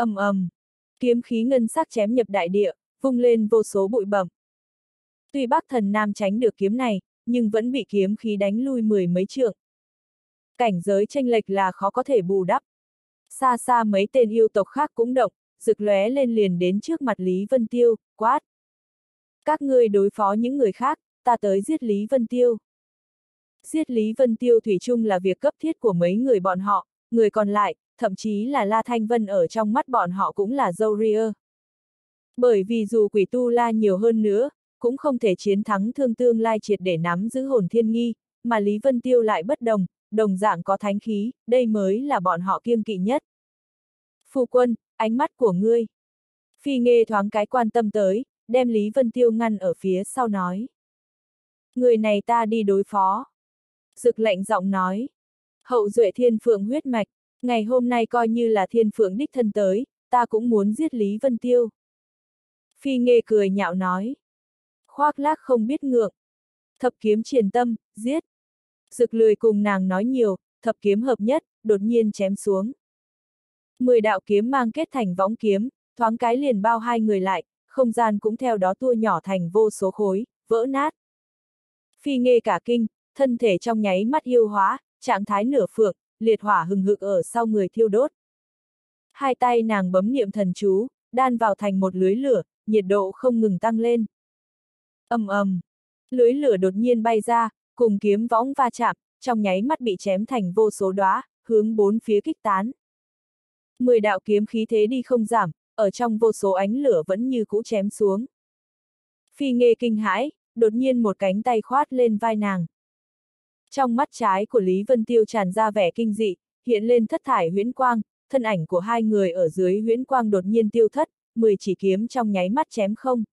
Ầm ầm, kiếm khí ngân sắc chém nhập đại địa, vung lên vô số bụi bặm. Tuy Bắc Thần Nam tránh được kiếm này, nhưng vẫn bị kiếm khí đánh lui mười mấy trượng. Cảnh giới chênh lệch là khó có thể bù đắp. Xa xa mấy tên yêu tộc khác cũng động, rực lóe lên liền đến trước mặt Lý Vân Tiêu, quát. Các ngươi đối phó những người khác, ta tới giết Lý Vân Tiêu. Giết Lý Vân Tiêu thủy chung là việc cấp thiết của mấy người bọn họ, người còn lại, thậm chí là La Thanh Vân ở trong mắt bọn họ cũng là dâu ria. Bởi vì dù quỷ tu la nhiều hơn nữa, cũng không thể chiến thắng thương tương lai triệt để nắm giữ hồn thiên nghi, mà Lý Vân Tiêu lại bất đồng, đồng dạng có thánh khí, đây mới là bọn họ kiêng kỵ nhất. Phu quân, ánh mắt của ngươi. Phi Nghê thoáng cái quan tâm tới, đem Lý Vân Tiêu ngăn ở phía sau nói. Người này ta đi đối phó. Dực lạnh giọng nói. Hậu duệ thiên phượng huyết mạch, ngày hôm nay coi như là thiên phượng đích thân tới, ta cũng muốn giết Lý Vân Tiêu. Phi Nghê cười nhạo nói. Khoác lác không biết ngượng. Thập kiếm triền tâm, giết. Dực lười cùng nàng nói nhiều, thập kiếm hợp nhất, đột nhiên chém xuống. 10 đạo kiếm mang kết thành võng kiếm, thoáng cái liền bao hai người lại, không gian cũng theo đó tua nhỏ thành vô số khối, vỡ nát. Phi Nghê cả kinh, thân thể trong nháy mắt yêu hóa, trạng thái nửa phượng, liệt hỏa hừng hực ở sau người thiêu đốt. Hai tay nàng bấm niệm thần chú, đan vào thành một lưới lửa, nhiệt độ không ngừng tăng lên. Ầm ầm, lưới lửa đột nhiên bay ra, cùng kiếm võng va chạm, trong nháy mắt bị chém thành vô số đóa, hướng bốn phía kích tán. 10 đạo kiếm khí thế đi không giảm, ở trong vô số ánh lửa vẫn như cũ chém xuống. Phi Nghê kinh hãi, đột nhiên một cánh tay khoát lên vai nàng. Trong mắt trái của Lý Vân Tiêu tràn ra vẻ kinh dị, hiện lên thất thải huyễn quang, thân ảnh của hai người ở dưới huyễn quang đột nhiên tiêu thất, 10 chỉ kiếm trong nháy mắt chém không.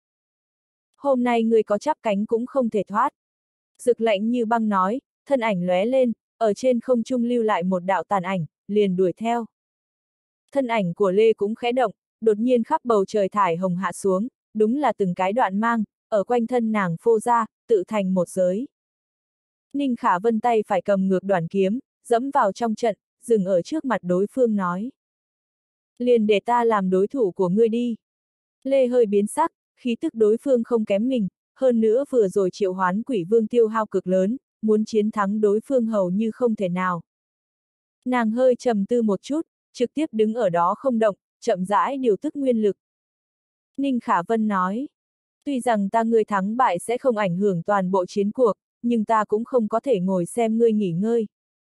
Hôm nay người có chắp cánh cũng không thể thoát. Dực lạnh như băng nói, thân ảnh lóe lên, ở trên không trung lưu lại một đạo tàn ảnh, liền đuổi theo. Thân ảnh của Lê cũng khẽ động, đột nhiên khắp bầu trời thải hồng hạ xuống, đúng là từng cái đoạn mang, ở quanh thân nàng phô ra, tự thành một giới. Ninh Khả Vân tay phải cầm ngược đoạn kiếm, dẫm vào trong trận, dừng ở trước mặt đối phương nói. Liền để ta làm đối thủ của ngươi đi. Lê hơi biến sắc, khí tức đối phương không kém mình, hơn nữa vừa rồi triệu hoán quỷ vương tiêu hao cực lớn, muốn chiến thắng đối phương hầu như không thể nào. Nàng hơi trầm tư một chút, trực tiếp đứng ở đó không động, chậm rãi điều tức nguyên lực. Ninh Khả Vân nói, tuy rằng ta ngươi thắng bại sẽ không ảnh hưởng toàn bộ chiến cuộc, nhưng ta cũng không có thể ngồi xem ngươi nghỉ ngơi.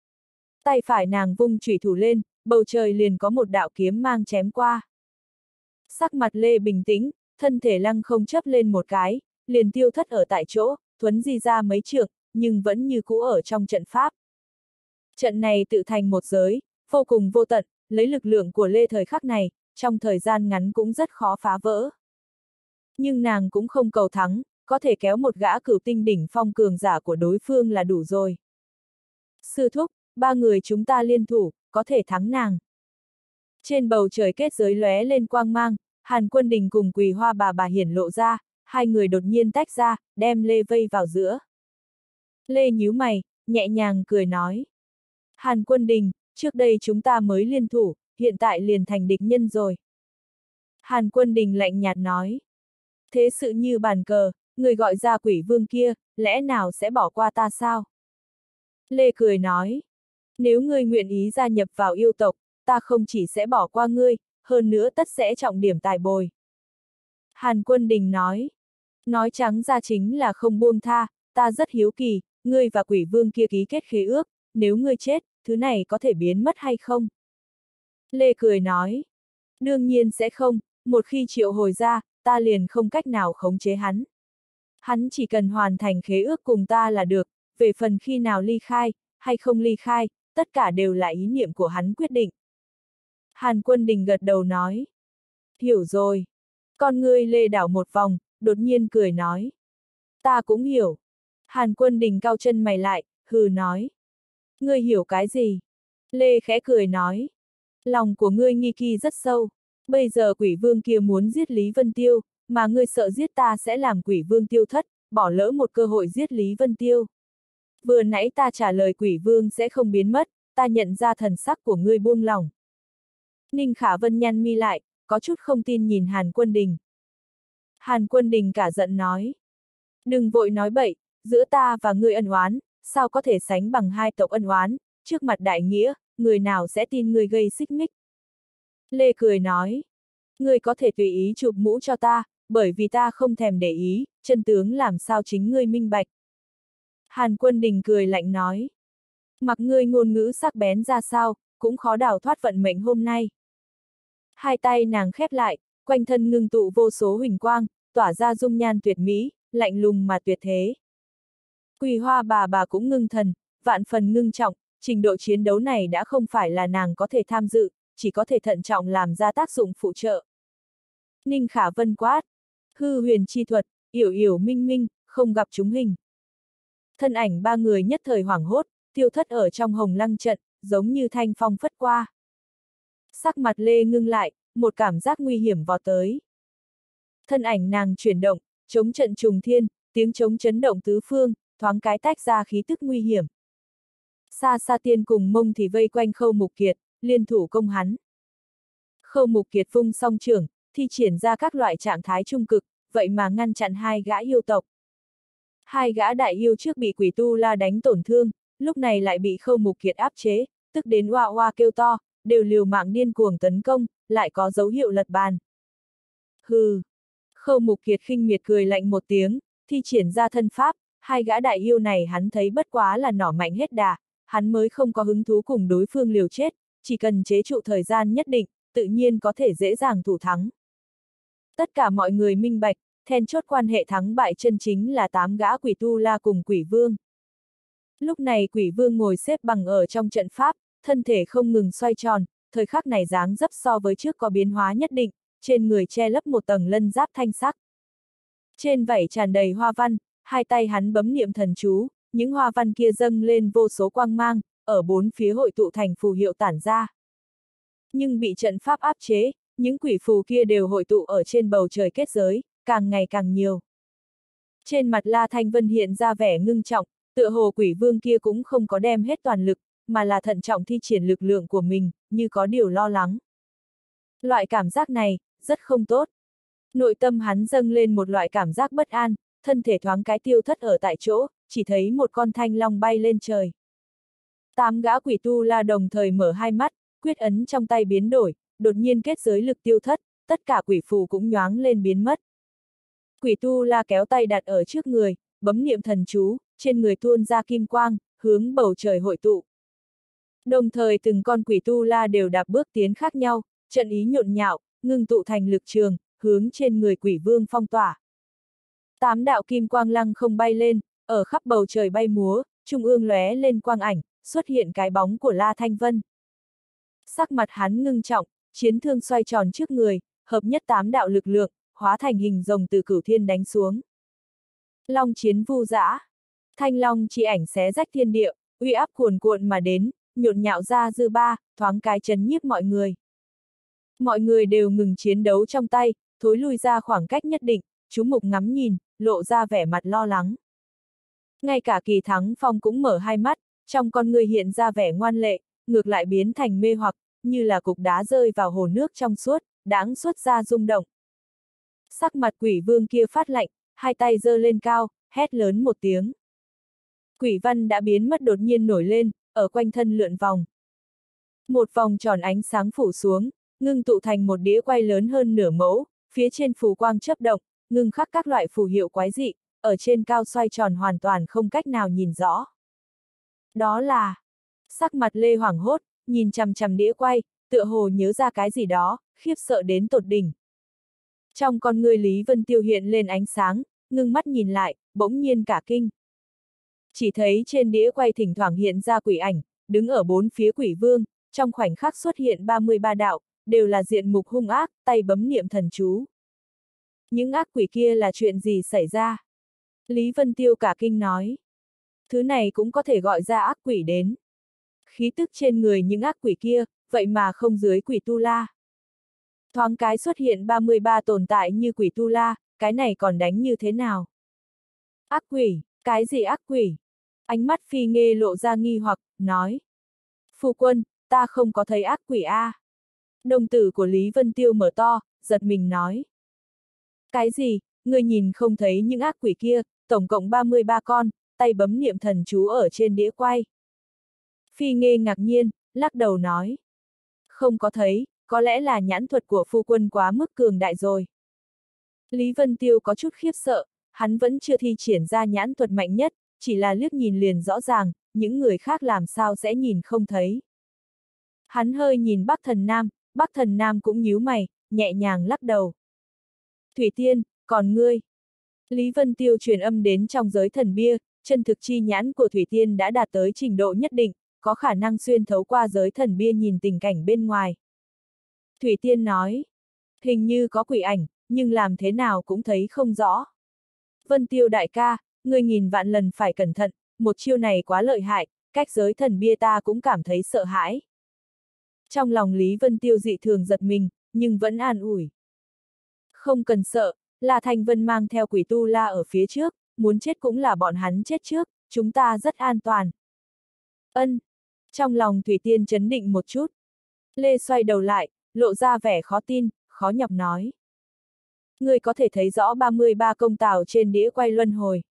Tay phải nàng vung chủy thủ lên, bầu trời liền có một đạo kiếm mang chém qua. Sắc mặt Lê bình tĩnh, thân thể lăng không chấp lên một cái, liền tiêu thất ở tại chỗ, thuấn di ra mấy trượng, nhưng vẫn như cũ ở trong trận pháp. Trận này tự thành một giới, vô cùng vô tận, lấy lực lượng của Lê thời khắc này, trong thời gian ngắn cũng rất khó phá vỡ. Nhưng nàng cũng không cầu thắng, có thể kéo một gã cửu tinh đỉnh phong cường giả của đối phương là đủ rồi. Sư thúc, ba người chúng ta liên thủ, có thể thắng nàng. Trên bầu trời kết giới lóe lên quang mang, Hàn Quân Đình cùng Quỳ Hoa bà hiển lộ ra, hai người đột nhiên tách ra, đem Lê vây vào giữa. Lê nhíu mày, nhẹ nhàng cười nói. Hàn Quân Đình, trước đây chúng ta mới liên thủ, hiện tại liền thành địch nhân rồi. Hàn Quân Đình lạnh nhạt nói. Thế sự như bàn cờ, người gọi ra quỷ vương kia, lẽ nào sẽ bỏ qua ta sao? Lê cười nói. Nếu ngươi nguyện ý gia nhập vào yêu tộc, ta không chỉ sẽ bỏ qua ngươi, hơn nữa tất sẽ trọng điểm tài bồi. Hàn Quân Đình nói. Nói trắng ra chính là không buông tha, ta rất hiếu kỳ, ngươi và quỷ vương kia ký kết khế ước, nếu ngươi chết, thứ này có thể biến mất hay không? Lê cười nói. Đương nhiên sẽ không, một khi triệu hồi ra, ta liền không cách nào khống chế hắn. Hắn chỉ cần hoàn thành khế ước cùng ta là được, về phần khi nào ly khai, hay không ly khai, tất cả đều là ý niệm của hắn quyết định. Hàn Quân Đình gật đầu nói. Hiểu rồi. Con ngươi Lê đảo một vòng, đột nhiên cười nói. Ta cũng hiểu. Hàn Quân Đình cau chân mày lại, hừ nói. Ngươi hiểu cái gì? Lê khẽ cười nói. Lòng của ngươi nghi kỳ rất sâu. Bây giờ quỷ vương kia muốn giết Lý Vân Tiêu, mà ngươi sợ giết ta sẽ làm quỷ vương tiêu thất, bỏ lỡ một cơ hội giết Lý Vân Tiêu. Vừa nãy ta trả lời quỷ vương sẽ không biến mất, ta nhận ra thần sắc của ngươi buông lỏng. Ninh Khả Vân nhăn mi lại, có chút không tin nhìn Hàn Quân Đình. Hàn Quân Đình cả giận nói. Đừng vội nói bậy, giữa ta và ngươi ân oán, sao có thể sánh bằng hai tộc ân oán, trước mặt đại nghĩa, người nào sẽ tin ngươi gây xích mích. Lê cười nói. Ngươi có thể tùy ý chụp mũ cho ta, bởi vì ta không thèm để ý, chân tướng làm sao chính ngươi minh bạch. Hàn Quân Đình cười lạnh nói. Mặc ngươi ngôn ngữ sắc bén ra sao, cũng khó đào thoát vận mệnh hôm nay. Hai tay nàng khép lại, quanh thân ngưng tụ vô số huỳnh quang, tỏa ra dung nhan tuyệt mỹ, lạnh lùng mà tuyệt thế. Quỳ Hoa bà cũng ngưng thần, vạn phần ngưng trọng, trình độ chiến đấu này đã không phải là nàng có thể tham dự, chỉ có thể thận trọng làm ra tác dụng phụ trợ. Ninh Khả Vân quát. Hư huyền chi thuật, yểu yểu minh minh, không gặp chúng hình. Thân ảnh ba người nhất thời hoảng hốt, tiêu thất ở trong hồng lăng trận, giống như thanh phong phất qua. Sắc mặt Lê ngưng lại, một cảm giác nguy hiểm vọt tới. Thân ảnh nàng chuyển động, chống trận trùng thiên, tiếng trống chấn động tứ phương, thoáng cái tách ra khí tức nguy hiểm. Sa Sa Tiên cùng Mông thì vây quanh Khâu Mục Kiệt, liên thủ công hắn. Khâu Mục Kiệt vung song trưởng, thi triển ra các loại trạng thái trung cực, vậy mà ngăn chặn hai gã yêu tộc. Hai gã đại yêu trước bị Quỷ Tu La đánh tổn thương, lúc này lại bị Khâu Mục Kiệt áp chế, tức đến oa oa kêu to, đều liều mạng điên cuồng tấn công, lại có dấu hiệu lật bàn. Hừ! Khâu Mục Kiệt khinh miệt cười lạnh một tiếng, thi triển ra thân pháp, hai gã đại yêu này hắn thấy bất quá là nỏ mạnh hết đà, hắn mới không có hứng thú cùng đối phương liều chết, chỉ cần chế trụ thời gian nhất định, tự nhiên có thể dễ dàng thủ thắng. Tất cả mọi người minh bạch, then chốt quan hệ thắng bại chân chính là 8 gã Quỷ Tu La cùng Quỷ Vương. Lúc này Quỷ Vương ngồi xếp bằng ở trong trận pháp, thân thể không ngừng xoay tròn, thời khắc này dáng dấp so với trước có biến hóa nhất định, trên người che lấp một tầng lân giáp thanh sắc. Trên vảy tràn đầy hoa văn, hai tay hắn bấm niệm thần chú, những hoa văn kia dâng lên vô số quang mang, ở bốn phía hội tụ thành phù hiệu tản ra. Nhưng bị trận pháp áp chế, những quỷ phù kia đều hội tụ ở trên bầu trời kết giới, càng ngày càng nhiều. Trên mặt La Thanh Vân hiện ra vẻ ngưng trọng, tựa hồ Quỷ Vương kia cũng không có đem hết toàn lực, mà là thận trọng thi triển lực lượng của mình, như có điều lo lắng. Loại cảm giác này, rất không tốt. Nội tâm hắn dâng lên một loại cảm giác bất an, thân thể thoáng cái tiêu thất ở tại chỗ, chỉ thấy một con thanh long bay lên trời. 8 gã Quỷ Tu La đồng thời mở hai mắt, quyết ấn trong tay biến đổi, đột nhiên kết giới lực tiêu thất, tất cả quỷ phù cũng nhoáng lên biến mất. Quỷ Tu La kéo tay đặt ở trước người, bấm niệm thần chú, trên người tuôn ra kim quang, hướng bầu trời hội tụ. Đồng thời từng con Quỷ Tu La đều đạp bước tiến khác nhau, trận ý nhộn nhạo, ngưng tụ thành lực trường, hướng trên người Quỷ Vương phong tỏa. 8 đạo kim quang lăng không bay lên, ở khắp bầu trời bay múa, trung ương lóe lên quang ảnh, xuất hiện cái bóng của La Thanh Vân. Sắc mặt hắn ngưng trọng, chiến thương xoay tròn trước người, hợp nhất 8 đạo lực lượng, hóa thành hình rồng từ cửu thiên đánh xuống. Long chiến vu dã, thanh long chi ảnh xé rách thiên địa, uy áp cuồn cuộn mà đến, nhộn nhạo ra dư ba, thoáng cái chấn nhiếp mọi người. Mọi người đều ngừng chiến đấu trong tay, thối lui ra khoảng cách nhất định, chú mục ngắm nhìn, lộ ra vẻ mặt lo lắng. Ngay cả Kỳ Thắng Phong cũng mở hai mắt, trong con người hiện ra vẻ ngoan lệ, ngược lại biến thành mê hoặc, như là cục đá rơi vào hồ nước trong suốt, đãng xuất ra rung động. Sắc mặt Quỷ Vương kia phát lạnh, hai tay giơ lên cao, hét lớn một tiếng. Quỷ văn đã biến mất đột nhiên nổi lên, ở quanh thân lượn vòng. Một vòng tròn ánh sáng phủ xuống, ngưng tụ thành một đĩa quay lớn hơn nửa mẫu, phía trên phù quang chớp động, ngưng khắc các loại phù hiệu quái dị, ở trên cao xoay tròn hoàn toàn không cách nào nhìn rõ. Đó là... Sắc mặt Lê hoảng hốt, nhìn chằm chằm đĩa quay, tựa hồ nhớ ra cái gì đó, khiếp sợ đến tột đỉnh. Trong con người Lý Vân Tiêu hiện lên ánh sáng, ngưng mắt nhìn lại, bỗng nhiên cả kinh. Chỉ thấy trên đĩa quay thỉnh thoảng hiện ra quỷ ảnh, đứng ở bốn phía Quỷ Vương, trong khoảnh khắc xuất hiện 33 đạo, đều là diện mục hung ác, tay bấm niệm thần chú. Những ác quỷ kia là chuyện gì xảy ra? Lý Vân Tiêu cả kinh nói. Thứ này cũng có thể gọi ra ác quỷ đến. Khí tức trên người những ác quỷ kia, vậy mà không dưới Quỷ Tu La. Thoáng cái xuất hiện 33 tồn tại như Quỷ Tu La, cái này còn đánh như thế nào? Ác quỷ, cái gì ác quỷ? Ánh mắt Phi Nghê lộ ra nghi hoặc, nói. Phu quân, ta không có thấy ác quỷ a. Đồng tử của Lý Vân Tiêu mở to, giật mình nói. Cái gì, ngươi nhìn không thấy những ác quỷ kia, tổng cộng 33 con, tay bấm niệm thần chú ở trên đĩa quay. Phi Nghê ngạc nhiên, lắc đầu nói. Không có thấy, có lẽ là nhãn thuật của phu quân quá mức cường đại rồi. Lý Vân Tiêu có chút khiếp sợ, hắn vẫn chưa thi triển ra nhãn thuật mạnh nhất, chỉ là liếc nhìn liền rõ ràng, những người khác làm sao sẽ nhìn không thấy. Hắn hơi nhìn Bắc Thần Nam cũng nhíu mày, nhẹ nhàng lắc đầu. Thủy Tiên, còn ngươi? Lý Vân Tiêu truyền âm đến trong giới thần bia, chân thực chi nhãn của Thủy Tiên đã đạt tới trình độ nhất định, có khả năng xuyên thấu qua giới thần bia nhìn tình cảnh bên ngoài. Thủy Tiên nói, hình như có quỷ ảnh, nhưng làm thế nào cũng thấy không rõ. Vân Tiêu đại ca, ngươi nghìn vạn lần phải cẩn thận, một chiêu này quá lợi hại, cách giới thần bia ta cũng cảm thấy sợ hãi. Trong lòng Lý Vân Tiêu dị thường giật mình, nhưng vẫn an ủi. Không cần sợ, là Thanh Vân mang theo quỷ tu la ở phía trước, muốn chết cũng là bọn hắn chết trước, chúng ta rất an toàn. Ân. Trong lòng Thủy Tiên chấn định một chút. Lê xoay đầu lại, lộ ra vẻ khó tin, khó nhọc nói. Ngươi có thể thấy rõ 33 công tào trên đĩa quay luân hồi.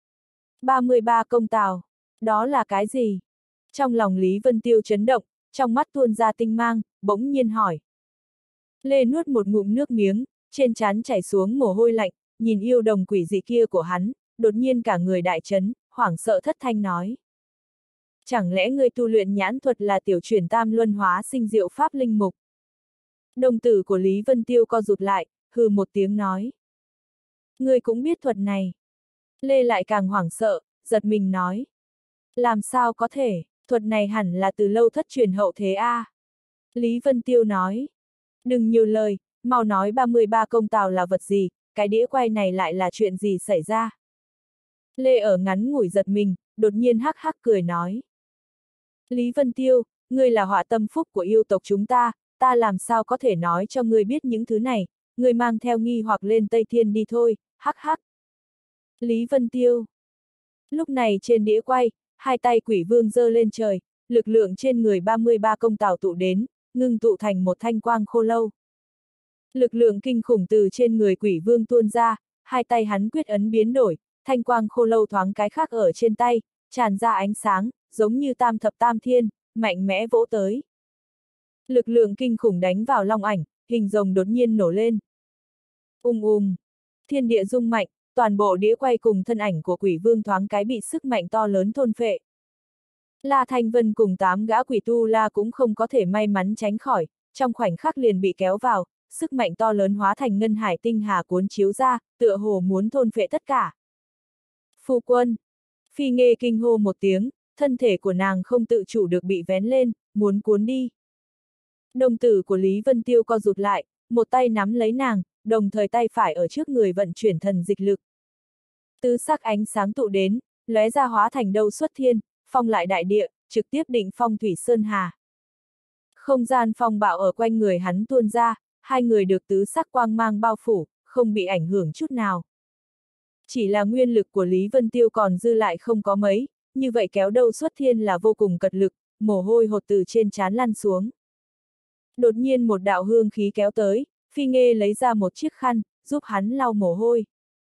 33 công tào, đó là cái gì? Trong lòng Lý Vân Tiêu chấn động, trong mắt tuôn ra tinh mang, bỗng nhiên hỏi. Lê nuốt một ngụm nước miếng, trên trán chảy xuống mồ hôi lạnh, nhìn yêu đồng quỷ dị kia của hắn, đột nhiên cả người đại chấn, hoảng sợ thất thanh nói. Chẳng lẽ ngươi tu luyện nhãn thuật là tiểu chuyển tam luân hóa sinh diệu pháp linh mục? Đồng tử của Lý Vân Tiêu co rụt lại, hừ một tiếng nói. Ngươi cũng biết thuật này. Lê lại càng hoảng sợ, giật mình nói. Làm sao có thể, thuật này hẳn là từ lâu thất truyền hậu thế a. Lý Vân Tiêu nói. Đừng nhiều lời, mau nói 33 công tào là vật gì, cái đĩa quay này lại là chuyện gì xảy ra. Lê ở ngắn ngủi giật mình, đột nhiên hắc hắc cười nói. Lý Vân Tiêu, ngươi là họa tâm phúc của yêu tộc chúng ta làm sao có thể nói cho ngươi biết những thứ này, ngươi mang theo nghi hoặc lên Tây Thiên đi thôi, hắc hắc. Lý Vân Tiêu. Lúc này trên đĩa quay, hai tay quỷ vương giơ lên trời, lực lượng trên người 33 công tào tụ đến, ngưng tụ thành một thanh quang khô lâu. Lực lượng kinh khủng từ trên người quỷ vương tuôn ra, hai tay hắn quyết ấn biến đổi, thanh quang khô lâu thoáng cái khác ở trên tay, tràn ra ánh sáng, giống như tam thập tam thiên, mạnh mẽ vỗ tới. Lực lượng kinh khủng đánh vào long ảnh, hình rồng đột nhiên nổ lên. Thiên địa rung mạnh, toàn bộ đĩa quay cùng thân ảnh của quỷ vương thoáng cái bị sức mạnh to lớn thôn phệ. La Thanh Vân cùng 8 gã quỷ tu la cũng không có thể may mắn tránh khỏi, trong khoảnh khắc liền bị kéo vào, sức mạnh to lớn hóa thành ngân hải tinh hà cuốn chiếu ra, tựa hồ muốn thôn phệ tất cả. Phu quân! Phi Nghê kinh hô một tiếng, thân thể của nàng không tự chủ được bị vén lên, muốn cuốn đi. Đồng tử của Lý Vân Tiêu co rụt lại, một tay nắm lấy nàng, đồng thời tay phải ở trước người vận chuyển thần dịch lực. Tứ sắc ánh sáng tụ đến, lóe ra hóa thành đâu xuất thiên, phong lại đại địa, trực tiếp định phong thủy sơn hà. Không gian phong bạo ở quanh người hắn tuôn ra, hai người được tứ sắc quang mang bao phủ, không bị ảnh hưởng chút nào. Chỉ là nguyên lực của Lý Vân Tiêu còn dư lại không có mấy, như vậy kéo đâu xuất thiên là vô cùng cật lực, mồ hôi hột từ trên trán lăn xuống. Đột nhiên một đạo hương khí kéo tới, Phi Nghê lấy ra một chiếc khăn, giúp hắn lau mồ hôi.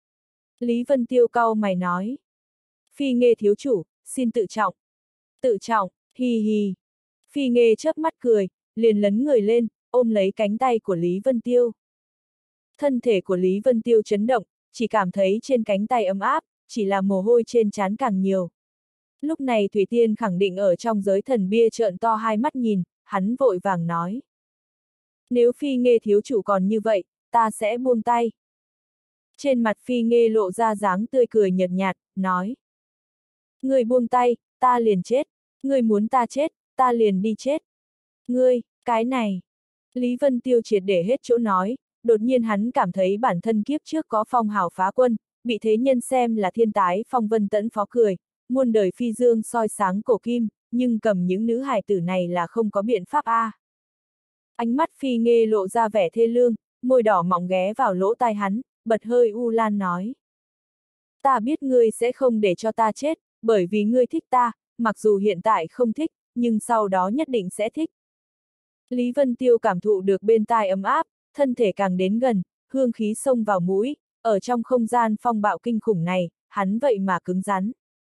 Lý Vân Tiêu cau mày nói. Phi Nghê thiếu chủ, xin tự trọng. Tự trọng, hi hi. Phi Nghê chớp mắt cười, liền lấn người lên, ôm lấy cánh tay của Lý Vân Tiêu. Thân thể của Lý Vân Tiêu chấn động, chỉ cảm thấy trên cánh tay ấm áp, chỉ là mồ hôi trên trán càng nhiều. Lúc này Thủy Tiên khẳng định ở trong giới thần bia trợn to hai mắt nhìn, hắn vội vàng nói. Nếu Phi Nghê thiếu chủ còn như vậy, ta sẽ buông tay. Trên mặt Phi Nghê lộ ra dáng tươi cười nhợt nhạt, nói. Ngươi buông tay, ta liền chết. Ngươi muốn ta chết, ta liền đi chết. Ngươi, cái này. Lý Vân Tiêu triệt để hết chỗ nói, đột nhiên hắn cảm thấy bản thân kiếp trước có phong hào phá quân, bị thế nhân xem là thiên tái phong vân tẫn phó cười, muôn đời phi dương soi sáng cổ kim, nhưng cầm những nữ hài tử này là không có biện pháp a. Ánh mắt Phi Nghê lộ ra vẻ thê lương, môi đỏ mọng ghé vào lỗ tai hắn, bật hơi u lan nói. Ta biết ngươi sẽ không để cho ta chết, bởi vì ngươi thích ta, mặc dù hiện tại không thích, nhưng sau đó nhất định sẽ thích. Lý Vân Tiêu cảm thụ được bên tai ấm áp, thân thể càng đến gần, hương khí xông vào mũi, ở trong không gian phong bạo kinh khủng này, hắn vậy mà cứng rắn.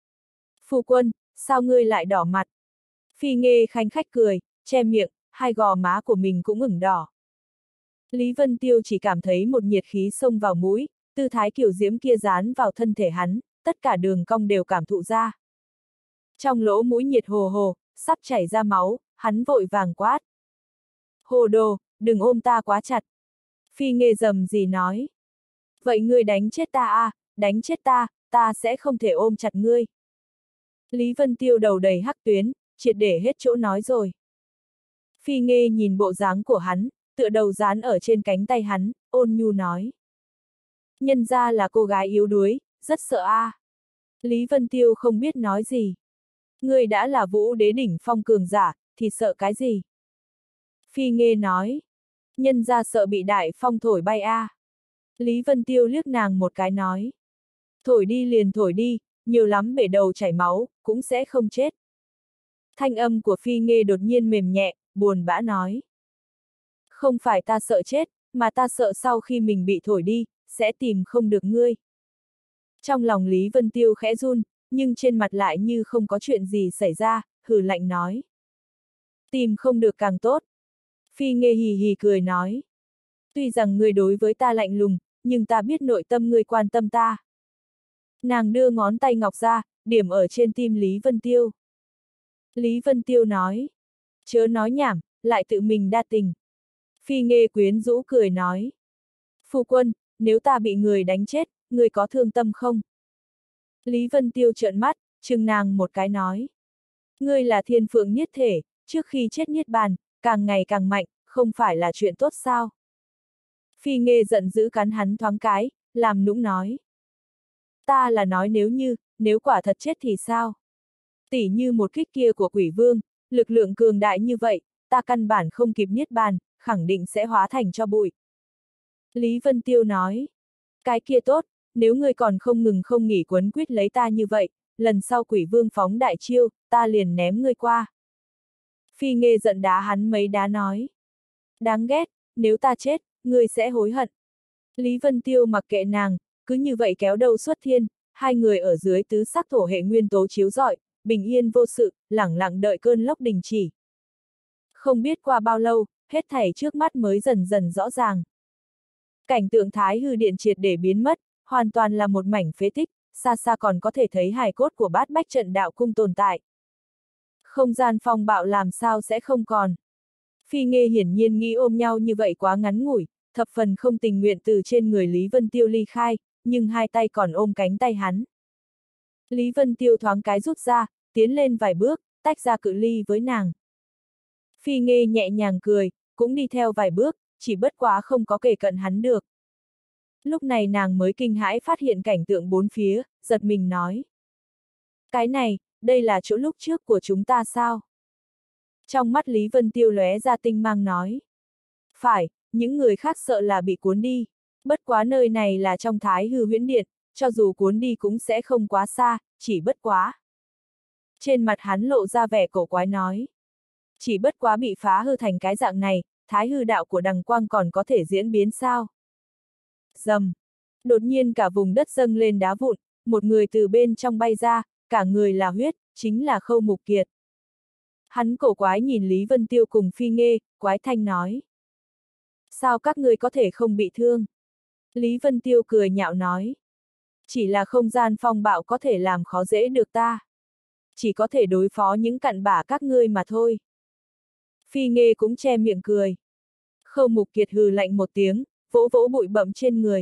Phu quân, sao ngươi lại đỏ mặt? Phi Nghê khanh khách cười, che miệng, hai gò má của mình cũng ửng đỏ. Lý Vân Tiêu chỉ cảm thấy một nhiệt khí xông vào mũi, tư thái kiểu diễm kia dán vào thân thể hắn, tất cả đường cong đều cảm thụ ra. Trong lỗ mũi nhiệt hồ hồ, sắp chảy ra máu, hắn vội vàng quát. Hồ đồ, đừng ôm ta quá chặt. Phi Nghê rầm gì nói. Vậy ngươi đánh chết ta à, đánh chết ta sẽ không thể ôm chặt ngươi. Lý Vân Tiêu đầu đầy hắc tuyến, triệt để hết chỗ nói rồi. Phi Nghê nhìn bộ dáng của hắn, tựa đầu dán ở trên cánh tay hắn, ôn nhu nói. Nhân ra là cô gái yếu đuối, rất sợ a. Lý Vân Tiêu không biết nói gì. Ngươi đã là vũ đế đỉnh phong cường giả, thì sợ cái gì? Phi Nghê nói. Nhân ra sợ bị đại phong thổi bay a. Lý Vân Tiêu liếc nàng một cái nói. Thổi đi liền thổi đi, nhiều lắm bể đầu chảy máu, cũng sẽ không chết. Thanh âm của Phi Nghê đột nhiên mềm nhẹ, buồn bã nói. Không phải ta sợ chết, mà ta sợ sau khi mình bị thổi đi, sẽ tìm không được ngươi. Trong lòng Lý Vân Tiêu khẽ run, nhưng trên mặt lại như không có chuyện gì xảy ra, hừ lạnh nói. Tìm không được càng tốt. Phi Nghê hì hì cười nói. Tuy rằng ngươi đối với ta lạnh lùng, nhưng ta biết nội tâm ngươi quan tâm ta. Nàng đưa ngón tay ngọc ra, điểm ở trên tim Lý Vân Tiêu. Lý Vân Tiêu nói. Chớ nói nhảm, lại tự mình đa tình. Phi Nghê quyến rũ cười nói. Phu quân, nếu ta bị người đánh chết, người có thương tâm không? Lý Vân Tiêu trợn mắt, trừng nàng một cái nói. Ngươi là thiên phượng niết thể, trước khi chết niết bàn, càng ngày càng mạnh, không phải là chuyện tốt sao? Phi Nghê giận dữ cắn hắn thoáng cái, làm nũng nói. Ta là nói nếu quả thật chết thì sao? Tỉ như một kích kia của quỷ vương, lực lượng cường đại như vậy, ta căn bản không kịp niết bàn, khẳng định sẽ hóa thành cho bụi. Lý Vân Tiêu nói. Cái kia tốt, nếu ngươi còn không ngừng không nghỉ quấn quýt lấy ta như vậy, lần sau quỷ vương phóng đại chiêu, ta liền ném ngươi qua. Phi Nghê giận đá hắn mấy đá nói. Đáng ghét, nếu ta chết, ngươi sẽ hối hận. Lý Vân Tiêu mặc kệ nàng, cứ như vậy kéo đầu xuất thiên, hai người ở dưới tứ sắc thổ hệ nguyên tố chiếu rọi, bình yên vô sự, lẳng lặng đợi cơn lốc đình chỉ. Không biết qua bao lâu, hết thảy trước mắt mới dần dần rõ ràng. Cảnh tượng Thái Hư Điện triệt để biến mất, hoàn toàn là một mảnh phế tích, xa xa còn có thể thấy hài cốt của Bát Bách Trận Đạo Cung tồn tại. Không gian phong bạo làm sao sẽ không còn. Phi Nghê hiển nhiên nghĩ ôm nhau như vậy quá ngắn ngủi, thập phần không tình nguyện từ trên người Lý Vân Tiêu ly khai, nhưng hai tay còn ôm cánh tay hắn. Lý Vân Tiêu thoáng cái rút ra, tiến lên vài bước, tách ra cự ly với nàng. Phi Nghê nhẹ nhàng cười, cũng đi theo vài bước, chỉ bất quá không có kề cận hắn được. Lúc này nàng mới kinh hãi phát hiện cảnh tượng bốn phía, giật mình nói. Cái này, đây là chỗ lúc trước của chúng ta sao? Trong mắt Lý Vân Tiêu lóe ra tinh mang nói. Phải, những người khác sợ là bị cuốn đi. Bất quá nơi này là trong Thái Hư Huyễn Điện, cho dù cuốn đi cũng sẽ không quá xa, chỉ bất quá. Trên mặt hắn lộ ra vẻ cổ quái nói. Chỉ bất quá bị phá hư thành cái dạng này, Thái Hư đạo của Đằng Quang còn có thể diễn biến sao? Rầm. Đột nhiên cả vùng đất dâng lên đá vụn, một người từ bên trong bay ra, cả người là huyết, chính là Khâu Mục Kiệt. Hắn cổ quái nhìn Lý Vân Tiêu cùng Phi Nghê, quái thanh nói. Sao các ngươi có thể không bị thương? Lý Vân Tiêu cười nhạo nói. Chỉ là không gian phong bạo có thể làm khó dễ được ta. Chỉ có thể đối phó những cặn bã các ngươi mà thôi. Phi Nghê cũng che miệng cười. Khâu Mục Kiệt hừ lạnh một tiếng, vỗ vỗ bụi bặm trên người.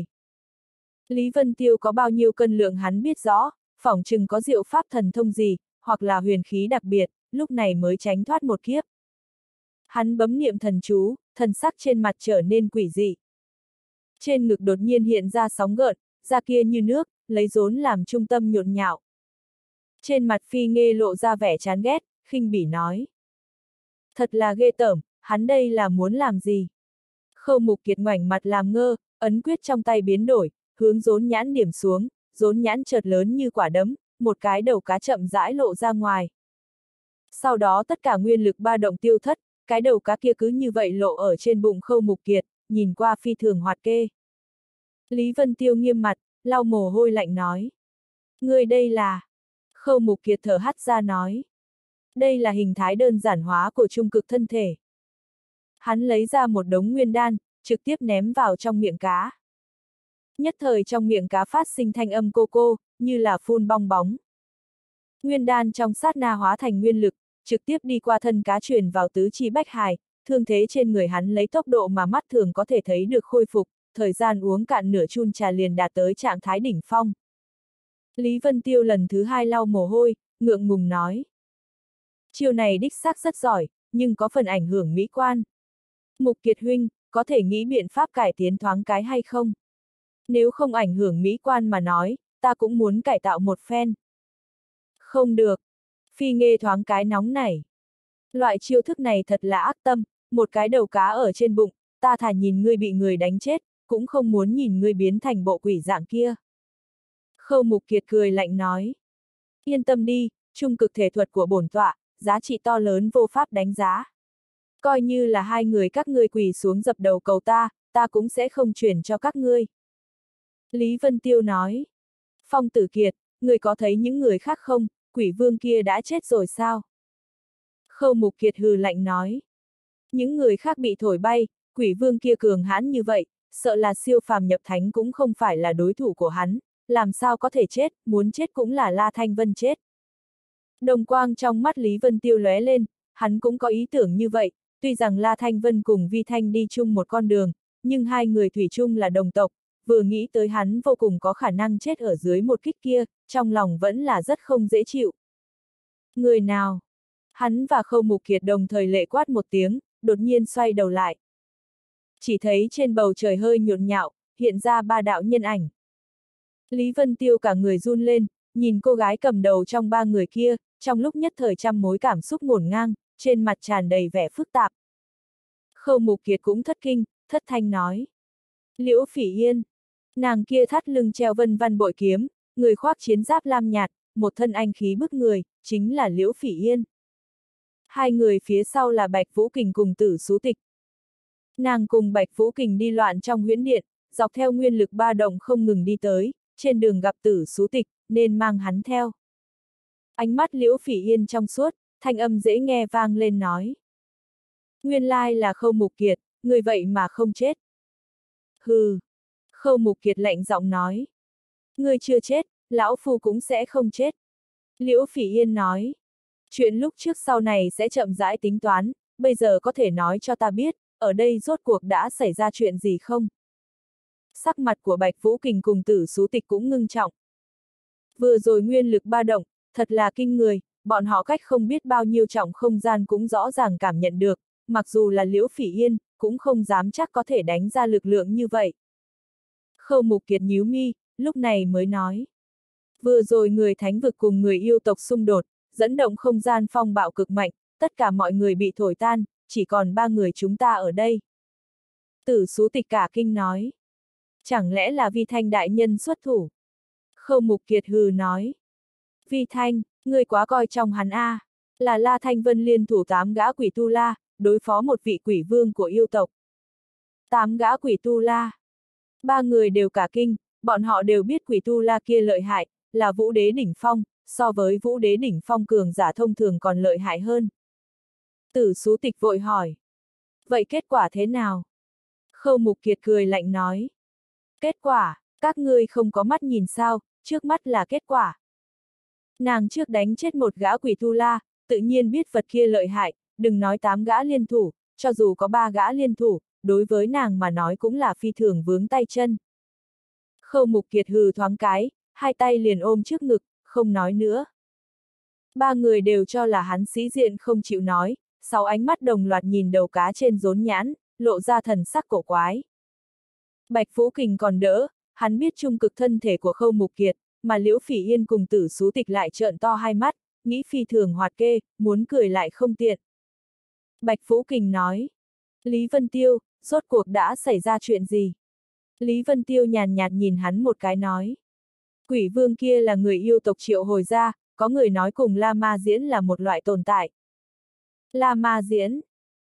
Lý Vân Tiêu có bao nhiêu cân lượng hắn biết rõ, phỏng chừng có diệu pháp thần thông gì, hoặc là huyền khí đặc biệt, lúc này mới tránh thoát một kiếp. Hắn bấm niệm thần chú, thần sắc trên mặt trở nên quỷ dị. Trên ngực đột nhiên hiện ra sóng gợn, da kia như nước, lấy rốn làm trung tâm nhộn nhạo. Trên mặt Phi Nghê lộ ra vẻ chán ghét, khinh bỉ nói. Thật là ghê tởm, hắn đây là muốn làm gì? Khâu Mục Kiệt ngoảnh mặt làm ngơ, ấn quyết trong tay biến đổi, hướng rốn nhãn điểm xuống, rốn nhãn chợt lớn như quả đấm, một cái đầu cá chậm rãi lộ ra ngoài. Sau đó tất cả nguyên lực ba động tiêu thất, cái đầu cá kia cứ như vậy lộ ở trên bụng Khâu Mục Kiệt, nhìn qua phi thường hoạt kê. Lý Vân Tiêu nghiêm mặt, lau mồ hôi lạnh nói. Ngươi đây là... Khâu Mục Kiệt thở hắt ra nói. Đây là hình thái đơn giản hóa của trung cực thân thể. Hắn lấy ra một đống nguyên đan, trực tiếp ném vào trong miệng cá. Nhất thời trong miệng cá phát sinh thanh âm cô cô, như là phun bong bóng. Nguyên đan trong sát na hóa thành nguyên lực, trực tiếp đi qua thân cá truyền vào tứ chi bách hài, thương thế trên người hắn lấy tốc độ mà mắt thường có thể thấy được khôi phục, thời gian uống cạn nửa chun trà liền đạt tới trạng thái đỉnh phong. Lý Vân Tiêu lần thứ hai lau mồ hôi, ngượng ngùng nói. Chiêu này đích xác rất giỏi, nhưng có phần ảnh hưởng mỹ quan. Mục Kiệt huynh, có thể nghĩ biện pháp cải tiến thoáng cái hay không? Nếu không ảnh hưởng mỹ quan mà nói, ta cũng muốn cải tạo một phen. Không được. Phi Nghê thoáng cái nóng nảy. Loại chiêu thức này thật là ác tâm, một cái đầu cá ở trên bụng, ta thà nhìn ngươi bị người đánh chết, cũng không muốn nhìn ngươi biến thành bộ quỷ dạng kia. Khâu Mục Kiệt cười lạnh nói. Yên tâm đi, trung cực thể thuật của bổn tọa, giá trị to lớn vô pháp đánh giá. Coi như là hai người các ngươi quỳ xuống dập đầu cầu ta cũng sẽ không chuyển cho các ngươi. Lý Vân Tiêu nói. Phong Tử Kiệt, ngươi có thấy những người khác không, quỷ vương kia đã chết rồi sao? Khâu Mục Kiệt hừ lạnh nói. Những người khác bị thổi bay, quỷ vương kia cường hãn như vậy, sợ là siêu phàm nhập thánh cũng không phải là đối thủ của hắn, làm sao có thể chết, muốn chết cũng là La Thanh Vân chết. Đồng quang trong mắt Lý Vân Tiêu lóe lên, hắn cũng có ý tưởng như vậy, tuy rằng La Thanh Vân cùng Vi Thanh đi chung một con đường, nhưng hai người thủy chung là đồng tộc, vừa nghĩ tới hắn vô cùng có khả năng chết ở dưới một kích kia, trong lòng vẫn là rất không dễ chịu. Người nào? Hắn và Khâu Mục Kiệt đồng thời lệ quát một tiếng, đột nhiên xoay đầu lại. Chỉ thấy trên bầu trời hơi nhộn nhạo, hiện ra ba đạo nhân ảnh. Lý Vân Tiêu cả người run lên, nhìn cô gái cầm đầu trong ba người kia, trong lúc nhất thời trăm mối cảm xúc ngổn ngang, trên mặt tràn đầy vẻ phức tạp. Khâu Mục Kiệt cũng thất kinh, thất thanh nói. Liễu Phỉ Yên. Nàng kia thắt lưng treo vân văn bội kiếm, người khoác chiến giáp lam nhạt, một thân anh khí bức người, chính là Liễu Phỉ Yên. Hai người phía sau là Bạch Vũ Kình cùng Tử Sú Tịch. Nàng cùng Bạch Vũ Kình đi loạn trong huyễn điện, dọc theo nguyên lực ba động không ngừng đi tới, trên đường gặp Tử Sú Tịch, nên mang hắn theo. Ánh mắt Liễu Phỉ Yên trong suốt, thanh âm dễ nghe vang lên nói. Nguyên lai là Khâu Mục Kiệt, người vậy mà không chết. Hừ. Khâu Mục Kiệt lạnh giọng nói. Ngươi chưa chết, lão phu cũng sẽ không chết. Liễu Phỉ Yên nói. Chuyện lúc trước sau này sẽ chậm rãi tính toán, bây giờ có thể nói cho ta biết, ở đây rốt cuộc đã xảy ra chuyện gì không? Sắc mặt của Bạch Vũ Kình cùng Tử Sú Tịch cũng ngưng trọng. Vừa rồi nguyên lực ba động, thật là kinh người, bọn họ cách không biết bao nhiêu trọng không gian cũng rõ ràng cảm nhận được, mặc dù là Liễu Phỉ Yên, cũng không dám chắc có thể đánh ra lực lượng như vậy. Khâu Mục Kiệt nhíu mi, lúc này mới nói. Vừa rồi người thánh vực cùng người yêu tộc xung đột, dẫn động không gian phong bạo cực mạnh, tất cả mọi người bị thổi tan, chỉ còn ba người chúng ta ở đây. Tử Sú Tịch cả kinh nói. Chẳng lẽ là Vi Thanh đại nhân xuất thủ? Khâu Mục Kiệt hừ nói. Vi Thanh, ngươi quá coi trọng hắn a, là La Thanh Vân liên thủ 8 gã quỷ tu la, đối phó một vị quỷ vương của yêu tộc. 8 gã quỷ tu la. Ba người đều cả kinh, bọn họ đều biết quỷ tu la kia lợi hại, là vũ đế đỉnh phong, so với vũ đế đỉnh phong cường giả thông thường còn lợi hại hơn. Tử Sú Tịch vội hỏi. Vậy kết quả thế nào? Khâu Mục Kiệt cười lạnh nói. Kết quả, các ngươi không có mắt nhìn sao, trước mắt là kết quả. Nàng trước đánh chết một gã quỷ tu la, tự nhiên biết vật kia lợi hại, đừng nói 8 gã liên thủ, cho dù có 3 gã liên thủ, đối với nàng mà nói cũng là phi thường vướng tay chân. Khâu Mục Kiệt hừ thoáng cái, hai tay liền ôm trước ngực, không nói nữa. Ba người đều cho là hắn sĩ diện không chịu nói, 6 ánh mắt đồng loạt nhìn đầu cá trên rốn nhãn, lộ ra thần sắc cổ quái. Bạch Vũ Kình còn đỡ, hắn biết trung cực thân thể của Khâu Mục Kiệt, mà Liễu Phỉ Yên cùng Tử Sú Tịch lại trợn to hai mắt, nghĩ phi thường hoạt kê, muốn cười lại không tiện. Bạch Vũ Kình nói. Lý Vân Tiêu, rốt cuộc đã xảy ra chuyện gì? Lý Vân Tiêu nhàn nhạt nhìn hắn một cái nói. Quỷ vương kia là người yêu tộc triệu hồi ra, có người nói cùng La Ma Diễn là một loại tồn tại. La Ma Diễn.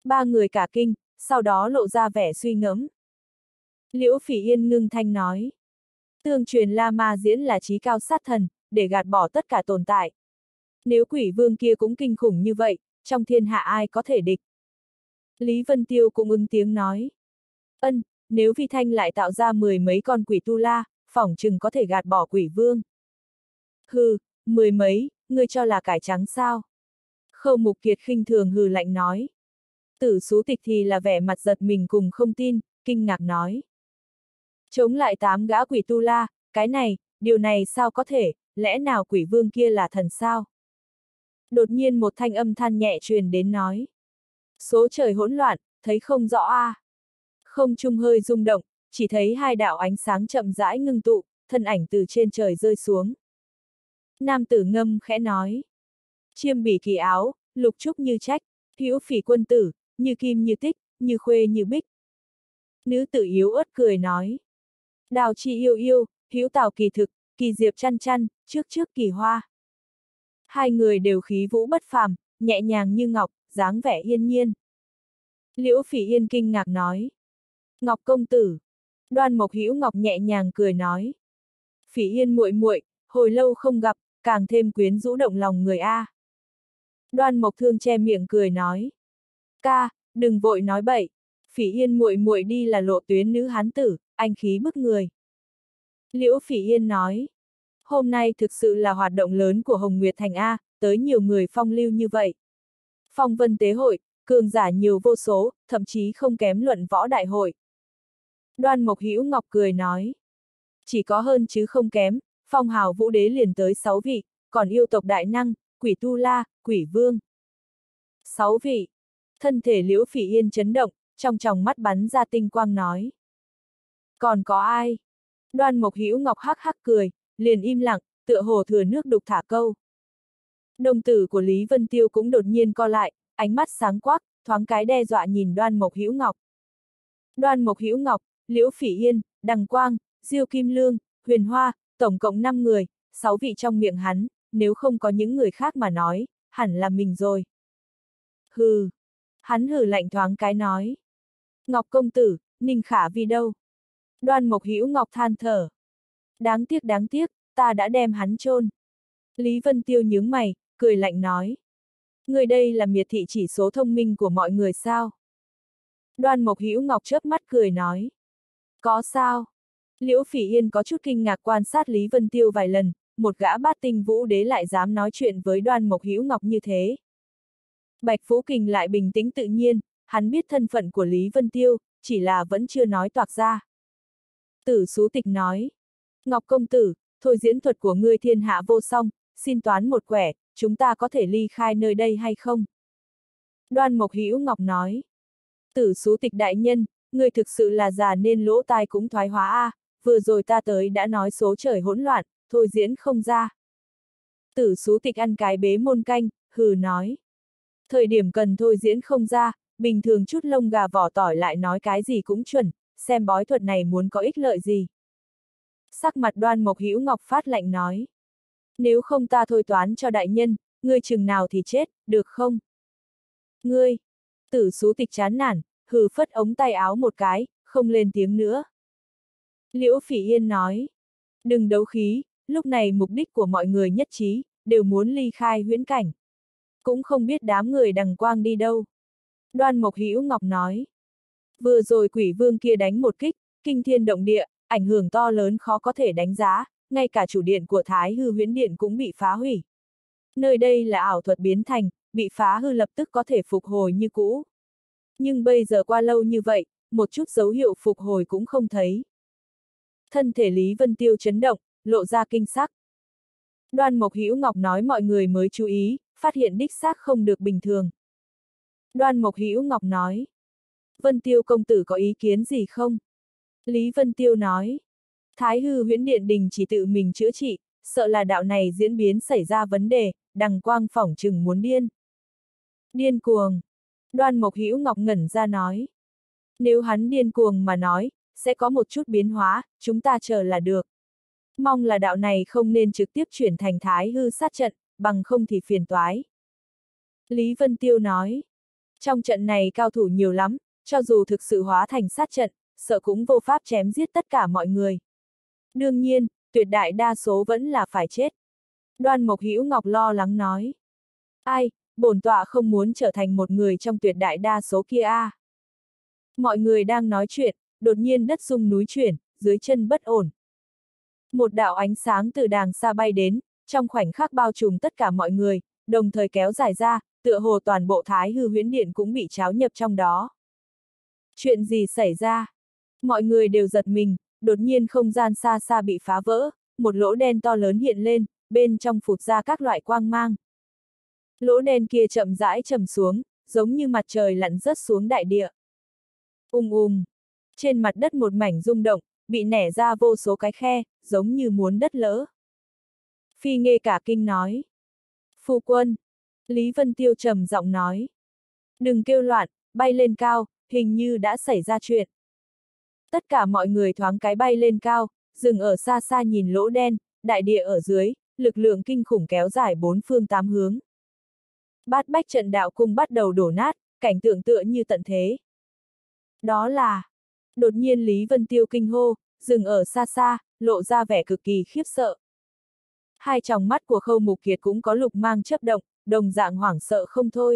Ba người cả kinh, sau đó lộ ra vẻ suy ngẫm. Liễu Phỉ Yên ngưng thanh nói. Tương truyền La Ma Diễn là chí cao sát thần, để gạt bỏ tất cả tồn tại. Nếu quỷ vương kia cũng kinh khủng như vậy, trong thiên hạ ai có thể địch? Lý Vân Tiêu cũng ứng tiếng nói. Nếu Vi Thanh lại tạo ra 10 mấy con quỷ tu la, phỏng chừng có thể gạt bỏ quỷ vương. Hừ, 10 mấy, ngươi cho là cải trắng sao? Khâu Mục Kiệt khinh thường hừ lạnh nói. Tử Sú Tịch thì là vẻ mặt giật mình cùng không tin, kinh ngạc nói. Chống lại 8 gã quỷ tu la, điều này sao có thể, lẽ nào quỷ vương kia là thần sao? Đột nhiên một thanh âm than nhẹ truyền đến nói. Số trời hỗn loạn, thấy không rõ a. Không trung hơi rung động, chỉ thấy hai đạo ánh sáng chậm rãi ngưng tụ, thân ảnh từ trên trời rơi xuống. Nam tử ngâm khẽ nói. Chiêm bỉ kỳ áo, lục trúc như trách, hữu phỉ quân tử, như kim như tích, như khuê như bích. Nữ tử yếu ớt cười nói. Đào chi yêu yêu, hữu tào kỳ thực, kỳ diệp chăn chăn, trước trước kỳ hoa. Hai người đều khí vũ bất phàm, nhẹ nhàng như ngọc, dáng vẻ yên nhiên. Liễu Phỉ Yên kinh ngạc nói. Ngọc công tử. Đoan Mộc Hữu Ngọc nhẹ nhàng cười nói. Phỉ Yên muội muội, hồi lâu không gặp, càng thêm quyến rũ động lòng người a. Đoan Mộc Thương che miệng cười nói. Ca, đừng vội nói bậy. Phỉ Yên muội muội đi là lộ tuyến nữ hán tử, anh khí bức người. Liễu Phỉ Yên nói. Hôm nay thực sự là hoạt động lớn của Hồng Nguyệt Thành A, tới nhiều người phong lưu như vậy. Phong vân tế hội, cường giả nhiều vô số, thậm chí không kém luận võ đại hội. Đoan Mộc Hữu Ngọc cười nói. Chỉ có hơn chứ không kém, phong hào vũ đế liền tới 6 vị, còn yêu tộc đại năng, quỷ tu la, quỷ vương. 6 vị. Thân thể Liễu Phỉ Yên chấn động, trong tròng mắt bắn ra tinh quang nói. Còn có ai? Đoan Mộc Hữu Ngọc hắc hắc cười, liền im lặng, tựa hồ thừa nước đục thả câu. Đồng tử của Lý Vân Tiêu cũng đột nhiên co lại, ánh mắt sáng quắc, thoáng cái đe dọa nhìn Đoan Mộc Hữu Ngọc. Đoan Mộc Hữu Ngọc, Liễu Phỉ Yên, Đằng Quang, Diêu Kim Lương, Huyền Hoa, tổng cộng 5 người, 6 vị trong miệng hắn, nếu không có những người khác mà nói, hẳn là mình rồi. Hừ. Hắn hừ lạnh thoáng cái nói. Ngọc công tử, Ninh Khả Vi đâu? Đoan Mộc Hữu Ngọc than thở. Đáng tiếc, ta đã đem hắn chôn. Lý Vân Tiêu nhướng mày, cười lạnh nói. Người đây là miệt thị chỉ số thông minh của mọi người sao? Đoan Mộc Hữu Ngọc chớp mắt cười nói. Có sao? Liễu Phỉ Yên có chút kinh ngạc quan sát Lý Vân Tiêu vài lần, một gã bát tinh vũ đế lại dám nói chuyện với Đoan Mộc Hữu Ngọc như thế. Bạch Phú Kình lại bình tĩnh tự nhiên, hắn biết thân phận của Lý Vân Tiêu, chỉ là vẫn chưa nói toạc ra. Tử Sú Tịch nói. Ngọc công tử, thôi diễn thuật của ngươi thiên hạ vô song, xin toán một quẻ, chúng ta có thể ly khai nơi đây hay không? Đoan Mộc Hữu Ngọc nói. Tử Sú Tịch đại nhân, ngươi thực sự là già nên lỗ tai cũng thoái hóa a, vừa rồi ta tới đã nói số trời hỗn loạn, thôi diễn không ra. Tử Sú Tịch ăn cái bế môn canh, hừ nói. Thời điểm cần thôi diễn không ra, bình thường chút lông gà vỏ tỏi lại nói cái gì cũng chuẩn, xem bói thuật này muốn có ích lợi gì. Sắc mặt Đoan Mộc Hữu Ngọc phát lạnh nói. Nếu không ta thôi toán cho đại nhân, ngươi chừng nào thì chết, được không? Ngươi! Tử Sú Tịch chán nản, hừ phất ống tay áo một cái, không lên tiếng nữa. Liễu Phỉ Yên nói. Đừng đấu khí, lúc này mục đích của mọi người nhất trí, đều muốn ly khai huyễn cảnh. Cũng không biết đám người Đằng Quang đi đâu. Đoan Mộc Hữu Ngọc nói. Vừa rồi quỷ vương kia đánh một kích, kinh thiên động địa, ảnh hưởng to lớn khó có thể đánh giá, ngay cả chủ điện của Thái Hư Huyễn Điện cũng bị phá hủy. Nơi đây là ảo thuật biến thành, bị phá hư lập tức có thể phục hồi như cũ. Nhưng bây giờ qua lâu như vậy, một chút dấu hiệu phục hồi cũng không thấy. Thân thể Lý Vân Tiêu chấn động, lộ ra kinh sắc. Đoan Mộc Hữu Ngọc nói mọi người mới chú ý, phát hiện đích xác không được bình thường. Đoan Mộc Hữu Ngọc nói. Vân Tiêu công tử có ý kiến gì không? Lý Vân Tiêu nói. Thái Hư Huyễn Điện đình chỉ tự mình chữa trị, sợ là đạo này diễn biến xảy ra vấn đề, Đằng Quang phỏng chừng muốn điên. Điên cuồng. Đoan Mộc Hữu Ngọc ngẩn ra nói. Nếu hắn điên cuồng mà nói, sẽ có một chút biến hóa, chúng ta chờ là được. Mong là đạo này không nên trực tiếp chuyển thành Thái Hư sát trận, bằng không thì phiền toái. Lý Vân Tiêu nói. Trong trận này cao thủ nhiều lắm, cho dù thực sự hóa thành sát trận, sợ cũng vô pháp chém giết tất cả mọi người. Đương nhiên, tuyệt đại đa số vẫn là phải chết. Đoan Mộc Hữu Ngọc lo lắng nói. Ai, bổn tọa không muốn trở thành một người trong tuyệt đại đa số kia a. Mọi người đang nói chuyện, đột nhiên đất rung núi chuyển, dưới chân bất ổn. Một đạo ánh sáng từ đàng xa bay đến, trong khoảnh khắc bao trùm tất cả mọi người, đồng thời kéo dài ra, tựa hồ toàn bộ Thái Hư Huyễn Điện cũng bị tráo nhập trong đó. Chuyện gì xảy ra? Mọi người đều giật mình, đột nhiên không gian xa xa bị phá vỡ, một lỗ đen to lớn hiện lên, bên trong phụt ra các loại quang mang. Lỗ đen kia chậm rãi trầm xuống, giống như mặt trời lặn rớt xuống đại địa. Trên mặt đất một mảnh rung động, bị nẻ ra vô số cái khe, giống như muốn đất lỡ. Phi Nghê cả kinh nói. Phu quân. Lý Vân Tiêu trầm giọng nói. Đừng kêu loạn, bay lên cao, hình như đã xảy ra chuyện. Tất cả mọi người thoáng cái bay lên cao, dừng ở xa xa nhìn lỗ đen, đại địa ở dưới, lực lượng kinh khủng kéo dài bốn phương tám hướng. Bát Bách Trận Đạo Cung bắt đầu đổ nát, cảnh tượng tựa như tận thế. Đó là... Đột nhiên Lý Vân Tiêu kinh hô, dừng ở xa xa, lộ ra vẻ cực kỳ khiếp sợ. Hai tròng mắt của Khâu Mục Kiệt cũng có lục mang chớp động, đồng dạng hoảng sợ không thôi.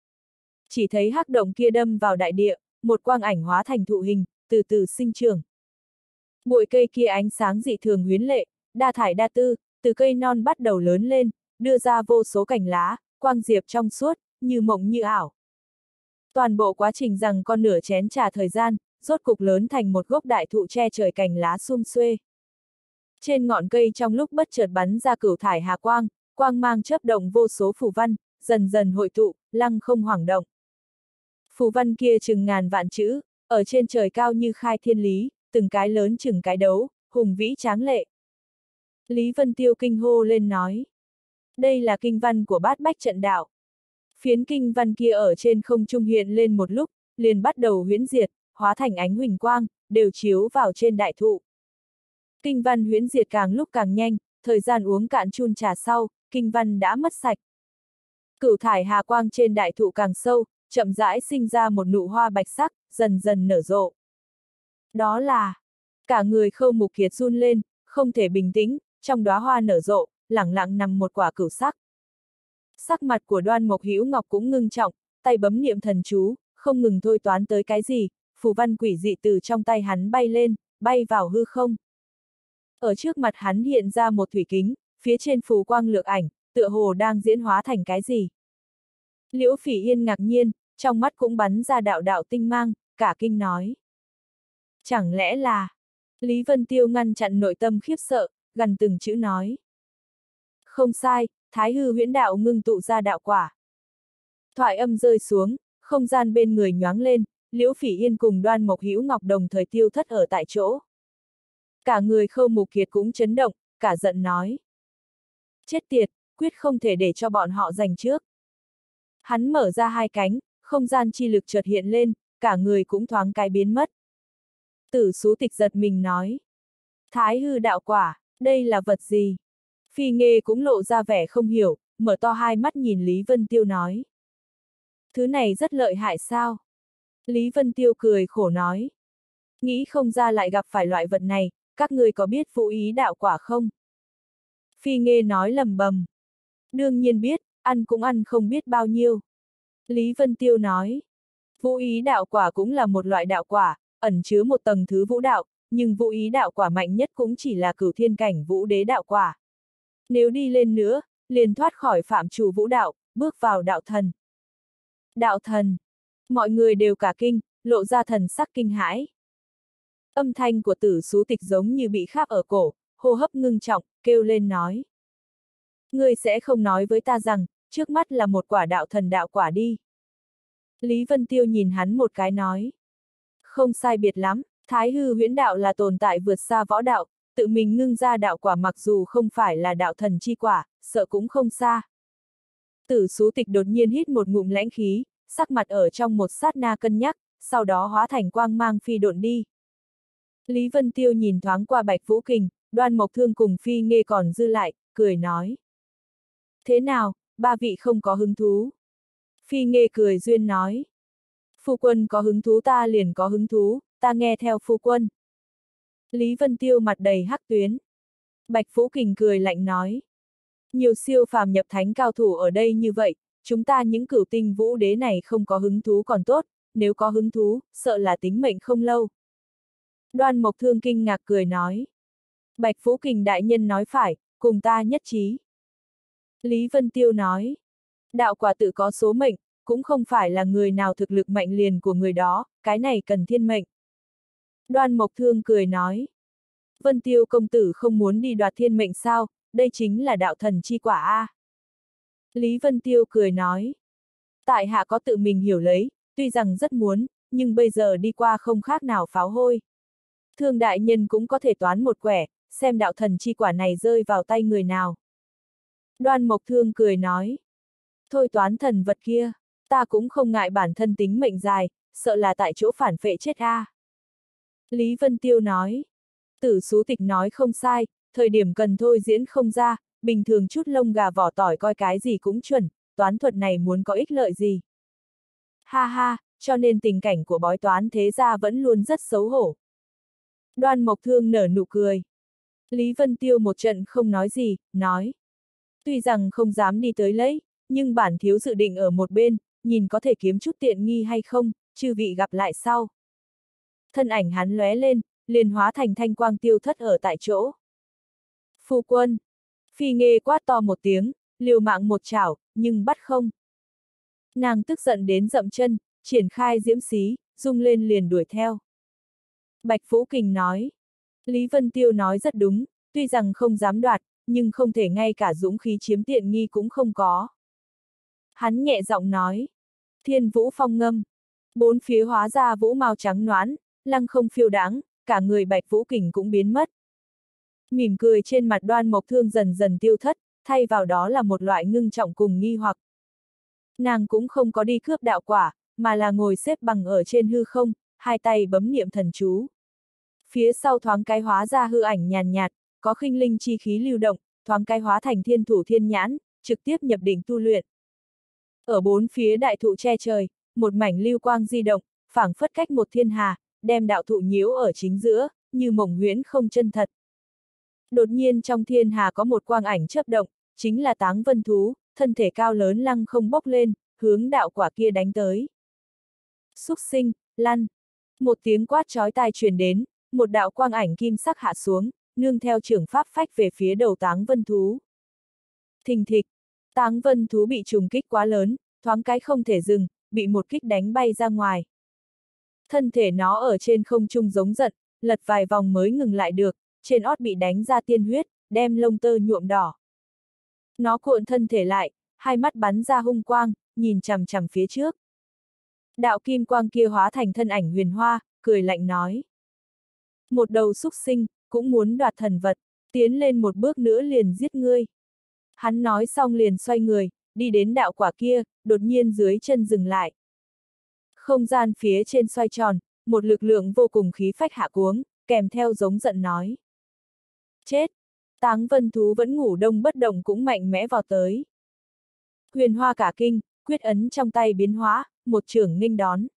Chỉ thấy hắc động kia đâm vào đại địa, một quang ảnh hóa thành thụ hình, từ từ sinh trưởng. Bụi cây kia ánh sáng dị thường huyến lệ, đa thải đa tư, từ cây non bắt đầu lớn lên, đưa ra vô số cành lá, quang diệp trong suốt, như mộng như ảo. Toàn bộ quá trình rằng con nửa chén trà thời gian, rốt cục lớn thành một gốc đại thụ che trời cành lá sum xuê. Trên ngọn cây trong lúc bất chợt bắn ra cửu thải hà quang, quang mang chớp động vô số phù văn, dần dần hội tụ, lăng không hoảng động. Phù văn kia chừng ngàn vạn chữ, ở trên trời cao như khai thiên lý, từng cái lớn chừng cái đấu, hùng vĩ tráng lệ. Lý Vân Tiêu kinh hô lên nói. Đây là kinh văn của Bát Bách Trận Đạo. Phiến kinh văn kia ở trên không trung hiện lên một lúc, liền bắt đầu huyễn diệt, hóa thành ánh huỳnh quang, đều chiếu vào trên đại thụ. Kinh văn huyễn diệt càng lúc càng nhanh, thời gian uống cạn chun trà sau, kinh văn đã mất sạch. Cửu thải hà quang trên đại thụ càng sâu, chậm rãi sinh ra một nụ hoa bạch sắc, dần dần nở rộ. Đó là... Cả người Khâu Mục Kiệt run lên, không thể bình tĩnh, trong đóa hoa nở rộ, lẳng lặng nằm một quả cửu sắc. Sắc mặt của Đoan Mộc Hữu Ngọc cũng ngưng trọng, tay bấm niệm thần chú, không ngừng thôi toán tới cái gì, phù văn quỷ dị từ trong tay hắn bay lên, bay vào hư không. Ở trước mặt hắn hiện ra một thủy kính, phía trên phù quang lược ảnh, tựa hồ đang diễn hóa thành cái gì. Liễu Phỉ Yên ngạc nhiên, trong mắt cũng bắn ra đạo đạo tinh mang, cả kinh nói. Chẳng lẽ là... Lý Vân Tiêu ngăn chặn nội tâm khiếp sợ, gần từng chữ nói. Không sai, Thái Hư Huyễn Đạo ngưng tụ ra đạo quả. Thoại âm rơi xuống, không gian bên người nhoáng lên, Liễu Phỉ Yên cùng Đoan Mộc Hữu Ngọc đồng thời tiêu thất ở tại chỗ. Cả người Khâu Mục Kiệt cũng chấn động, cả giận nói. Chết tiệt, quyết không thể để cho bọn họ giành trước. Hắn mở ra hai cánh, không gian chi lực chợt hiện lên, cả người cũng thoáng cái biến mất. Tử Sú Tịch giật mình nói. Thái Hư đạo quả, đây là vật gì? Phi Nghê cũng lộ ra vẻ không hiểu, mở to hai mắt nhìn Lý Vân Tiêu nói. Thứ này rất lợi hại sao? Lý Vân Tiêu cười khổ nói. Nghĩ không ra lại gặp phải loại vật này, các ngươi có biết Vũ Ý đạo quả không? Phi Nghê nói lầm bầm. Đương nhiên biết, ăn cũng ăn không biết bao nhiêu. Lý Vân Tiêu nói. Vũ Ý đạo quả cũng là một loại đạo quả, ẩn chứa một tầng thứ vũ đạo, nhưng Vũ Ý đạo quả mạnh nhất cũng chỉ là cửu thiên cảnh vũ đế đạo quả. Nếu đi lên nữa, liền thoát khỏi phạm trù vũ đạo, bước vào đạo thần. Đạo thần. Mọi người đều cả kinh, lộ ra thần sắc kinh hãi. Âm thanh của Tử Sú Tịch giống như bị kháp ở cổ, hô hấp ngưng trọng, kêu lên nói. Ngươi sẽ không nói với ta rằng, trước mắt là một quả đạo thần đạo quả đi. Lý Vân Tiêu nhìn hắn một cái nói. Không sai biệt lắm, Thái Hư Huyễn Đạo là tồn tại vượt xa võ đạo, tự mình ngưng ra đạo quả mặc dù không phải là đạo thần chi quả, sợ cũng không xa. Tử Sú Tịch đột nhiên hít một ngụm lãnh khí, sắc mặt ở trong một sát na cân nhắc, sau đó hóa thành quang mang phi độn đi. Lý Vân Tiêu nhìn thoáng qua Bạch Vũ Kình, Đoan Mộc Thương cùng Phi Nghê còn dư lại, cười nói. Thế nào, ba vị không có hứng thú? Phi Nghê cười duyên nói. Phu quân có hứng thú ta liền có hứng thú, ta nghe theo phu quân. Lý Vân Tiêu mặt đầy hắc tuyến. Bạch Vũ Kình cười lạnh nói. Nhiều siêu phàm nhập thánh cao thủ ở đây như vậy, chúng ta những cửu tinh vũ đế này không có hứng thú còn tốt, nếu có hứng thú, sợ là tính mệnh không lâu. Đoan Mộc Thương kinh ngạc cười nói. Bạch Vũ Kình đại nhân nói phải, cùng ta nhất trí. Lý Vân Tiêu nói. Đạo quả tự có số mệnh, cũng không phải là người nào thực lực mạnh liền của người đó, cái này cần thiên mệnh. Đoan Mộc Thương cười nói. Vân Tiêu công tử không muốn đi đoạt thiên mệnh sao, đây chính là đạo thần chi quả a. Lý Vân Tiêu cười nói. Tại hạ có tự mình hiểu lấy, tuy rằng rất muốn, nhưng bây giờ đi qua không khác nào pháo hôi. Thương đại nhân cũng có thể toán một quẻ, xem đạo thần chi quả này rơi vào tay người nào. Đoan Mộc Thương cười nói. Thôi toán thần vật kia, ta cũng không ngại bản thân tính mệnh dài, sợ là tại chỗ phản phệ chết a. Lý Vân Tiêu nói. Tử Sú Tịch nói không sai, thời điểm cần thôi diễn không ra, bình thường chút lông gà vỏ tỏi coi cái gì cũng chuẩn, toán thuật này muốn có ích lợi gì. Ha ha, cho nên tình cảnh của bói toán thế gia vẫn luôn rất xấu hổ. Đoan Mộc Thương nở nụ cười. Lý Vân Tiêu một trận không nói gì, nói. Tuy rằng không dám đi tới lấy, nhưng bản thiếu dự định ở một bên, nhìn có thể kiếm chút tiện nghi hay không, chư vị gặp lại sau. Thân ảnh hắn lóe lên, liền hóa thành thanh quang tiêu thất ở tại chỗ. Phu quân. Phi Nghê quát to một tiếng, liều mạng một chảo, nhưng bắt không. Nàng tức giận đến dậm chân, triển khai diễm xí, rung lên liền đuổi theo. Bạch Vũ Kình nói. Lý Vân Tiêu nói rất đúng, tuy rằng không dám đoạt, nhưng không thể ngay cả dũng khí chiếm tiện nghi cũng không có. Hắn nhẹ giọng nói. Thiên vũ phong ngâm. Bốn phía hóa ra vũ mao trắng noãn, lăng không phiêu đáng, cả người Bạch Vũ Kình cũng biến mất. Mỉm cười trên mặt Đoan Mộc Thương dần dần tiêu thất, thay vào đó là một loại ngưng trọng cùng nghi hoặc. Nàng cũng không có đi cướp đạo quả, mà là ngồi xếp bằng ở trên hư không, hai tay bấm niệm thần chú. Phía sau thoáng cái hóa ra hư ảnh nhàn nhạt, có khinh linh chi khí lưu động, thoáng cái hóa thành thiên thủ thiên nhãn, trực tiếp nhập định tu luyện. Ở bốn phía đại thụ che trời, một mảnh lưu quang di động, phảng phất cách một thiên hà, đem đạo thụ nhiễu ở chính giữa, như mộng huyễn không chân thật. Đột nhiên trong thiên hà có một quang ảnh chớp động, chính là Táng Vân Thú, thân thể cao lớn lăng không bốc lên, hướng đạo quả kia đánh tới. Xúc sinh, lăn. Một tiếng quát chói tai truyền đến, một đạo quang ảnh kim sắc hạ xuống, nương theo trưởng pháp phách về phía đầu Táng Vân Thú. Thình thịch, Táng Vân Thú bị trùng kích quá lớn, thoáng cái không thể dừng, bị một kích đánh bay ra ngoài. Thân thể nó ở trên không trung giống giận, lật vài vòng mới ngừng lại được, trên ót bị đánh ra tiên huyết, đem lông tơ nhuộm đỏ. Nó cuộn thân thể lại, hai mắt bắn ra hung quang, nhìn chằm chằm phía trước. Đạo kim quang kia hóa thành thân ảnh Huyền Hoa, cười lạnh nói. Một đầu xúc sinh, cũng muốn đoạt thần vật, tiến lên một bước nữa liền giết ngươi. Hắn nói xong liền xoay người, đi đến đạo quả kia, đột nhiên dưới chân dừng lại. Không gian phía trên xoay tròn, một lực lượng vô cùng khí phách hạ cuống, kèm theo giống giận nói. Chết! Táng Vân Thú vẫn ngủ đông bất động cũng mạnh mẽ vào tới. Huyền Hoa cả kinh, quyết ấn trong tay biến hóa, một chưởng nghênh đón.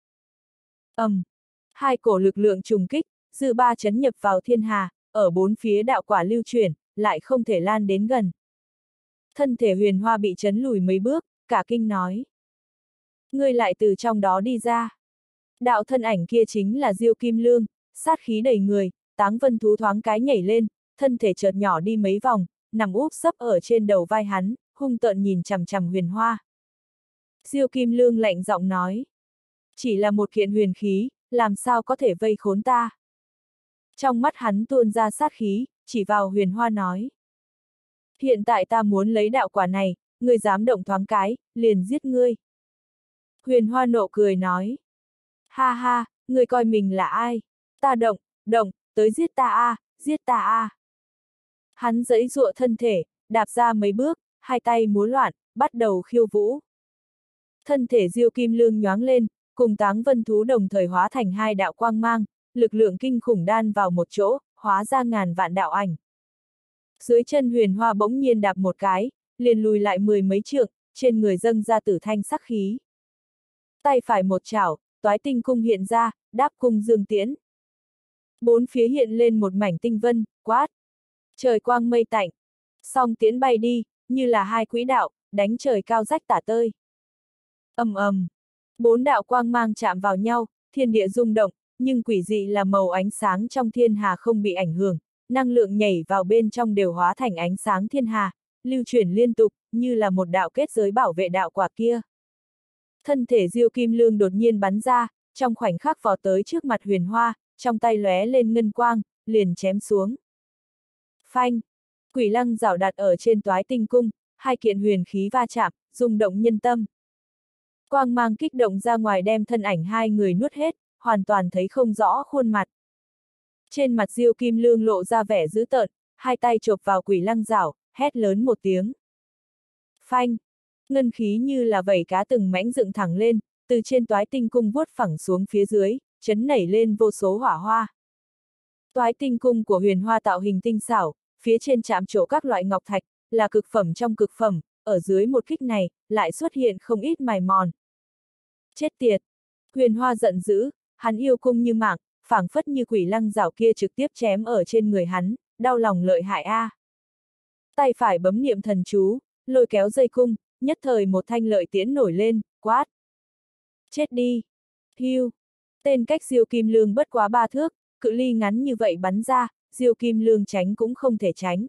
Hai cổ lực lượng trùng kích, dư ba chấn nhập vào thiên hà, ở bốn phía đạo quả lưu chuyển, lại không thể lan đến gần. Thân thể Huyền Hoa bị chấn lùi mấy bước, cả kinh nói. Ngươi lại từ trong đó đi ra. Đạo thân ảnh kia chính là Diêu Kim Lương, sát khí đầy người, Táng Vân Thú thoáng cái nhảy lên, thân thể chợt nhỏ đi mấy vòng, nằm úp sấp ở trên đầu vai hắn, hung tợn nhìn chằm chằm Huyền Hoa. Diêu Kim Lương lạnh giọng nói. Chỉ là một kiện huyền khí, làm sao có thể vây khốn ta. Trong mắt hắn tuôn ra sát khí, chỉ vào Huyền Hoa nói. Hiện tại ta muốn lấy đạo quả này, ngươi dám động thoáng cái, liền giết ngươi. Huyền Hoa nộ cười nói. Ha ha, ngươi coi mình là ai? Ta động, tới giết ta a, giết ta a. Hắn giãy giụa thân thể, đạp ra mấy bước, hai tay múa loạn, bắt đầu khiêu vũ. Thân thể Diêu Kim Lương nhoáng lên, cùng Táng Vân Thú đồng thời hóa thành hai đạo quang mang, lực lượng kinh khủng đan vào một chỗ, hóa ra ngàn vạn đạo ảnh. Dưới chân Huyền Hoa bỗng nhiên đạp một cái, liền lùi lại 10 mấy trượng, trên người dâng ra tử thanh sắc khí. Tay phải một chảo, toái tinh cung hiện ra, đáp cung dương tiễn. Bốn phía hiện lên một mảnh tinh vân, quát. Trời quang mây tạnh. Song tiễn bay đi, như là hai quỹ đạo, đánh trời cao rách tả tơi. Ầm ầm. Bốn đạo quang mang chạm vào nhau, thiên địa rung động, nhưng quỷ dị là màu ánh sáng trong thiên hà không bị ảnh hưởng, năng lượng nhảy vào bên trong đều hóa thành ánh sáng thiên hà, lưu chuyển liên tục, như là một đạo kết giới bảo vệ đạo quả kia. Thân thể Diêu Kim Lương đột nhiên bắn ra, trong khoảnh khắc vọt tới trước mặt Huyền Hoa, trong tay lóe lên ngân quang, liền chém xuống. Phanh! Quỷ lăng rảo đặt ở trên toái tinh cung, hai kiện huyền khí va chạm, rung động nhân tâm. Quang mang kích động ra ngoài đem thân ảnh hai người nuốt hết, hoàn toàn thấy không rõ khuôn mặt. Trên mặt Diêu Kim Lương lộ ra vẻ dữ tợn, hai tay chộp vào quỷ lăng rảo, hét lớn một tiếng. Phanh! Ngân khí như là vảy cá từng mãnh dựng thẳng lên, từ trên toái tinh cung vuốt phẳng xuống phía dưới, chấn nảy lên vô số hỏa hoa. Toái tinh cung của Huyền Hoa tạo hình tinh xảo, phía trên chạm trổ các loại ngọc thạch, là cực phẩm trong cực phẩm, ở dưới một kích này, lại xuất hiện không ít mài mòn. Chết tiệt! Huyền Hoa giận dữ, hắn yêu cung như mạng, phảng phất như quỷ lăng rảo kia trực tiếp chém ở trên người hắn, đau lòng lợi hại a. Tay phải bấm niệm thần chú, lôi kéo dây cung, nhất thời một thanh lợi tiễn nổi lên, quát. Chết đi! Hiu! Tên cách Diêu Kim Lương bất quá 3 thước, cự ly ngắn như vậy bắn ra, Diêu Kim Lương tránh cũng không thể tránh.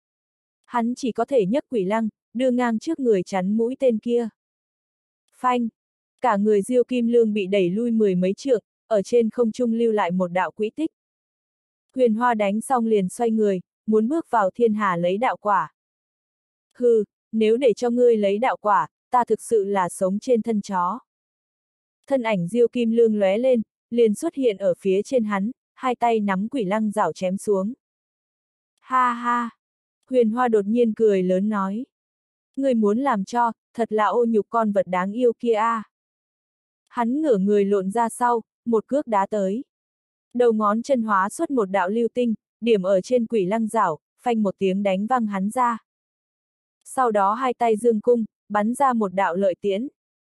Hắn chỉ có thể nhấc quỷ lăng, đưa ngang trước người chắn mũi tên kia. Phanh! Cả người Diêu Kim Lương bị đẩy lui 10 mấy trượng, ở trên không trung lưu lại một đạo quỹ tích. Huyền Hoa đánh xong liền xoay người, muốn bước vào thiên hà lấy đạo quả. Hừ, nếu để cho ngươi lấy đạo quả, ta thực sự là sống trên thân chó. Thân ảnh Diêu Kim Lương lóe lên, liền xuất hiện ở phía trên hắn, hai tay nắm quỷ lăng rảo chém xuống. Ha ha! Huyền Hoa đột nhiên cười lớn nói. Ngươi muốn làm cho, thật là ô nhục con vật đáng yêu kia a. Hắn ngửa người lộn ra sau, một cước đá tới. Đầu ngón chân hóa xuất một đạo lưu tinh, điểm ở trên quỷ lăng rảo, phanh một tiếng đánh văng hắn ra. Sau đó hai tay dương cung, bắn ra một đạo lợi tiễn.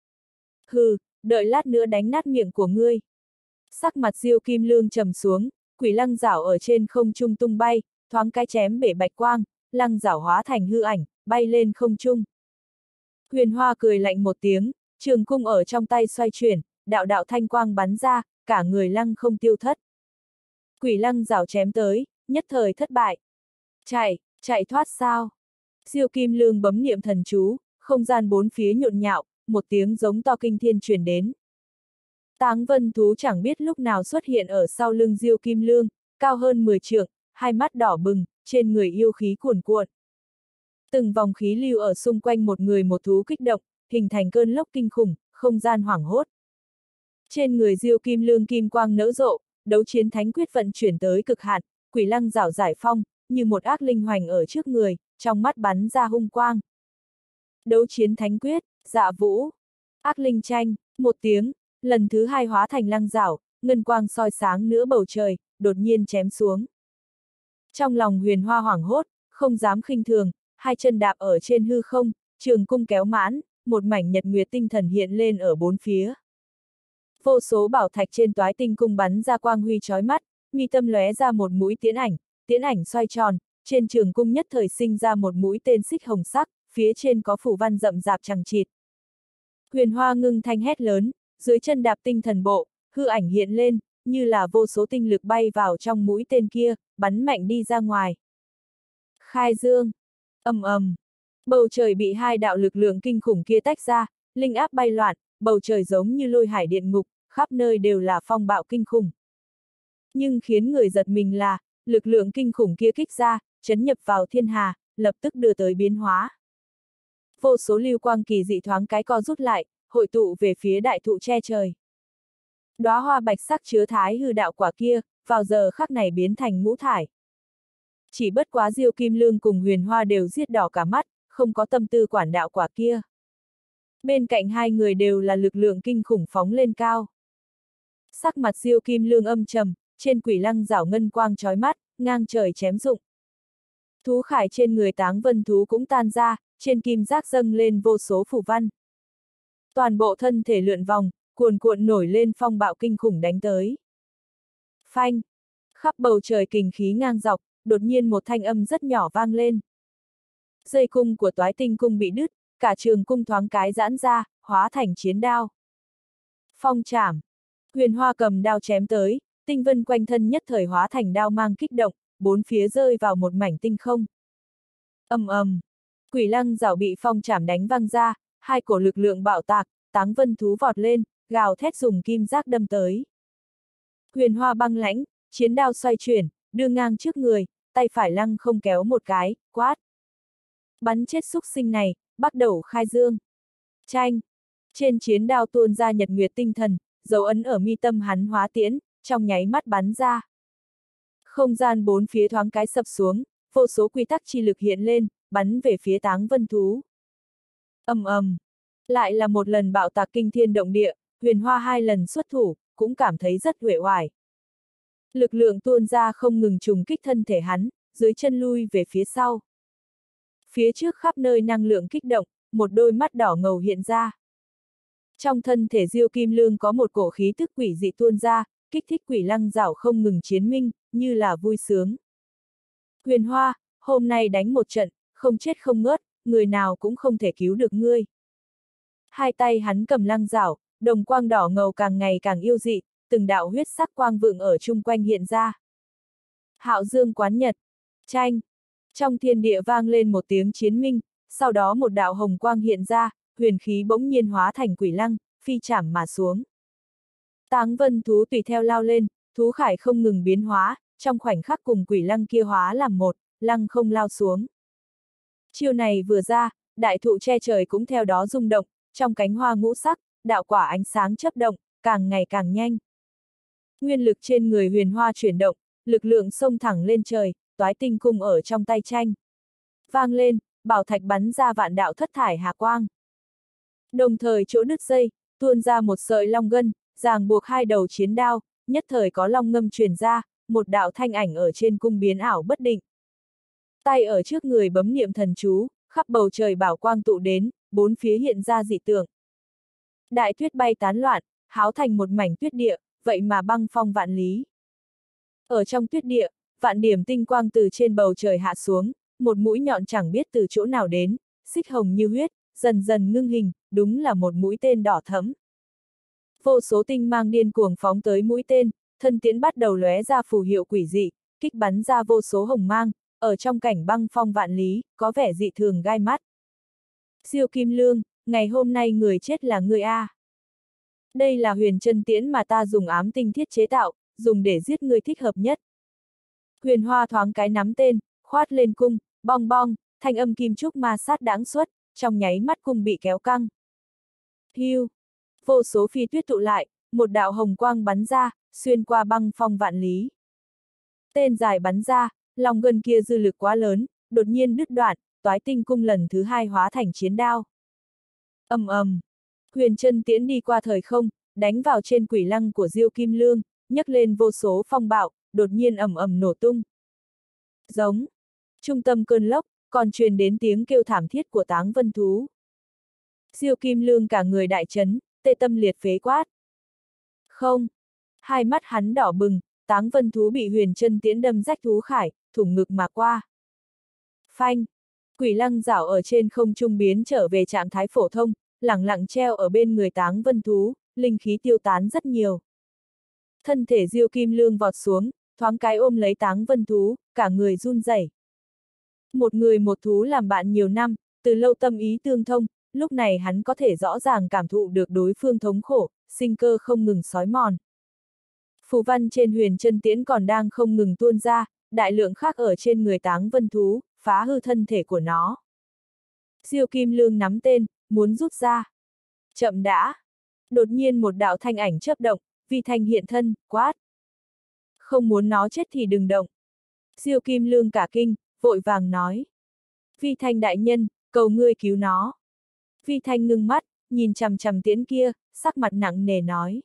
Hừ, đợi lát nữa đánh nát miệng của ngươi. Sắc mặt Diêu Kim Lương trầm xuống, quỷ lăng rảo ở trên không trung tung bay, thoáng cái chém bể bạch quang, lăng rảo hóa thành hư ảnh, bay lên không trung. Huyền Hoa cười lạnh một tiếng, trường cung ở trong tay xoay chuyển, đạo đạo thanh quang bắn ra, cả người lăng không tiêu thất. Quỷ lăng rảo chém tới, nhất thời thất bại. Chạy thoát sao? Diêu Kim Lương bấm niệm thần chú, không gian bốn phía nhộn nhạo, một tiếng giống to kinh thiên truyền đến. Táng Vân thú chẳng biết lúc nào xuất hiện ở sau lưng Diêu Kim Lương, cao hơn 10 trượng, hai mắt đỏ bừng, trên người yêu khí cuồn cuộn. Từng vòng khí lưu ở xung quanh một người một thú kích động, hình thành cơn lốc kinh khủng, không gian hoảng hốt. Trên người Diêu Kim Lương kim quang nở rộ, đấu chiến thánh quyết vận chuyển tới cực hạn, quỷ lăng rảo giải phong, như một ác linh hoành ở trước người, trong mắt bắn ra hung quang. Đấu chiến thánh quyết, dạ vũ, ác linh tranh, một tiếng, lần thứ hai hóa thành lăng rảo, ngân quang soi sáng nửa bầu trời, đột nhiên chém xuống. Trong lòng Huyền Hoa hoảng hốt, không dám khinh thường, hai chân đạp ở trên hư không, trường cung kéo mãn, một mảnh nhật nguyệt tinh thần hiện lên ở bốn phía. Vô số bảo thạch trên toái tinh cung bắn ra quang huy chói mắt, mi tâm lóe ra một mũi tiễn ảnh xoay tròn, trên trường cung nhất thời sinh ra một mũi tên xích hồng sắc, phía trên có phủ văn rậm rạp chằng chịt. Huyền Hoa ngưng thanh hét lớn, dưới chân đạp tinh thần bộ, hư ảnh hiện lên, như là vô số tinh lực bay vào trong mũi tên kia, bắn mạnh đi ra ngoài. Khai dương! Ầm ầm! Bầu trời bị hai đạo lực lượng kinh khủng kia tách ra, linh áp bay loạn, bầu trời giống như lôi hải điện ngục, khắp nơi đều là phong bạo kinh khủng. Nhưng khiến người giật mình là, lực lượng kinh khủng kia kích ra, chấn nhập vào thiên hà, lập tức đưa tới biến hóa. Vô số lưu quang kỳ dị thoáng cái co rút lại, hội tụ về phía đại thụ che trời. Đóa hoa bạch sắc chứa thái hư đạo quả kia, vào giờ khắc này biến thành ngũ thải. Chỉ bất quá Diêu Kim Lương cùng Huyền Hoa đều giết đỏ cả mắt, không có tâm tư quản đạo quả kia. Bên cạnh hai người đều là lực lượng kinh khủng phóng lên cao. Sắc mặt Diêu Kim Lương âm trầm, trên quỷ lăng rảo ngân quang chói mắt, ngang trời chém rụng. Thú khải trên người Táng Vân thú cũng tan ra, trên kim giác dâng lên vô số phù văn. Toàn bộ thân thể lượn vòng, cuồn cuộn nổi lên phong bạo kinh khủng đánh tới. Phanh! Khắp bầu trời kình khí ngang dọc, đột nhiên một thanh âm rất nhỏ vang lên. Dây cung của Toái Tinh cung bị đứt, cả trường cung thoáng cái giãn ra, hóa thành chiến đao. Phong chảm! Huyền Hoa cầm đao chém tới, tinh vân quanh thân nhất thời hóa thành đao mang kích động, bốn phía rơi vào một mảnh tinh không. Ầm ầm! Quỷ lăng rảo bị phong chảm đánh văng ra, hai cổ lực lượng bạo tạc, Táng Vân thú vọt lên, gào thét dùng kim giác đâm tới. Huyền Hoa băng lãnh, chiến đao xoay chuyển, đưa ngang trước người, tay phải lăng không kéo một cái, quát. Bắn chết xúc sinh này, bắt đầu khai dương. Chanh! Trên chiến đao tuôn ra nhật nguyệt tinh thần, dấu ấn ở mi tâm hắn hóa tiễn, trong nháy mắt bắn ra. Không gian bốn phía thoáng cái sập xuống, vô số quy tắc chi lực hiện lên, bắn về phía Táng Vân thú. Ầm ầm! Lại là một lần bạo tạc kinh thiên động địa, Huyền Hoa hai lần xuất thủ, cũng cảm thấy rất uể oải. Lực lượng tuôn ra không ngừng trùng kích thân thể hắn, dưới chân lui về phía sau. Phía trước khắp nơi năng lượng kích động, một đôi mắt đỏ ngầu hiện ra. Trong thân thể Diêu Kim Lương có một cổ khí tức quỷ dị tuôn ra, kích thích quỷ lăng rảo không ngừng chiến minh, như là vui sướng. Huyền Hoa, hôm nay đánh một trận, không chết không ngớt, người nào cũng không thể cứu được ngươi. Hai tay hắn cầm lăng rảo, đồng quang đỏ ngầu càng ngày càng yêu dị, từng đạo huyết sắc quang vượng ở chung quanh hiện ra. Hạo Dương quán nhật, chanh! Trong thiên địa vang lên một tiếng chiến minh, sau đó một đạo hồng quang hiện ra, huyền khí bỗng nhiên hóa thành quỷ lăng, phi chảm mà xuống. Táng Vân thú tùy theo lao lên, thú khải không ngừng biến hóa, trong khoảnh khắc cùng quỷ lăng kia hóa làm một, lăng không lao xuống. Chiêu này vừa ra, đại thụ che trời cũng theo đó rung động, trong cánh hoa ngũ sắc, đạo quả ánh sáng chớp động, càng ngày càng nhanh. Nguyên lực trên người Huyền Hoa chuyển động, lực lượng xông thẳng lên trời, Toái Tinh cung ở trong tay tranh. Vang lên, bảo thạch bắn ra vạn đạo thất thải hà quang. Đồng thời chỗ đứt dây, tuôn ra một sợi long ngân, ràng buộc hai đầu chiến đao, nhất thời có long ngâm truyền ra, một đạo thanh ảnh ở trên cung biến ảo bất định. Tay ở trước người bấm niệm thần chú, khắp bầu trời bảo quang tụ đến, bốn phía hiện ra dị tượng. Đại tuyết bay tán loạn, háo thành một mảnh tuyết địa, vậy mà băng phong vạn lý. Ở trong tuyết địa, vạn điểm tinh quang từ trên bầu trời hạ xuống, một mũi nhọn chẳng biết từ chỗ nào đến, xích hồng như huyết, dần dần ngưng hình, đúng là một mũi tên đỏ thẫm. Vô số tinh mang điên cuồng phóng tới mũi tên, thân tiễn bắt đầu lóe ra phù hiệu quỷ dị, kích bắn ra vô số hồng mang, ở trong cảnh băng phong vạn lý, có vẻ dị thường gai mắt. Diêu Kim Lương, ngày hôm nay người chết là ngươi a. Đây là huyền chân tiễn mà ta dùng ám tinh thiết chế tạo, dùng để giết người thích hợp nhất. Huyền Hoa thoáng cái nắm tên, khoát lên cung, bong bong, thanh âm kim trúc ma sát đãng xuất, trong nháy mắt cung bị kéo căng. Hiu! Vô số phi tuyết tụ lại, một đạo hồng quang bắn ra, xuyên qua băng phong vạn lý. Tên dài bắn ra, lòng ngân kia dư lực quá lớn, đột nhiên đứt đoạn, Toái Tinh cung lần thứ hai hóa thành chiến đao. Ầm ầm! Huyền chân tiễn đi qua thời không, đánh vào trên quỷ lăng của Diêu Kim Lương, nhấc lên vô số phong bạo, đột nhiên ầm ầm nổ tung. Giống! Trung tâm cơn lốc, còn truyền đến tiếng kêu thảm thiết của Táng Vân thú. Diêu Kim Lương cả người đại chấn, tê tâm liệt phế quát. Không! Hai mắt hắn đỏ bừng, Táng Vân thú bị huyền chân tiễn đâm rách thú khải, thủng ngực mà qua. Phanh! Quỷ lăng rảo ở trên không trung biến trở về trạng thái phổ thông, lẳng lặng treo ở bên người Táng Vân thú, linh khí tiêu tán rất nhiều. Thân thể Diêu Kim Lương vọt xuống, thoáng cái ôm lấy Táng Vân thú, cả người run rẩy. Một người một thú làm bạn nhiều năm, từ lâu tâm ý tương thông, lúc này hắn có thể rõ ràng cảm thụ được đối phương thống khổ, sinh cơ không ngừng xói mòn. Phù văn trên huyền chân tiễn còn đang không ngừng tuôn ra, đại lượng khác ở trên người Táng Vân thú, phá hư thân thể của nó. Diêu Kim Lương nắm tên, muốn rút ra. Chậm đã! Đột nhiên một đạo thanh ảnh chớp động, Vi Thanh hiện thân, quát. Không muốn nó chết thì đừng động. Diêu Kim Lương cả kinh, vội vàng nói. Vi Thanh đại nhân, cầu ngươi cứu nó. Vi Thanh ngưng mắt, nhìn chằm chằm tiễn kia, sắc mặt nặng nề nói.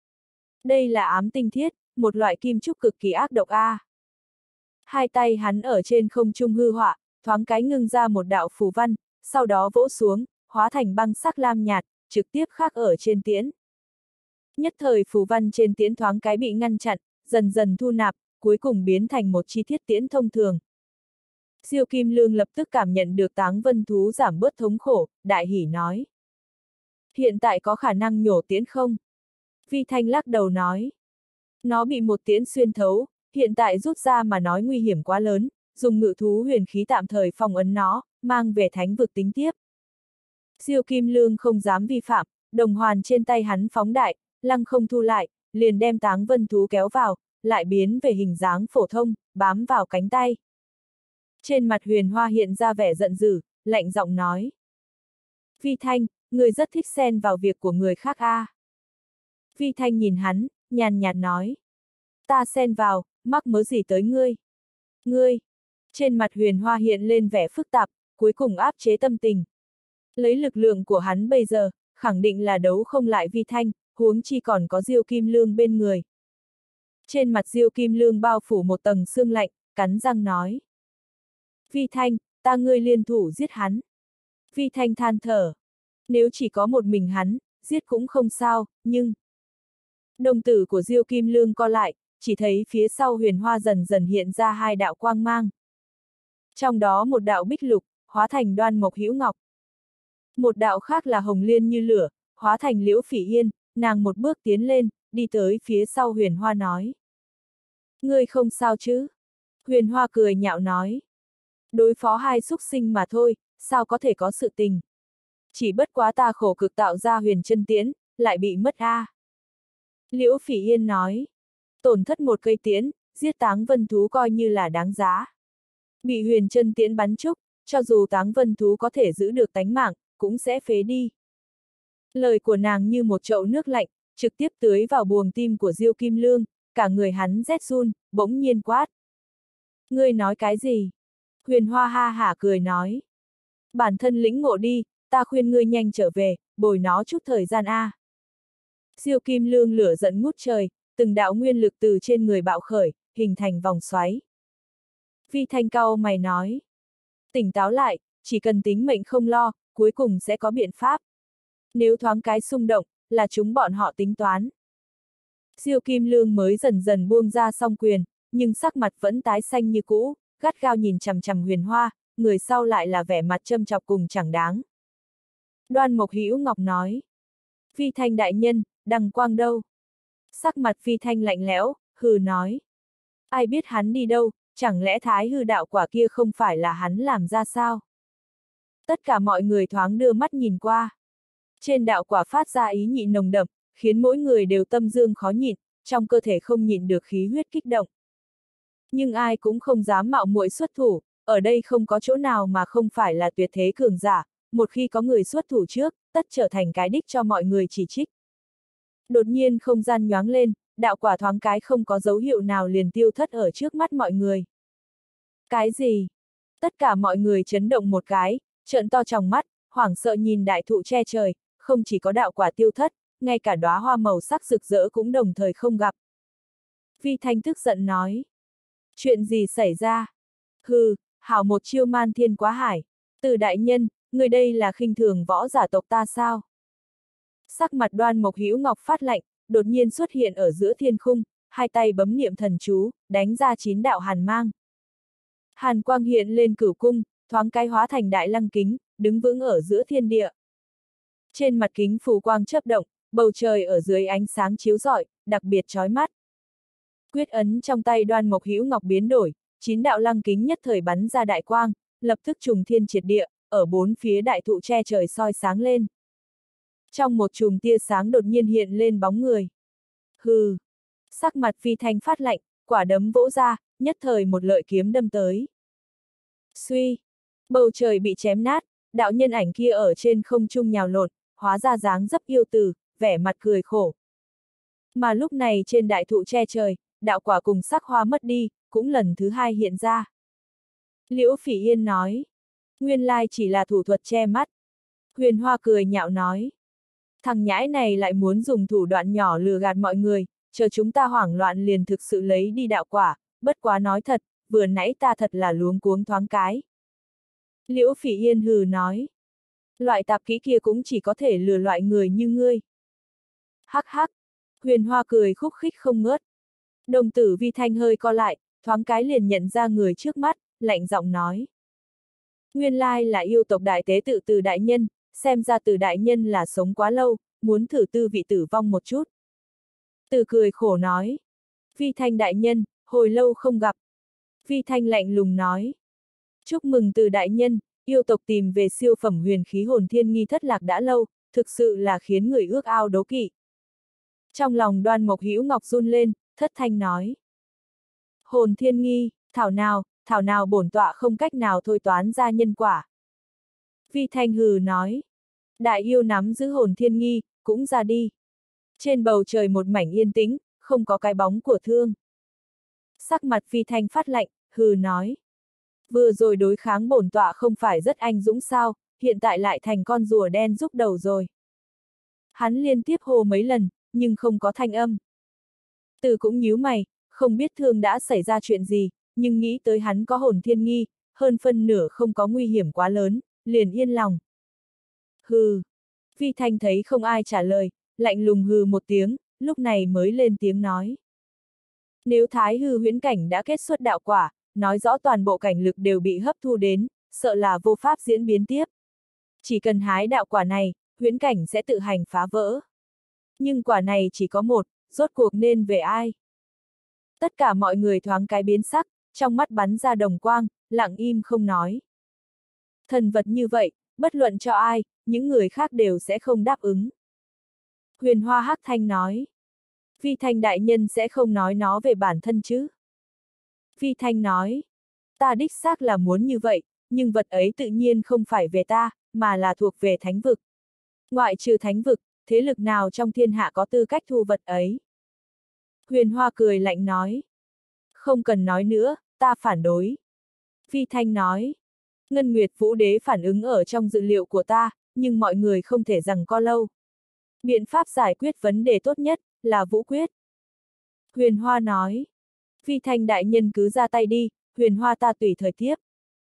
Đây là ám tinh thiết, một loại kim trúc cực kỳ ác độc a. Hai tay hắn ở trên không trung hư họa, thoáng cái ngưng ra một đạo phù văn, sau đó vỗ xuống, hóa thành băng sắc lam nhạt, trực tiếp khắc ở trên tiễn. Nhất thời phù văn trên tiễn thoáng cái bị ngăn chặn, dần dần thu nạp, cuối cùng biến thành một chi tiết tiễn thông thường. Diêu Kim Lương lập tức cảm nhận được Táng Vân thú giảm bớt thống khổ, đại hỉ nói. Hiện tại có khả năng nhổ tiễn không? Vi Thanh lắc đầu nói. Nó bị một tiễn xuyên thấu, hiện tại rút ra mà nói nguy hiểm quá lớn, dùng ngự thú huyền khí tạm thời phong ấn nó, mang về thánh vực tính tiếp. Diêu Kim Lương không dám vi phạm, đồng hoàn trên tay hắn phóng đại, lăng không thu lại, liền đem Táng Vân thú kéo vào, lại biến về hình dáng phổ thông, bám vào cánh tay. Trên mặt Huyền Hoa hiện ra vẻ giận dữ, lạnh giọng nói. Vi Thanh, người rất thích xen vào việc của người khác a. Vi Thanh nhìn hắn, nhàn nhạt nói. Ta xen vào, mắc mớ gì tới ngươi? Ngươi! Trên mặt Huyền Hoa hiện lên vẻ phức tạp, cuối cùng áp chế tâm tình. Lấy lực lượng của hắn bây giờ, khẳng định là đấu không lại Vi Thanh, huống chi còn có Diêu Kim Lương bên người. Trên mặt Diêu Kim Lương bao phủ một tầng sương lạnh, cắn răng nói. Vi Thanh, ta ngươi liên thủ giết hắn. Vi Thanh than thở. Nếu chỉ có một mình hắn, giết cũng không sao, nhưng... Đồng tử của Diêu Kim Lương co lại, chỉ thấy phía sau Huyền Hoa dần dần hiện ra hai đạo quang mang. Trong đó một đạo bích lục, hóa thành Đoan Mộc Hữu Ngọc. Một đạo khác là hồng liên như lửa, hóa thành Liễu Phỉ Yên, nàng một bước tiến lên, đi tới phía sau Huyền Hoa nói. Ngươi không sao chứ? Huyền Hoa cười nhạo nói. Đối phó hai súc sinh mà thôi, sao có thể có sự tình? Chỉ bất quá ta khổ cực tạo ra huyền chân tiễn, lại bị mất a. Liễu Phỉ Yên nói. Tổn thất một cây tiễn, giết Táng Vân thú coi như là đáng giá. Bị huyền chân tiễn bắn trúng, cho dù Táng Vân thú có thể giữ được tánh mạng, cũng sẽ phế đi. Lời của nàng như một chậu nước lạnh, trực tiếp tưới vào buồng tim của Diêu Kim Lương, cả người hắn rét run, bỗng nhiên quát. Ngươi nói cái gì? Huyền Hoa ha hả cười nói. Bản thân lĩnh ngộ đi, ta khuyên ngươi nhanh trở về, bồi nó chút thời gian a. Diêu Kim Lương lửa giận ngút trời, từng đạo nguyên lực từ trên người bạo khởi, hình thành vòng xoáy. Vi Thanh cau mày nói. Tỉnh táo lại, chỉ cần tính mệnh không lo, cuối cùng sẽ có biện pháp. Nếu thoáng cái xung động, là chúng bọn họ tính toán. Diêu Kim Lương mới dần dần buông ra song quyền, nhưng sắc mặt vẫn tái xanh như cũ, gắt gao nhìn chằm chằm Huyền Hoa, người sau lại là vẻ mặt châm chọc cùng chẳng đáng. Đoan Mộc Hữu Ngọc nói. Phi Thanh đại nhân, Đằng Quang đâu? Sắc mặt Phi Thanh lạnh lẽo, hừ nói. Ai biết hắn đi đâu, chẳng lẽ Thái hư đạo quả kia không phải là hắn làm ra sao? Tất cả mọi người thoáng đưa mắt nhìn qua. Trên đạo quả phát ra ý nhị nồng đậm, khiến mỗi người đều tâm dương khó nhịn, trong cơ thể không nhịn được khí huyết kích động. Nhưng ai cũng không dám mạo muội xuất thủ, ở đây không có chỗ nào mà không phải là tuyệt thế cường giả, một khi có người xuất thủ trước, tất trở thành cái đích cho mọi người chỉ trích. Đột nhiên không gian nhoáng lên, đạo quả thoáng cái không có dấu hiệu nào liền tiêu thất ở trước mắt mọi người. Cái gì? Tất cả mọi người chấn động một cái, trợn to tròng mắt, hoảng sợ nhìn đại thụ che trời, không chỉ có đạo quả tiêu thất, ngay cả đóa hoa màu sắc rực rỡ cũng đồng thời không gặp. Vi Thanh tức giận nói. Chuyện gì xảy ra? Hừ, hảo một chiêu man thiên quá hải. Từ đại nhân, người đây là khinh thường võ giả tộc ta sao? Sắc mặt Đoan Mộc Hữu Ngọc phát lạnh, đột nhiên xuất hiện ở giữa thiên khung, hai tay bấm niệm thần chú, đánh ra 9 đạo hàn mang. Hàn quang hiện lên cửu cung, thoáng cái hóa thành đại lăng kính, đứng vững ở giữa thiên địa. Trên mặt kính phù quang chớp động, bầu trời ở dưới ánh sáng chiếu rọi, đặc biệt chói mắt. Quyết ấn trong tay Đoan Mộc Hữu Ngọc biến đổi, 9 đạo lăng kính nhất thời bắn ra đại quang, lập tức trùng thiên triệt địa, ở bốn phía đại thụ che trời soi sáng lên. Trong một chùm tia sáng đột nhiên hiện lên bóng người. Hừ! Sắc mặt Phi Thanh phát lạnh, quả đấm vỗ ra, nhất thời một lợi kiếm đâm tới. Suy! Bầu trời bị chém nát, đạo nhân ảnh kia ở trên không trung nhào lộn, hóa ra dáng dấp yêu từ, vẻ mặt cười khổ. Mà lúc này trên đại thụ che trời, đạo quả cùng sắc hoa mất đi, cũng lần thứ hai hiện ra. Liễu Phỉ Yên nói. Nguyên lai chỉ là thủ thuật che mắt. Huyền Hoa cười nhạo nói. Thằng nhãi này lại muốn dùng thủ đoạn nhỏ lừa gạt mọi người, chờ chúng ta hoảng loạn liền thực sự lấy đi đạo quả, bất quá nói thật, vừa nãy ta thật là luống cuống thoáng cái. Liễu Phỉ Yên hừ nói. Loại tạp kỹ kia cũng chỉ có thể lừa loại người như ngươi. Hắc hắc, Huyền Hoa cười khúc khích không ngớt. Đồng tử Vi Thanh hơi co lại, thoáng cái liền nhận ra người trước mắt, lạnh giọng nói. Nguyên lai là yêu tộc đại tế tự Từ đại nhân, xem ra Từ đại nhân là sống quá lâu, muốn thử tư vị tử vong một chút. Từ cười khổ nói. Vi Thanh đại nhân, hồi lâu không gặp. Vi Thanh lạnh lùng nói. Chúc mừng Từ đại nhân, yêu tộc tìm về siêu phẩm huyền khí hồn thiên nghi thất lạc đã lâu, thực sự là khiến người ước ao đố kỵ. Trong lòng Đoan Mộc Hữu Ngọc run lên, thất thanh nói. Hồn thiên nghi, thảo nào bổn tọa không cách nào thôi toán ra nhân quả. Vi Thanh hừ nói. Đại yêu nắm giữ hồn thiên nghi, cũng ra đi. Trên bầu trời một mảnh yên tĩnh, không có cái bóng của thương. Sắc mặt Vi Thanh phát lạnh, hừ nói. Vừa rồi đối kháng bổn tọa không phải rất anh dũng sao, hiện tại lại thành con rùa đen rúc đầu rồi. Hắn liên tiếp hô mấy lần, nhưng không có thanh âm. Từ cũng nhíu mày, không biết thương đã xảy ra chuyện gì, nhưng nghĩ tới hắn có hồn thiên nghi, hơn phân nửa không có nguy hiểm quá lớn, liền yên lòng. Hừ. Vi Thanh thấy không ai trả lời, lạnh lùng hừ một tiếng, lúc này mới lên tiếng nói. Nếu Thái hư huyễn cảnh đã kết xuất đạo quả, nói rõ toàn bộ cảnh lực đều bị hấp thu đến, sợ là vô pháp diễn biến tiếp. Chỉ cần hái đạo quả này, huyễn cảnh sẽ tự hành phá vỡ. Nhưng quả này chỉ có một, rốt cuộc nên về ai? Tất cả mọi người thoáng cái biến sắc, trong mắt bắn ra đồng quang, lặng im không nói. Thần vật như vậy, bất luận cho ai, những người khác đều sẽ không đáp ứng. Huyền Hoa Hắc Thanh nói. Vi Thanh đại nhân sẽ không nói nó về bản thân chứ? Vi Thanh nói. Ta đích xác là muốn như vậy, nhưng vật ấy tự nhiên không phải về ta, mà là thuộc về thánh vực. Ngoại trừ thánh vực, thế lực nào trong thiên hạ có tư cách thu vật ấy? Huyền Hoa cười lạnh nói. Không cần nói nữa, ta phản đối. Vi Thanh nói. Ngân Nguyệt Vũ Đế phản ứng ở trong dự liệu của ta, nhưng mọi người không thể giằng co lâu. Biện pháp giải quyết vấn đề tốt nhất, là Vũ Quyết. Huyền Hoa nói. Vi Thanh đại nhân cứ ra tay đi, Huyền Hoa ta tùy thời tiếp.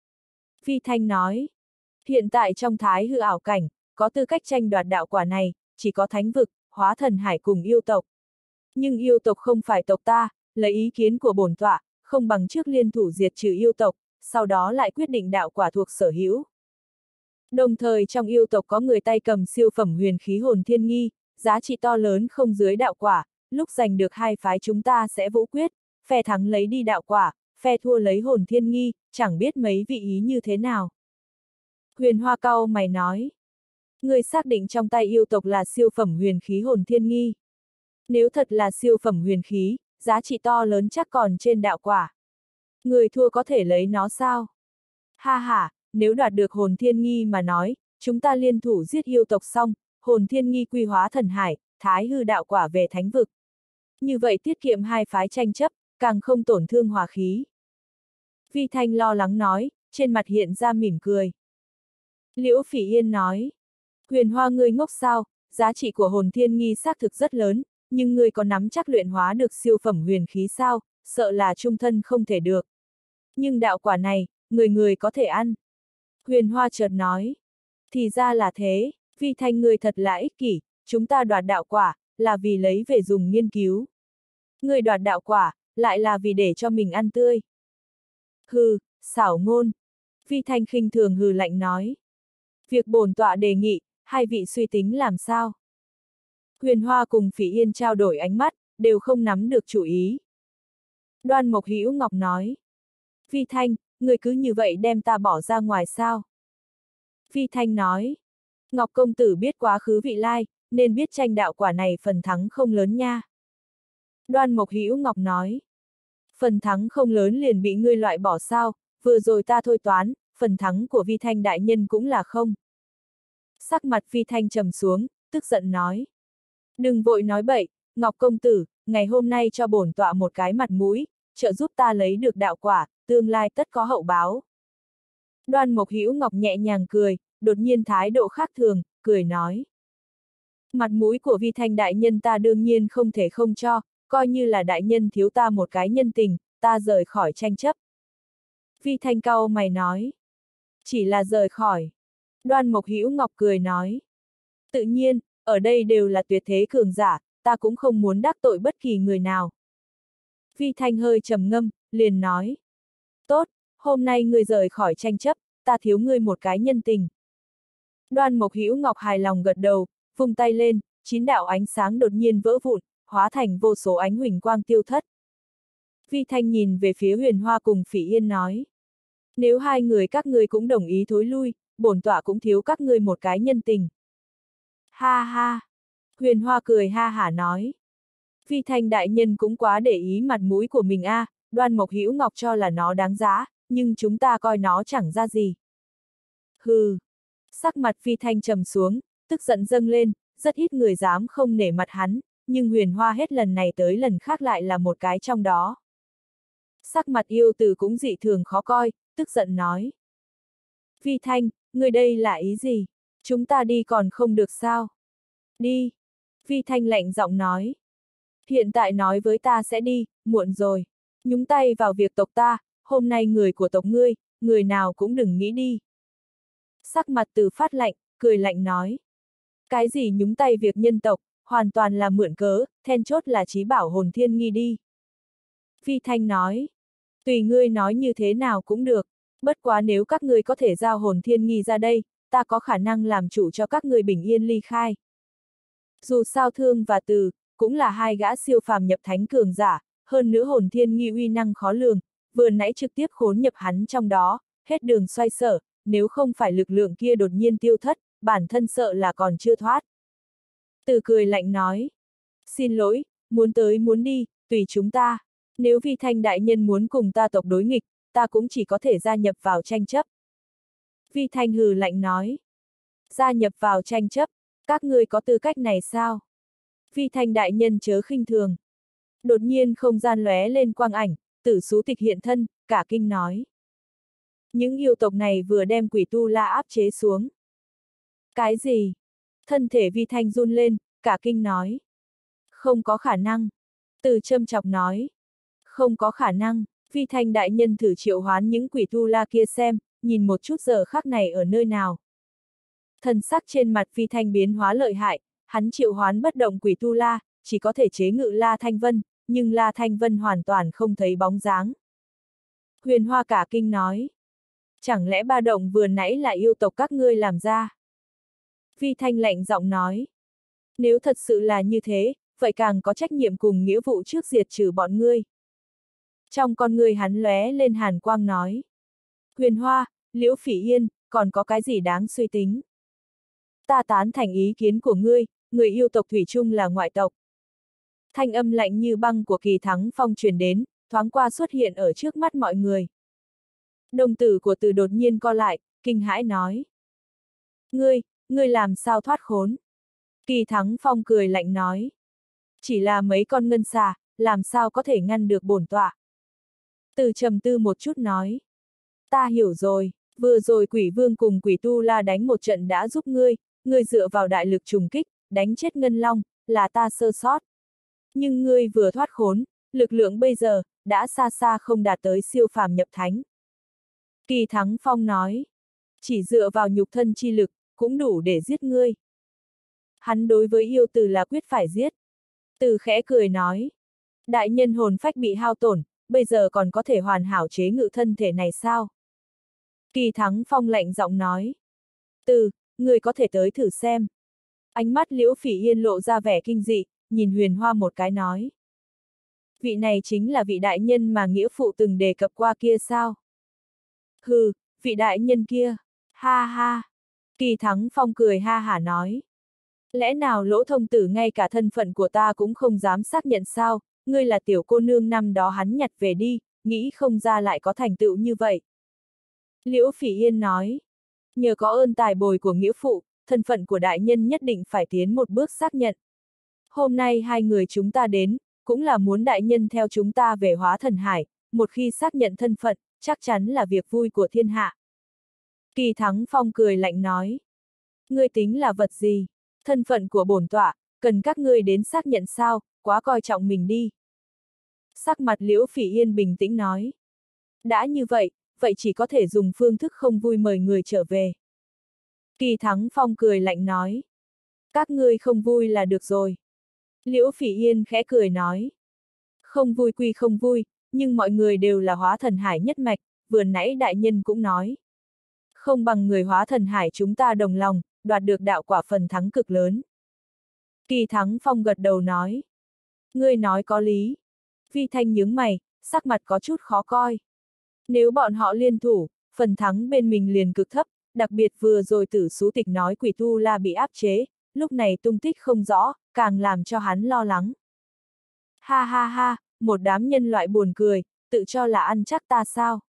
Vi Thanh nói. Hiện tại trong Thái hư ảo cảnh, có tư cách tranh đoạt đạo quả này, chỉ có thánh vực, hóa thần hải cùng yêu tộc. Nhưng yêu tộc không phải tộc ta, lấy ý kiến của bổn tọa, không bằng trước liên thủ diệt trừ yêu tộc, sau đó lại quyết định đạo quả thuộc sở hữu. Đồng thời trong yêu tộc có người tay cầm siêu phẩm huyền khí hồn thiên nghi, giá trị to lớn không dưới đạo quả, lúc giành được hai phái chúng ta sẽ vũ quyết, phe thắng lấy đi đạo quả, phe thua lấy hồn thiên nghi, chẳng biết mấy vị ý như thế nào. Huyền Hoa cau mày nói. Người xác định trong tay yêu tộc là siêu phẩm huyền khí hồn thiên nghi. Nếu thật là siêu phẩm huyền khí, giá trị to lớn chắc còn trên đạo quả. Người thua có thể lấy nó sao? Ha ha, nếu đoạt được hồn thiên nghi mà nói, chúng ta liên thủ giết yêu tộc xong, hồn thiên nghi quy hóa thần hải, thái hư đạo quả về thánh vực. Như vậy tiết kiệm hai phái tranh chấp, càng không tổn thương hòa khí. Vi Thanh lo lắng nói, trên mặt hiện ra mỉm cười. Liễu Phỉ Yên nói. Huyền Hoa ngươi ngốc sao, giá trị của hồn thiên nghi xác thực rất lớn, nhưng ngươi có nắm chắc luyện hóa được siêu phẩm huyền khí sao, sợ là trung thân không thể được. Nhưng đạo quả này, người người có thể ăn. Huyền Hoa chợt nói. Thì ra là thế, Vi Thanh ngươi thật là ích kỷ, chúng ta đoạt đạo quả, là vì lấy về dùng nghiên cứu. Ngươi đoạt đạo quả, lại là vì để cho mình ăn tươi. Hừ, xảo ngôn. Vi Thanh khinh thường hừ lạnh nói. Việc bổn tọa đề nghị, hai vị suy tính làm sao? Huyền Hoa cùng Phỉ Yên trao đổi ánh mắt, đều không nắm được chủ ý. Đoan Mộc Hữu Ngọc nói. Vi Thanh, người cứ như vậy đem ta bỏ ra ngoài sao? Vi Thanh nói. Ngọc công tử biết quá khứ vị lai, nên biết tranh đạo quả này phần thắng không lớn nha. Đoan Mộc Hữu Ngọc nói. Phần thắng không lớn liền bị ngươi loại bỏ sao, vừa rồi ta thôi toán, phần thắng của Vi Thanh đại nhân cũng là không. Sắc mặt Vi Thanh trầm xuống, tức giận nói. Đừng vội nói bậy, Ngọc công tử, ngày hôm nay cho bổn tọa một cái mặt mũi, trợ giúp ta lấy được đạo quả, tương lai tất có hậu báo. Đoan Mộc Hữu Ngọc nhẹ nhàng cười, đột nhiên thái độ khác thường, cười nói. Mặt mũi của Vi Thanh đại nhân ta đương nhiên không thể không cho, coi như là đại nhân thiếu ta một cái nhân tình, ta rời khỏi tranh chấp. Vi Thanh cau mày nói. Chỉ là rời khỏi. Đoan Mộc Hữu Ngọc cười nói. Tự nhiên, ở đây đều là tuyệt thế cường giả, ta cũng không muốn đắc tội bất kỳ người nào. Vi Thanh hơi trầm ngâm, liền nói. Tốt, hôm nay ngươi rời khỏi tranh chấp, ta thiếu ngươi một cái nhân tình. Đoan Mộc Hữu Ngọc hài lòng gật đầu, vung tay lên, 9 đạo ánh sáng đột nhiên vỡ vụn, hóa thành vô số ánh huỳnh quang tiêu thất. Vi Thanh nhìn về phía Huyền Hoa cùng Phỉ Yên nói. Nếu hai người các ngươi cũng đồng ý thối lui, bổn tọa cũng thiếu các ngươi một cái nhân tình. Ha ha! Huyền Hoa cười ha hả nói. Vi Thanh đại nhân cũng quá để ý mặt mũi của mình a, Đoan Mộc Hữu Ngọc cho là nó đáng giá, nhưng chúng ta coi nó chẳng ra gì. Hừ! Sắc mặt Vi Thanh trầm xuống, tức giận dâng lên, rất ít người dám không nể mặt hắn, nhưng Huyền Hoa hết lần này tới lần khác lại là một cái trong đó. Sắc mặt yêu tử cũng dị thường khó coi, tức giận nói. Vi Thanh, người đây là ý gì? Chúng ta đi còn không được sao? Đi! Vi Thanh lạnh giọng nói. Hiện tại nói với ta sẽ đi, muộn rồi. Nhúng tay vào việc tộc ta, hôm nay người của tộc ngươi, người nào cũng đừng nghĩ đi. Sắc mặt Từ phát lạnh, cười lạnh nói. Cái gì nhúng tay việc nhân tộc, hoàn toàn là mượn cớ, then chốt là chí bảo hồn thiên nghi đi. Vi Thanh nói. Tùy ngươi nói như thế nào cũng được, bất quá nếu các ngươi có thể giao hồn thiên nghi ra đây, ta có khả năng làm chủ cho các ngươi bình yên ly khai. Dù sao Thương và Từ, cũng là hai gã siêu phàm nhập thánh cường giả, hơn nữa hồn thiên nghi uy năng khó lường, vừa nãy trực tiếp khốn nhập hắn trong đó, hết đường xoay sở, nếu không phải lực lượng kia đột nhiên tiêu thất, bản thân sợ là còn chưa thoát. Từ cười lạnh nói. Xin lỗi, muốn tới muốn đi, tùy chúng ta. Nếu Vi Thanh đại nhân muốn cùng ta tộc đối nghịch, ta cũng chỉ có thể gia nhập vào tranh chấp. Vi Thanh hừ lạnh nói. Gia nhập vào tranh chấp, các ngươi có tư cách này sao? Vi Thanh đại nhân chớ khinh thường. Đột nhiên không gian lóe lên quang ảnh, Tử Sú Tịch hiện thân, cả kinh nói. Những yêu tộc này vừa đem quỷ tu la áp chế xuống. Cái gì? Thân thể Vi Thanh run lên, cả kinh nói. Không có khả năng. Từ châm chọc nói. Không có khả năng, Vi Thanh đại nhân thử triệu hoán những quỷ tu la kia xem, nhìn một chút giờ khắc này ở nơi nào. Thần sắc trên mặt Vi Thanh biến hóa lợi hại, hắn triệu hoán bất động quỷ tu la, chỉ có thể chế ngự La Thanh Vân, nhưng La Thanh Vân hoàn toàn không thấy bóng dáng. Huyền Hoa cả kinh nói. Chẳng lẽ ba động vừa nãy là yêu tộc các ngươi làm ra? Vi Thanh lạnh giọng nói. Nếu thật sự là như thế, vậy càng có trách nhiệm cùng nghĩa vụ trước diệt trừ bọn ngươi. Trong con người hắn lóe lên hàn quang nói. Huyền Hoa, Liễu Phỉ Yên, còn có cái gì đáng suy tính? Ta tán thành ý kiến của ngươi, người yêu tộc thủy chung là ngoại tộc. Thanh âm lạnh như băng của Kỳ Thắng Phong truyền đến, thoáng qua xuất hiện ở trước mắt mọi người. Đồng tử của Từ đột nhiên co lại, kinh hãi nói. Ngươi làm sao thoát khốn? Kỳ Thắng Phong cười lạnh nói. Chỉ là mấy con ngân xà, làm sao có thể ngăn được bổn tọa? Từ trầm tư một chút nói. Ta hiểu rồi, vừa rồi quỷ vương cùng quỷ tu la đánh một trận đã giúp ngươi dựa vào đại lực trùng kích, đánh chết ngân long, là ta sơ sót. Nhưng ngươi vừa thoát khốn, lực lượng bây giờ, đã xa xa không đạt tới siêu phàm nhập thánh. Kỳ Thắng Phong nói. Chỉ dựa vào nhục thân chi lực, cũng đủ để giết ngươi. Hắn đối với yêu Từ là quyết phải giết. Từ khẽ cười nói. Đại nhân hồn phách bị hao tổn, bây giờ còn có thể hoàn hảo chế ngự thân thể này sao? Kỳ Thắng Phong lạnh giọng nói. Từ, người có thể tới thử xem. Ánh mắt Liễu Phỉ Yên lộ ra vẻ kinh dị, nhìn Huyền Hoa một cái nói. Vị này chính là vị đại nhân mà nghĩa phụ từng đề cập qua kia sao? Hừ, vị đại nhân kia, ha ha. Kỳ Thắng Phong cười ha hả nói. Lẽ nào Lỗ thông tử ngay cả thân phận của ta cũng không dám xác nhận sao, ngươi là tiểu cô nương năm đó hắn nhặt về đi, nghĩ không ra lại có thành tựu như vậy. Liễu Phỉ Yên nói. Nhờ có ơn tài bồi của nghĩa phụ, thân phận của đại nhân nhất định phải tiến một bước xác nhận. Hôm nay hai người chúng ta đến, cũng là muốn đại nhân theo chúng ta về Hóa Thần Hải, một khi xác nhận thân phận, chắc chắn là việc vui của thiên hạ. Kỳ Thắng Phong cười lạnh nói. Ngươi tính là vật gì? Thân phận của bổn tọa, cần các ngươi đến xác nhận sao, quá coi trọng mình đi. Sắc mặt Liễu Phỉ Yên bình tĩnh nói. Đã như vậy, vậy chỉ có thể dùng phương thức không vui mời người trở về. Kỳ Thắng Phong cười lạnh nói. Các ngươi không vui là được rồi. Liễu Phỉ Yên khẽ cười nói. Không vui quy không vui, nhưng mọi người đều là hóa thần hải nhất mạch, vừa nãy đại nhân cũng nói. Không bằng người hóa thần hải chúng ta đồng lòng, đoạt được đạo quả phần thắng cực lớn. Kỳ Thắng Phong gật đầu nói. Ngươi nói có lý. Vi Thanh nhướng mày, sắc mặt có chút khó coi. Nếu bọn họ liên thủ, phần thắng bên mình liền cực thấp, đặc biệt vừa rồi Tử Sú Tịch nói Quỷ Tu La bị áp chế, lúc này tung tích không rõ, càng làm cho hắn lo lắng. Ha ha ha, một đám nhân loại buồn cười, tự cho là ăn chắc ta sao?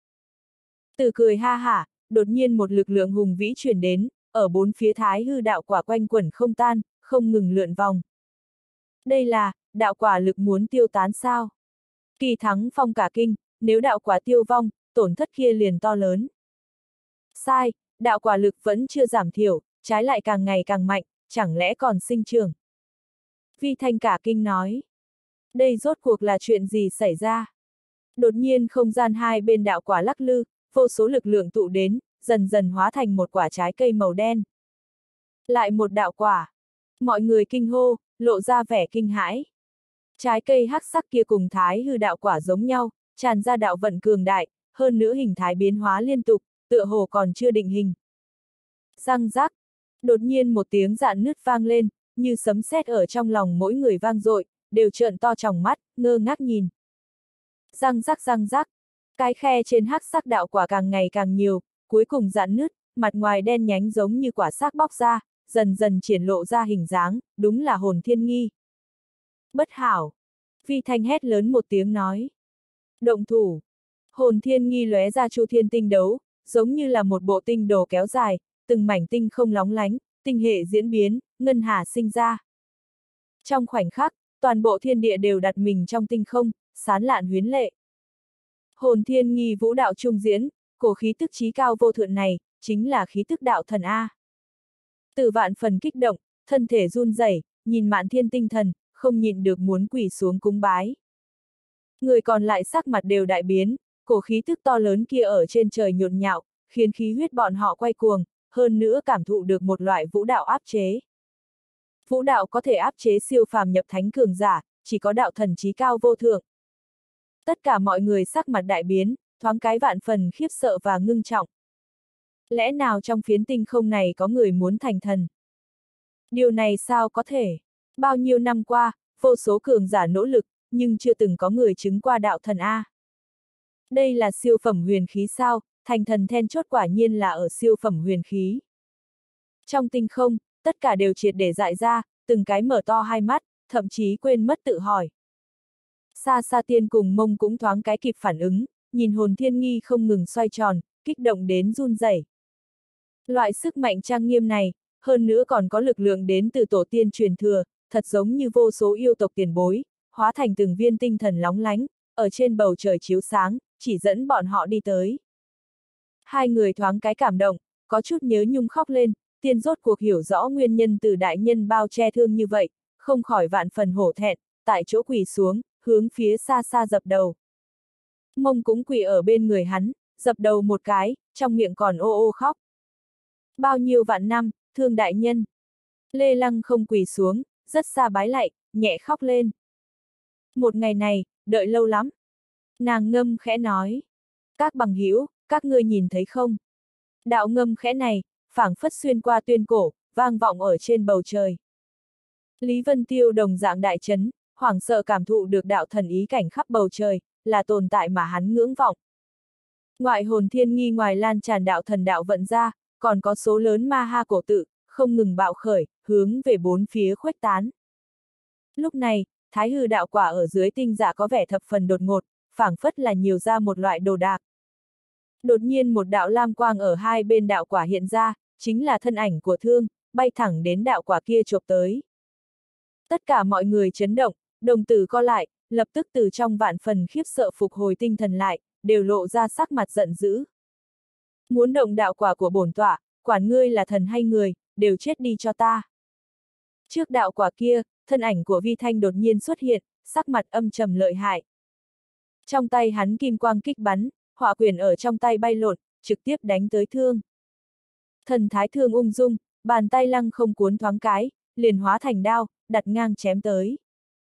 Từ cười ha hả, đột nhiên một lực lượng hùng vĩ truyền đến, ở bốn phía thái hư đạo quả quanh quẩn không tan, không ngừng lượn vòng. Đây là, đạo quả lực muốn tiêu tán sao? Kỳ Thắng Phong cả kinh, nếu đạo quả tiêu vong, tổn thất kia liền to lớn. Sai, đạo quả lực vẫn chưa giảm thiểu, trái lại càng ngày càng mạnh, chẳng lẽ còn sinh trưởng? Vi Thanh cả kinh nói. Đây rốt cuộc là chuyện gì xảy ra? Đột nhiên không gian hai bên đạo quả lắc lư, vô số lực lượng tụ đến, dần dần hóa thành một quả trái cây màu đen. Lại một đạo quả. Mọi người kinh hô, lộ ra vẻ kinh hãi. Trái cây hắc sắc kia cùng thái hư đạo quả giống nhau, tràn ra đạo vận cường đại, hơn nữa hình thái biến hóa liên tục, tựa hồ còn chưa định hình. Răng rắc. Đột nhiên một tiếng rạn nứt vang lên, như sấm sét ở trong lòng mỗi người vang dội, đều trợn to tròng mắt, ngơ ngác nhìn. Răng rắc răng rắc. Cái khe trên hắc sắc đạo quả càng ngày càng nhiều, cuối cùng rạn nứt, mặt ngoài đen nhánh giống như quả xác bóc ra, dần dần triển lộ ra hình dáng, đúng là hồn thiên nghi. Bất hảo. Vi Thanh hét lớn một tiếng nói. Động thủ. Hồn thiên nghi lóe ra chu thiên tinh đấu, giống như là một bộ tinh đồ kéo dài, từng mảnh tinh không lóng lánh, tinh hệ diễn biến, ngân hà sinh ra. Trong khoảnh khắc, toàn bộ thiên địa đều đặt mình trong tinh không, sán lạn huyến lệ. Hồn thiên nghi vũ đạo trung diễn, cổ khí tức trí cao vô thượng này, chính là khí tức đạo thần A. Từ vạn phần kích động, thân thể run rẩy, nhìn Mạn Thiên tinh thần, không nhịn được muốn quỳ xuống cúng bái. Người còn lại sắc mặt đều đại biến, cổ khí tức to lớn kia ở trên trời nhộn nhạo, khiến khí huyết bọn họ quay cuồng, hơn nữa cảm thụ được một loại vũ đạo áp chế. Vũ đạo có thể áp chế siêu phàm nhập thánh cường giả, chỉ có đạo thần trí cao vô thượng. Tất cả mọi người sắc mặt đại biến, thoáng cái vạn phần khiếp sợ và ngưng trọng. Lẽ nào trong phiến tinh không này có người muốn thành thần? Điều này sao có thể? Bao nhiêu năm qua, vô số cường giả nỗ lực, nhưng chưa từng có người chứng qua đạo thần A. Đây là siêu phẩm huyền khí sao, thành thần then chốt quả nhiên là ở siêu phẩm huyền khí. Trong tinh không, tất cả đều triệt để dại ra, từng cái mở to hai mắt, thậm chí quên mất tự hỏi. Sa Sa Tiên cùng Mông cũng thoáng cái kịp phản ứng, nhìn hồn thiên nghi không ngừng xoay tròn, kích động đến run rẩy. Loại sức mạnh trang nghiêm này, hơn nữa còn có lực lượng đến từ tổ tiên truyền thừa, thật giống như vô số yêu tộc tiền bối, hóa thành từng viên tinh thần lóng lánh, ở trên bầu trời chiếu sáng, chỉ dẫn bọn họ đi tới. Hai người thoáng cái cảm động, có chút nhớ nhung khóc lên, tiên rốt cuộc hiểu rõ nguyên nhân từ đại nhân bao che thương như vậy, không khỏi vạn phần hổ thẹn, tại chỗ quỳ xuống, hướng phía xa xa dập đầu. Mông cũng quỳ ở bên người hắn, dập đầu một cái, trong miệng còn ô ô khóc. Bao nhiêu vạn năm, thương đại nhân. Lê Lăng không quỳ xuống, rất xa bái lạy, nhẹ khóc lên. Một ngày này, đợi lâu lắm. Nàng ngâm khẽ nói. Các bằng hữu, các ngươi nhìn thấy không? Đạo ngâm khẽ này, phảng phất xuyên qua tuyên cổ, vang vọng ở trên bầu trời. Lý Vân Tiêu đồng dạng đại chấn, hoảng sợ cảm thụ được đạo thần ý cảnh khắp bầu trời, là tồn tại mà hắn ngưỡng vọng. Ngoại hồn thiên nghi ngoài lan tràn đạo thần đạo vận ra, còn có số lớn ma ha cổ tự, không ngừng bạo khởi, hướng về bốn phía khuếch tán. Lúc này, thái hư đạo quả ở dưới tinh dạ có vẻ thập phần đột ngột, phảng phất là nhiều ra một loại đồ đạc. Đột nhiên một đạo lam quang ở hai bên đạo quả hiện ra, chính là thân ảnh của Thương, bay thẳng đến đạo quả kia chộp tới. Tất cả mọi người chấn động, đồng tử co lại, lập tức từ trong vạn phần khiếp sợ phục hồi tinh thần lại, đều lộ ra sắc mặt giận dữ. Muốn động đạo quả của bổn tọa, quản ngươi là thần hay người, đều chết đi cho ta. Trước đạo quả kia, thân ảnh của Vi Thanh đột nhiên xuất hiện, sắc mặt âm trầm lợi hại. Trong tay hắn kim quang kích bắn, hỏa quyền ở trong tay bay lộn, trực tiếp đánh tới Thương. Thần thái Thương ung dung, bàn tay lăng không cuốn thoáng cái, liền hóa thành đao, đặt ngang chém tới.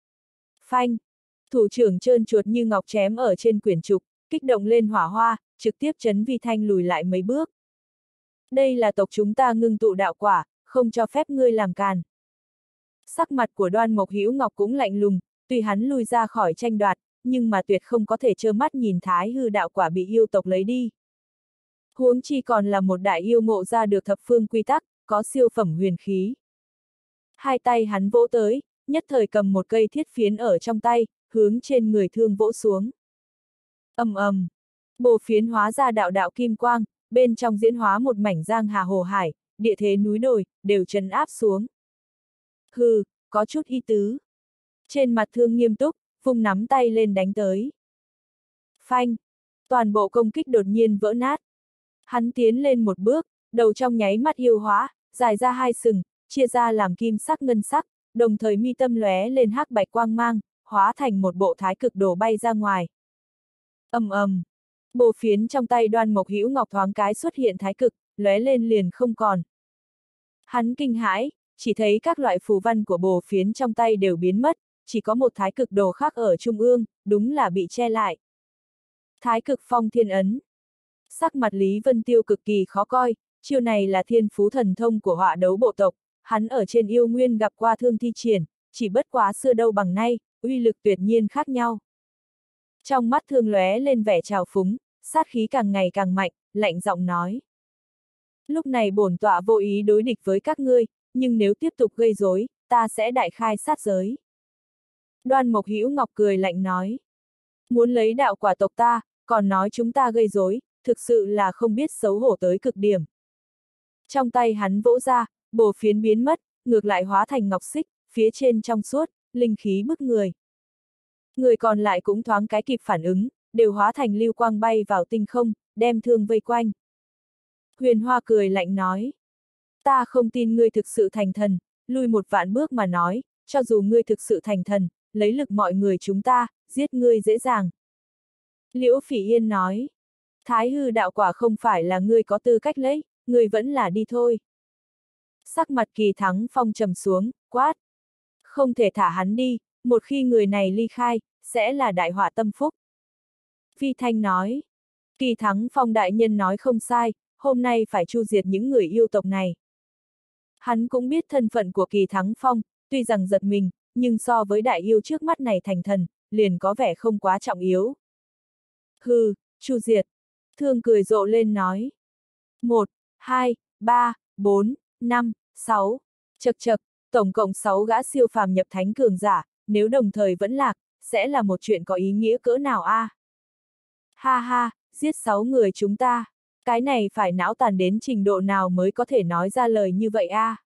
Phanh! Thủ trưởng trơn chuột như ngọc chém ở trên quyển trục, kích động lên hỏa hoa, trực tiếp chấn Vi Thanh lùi lại mấy bước. Đây là tộc chúng ta ngưng tụ đạo quả, không cho phép ngươi làm càn. Sắc mặt của Đoan Mộc Hữu Ngọc cũng lạnh lùng, tuy hắn lui ra khỏi tranh đoạt, nhưng mà tuyệt không có thể trơ mắt nhìn Thái hư đạo quả bị yêu tộc lấy đi. Huống chi còn là một đại yêu ngộ ra được thập phương quy tắc, có siêu phẩm huyền khí. Hai tay hắn vỗ tới, nhất thời cầm một cây thiết phiến ở trong tay, hướng trên người thương vỗ xuống. Ầm ầm, bồ phiến hóa ra đạo đạo kim quang, bên trong diễn hóa một mảnh giang hà hồ hải, địa thế núi đồi, đều trấn áp xuống. Hừ, có chút ý tứ. Trên mặt thương nghiêm túc, vung nắm tay lên đánh tới. Phanh! Toàn bộ công kích đột nhiên vỡ nát. Hắn tiến lên một bước, đầu trong nháy mắt yêu hóa, dài ra hai sừng, chia ra làm kim sắc ngân sắc, đồng thời mi tâm lóe lên hắc bạch quang mang, hóa thành một bộ thái cực đồ bay ra ngoài. Ầm ầm! Bồ phiến trong tay Đoan Mộc Hữu Ngọc thoáng cái xuất hiện thái cực, lóe lên liền không còn. Hắn kinh hãi, chỉ thấy các loại phù văn của bồ phiến trong tay đều biến mất, chỉ có một thái cực đồ khác ở trung ương, đúng là bị che lại. Thái cực phong thiên ấn. Sắc mặt Lý Vân Tiêu cực kỳ khó coi, chiêu này là thiên phú thần thông của họa đấu bộ tộc, hắn ở trên yêu nguyên gặp qua thương thi triển, chỉ bất quá xưa đâu bằng nay, uy lực tuyệt nhiên khác nhau. Trong mắt thương lóe lên vẻ trào phúng, sát khí càng ngày càng mạnh, lạnh giọng nói. Lúc này bổn tọa vô ý đối địch với các ngươi, nhưng nếu tiếp tục gây rối, ta sẽ đại khai sát giới. Đoan Mộc Hữu Ngọc cười lạnh nói. Muốn lấy đạo quả tộc ta, còn nói chúng ta gây rối, thực sự là không biết xấu hổ tới cực điểm. Trong tay hắn vỗ ra, bồ phiến biến mất, ngược lại hóa thành ngọc xích, phía trên trong suốt, linh khí bức người. Người còn lại cũng thoáng cái kịp phản ứng, đều hóa thành lưu quang bay vào tinh không, đem thương vây quanh. Huyền Hoa cười lạnh nói. Ta không tin ngươi thực sự thành thần, lui một vạn bước mà nói, cho dù ngươi thực sự thành thần, lấy lực mọi người chúng ta, giết ngươi dễ dàng. Liễu Phỉ Yên nói. Thái hư đạo quả không phải là ngươi có tư cách lấy, ngươi vẫn là đi thôi. Sắc mặt Kỳ Thắng Phong trầm xuống, quát. Không thể thả hắn đi, một khi người này ly khai, sẽ là đại họa tâm phúc. Vi Thanh nói. Kỳ Thắng Phong đại nhân nói không sai, hôm nay phải chu diệt những người yêu tộc này. Hắn cũng biết thân phận của Kỳ Thắng Phong, tuy rằng giật mình, nhưng so với đại yêu trước mắt này thành thần, liền có vẻ không quá trọng yếu. Hừ, chu diệt. Thương cười rộ lên nói. 1, 2, 3, 4, 5, 6. Chậc chậc, tổng cộng 6 gã siêu phàm nhập thánh cường giả, nếu đồng thời vẫn lạc, sẽ là một chuyện có ý nghĩa cỡ nào a? Ha ha, giết 6 người chúng ta. Cái này phải não tàn đến trình độ nào mới có thể nói ra lời như vậy a?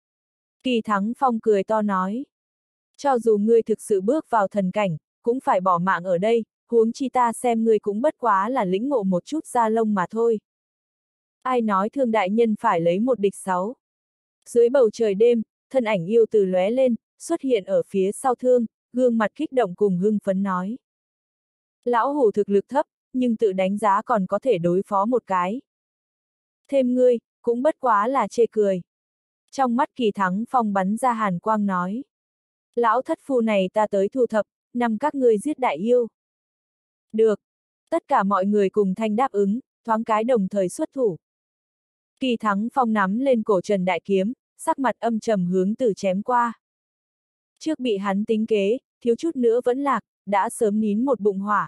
Kỳ Thắng Phong cười to nói. Cho dù ngươi thực sự bước vào thần cảnh, cũng phải bỏ mạng ở đây, huống chi ta xem ngươi cũng bất quá là lĩnh ngộ một chút da lông mà thôi. Ai nói Thương đại nhân phải lấy một địch 6? Dưới bầu trời đêm, thân ảnh yêu từ lóe lên, xuất hiện ở phía sau Thương, gương mặt kích động cùng hưng phấn nói. Lão hủ thực lực thấp, nhưng tự đánh giá còn có thể đối phó một cái. Thêm ngươi, cũng bất quá là chê cười. Trong mắt Kỳ Thắng Phong bắn ra hàn quang nói. Lão thất phu này ta tới thu thập, năm các ngươi giết đại yêu. Được. Tất cả mọi người cùng thanh đáp ứng, thoáng cái đồng thời xuất thủ. Kỳ Thắng Phong nắm lên cổ Trần Đại Kiếm, sắc mặt âm trầm hướng từ chém qua. Trước bị hắn tính kế, thiếu chút nữa vẫn lạc, đã sớm nín một bụng hỏa.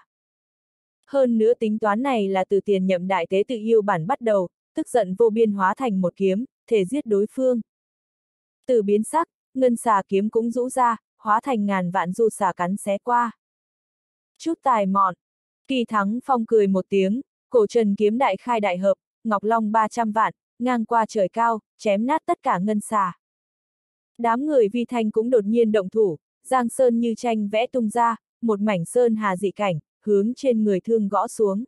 Hơn nữa tính toán này là từ tiền nhậm đại tế tự yêu bản bắt đầu, tức giận vô biên hóa thành một kiếm, thể giết đối phương. Từ biến sắc, ngân xà kiếm cũng rũ ra, hóa thành ngàn vạn du xà cắn xé qua. Chút tài mọn. Kỳ Thắng Phong cười một tiếng, cổ trần kiếm đại khai đại hợp, ngọc long 300 vạn, ngang qua trời cao, chém nát tất cả ngân xà. Đám người Vi Thanh cũng đột nhiên động thủ, giang sơn như tranh vẽ tung ra, một mảnh sơn hà dị cảnh, hướng trên người Thương gõ xuống.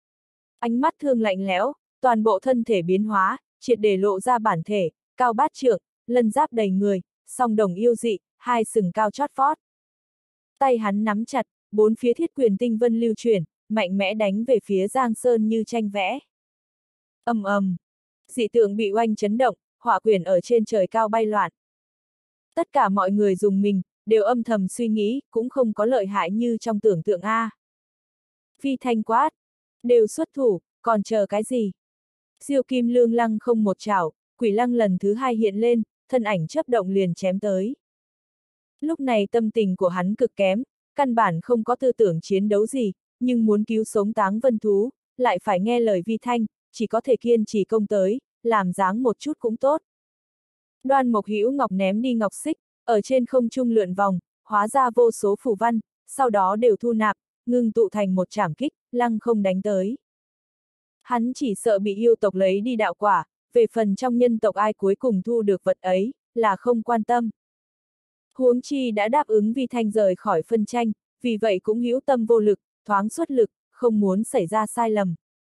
Ánh mắt Thương lạnh lẽo, toàn bộ thân thể biến hóa, triệt để lộ ra bản thể, cao bát trượng, lân giáp đầy người, song đồng yêu dị, hai sừng cao chót vót. Tay hắn nắm chặt, bốn phía thiết quyền tinh vân lưu chuyển, mạnh mẽ đánh về phía giang sơn như tranh vẽ. Ầm ầm, dị tượng bị oanh chấn động, hỏa quyền ở trên trời cao bay loạn. Tất cả mọi người dùng mình, đều âm thầm suy nghĩ, cũng không có lợi hại như trong tưởng tượng a. Vi Thanh quát, đều xuất thủ, còn chờ cái gì? Diêu Kim Lương lăng không một chảo, quỷ lăng lần thứ hai hiện lên, thân ảnh chớp động liền chém tới. Lúc này tâm tình của hắn cực kém, căn bản không có tư tưởng chiến đấu gì, nhưng muốn cứu sống Táng Vân Thú, lại phải nghe lời Vi Thanh, chỉ có thể kiên trì công tới, làm dáng một chút cũng tốt. Đoan Mộc Hữu Ngọc ném đi ngọc xích, ở trên không trung lượn vòng, hóa ra vô số phù văn, sau đó đều thu nạp, ngưng tụ thành một trảm kích, lăng không đánh tới. Hắn chỉ sợ bị yêu tộc lấy đi đạo quả, về phần trong nhân tộc ai cuối cùng thu được vật ấy, là không quan tâm. Huống chi đã đáp ứng Vi Thanh rời khỏi phân tranh, vì vậy cũng hữu tâm vô lực, thoáng xuất lực, không muốn xảy ra sai lầm.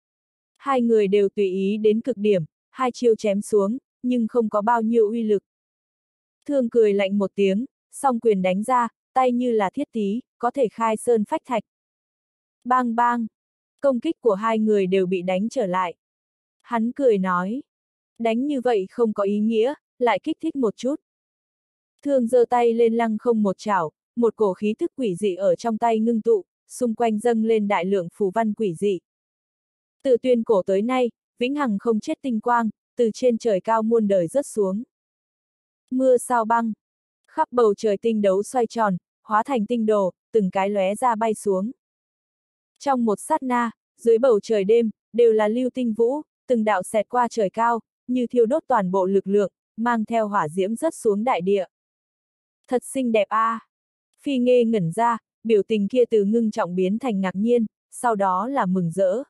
Hai người đều tùy ý đến cực điểm, hai chiêu chém xuống, nhưng không có bao nhiêu uy lực. Thương cười lạnh một tiếng, song quyền đánh ra, tay như là thiết tí, có thể khai sơn phách thạch. Bang bang! Công kích của hai người đều bị đánh trở lại. Hắn cười nói, đánh như vậy không có ý nghĩa, lại kích thích một chút. Thương giơ tay lên lăng không một chảo, một cổ khí thức quỷ dị ở trong tay ngưng tụ, xung quanh dâng lên đại lượng phù văn quỷ dị. Từ tuyên cổ tới nay, vĩnh hằng không chết tinh quang, từ trên trời cao muôn đời rớt xuống. Mưa sao băng, khắp bầu trời tinh đấu xoay tròn, hóa thành tinh đồ, từng cái lóe ra bay xuống. Trong một sát na, dưới bầu trời đêm, đều là lưu tinh vũ, từng đạo xẹt qua trời cao, như thiêu đốt toàn bộ lực lượng, mang theo hỏa diễm rớt xuống đại địa. Thật xinh đẹp a! Phi Nghê ngẩn ra, biểu tình kia từ ngưng trọng biến thành ngạc nhiên, sau đó là mừng rỡ.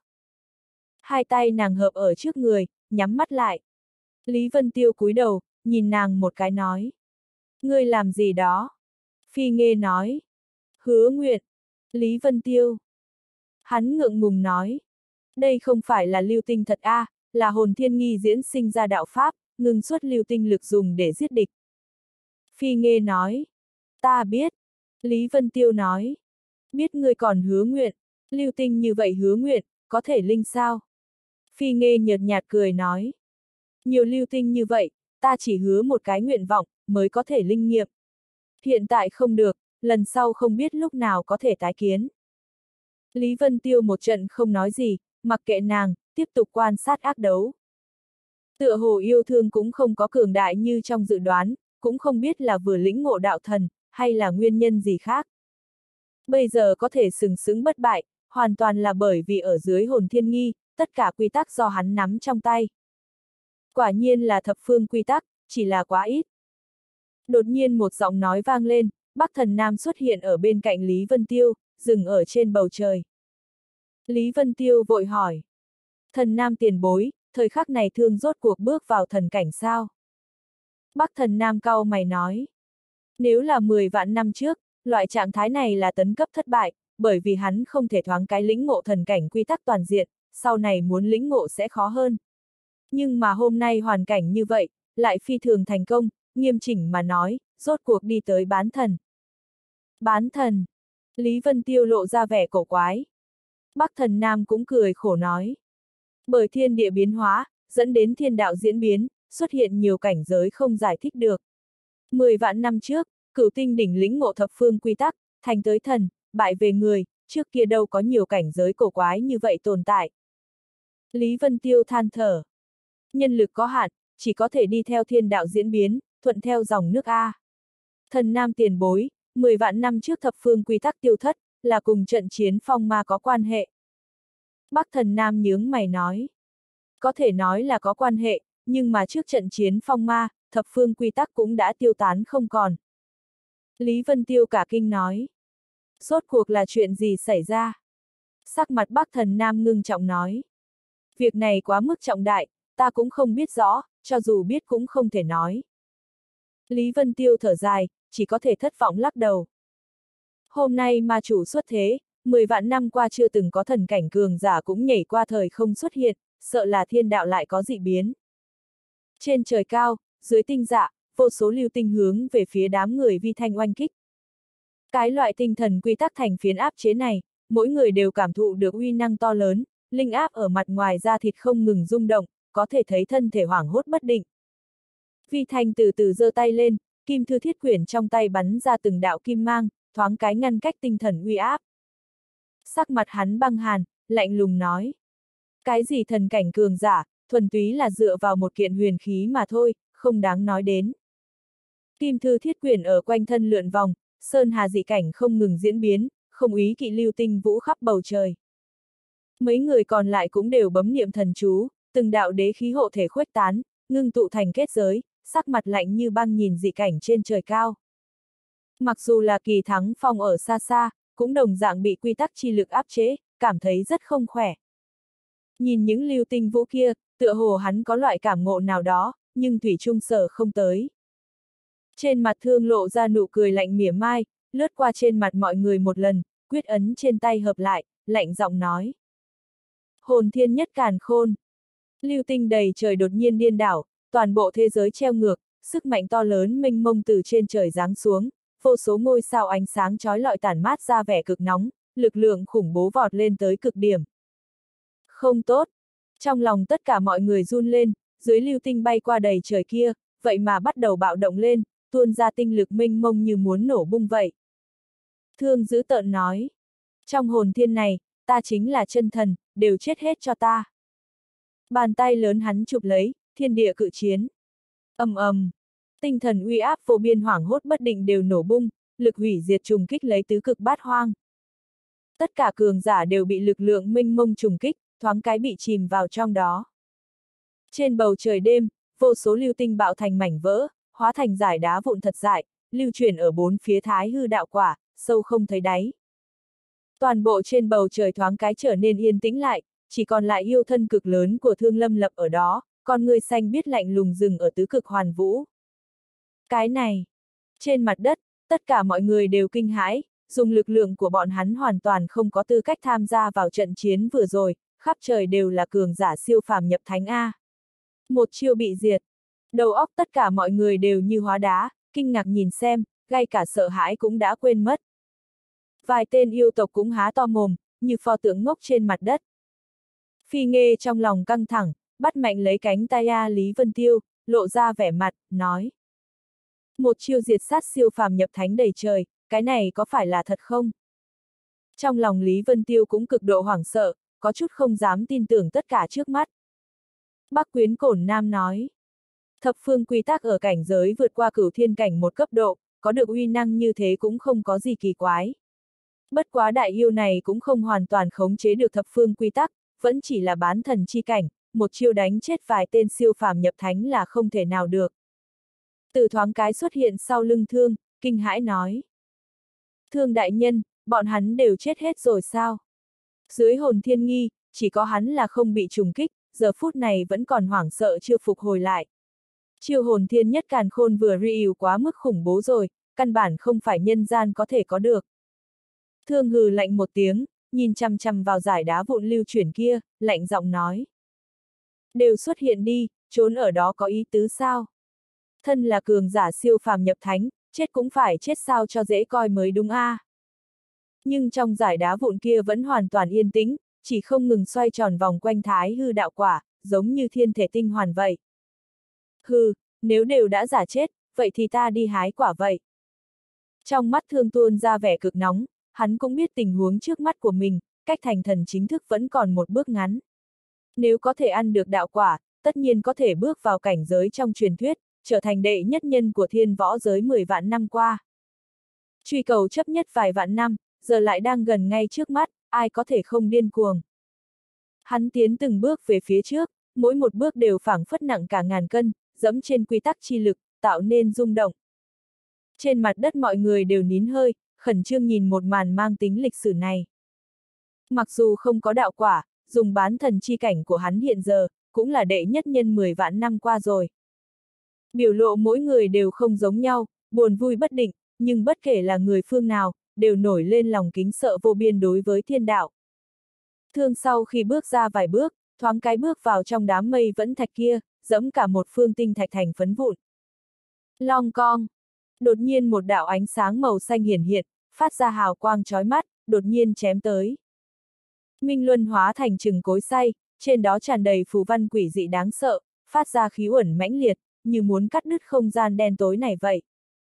Hai tay nàng hợp ở trước người, nhắm mắt lại. Lý Vân Tiêu cúi đầu, nhìn nàng một cái nói. Ngươi làm gì đó? Phi Nghê nói. Hứa nguyện. Lý Vân Tiêu. Hắn ngượng ngùng nói. Đây không phải là lưu tinh thật a, là hồn thiên nghi diễn sinh ra đạo pháp, ngừng xuất lưu tinh lực dùng để giết địch. Phi Nghê nói. Ta biết. Lý Vân Tiêu nói. Biết ngươi còn hứa nguyện. Lưu tinh như vậy hứa nguyện, có thể linh sao? Phi Nghê nhợt nhạt cười nói. Nhiều lưu tinh như vậy, ta chỉ hứa một cái nguyện vọng, mới có thể linh nghiệm. Hiện tại không được, lần sau không biết lúc nào có thể tái kiến. Lý Vân Tiêu một trận không nói gì, mặc kệ nàng, tiếp tục quan sát ác đấu. Tựa hồ yêu thương cũng không có cường đại như trong dự đoán, cũng không biết là vừa lĩnh ngộ đạo thần, hay là nguyên nhân gì khác. Bây giờ có thể sừng sững bất bại, hoàn toàn là bởi vì ở dưới hồn thiên nghi, tất cả quy tắc do hắn nắm trong tay. Quả nhiên là thập phương quy tắc, chỉ là quá ít. Đột nhiên một giọng nói vang lên, Bắc Thần Nam xuất hiện ở bên cạnh Lý Vân Tiêu, dừng ở trên bầu trời. Lý Vân Tiêu vội hỏi. Thần Nam tiền bối, thời khắc này thương rốt cuộc bước vào thần cảnh sao? Bắc Thần Nam cau mày nói. Nếu là 10 vạn năm trước, loại trạng thái này là tấn cấp thất bại, bởi vì hắn không thể thoáng cái lĩnh ngộ thần cảnh quy tắc toàn diện, sau này muốn lĩnh ngộ sẽ khó hơn. Nhưng mà hôm nay hoàn cảnh như vậy, lại phi thường thành công, nghiêm chỉnh mà nói, rốt cuộc đi tới bán thần. Bán thần. Lý Vân Tiêu lộ ra vẻ cổ quái. Bắc Thần Nam cũng cười khổ nói. Bởi thiên địa biến hóa, dẫn đến thiên đạo diễn biến, xuất hiện nhiều cảnh giới không giải thích được. 10 vạn năm trước, Cửu Tinh đỉnh lĩnh ngộ thập phương quy tắc, thành tới thần, bại về người, trước kia đâu có nhiều cảnh giới cổ quái như vậy tồn tại. Lý Vân Tiêu than thở. Nhân lực có hạn, chỉ có thể đi theo thiên đạo diễn biến, thuận theo dòng nước A. Thần Nam tiền bối, 10 vạn năm trước thập phương quy tắc tiêu thất, là cùng trận chiến phong ma có quan hệ. Bắc Thần Nam nhướng mày nói. Có thể nói là có quan hệ, nhưng mà trước trận chiến phong ma, thập phương quy tắc cũng đã tiêu tán không còn. Lý Vân Tiêu cả kinh nói. Rốt cuộc là chuyện gì xảy ra? Sắc mặt Bắc Thần Nam ngưng trọng nói. Việc này quá mức trọng đại, ta cũng không biết rõ, cho dù biết cũng không thể nói. Lý Vân Tiêu thở dài, chỉ có thể thất vọng lắc đầu. Hôm nay ma chủ xuất thế, 10 vạn năm qua chưa từng có thần cảnh cường giả cũng nhảy qua thời không xuất hiện, sợ là thiên đạo lại có dị biến. Trên trời cao, dưới tinh dạ, vô số lưu tinh hướng về phía đám người Vi Thanh oanh kích. Cái loại tinh thần quy tắc thành phiến áp chế này, mỗi người đều cảm thụ được uy năng to lớn, linh áp ở mặt ngoài da thịt không ngừng rung động, có thể thấy thân thể hoảng hốt bất định. Vi Thanh từ từ giơ tay lên, kim thư thiết quyển trong tay bắn ra từng đạo kim mang, thoáng cái ngăn cách tinh thần uy áp. Sắc mặt hắn băng hàn, lạnh lùng nói. Cái gì thần cảnh cường giả, thuần túy là dựa vào một kiện huyền khí mà thôi, không đáng nói đến. Kim thư thiết quyển ở quanh thân lượn vòng, sơn hà dị cảnh không ngừng diễn biến, không ý kỵ lưu tinh vũ khắp bầu trời. Mấy người còn lại cũng đều bấm niệm thần chú, từng đạo đế khí hộ thể khuếch tán, ngưng tụ thành kết giới, sắc mặt lạnh như băng nhìn dị cảnh trên trời cao. Mặc dù là Kỳ Thắng Phong ở xa xa, cũng đồng dạng bị quy tắc chi lực áp chế, cảm thấy rất không khỏe. Nhìn những lưu tinh vũ kia, tựa hồ hắn có loại cảm ngộ nào đó, nhưng thủy chung sở không tới. Trên mặt Thương lộ ra nụ cười lạnh mỉa mai, lướt qua trên mặt mọi người một lần, quyết ấn trên tay hợp lại, lạnh giọng nói. Hồn thiên nhất càn khôn. Lưu tinh đầy trời đột nhiên điên đảo, toàn bộ thế giới treo ngược, sức mạnh to lớn mênh mông từ trên trời giáng xuống, vô số ngôi sao ánh sáng chói lọi tản mát ra vẻ cực nóng, lực lượng khủng bố vọt lên tới cực điểm. Không tốt. Trong lòng tất cả mọi người run lên, dưới lưu tinh bay qua đầy trời kia, vậy mà bắt đầu bạo động lên, tuôn ra tinh lực mênh mông như muốn nổ bung vậy. Thương dữ tợn nói. Trong hồn thiên này, ta chính là chân thần, đều chết hết cho ta. Bàn tay lớn hắn chụp lấy, thiên địa cự chiến. Ầm ầm. Tinh thần uy áp vô biên hoảng hốt bất định đều nổ bung, lực hủy diệt trùng kích lấy tứ cực bát hoang. Tất cả cường giả đều bị lực lượng mênh mông trùng kích, thoáng cái bị chìm vào trong đó. Trên bầu trời đêm, vô số lưu tinh bạo thành mảnh vỡ, hóa thành giải đá vụn thật dại, lưu chuyển ở bốn phía thái hư đạo quả, sâu không thấy đáy. Toàn bộ trên bầu trời thoáng cái trở nên yên tĩnh lại, chỉ còn lại yêu thân cực lớn của Thương Lâm Lập ở đó, con người xanh biết lạnh lùng dừng ở tứ cực hoàn vũ. Cái này, trên mặt đất, tất cả mọi người đều kinh hãi, dùng lực lượng của bọn hắn hoàn toàn không có tư cách tham gia vào trận chiến vừa rồi, khắp trời đều là cường giả siêu phàm nhập thánh A. Một chiêu bị diệt, đầu óc tất cả mọi người đều như hóa đá, kinh ngạc nhìn xem, ngay cả sợ hãi cũng đã quên mất. Vài tên yêu tộc cũng há to mồm, như pho tượng ngốc trên mặt đất. Phi Nghê trong lòng căng thẳng, bắt mạnh lấy cánh tay Lý Vân Tiêu, lộ ra vẻ mặt, nói. Một chiêu diệt sát siêu phàm nhập thánh đầy trời, cái này có phải là thật không? Trong lòng Lý Vân Tiêu cũng cực độ hoảng sợ, có chút không dám tin tưởng tất cả trước mắt. Bắc Quyến Cổn Nam nói. Thập phương quy tắc ở cảnh giới vượt qua cửu thiên cảnh một cấp độ, có được uy năng như thế cũng không có gì kỳ quái. Bất quá đại yêu này cũng không hoàn toàn khống chế được thập phương quy tắc, vẫn chỉ là bán thần chi cảnh, một chiêu đánh chết vài tên siêu phàm nhập thánh là không thể nào được. Từ thoáng cái xuất hiện sau lưng Thương, kinh hãi nói. Thương đại nhân, bọn hắn đều chết hết rồi sao? Dưới hồn thiên nghi, chỉ có hắn là không bị trùng kích, giờ phút này vẫn còn hoảng sợ chưa phục hồi lại. Chiêu hồn thiên nhất càn khôn vừa ri quá mức khủng bố rồi, căn bản không phải nhân gian có thể có được. Thương hừ lạnh một tiếng, nhìn chằm chằm vào giải đá vụn lưu chuyển kia, lạnh giọng nói. Đều xuất hiện đi, trốn ở đó có ý tứ sao? Thân là cường giả siêu phàm nhập thánh, chết cũng phải chết sao cho dễ coi mới đúng a. Nhưng trong giải đá vụn kia vẫn hoàn toàn yên tĩnh, chỉ không ngừng xoay tròn vòng quanh thái hư đạo quả, giống như thiên thể tinh hoàn vậy. Hừ, nếu đều đã giả chết, vậy thì ta đi hái quả vậy. Trong mắt Thương tuôn ra vẻ cực nóng, hắn cũng biết tình huống trước mắt của mình, cách thành thần chính thức vẫn còn một bước ngắn. Nếu có thể ăn được đạo quả, tất nhiên có thể bước vào cảnh giới trong truyền thuyết, trở thành đệ nhất nhân của thiên võ giới 10 vạn năm qua. Truy cầu chấp nhất vài vạn năm, giờ lại đang gần ngay trước mắt, ai có thể không điên cuồng. Hắn tiến từng bước về phía trước, mỗi một bước đều phảng phất nặng cả ngàn cân, dẫm trên quy tắc chi lực, tạo nên rung động. Trên mặt đất mọi người đều nín hơi, khẩn trương nhìn một màn mang tính lịch sử này. Mặc dù không có đạo quả, dùng bán thần chi cảnh của hắn hiện giờ, cũng là đệ nhất nhân 10 vạn năm qua rồi. Biểu lộ mỗi người đều không giống nhau, buồn vui bất định, nhưng bất kể là người phương nào, đều nổi lên lòng kính sợ vô biên đối với thiên đạo. Thương sau khi bước ra vài bước, thoáng cái bước vào trong đám mây vẫn thạch kia, dẫm cả một phương tinh thạch thành phấn vụn. Long cong. Đột nhiên một đạo ánh sáng màu xanh hiển hiện, phát ra hào quang chói mắt, đột nhiên chém tới. Minh Luân hóa thành chừng cối xay, trên đó tràn đầy phù văn quỷ dị đáng sợ, phát ra khí uẩn mãnh liệt, như muốn cắt đứt không gian đen tối này vậy.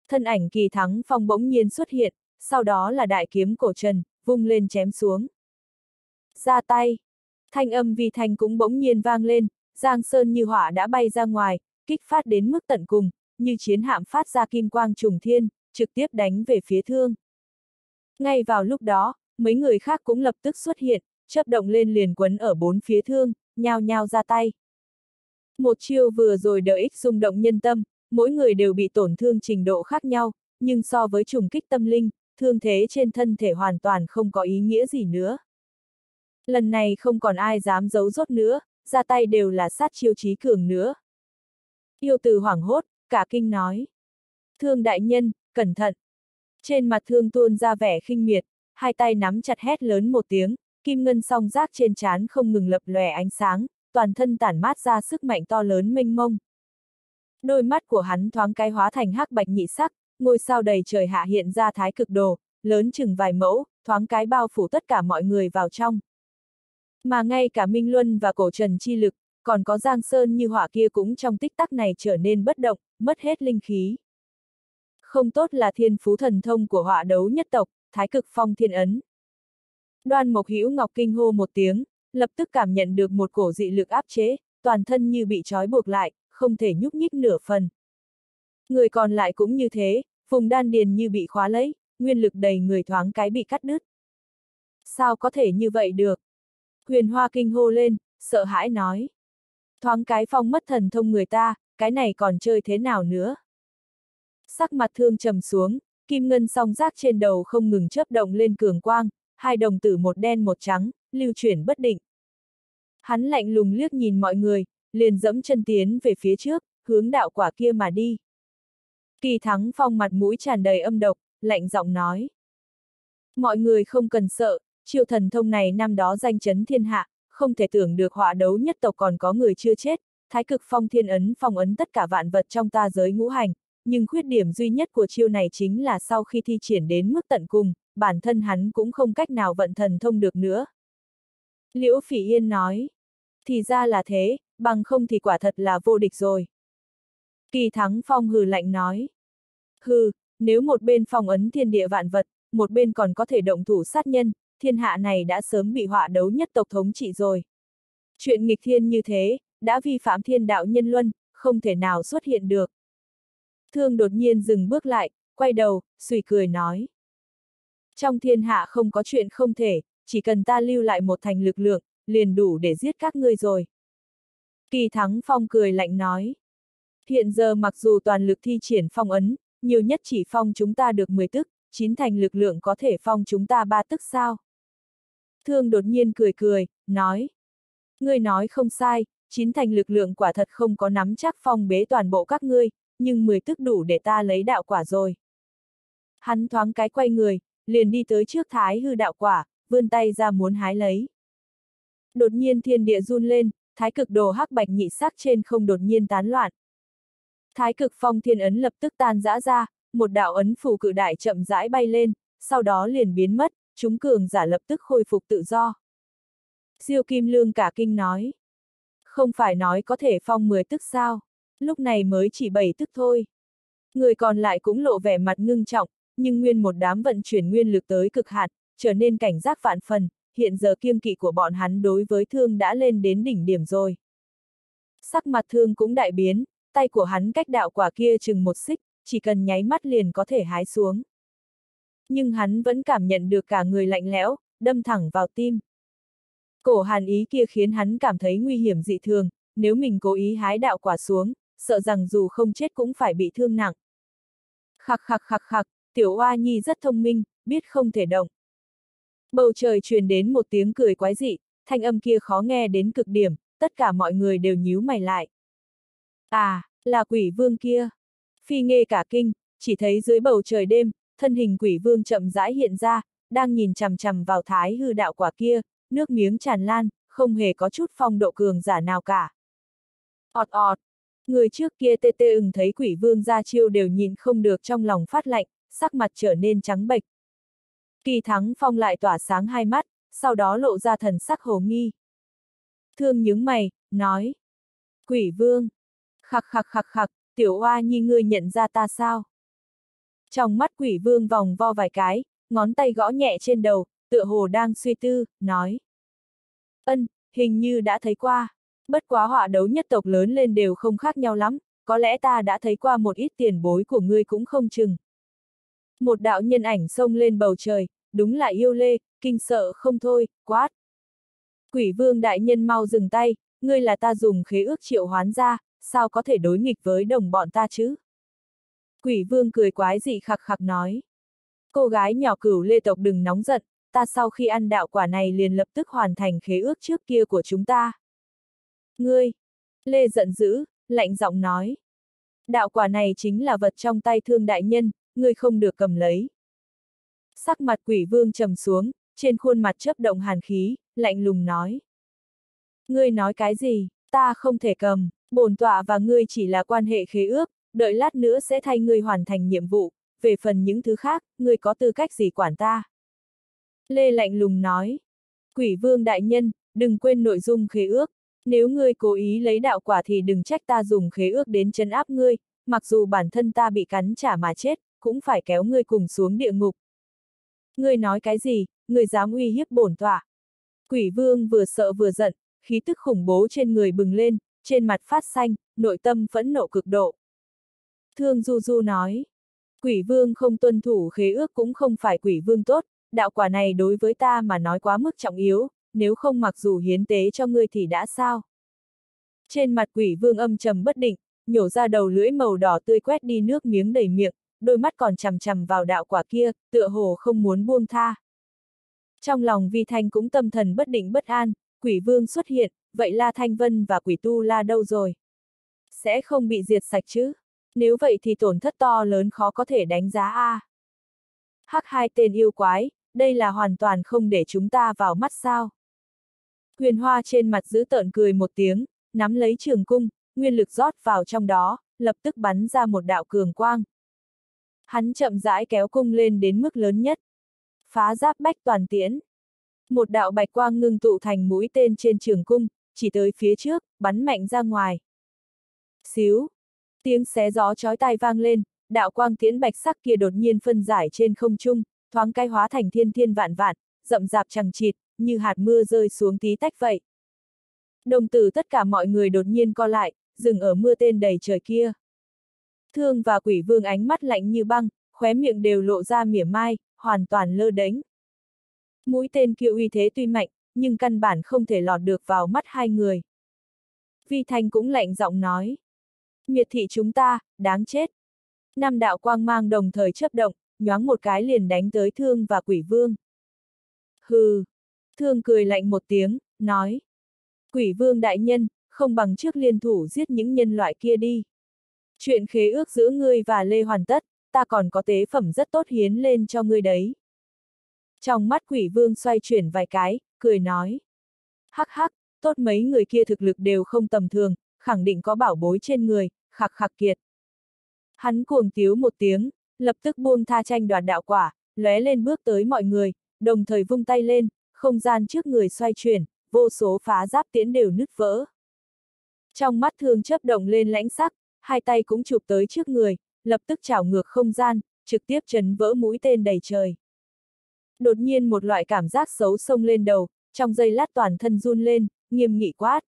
thân ảnh Kỳ Thắng Phong bỗng nhiên xuất hiện, sau đó là đại kiếm cổ trần, vung lên chém xuống. Ra tay! Thanh âm vi thanh cũng bỗng nhiên vang lên, giang sơn như hỏa đã bay ra ngoài, kích phát đến mức tận cùng, như chiến hạm phát ra kim quang trùng thiên, trực tiếp đánh về phía Thương. Ngay vào lúc đó, mấy người khác cũng lập tức xuất hiện, chớp động lên liền quấn ở bốn phía Thương, nhao nhao ra tay. Một chiêu vừa rồi đỡ ích rung động nhân tâm, mỗi người đều bị tổn thương trình độ khác nhau, nhưng so với trùng kích tâm linh, thương thế trên thân thể hoàn toàn không có ý nghĩa gì nữa. Lần này không còn ai dám giấu rốt nữa, ra tay đều là sát chiêu chí cường nữa. Yêu Từ hoảng hốt, cả kinh nói. Thương đại nhân, cẩn thận. Trên mặt Thương tuôn ra vẻ khinh miệt, hai tay nắm chặt hét lớn một tiếng, kim ngân song giác trên trán không ngừng lập lòe ánh sáng, toàn thân tản mát ra sức mạnh to lớn mênh mông. Đôi mắt của hắn thoáng cái hóa thành hắc bạch nhị sắc, ngôi sao đầy trời hạ hiện ra thái cực đồ, lớn chừng vài mẫu, thoáng cái bao phủ tất cả mọi người vào trong. Mà ngay cả Minh Luân và Cổ Trần chi lực, còn có Giang Sơn như hỏa kia cũng trong tích tắc này trở nên bất động, mất hết linh khí. Không tốt là thiên phú thần thông của hỏa đấu nhất tộc, Thái Cực Phong Thiên Ấn. Đoan Mộc Hữu Ngọc kinh hô một tiếng, lập tức cảm nhận được một cổ dị lực áp chế, toàn thân như bị trói buộc lại, không thể nhúc nhích nửa phần. Người còn lại cũng như thế, vùng đan điền như bị khóa lấy, nguyên lực đầy người thoáng cái bị cắt đứt. Sao có thể như vậy được? Huyền Hoa kinh hô lên, sợ hãi nói. Thoáng cái phong mất thần thông người ta, cái này còn chơi thế nào nữa? Sắc mặt Thương trầm xuống, kim ngân song giác trên đầu không ngừng chớp động lên cường quang, hai đồng tử một đen một trắng, lưu chuyển bất định. Hắn lạnh lùng liếc nhìn mọi người, liền dẫm chân tiến về phía trước, hướng đạo quả kia mà đi. Kỳ Thắng Phong mặt mũi tràn đầy âm độc, lạnh giọng nói. Mọi người không cần sợ, chiêu thần thông này năm đó danh chấn thiên hạ, không thể tưởng được họa đấu nhất tộc còn có người chưa chết, Thái Cực Phong Thiên Ấn phong ấn tất cả vạn vật trong ta giới ngũ hành, nhưng khuyết điểm duy nhất của chiêu này chính là sau khi thi triển đến mức tận cùng, bản thân hắn cũng không cách nào vận thần thông được nữa. Liễu Phỉ Yên nói, thì ra là thế, bằng không thì quả thật là vô địch rồi. Kỳ Thắng Phong hừ lạnh nói, hừ, nếu một bên phong ấn thiên địa vạn vật, một bên còn có thể động thủ sát nhân, thiên hạ này đã sớm bị họa đấu nhất tộc thống trị rồi. Chuyện nghịch thiên như thế, đã vi phạm thiên đạo nhân luân, không thể nào xuất hiện được. Thương đột nhiên dừng bước lại, quay đầu, suy cười nói. Trong thiên hạ không có chuyện không thể, chỉ cần ta lưu lại một thành lực lượng, liền đủ để giết các ngươi rồi. Kỳ Thắng Phong cười lạnh nói. Hiện giờ mặc dù toàn lực thi triển phong ấn, nhiều nhất chỉ phong chúng ta được 10 tức, 9 thành lực lượng có thể phong chúng ta 3 tức sao? Thương đột nhiên cười cười, nói. Ngươi nói không sai, 9 thành lực lượng quả thật không có nắm chắc phong bế toàn bộ các ngươi, nhưng 10 tức đủ để ta lấy đạo quả rồi. Hắn thoáng cái quay người, liền đi tới trước Thái Hư đạo quả, vươn tay ra muốn hái lấy. Đột nhiên thiên địa run lên, thái cực đồ hắc bạch nhị sắc trên không đột nhiên tán loạn. Thái Cực Phong Thiên Ấn lập tức tan rã ra, một đạo ấn phù cự đại chậm rãi bay lên, sau đó liền biến mất, chúng cường giả lập tức khôi phục tự do. Diêu Kim Lương cả kinh nói. Không phải nói có thể phong 10 tức sao, lúc này mới chỉ 7 tức thôi. Người còn lại cũng lộ vẻ mặt ngưng trọng, nhưng nguyên một đám vận chuyển nguyên lực tới cực hạn, trở nên cảnh giác vạn phần, hiện giờ kiêng kỵ của bọn hắn đối với Thương đã lên đến đỉnh điểm rồi. Sắc mặt Thương cũng đại biến, tay của hắn cách đạo quả kia chừng một xích, chỉ cần nháy mắt liền có thể hái xuống. Nhưng hắn vẫn cảm nhận được cả người lạnh lẽo, đâm thẳng vào tim. Cổ hàn ý kia khiến hắn cảm thấy nguy hiểm dị thường, nếu mình cố ý hái đạo quả xuống, sợ rằng dù không chết cũng phải bị thương nặng. Khặc khặc khặc khặc, tiểu oa nhi rất thông minh, biết không thể động. Bầu trời truyền đến một tiếng cười quái dị, thanh âm kia khó nghe đến cực điểm, tất cả mọi người đều nhíu mày lại. À, là quỷ vương kia. Phi Nghê cả kinh, chỉ thấy dưới bầu trời đêm, thân hình quỷ vương chậm rãi hiện ra, đang nhìn chằm chằm vào Thái Hư đạo quả kia, nước miếng tràn lan, không hề có chút phong độ cường giả nào cả. Ọt ọt, người trước kia tê tê ừng thấy quỷ vương ra chiêu đều nhìn không được trong lòng phát lạnh, sắc mặt trở nên trắng bệch. Kỳ Thắng Phong lại tỏa sáng hai mắt, sau đó lộ ra thần sắc hồ nghi. Thương nhướng mày, nói. Quỷ vương. Khặc khặc khặc khặc, tiểu oa nhi ngươi nhận ra ta sao? Trong mắt quỷ vương vòng vo vài cái, ngón tay gõ nhẹ trên đầu, tựa hồ đang suy tư, nói. Ân, hình như đã thấy qua. Bất quá họa đấu nhất tộc lớn lên đều không khác nhau lắm, có lẽ ta đã thấy qua một ít tiền bối của ngươi cũng không chừng. Một đạo nhân ảnh xông lên bầu trời, đúng là Yêu Lê, kinh sợ không thôi, quát. Quỷ vương đại nhân mau dừng tay, ngươi là ta dùng khế ước triệu hoán ra, sao có thể đối nghịch với đồng bọn ta chứ? Quỷ vương cười quái dị khặc khặc nói. Cô gái nhỏ Cửu Lê tộc đừng nóng giận, ta sau khi ăn đạo quả này liền lập tức hoàn thành khế ước trước kia của chúng ta. Ngươi! Lê giận dữ, lạnh giọng nói. Đạo quả này chính là vật trong tay Thương đại nhân, ngươi không được cầm lấy. Sắc mặt quỷ vương trầm xuống, trên khuôn mặt chớp động hàn khí, lạnh lùng nói. Ngươi nói cái gì, ta không thể cầm, bổn tọa và ngươi chỉ là quan hệ khế ước, đợi lát nữa sẽ thay ngươi hoàn thành nhiệm vụ, về phần những thứ khác, ngươi có tư cách gì quản ta? Lê lạnh lùng nói. Quỷ vương đại nhân, đừng quên nội dung khế ước, nếu ngươi cố ý lấy đạo quả thì đừng trách ta dùng khế ước đến trấn áp ngươi, mặc dù bản thân ta bị cắn trả mà chết, cũng phải kéo ngươi cùng xuống địa ngục. Ngươi nói cái gì, ngươi dám uy hiếp bổn tọa? Quỷ vương vừa sợ vừa giận, khí tức khủng bố trên người bừng lên, trên mặt phát xanh, nội tâm phẫn nộ cực độ. Thương Du Du nói, quỷ vương không tuân thủ khế ước cũng không phải quỷ vương tốt, đạo quả này đối với ta mà nói quá mức trọng yếu, nếu không mặc dù hiến tế cho ngươi thì đã sao? Trên mặt quỷ vương âm trầm bất định, nhổ ra đầu lưỡi màu đỏ tươi quét đi nước miếng đầy miệng, đôi mắt còn chằm chằm vào đạo quả kia, tựa hồ không muốn buông tha. Trong lòng Vi Thanh cũng tâm thần bất định bất an, quỷ vương xuất hiện, vậy La Thanh Vân và quỷ tu La đâu rồi? Sẽ không bị diệt sạch chứ? Nếu vậy thì tổn thất to lớn khó có thể đánh giá a. Hắc hai tên yêu quái, đây là hoàn toàn không để chúng ta vào mắt sao? Huyền Hoa trên mặt giữ tợn cười một tiếng, nắm lấy trường cung, nguyên lực rót vào trong đó, lập tức bắn ra một đạo cường quang. Hắn chậm rãi kéo cung lên đến mức lớn nhất. Phá giáp bách toàn tiễn. Một đạo bạch quang ngưng tụ thành mũi tên trên trường cung, chỉ tới phía trước, bắn mạnh ra ngoài. Xíu. Tiếng xé gió chói tai vang lên, đạo quang tiễn bạch sắc kia đột nhiên phân giải trên không trung, thoáng cái hóa thành thiên thiên vạn vạn, rậm rạp chằng chịt, như hạt mưa rơi xuống tí tách vậy. Đồng tử tất cả mọi người đột nhiên co lại, dừng ở mưa tên đầy trời kia. Thương và quỷ vương ánh mắt lạnh như băng, khóe miệng đều lộ ra mỉa mai, hoàn toàn lơ đễnh. Mũi tên kia uy thế tuy mạnh, nhưng căn bản không thể lọt được vào mắt hai người. Vi Thanh cũng lạnh giọng nói. Miệt thị chúng ta, đáng chết. Năm đạo quang mang đồng thời chớp động, nhoáng một cái liền đánh tới Thương và quỷ vương. Hừ. Thương cười lạnh một tiếng, nói. Quỷ vương đại nhân, không bằng trước liên thủ giết những nhân loại kia đi. Chuyện khế ước giữa ngươi và Lê hoàn tất, ta còn có tế phẩm rất tốt hiến lên cho ngươi đấy. Trong mắt quỷ vương xoay chuyển vài cái, cười nói. Hắc hắc, tốt mấy người kia thực lực đều không tầm thường, khẳng định có bảo bối trên người, khặc khặc kiệt. Hắn cuồng tiếu một tiếng, lập tức buông tha tranh đoạt đạo quả, lóe lên bước tới mọi người, đồng thời vung tay lên, không gian trước người xoay chuyển, vô số phá giáp tiễn đều nứt vỡ. Trong mắt Thương chớp động lên lãnh sắc, hai tay cũng chụp tới trước người, lập tức chảo ngược không gian, trực tiếp chấn vỡ mũi tên đầy trời. Đột nhiên một loại cảm giác xấu xông lên đầu, trong giây lát toàn thân run lên, nghiêm nghị quát.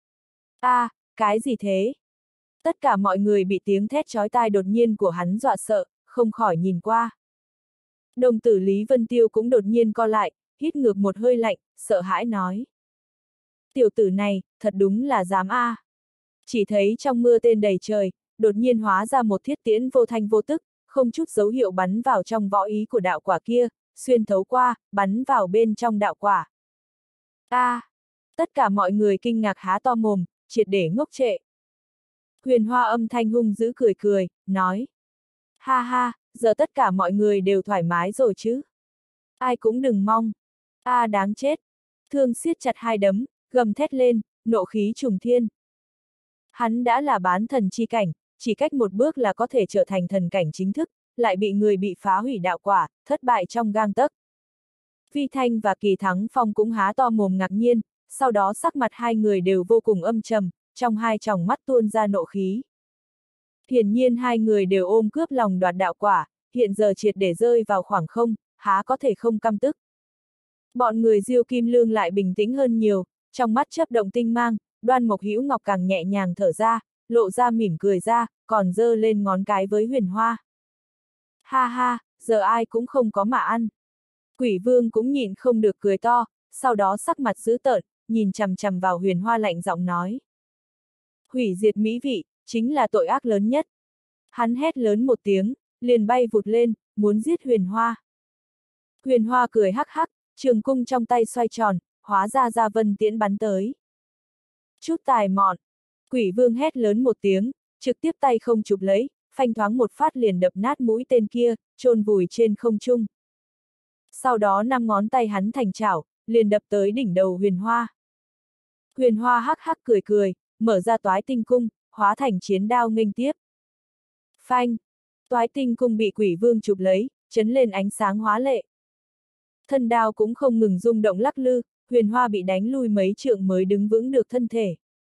Cái gì thế? Tất cả mọi người bị tiếng thét chói tai đột nhiên của hắn dọa sợ, không khỏi nhìn qua. Đồng tử Lý Vân Tiêu cũng đột nhiên co lại, hít ngược một hơi lạnh, sợ hãi nói. Tiểu tử này, thật đúng là dám a. Chỉ thấy trong mưa tên đầy trời, đột nhiên hóa ra một thiết tiễn vô thanh vô tức, không chút dấu hiệu bắn vào trong võ ý của đạo quả kia, xuyên thấu qua, bắn vào bên trong đạo quả. Tất cả mọi người kinh ngạc há to mồm, triệt để ngốc trệ. Huyền Hoa âm thanh hung dữ cười cười, nói. Ha ha, giờ tất cả mọi người đều thoải mái rồi chứ. Ai cũng đừng mong. Đáng chết. Thương siết chặt hai đấm, gầm thét lên, nộ khí trùng thiên. Hắn đã là bán thần chi cảnh, chỉ cách một bước là có thể trở thành thần cảnh chính thức, lại bị người bị phá hủy đạo quả, thất bại trong gang tấc. Vi Thanh và Kỳ Thắng Phong cũng há to mồm ngạc nhiên, sau đó sắc mặt hai người đều vô cùng âm trầm, trong hai tròng mắt tuôn ra nộ khí. Hiển nhiên hai người đều ôm cướp lòng đoạt đạo quả, hiện giờ triệt để rơi vào khoảng không, há có thể không căm tức. Bọn người Diêu Kim Lương lại bình tĩnh hơn nhiều, trong mắt chớp động tinh mang, Đoan Mộc Hữu Ngọc càng nhẹ nhàng thở ra, lộ ra mỉm cười ra, còn giơ lên ngón cái với Huyền Hoa. Ha ha, giờ ai cũng không có mà ăn. Quỷ Vương cũng nhịn không được cười to, sau đó sắc mặt dữ tợn, nhìn chằm chằm vào Huyền Hoa lạnh giọng nói. Hủy diệt mỹ vị, chính là tội ác lớn nhất. Hắn hét lớn một tiếng, liền bay vụt lên, muốn giết Huyền Hoa. Huyền Hoa cười hắc hắc, trường cung trong tay xoay tròn, hóa ra ra vân tiễn bắn tới. Chút tài mọn, Quỷ Vương hét lớn một tiếng, trực tiếp tay không chụp lấy, phanh thoáng một phát liền đập nát mũi tên kia, chôn vùi trên không trung. Sau đó 5 ngón tay hắn thành chảo, liền đập tới đỉnh đầu Huyền Hoa. Huyền Hoa hắc hắc cười cười, mở ra toái tinh cung, hóa thành chiến đao nghênh tiếp. Phanh! Toái tinh cung bị Quỷ Vương chụp lấy, chấn lên ánh sáng hóa lệ. Thân đao cũng không ngừng rung động lắc lư, Huyền Hoa bị đánh lui mấy trượng mới đứng vững được thân thể.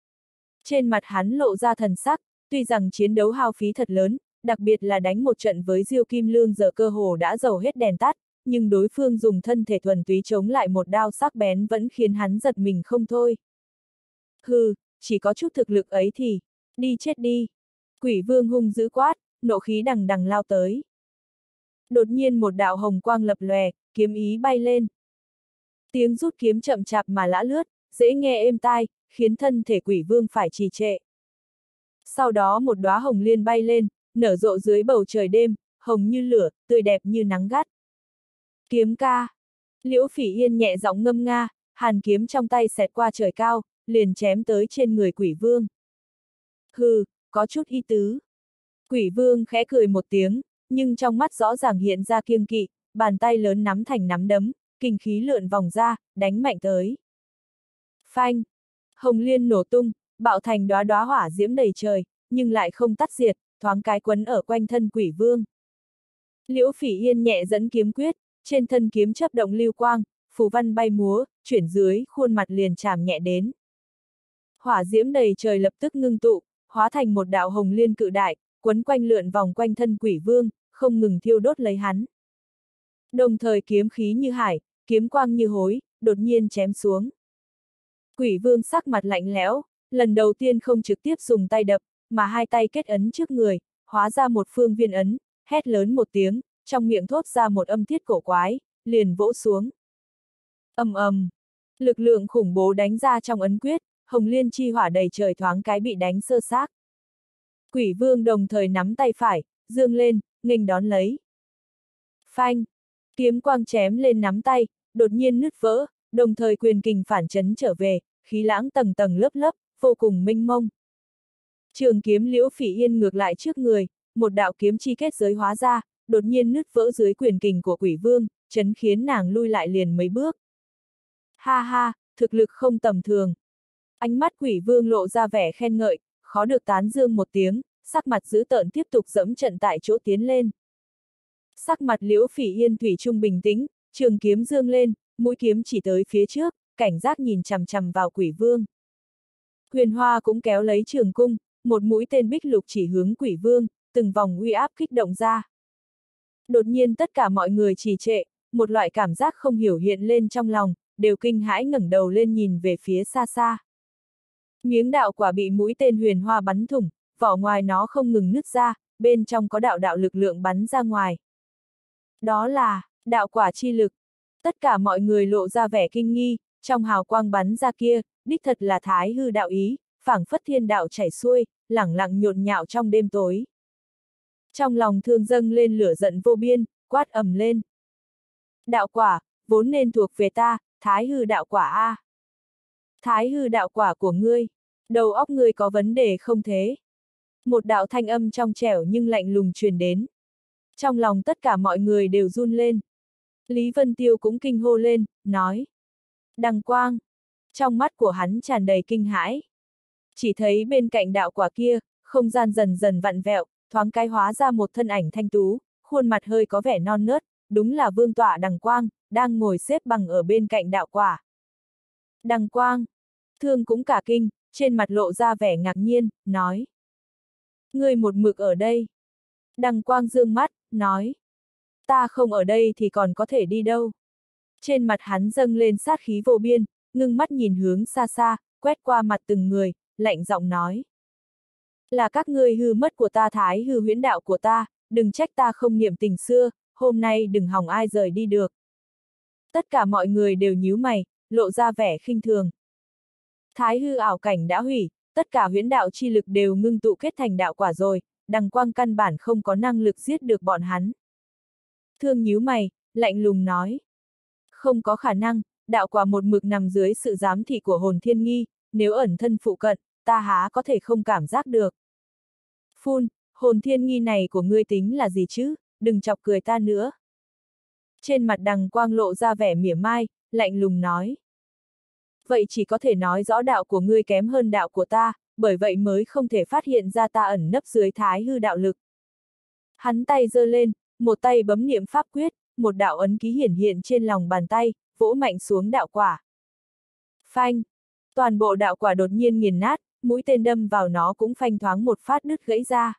Trên mặt hắn lộ ra thần sắc, tuy rằng chiến đấu hao phí thật lớn, đặc biệt là đánh một trận với Diêu Kim Lương giờ cơ hồ đã dầu hết đèn tắt, nhưng đối phương dùng thân thể thuần túy chống lại một đao sắc bén vẫn khiến hắn giật mình không thôi. Hừ, chỉ có chút thực lực ấy thì, đi chết đi. Quỷ Vương hung dữ quát, nộ khí đằng đằng lao tới. Đột nhiên một đạo hồng quang lập lòe, kiếm ý bay lên. Tiếng rút kiếm chậm chạp mà lã lướt, dễ nghe êm tai, khiến thân thể Quỷ Vương phải trì trệ. Sau đó một đóa hồng liên bay lên, nở rộ dưới bầu trời đêm, hồng như lửa, tươi đẹp như nắng gắt. Kiếm ca. Liễu Phỉ Yên nhẹ giọng ngâm nga, hàn kiếm trong tay xẹt qua trời cao, liền chém tới trên người Quỷ Vương. Hừ, có chút ý tứ. Quỷ Vương khẽ cười một tiếng, nhưng trong mắt rõ ràng hiện ra kiêng kỵ, bàn tay lớn nắm thành nắm đấm, kinh khí lượn vòng ra, đánh mạnh tới. Phanh! Hồng liên nổ tung, bạo thành đóa đóa hỏa diễm đầy trời, nhưng lại không tắt diệt, thoáng cái quấn ở quanh thân Quỷ Vương. Liễu Phỉ Yên nhẹ dẫn kiếm quyết, trên thân kiếm chớp động lưu quang, phù văn bay múa, chuyển dưới, khuôn mặt liền chạm nhẹ đến. Hỏa diễm đầy trời lập tức ngưng tụ, hóa thành một đạo hồng liên cự đại, quấn quanh lượn vòng quanh thân Quỷ Vương, không ngừng thiêu đốt lấy hắn. Đồng thời kiếm khí như hải, kiếm quang như hối, đột nhiên chém xuống. Quỷ Vương sắc mặt lạnh lẽo, lần đầu tiên không trực tiếp dùng tay đập, mà hai tay kết ấn trước người, hóa ra một phương viên ấn, hét lớn một tiếng, trong miệng thốt ra một âm tiết cổ quái, liền vỗ xuống. Ầm ầm, lực lượng khủng bố đánh ra trong ấn quyết, hồng liên chi hỏa đầy trời thoáng cái bị đánh sơ xác. Quỷ Vương đồng thời nắm tay phải, dương lên, nghênh đón lấy. Phanh, kiếm quang chém lên nắm tay, đột nhiên nứt vỡ, đồng thời quyền kình phản chấn trở về, khí lãng tầng tầng lớp lớp, vô cùng mênh mông. Trường kiếm Liễu Phỉ Yên ngược lại trước người, một đạo kiếm chi kết giới hóa ra, đột nhiên nứt vỡ dưới quyền kình của Quỷ Vương, chấn khiến nàng lui lại liền mấy bước. Ha ha, thực lực không tầm thường. Ánh mắt Quỷ Vương lộ ra vẻ khen ngợi, khó được tán dương một tiếng, sắc mặt dữ tợn tiếp tục dẫm trận tại chỗ tiến lên. Sắc mặt Liễu Phỉ Yên thủy chung bình tĩnh, trường kiếm dương lên, mũi kiếm chỉ tới phía trước, cảnh giác nhìn chằm chằm vào Quỷ Vương. Huyền Hoa cũng kéo lấy trường cung, một mũi tên bích lục chỉ hướng Quỷ Vương, từng vòng uy áp kích động ra. Đột nhiên tất cả mọi người trì trệ, một loại cảm giác không hiểu hiện lên trong lòng, đều kinh hãi ngẩng đầu lên nhìn về phía xa xa. Miếng đạo quả bị mũi tên Huyền Hoa bắn thủng, vỏ ngoài nó không ngừng nứt ra, bên trong có đạo đạo lực lượng bắn ra ngoài. Đó là đạo quả chi lực. Tất cả mọi người lộ ra vẻ kinh nghi, trong hào quang bắn ra kia, đích thật là thái hư đạo ý, phảng phất thiên đạo chảy xuôi, lẳng lặng nhộn nhạo trong đêm tối. Trong lòng thương dâng lên lửa giận vô biên, quát ầm lên. Đạo quả, vốn nên thuộc về ta, thái hư đạo quả a. Thái hư đạo quả của ngươi, đầu óc ngươi có vấn đề không thế? Một đạo thanh âm trong trẻo nhưng lạnh lùng truyền đến. Trong lòng tất cả mọi người đều run lên. Lý Vân Tiêu cũng kinh hô lên, nói. Đằng quang. Trong mắt của hắn tràn đầy kinh hãi. Chỉ thấy bên cạnh đạo quả kia, không gian dần dần vặn vẹo, thoáng cái hóa ra một thân ảnh thanh tú, khuôn mặt hơi có vẻ non nớt, đúng là vương tọa Đằng Quang, đang ngồi xếp bằng ở bên cạnh đạo quả. Đằng Quang. Thương cũng cả kinh, trên mặt lộ ra vẻ ngạc nhiên, nói. Ngươi một mực ở đây. Đằng Quang dương mắt, nói. Ta không ở đây thì còn có thể đi đâu. Trên mặt hắn dâng lên sát khí vô biên, ngưng mắt nhìn hướng xa xa, quét qua mặt từng người, lạnh giọng nói. Là các ngươi hư mất của ta thái hư huyễn đạo của ta, đừng trách ta không niệm tình xưa, hôm nay đừng hòng ai rời đi được. Tất cả mọi người đều nhíu mày, lộ ra vẻ khinh thường. Thái hư ảo cảnh đã hủy, tất cả huyễn đạo chi lực đều ngưng tụ kết thành đạo quả rồi, Đằng Quang căn bản không có năng lực giết được bọn hắn. Thương nhíu mày, lạnh lùng nói. Không có khả năng, đạo quả một mực nằm dưới sự giám thị của hồn thiên nghi, nếu ẩn thân phụ cận, ta há có thể không cảm giác được. Phun, hồn thiên nghi này của ngươi tính là gì chứ, đừng chọc cười ta nữa. Trên mặt Đằng Quang lộ ra vẻ mỉa mai, lạnh lùng nói. Vậy chỉ có thể nói rõ đạo của ngươi kém hơn đạo của ta, bởi vậy mới không thể phát hiện ra ta ẩn nấp dưới thái hư đạo lực. Hắn tay giơ lên, một tay bấm niệm pháp quyết, một đạo ấn ký hiển hiện trên lòng bàn tay, vỗ mạnh xuống đạo quả. Phanh! Toàn bộ đạo quả đột nhiên nghiền nát, mũi tên đâm vào nó cũng phanh thoáng một phát đứt gãy ra.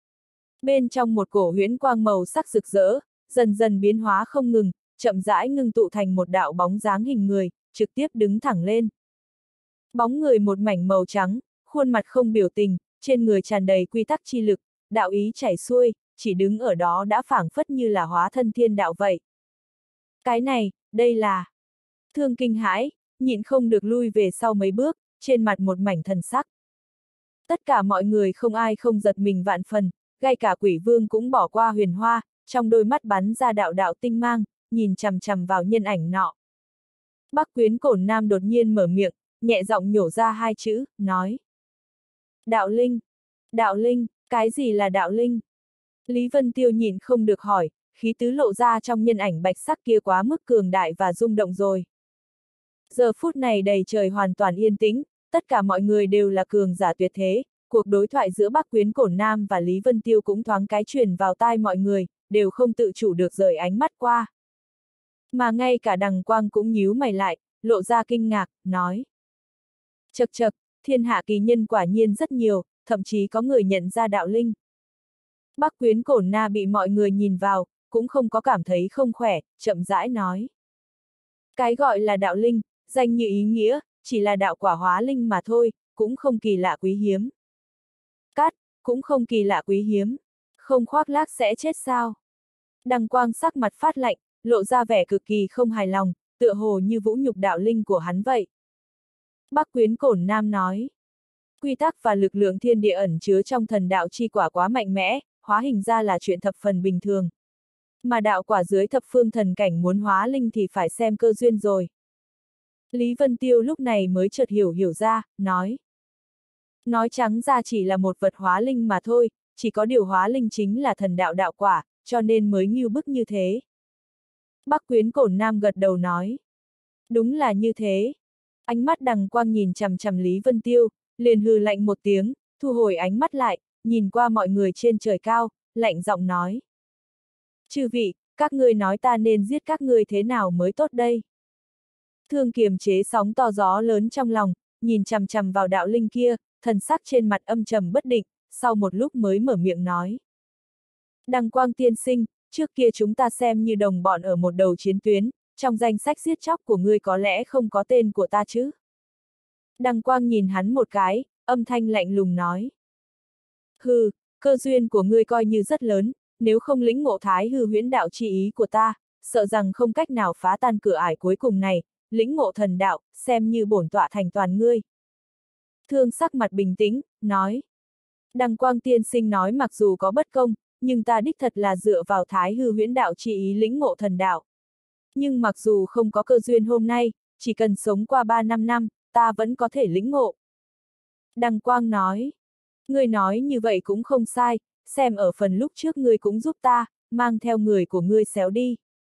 Bên trong một cổ huyễn quang màu sắc rực rỡ, dần dần biến hóa không ngừng, chậm rãi ngưng tụ thành một đạo bóng dáng hình người, trực tiếp đứng thẳng lên. Bóng người một mảnh màu trắng, khuôn mặt không biểu tình, trên người tràn đầy quy tắc chi lực, đạo ý chảy xuôi, chỉ đứng ở đó đã phảng phất như là hóa thân thiên đạo vậy. Cái này, đây là... Thương kinh hãi, nhịn không được lui về sau mấy bước, trên mặt một mảnh thần sắc. Tất cả mọi người không ai không giật mình vạn phần, ngay cả quỷ vương cũng bỏ qua huyền hoa, trong đôi mắt bắn ra đạo đạo tinh mang, nhìn chằm chằm vào nhân ảnh nọ. Bắc Quyến Cổn Nam đột nhiên mở miệng, nhẹ giọng nhổ ra hai chữ, nói. Đạo linh! Đạo linh! Cái gì là đạo linh? Lý Vân Tiêu nhịn không được hỏi, khí tứ lộ ra trong nhân ảnh bạch sắc kia quá mức cường đại và rung động rồi. Giờ phút này đầy trời hoàn toàn yên tĩnh, tất cả mọi người đều là cường giả tuyệt thế, cuộc đối thoại giữa Bắc Quyến Cổn Nam và Lý Vân Tiêu cũng thoáng cái truyền vào tai mọi người, đều không tự chủ được rời ánh mắt qua. Mà ngay cả Đằng Quang cũng nhíu mày lại, lộ ra kinh ngạc, nói. Chậc chậc, thiên hạ kỳ nhân quả nhiên rất nhiều, thậm chí có người nhận ra đạo linh. Bắc Quyến Cổn Na bị mọi người nhìn vào, cũng không có cảm thấy không khỏe, chậm rãi nói. Cái gọi là đạo linh, danh như ý nghĩa, chỉ là đạo quả hóa linh mà thôi, cũng không kỳ lạ quý hiếm. Cát, cũng không kỳ lạ quý hiếm, không khoác lác sẽ chết sao. Đằng Quang sắc mặt phát lạnh, lộ ra vẻ cực kỳ không hài lòng, tựa hồ như vũ nhục đạo linh của hắn vậy. Bắc Quyến Cổn Nam nói. Quy tắc và lực lượng thiên địa ẩn chứa trong thần đạo chi quả quá mạnh mẽ, hóa hình ra là chuyện thập phần bình thường. Mà đạo quả dưới thập phương thần cảnh muốn hóa linh thì phải xem cơ duyên rồi. Lý Vân Tiêu lúc này mới chợt hiểu ra, nói. Nói trắng ra chỉ là một vật hóa linh mà thôi, chỉ có điều hóa linh chính là thần đạo đạo quả, cho nên mới ngưu bức như thế. Bắc Quyến Cổn Nam gật đầu nói. Đúng là như thế. Ánh mắt Đằng Quang nhìn chằm chằm Lý Vân Tiêu, liền hừ lạnh một tiếng, thu hồi ánh mắt lại, nhìn qua mọi người trên trời cao, lạnh giọng nói. Chư vị, các ngươi nói ta nên giết các ngươi thế nào mới tốt đây? Thương kiềm chế sóng to gió lớn trong lòng, nhìn chằm chằm vào đạo linh kia, thần sắc trên mặt âm trầm bất định, sau một lúc mới mở miệng nói. Đằng Quang tiên sinh, trước kia chúng ta xem như đồng bọn ở một đầu chiến tuyến, trong danh sách giết chóc của ngươi có lẽ không có tên của ta chứ? Đằng Quang nhìn hắn một cái, âm thanh lạnh lùng nói. Hừ, cơ duyên của ngươi coi như rất lớn, nếu không lĩnh ngộ thái hư huyễn đạo chi ý của ta, sợ rằng không cách nào phá tan cửa ải cuối cùng này, lĩnh ngộ thần đạo, xem như bổn tọa thành toàn ngươi. Thương sắc mặt bình tĩnh, nói. Đằng Quang tiên sinh nói mặc dù có bất công, nhưng ta đích thật là dựa vào thái hư huyễn đạo chi ý lĩnh ngộ thần đạo. Nhưng mặc dù không có cơ duyên hôm nay, chỉ cần sống qua 3-5 năm, ta vẫn có thể lĩnh ngộ. Đằng Quang nói. Ngươi nói như vậy cũng không sai, xem ở phần lúc trước ngươi cũng giúp ta, mang theo người của ngươi xéo đi.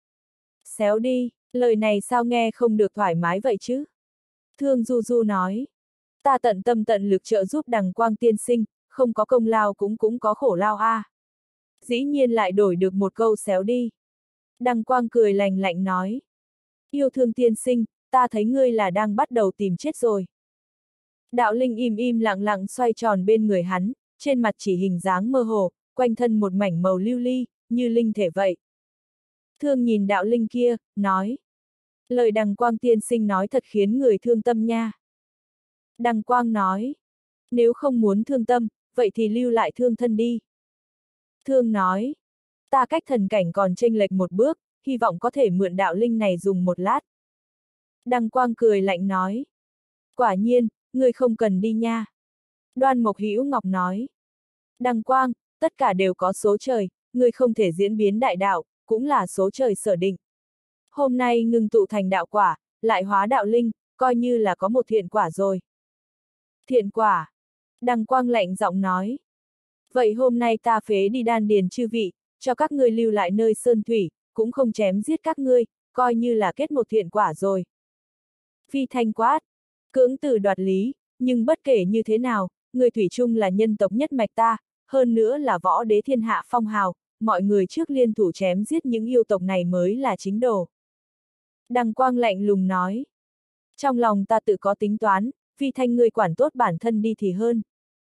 Xéo đi, lời này sao nghe không được thoải mái vậy chứ? Thương Du Du nói. Ta tận tâm tận lực trợ giúp Đằng Quang tiên sinh, không có công lao cũng có khổ lao a. Dĩ nhiên lại đổi được một câu xéo đi. Đằng Quang cười lành lạnh nói. Yêu thương tiên sinh, ta thấy ngươi là đang bắt đầu tìm chết rồi. Đạo linh im lặng lặng xoay tròn bên người hắn, trên mặt chỉ hình dáng mơ hồ, quanh thân một mảnh màu lưu ly, như linh thể vậy. Thương nhìn đạo linh kia, nói. Lời Đằng Quang tiên sinh nói thật khiến người thương tâm nha. Đằng Quang nói. Nếu không muốn thương tâm, vậy thì lưu lại thương thân đi. Thương nói. Ta cách thần cảnh còn chênh lệch một bước, hy vọng có thể mượn đạo linh này dùng một lát. Đằng Quang cười lạnh nói. Quả nhiên, ngươi không cần đi nha. Đoan Mộc Hữu Ngọc nói. Đằng Quang, tất cả đều có số trời, ngươi không thể diễn biến đại đạo, cũng là số trời sở định. Hôm nay ngưng tụ thành đạo quả, lại hóa đạo linh, coi như là có một thiện quả rồi. Thiện quả. Đằng Quang lạnh giọng nói. Vậy hôm nay ta phế đi đan điền chư vị, cho các ngươi lưu lại nơi sơn thủy, cũng không chém giết các ngươi, coi như là kết một thiện quả rồi. Phi Thanh quát. Cưỡng từ đoạt lý, nhưng bất kể như thế nào, người thủy chung là nhân tộc nhất mạch ta, hơn nữa là võ đế thiên hạ phong hào, mọi người trước liên thủ chém giết những yêu tộc này mới là chính đồ. Đằng Quang lạnh lùng nói. Trong lòng ta tự có tính toán, Phi Thanh ngươi quản tốt bản thân đi thì hơn.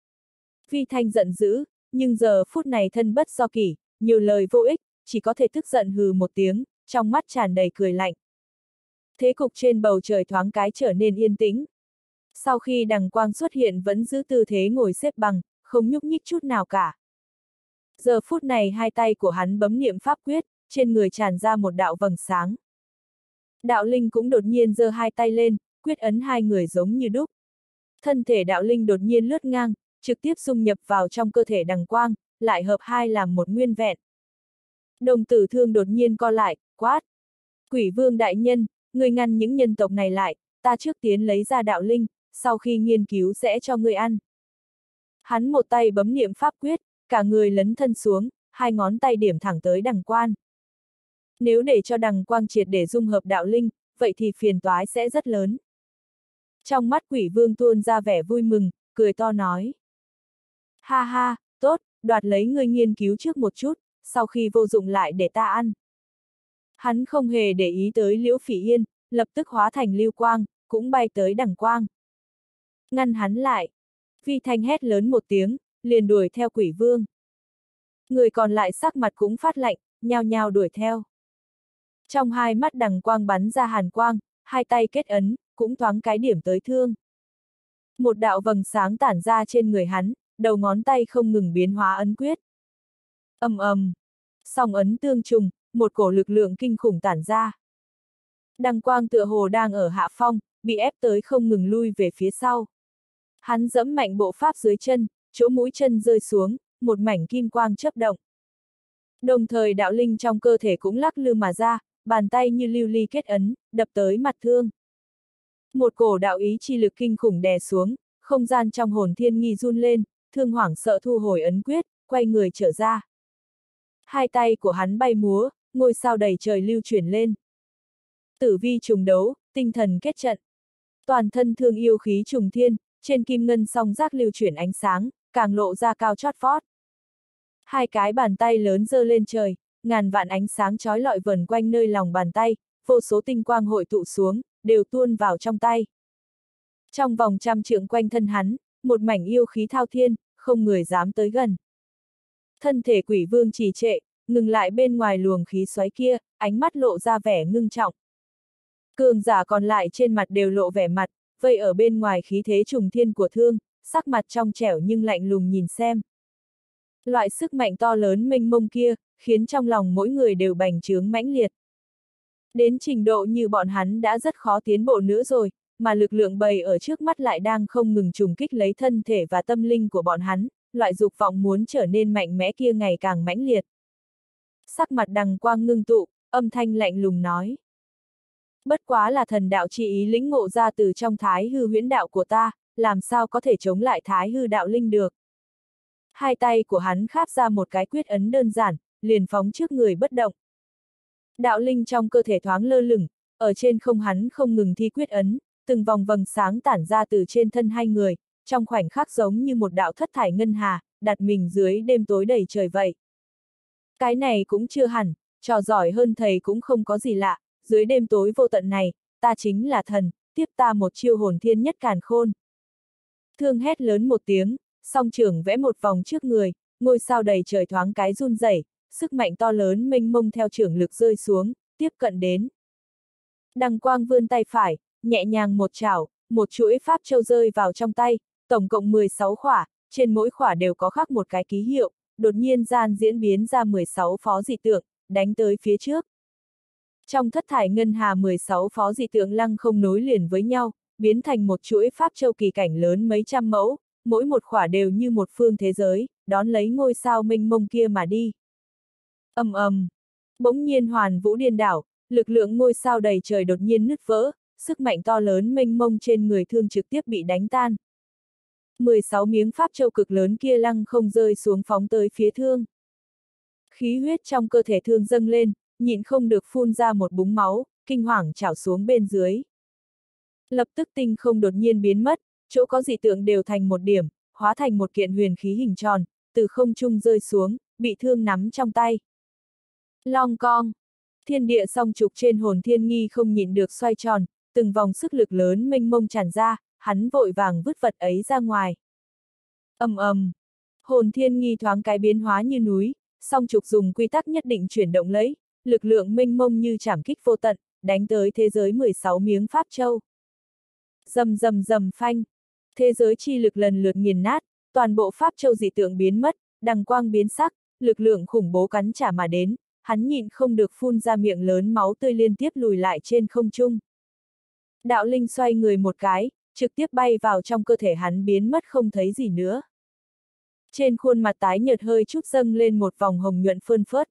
Phi Thanh giận dữ, nhưng giờ phút này thân bất do kỷ, nhiều lời vô ích, chỉ có thể tức giận hừ một tiếng, trong mắt tràn đầy cười lạnh. Thế cục trên bầu trời thoáng cái trở nên yên tĩnh. Sau khi Đằng Quang xuất hiện vẫn giữ tư thế ngồi xếp bằng, không nhúc nhích chút nào cả. Giờ phút này hai tay của hắn bấm niệm pháp quyết, trên người tràn ra một đạo vầng sáng. Đạo linh cũng đột nhiên giơ hai tay lên, quyết ấn hai người giống như đúc. Thân thể đạo linh đột nhiên lướt ngang, trực tiếp dung nhập vào trong cơ thể Đằng Quang, lại hợp hai làm một nguyên vẹn. Đồng tử Thương đột nhiên co lại, quát. Quỷ Vương đại nhân, người ngăn những nhân tộc này lại, ta trước tiến lấy ra đạo linh, sau khi nghiên cứu sẽ cho người ăn. Hắn một tay bấm niệm pháp quyết, cả người lấn thân xuống, hai ngón tay điểm thẳng tới Đằng Quang. Nếu để cho Đằng Quang triệt để dung hợp đạo linh, vậy thì phiền toái sẽ rất lớn. Trong mắt Quỷ Vương tuôn ra vẻ vui mừng, cười to nói. Ha ha, tốt, đoạt lấy ngươi nghiên cứu trước một chút, sau khi vô dụng lại để ta ăn. Hắn không hề để ý tới Liễu Phỉ Yên, lập tức hóa thành lưu quang, cũng bay tới Đằng Quang. Ngăn hắn lại. Phi Thanh hét lớn một tiếng, liền đuổi theo Quỷ Vương. Người còn lại sắc mặt cũng phát lạnh, nhao nhao đuổi theo. Trong hai mắt Đằng Quang bắn ra hàn quang, hai tay kết ấn, cũng thoáng cái điểm tới Thương. Một đạo vầng sáng tản ra trên người hắn, đầu ngón tay không ngừng biến hóa ấn quyết. Ầm ầm, song ấn tương trùng, một cổ lực lượng kinh khủng tản ra. Đằng Quang tựa hồ đang ở hạ phong, bị ép tới không ngừng lui về phía sau. Hắn giẫm mạnh bộ pháp dưới chân, chỗ mũi chân rơi xuống, một mảnh kim quang chớp động. Đồng thời đạo linh trong cơ thể cũng lắc lư mà ra, bàn tay như lưu ly kết ấn, đập tới mặt Thương. Một cổ đạo ý chi lực kinh khủng đè xuống, không gian trong hồn thiên nghi run lên, Thương hoảng sợ thu hồi ấn quyết, quay người trở ra. Hai tay của hắn bay múa, ngôi sao đầy trời lưu chuyển lên. Tử vi trùng đấu, tinh thần kết trận. Toàn thân Thương yêu khí trùng thiên, trên kim ngân song giác lưu chuyển ánh sáng, càng lộ ra cao chót vót. Hai cái bàn tay lớn giơ lên trời, ngàn vạn ánh sáng chói lọi vần quanh nơi lòng bàn tay, vô số tinh quang hội tụ xuống, đều tuôn vào trong tay. Trong vòng trăm trượng quanh thân hắn, một mảnh yêu khí thao thiên, không người dám tới gần. Thân thể Quỷ Vương trì trệ, ngừng lại bên ngoài luồng khí xoáy kia, ánh mắt lộ ra vẻ ngưng trọng. Cường giả còn lại trên mặt đều lộ vẻ mặt, vây ở bên ngoài khí thế trùng thiên của Thương, sắc mặt trong trẻo nhưng lạnh lùng nhìn xem. Loại sức mạnh to lớn mênh mông kia, khiến trong lòng mỗi người đều bành trướng mãnh liệt. Đến trình độ như bọn hắn đã rất khó tiến bộ nữa rồi, mà lực lượng bầy ở trước mắt lại đang không ngừng trùng kích lấy thân thể và tâm linh của bọn hắn, loại dục vọng muốn trở nên mạnh mẽ kia ngày càng mãnh liệt. Sắc mặt Đằng Quang ngưng tụ, âm thanh lạnh lùng nói. Bất quá là thần đạo chi ý lĩnh ngộ ra từ trong thái hư huyễn đạo của ta, làm sao có thể chống lại thái hư đạo linh được. Hai tay của hắn kháp ra một cái quyết ấn đơn giản, liền phóng trước người bất động. Đạo linh trong cơ thể thoáng lơ lửng, ở trên không hắn không ngừng thi quyết ấn, từng vòng vầng sáng tản ra từ trên thân hai người, trong khoảnh khắc giống như một đạo thất thải ngân hà, đặt mình dưới đêm tối đầy trời vậy. Cái này cũng chưa hẳn, trò giỏi hơn thầy cũng không có gì lạ, dưới đêm tối vô tận này, ta chính là thần, tiếp ta một chiêu hồn thiên nhất càn khôn. Thương hét lớn một tiếng, song trưởng vẽ một vòng trước người, ngôi sao đầy trời thoáng cái run rẩy, sức mạnh to lớn mênh mông theo chưởng lực rơi xuống, tiếp cận đến. Đằng Quang vươn tay phải, nhẹ nhàng một chảo, một chuỗi pháp châu rơi vào trong tay, tổng cộng 16 khỏa, trên mỗi khỏa đều có khắc một cái ký hiệu, đột nhiên gian diễn biến ra 16 phó dị tượng, đánh tới phía trước. Trong thất thải ngân hà 16 phó dị tượng lăng không nối liền với nhau, biến thành một chuỗi pháp châu kỳ cảnh lớn mấy trăm mẫu, mỗi một khỏa đều như một phương thế giới, đón lấy ngôi sao mênh mông kia mà đi. Ầm ầm, bỗng nhiên hoàn vũ điên đảo, lực lượng ngôi sao đầy trời đột nhiên nứt vỡ, sức mạnh to lớn mênh mông trên người Thương trực tiếp bị đánh tan. 16 miếng pháp châu cực lớn kia lăng không rơi xuống phóng tới phía Thương. Khí huyết trong cơ thể Thương dâng lên, nhịn không được phun ra một búng máu, kinh hoàng trào xuống bên dưới. Lập tức tinh không đột nhiên biến mất, chỗ có dị tượng đều thành một điểm, hóa thành một kiện huyền khí hình tròn, từ không trung rơi xuống, bị Thương nắm trong tay. Long cong, thiên địa song trục trên hồn thiên nghi không nhịn được xoay tròn, từng vòng sức lực lớn mênh mông tràn ra, hắn vội vàng vứt vật ấy ra ngoài. Ầm ầm, hồn thiên nghi thoáng cái biến hóa như núi, song trục dùng quy tắc nhất định chuyển động lấy, lực lượng mênh mông như trảm kích vô tận, đánh tới thế giới 16 miếng pháp châu. Rầm rầm rầm phanh, thế giới chi lực lần lượt nghiền nát, toàn bộ pháp châu dị tượng biến mất, đằng quang biến sắc, lực lượng khủng bố cắn trả mà đến, hắn nhịn không được phun ra miệng lớn máu tươi liên tiếp lùi lại trên không trung. Đạo linh xoay người một cái, trực tiếp bay vào trong cơ thể hắn biến mất không thấy gì nữa. Trên khuôn mặt tái nhợt hơi chút dâng lên một vòng hồng nhuận phơn phớt.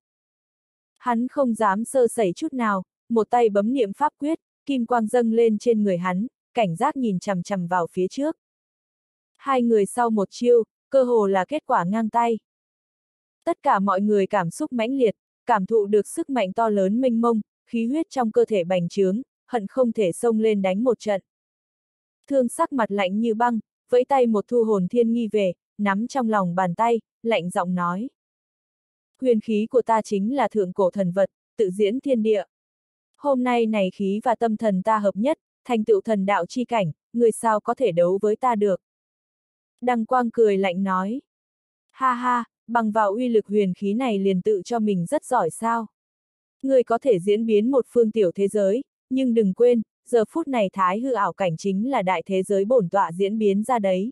Hắn không dám sơ sẩy chút nào, một tay bấm niệm pháp quyết, kim quang dâng lên trên người hắn, cảnh giác nhìn chằm chằm vào phía trước. Hai người sau một chiêu, cơ hồ là kết quả ngang tay. Tất cả mọi người cảm xúc mãnh liệt, cảm thụ được sức mạnh to lớn mênh mông, khí huyết trong cơ thể bành trướng, hận không thể xông lên đánh một trận. Thương sắc mặt lạnh như băng, vẫy tay một thu hồn thiên nghi về, nắm trong lòng bàn tay, lạnh giọng nói. Huyền khí của ta chính là thượng cổ thần vật, tự diễn thiên địa. Hôm nay này khí và tâm thần ta hợp nhất, thành tựu thần đạo chi cảnh, người sao có thể đấu với ta được. Đằng Quang cười lạnh nói. Ha ha, bằng vào uy lực huyền khí này liền tự cho mình rất giỏi sao. Người có thể diễn biến một phương tiểu thế giới, nhưng đừng quên, giờ phút này thái hư ảo cảnh chính là đại thế giới bổn tọa diễn biến ra đấy.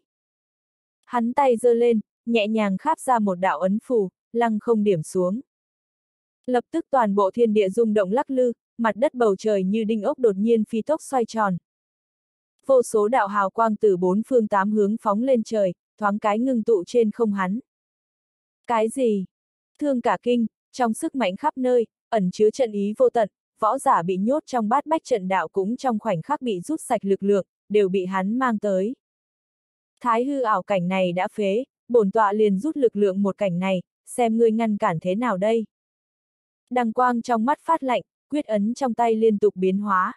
Hắn tay giơ lên, nhẹ nhàng kháp ra một đạo ấn phù, lăng không điểm xuống. Lập tức toàn bộ thiên địa rung động lắc lư, mặt đất bầu trời như đinh ốc đột nhiên phi tốc xoay tròn. Vô số đạo hào quang từ bốn phương tám hướng phóng lên trời, thoáng cái ngưng tụ trên không hắn. Cái gì? Thương cả kinh, trong sức mạnh khắp nơi, ẩn chứa trận ý vô tận, võ giả bị nhốt trong bát bách trận đạo cũng trong khoảnh khắc bị rút sạch lực lượng, đều bị hắn mang tới. Thái hư ảo cảnh này đã phế, bổn tọa liền rút lực lượng một cảnh này, xem ngươi ngăn cản thế nào đây. Đằng quang trong mắt phát lạnh, quyết ấn trong tay liên tục biến hóa.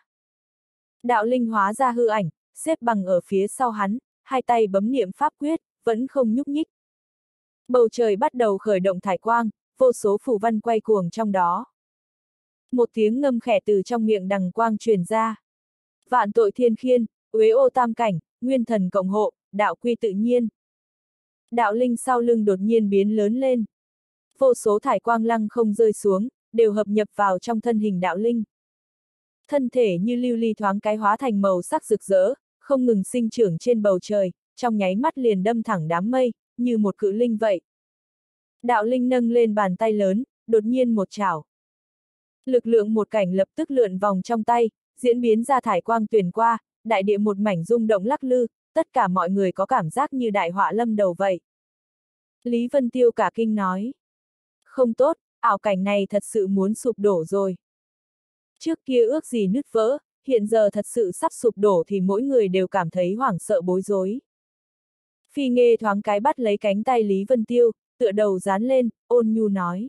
Đạo linh hóa ra hư ảnh, xếp bằng ở phía sau hắn, hai tay bấm niệm pháp quyết, vẫn không nhúc nhích. Bầu trời bắt đầu khởi động thải quang, vô số phù văn quay cuồng trong đó. Một tiếng ngâm khẽ từ trong miệng đằng quang truyền ra. Vạn tội thiên khiên, uế ô tam cảnh, nguyên thần cộng hộ, đạo quy tự nhiên. Đạo linh sau lưng đột nhiên biến lớn lên. Vô số thải quang lăng không rơi xuống, đều hợp nhập vào trong thân hình đạo linh. Thân thể như lưu ly thoáng cái hóa thành màu sắc rực rỡ, không ngừng sinh trưởng trên bầu trời, trong nháy mắt liền đâm thẳng đám mây, như một cự linh vậy. Đạo linh nâng lên bàn tay lớn, đột nhiên một chảo. Lực lượng một cảnh lập tức lượn vòng trong tay, diễn biến ra thải quang tuyền qua, đại địa một mảnh rung động lắc lư, tất cả mọi người có cảm giác như đại họa lâm đầu vậy. Lý Vân Tiêu cả kinh nói. Không tốt, ảo cảnh này thật sự muốn sụp đổ rồi. Trước kia ước gì nứt vỡ, hiện giờ thật sự sắp sụp đổ thì mỗi người đều cảm thấy hoảng sợ bối rối. Phi Nghê thoáng cái bắt lấy cánh tay Lý Vân Tiêu, tựa đầu dán lên, ôn nhu nói.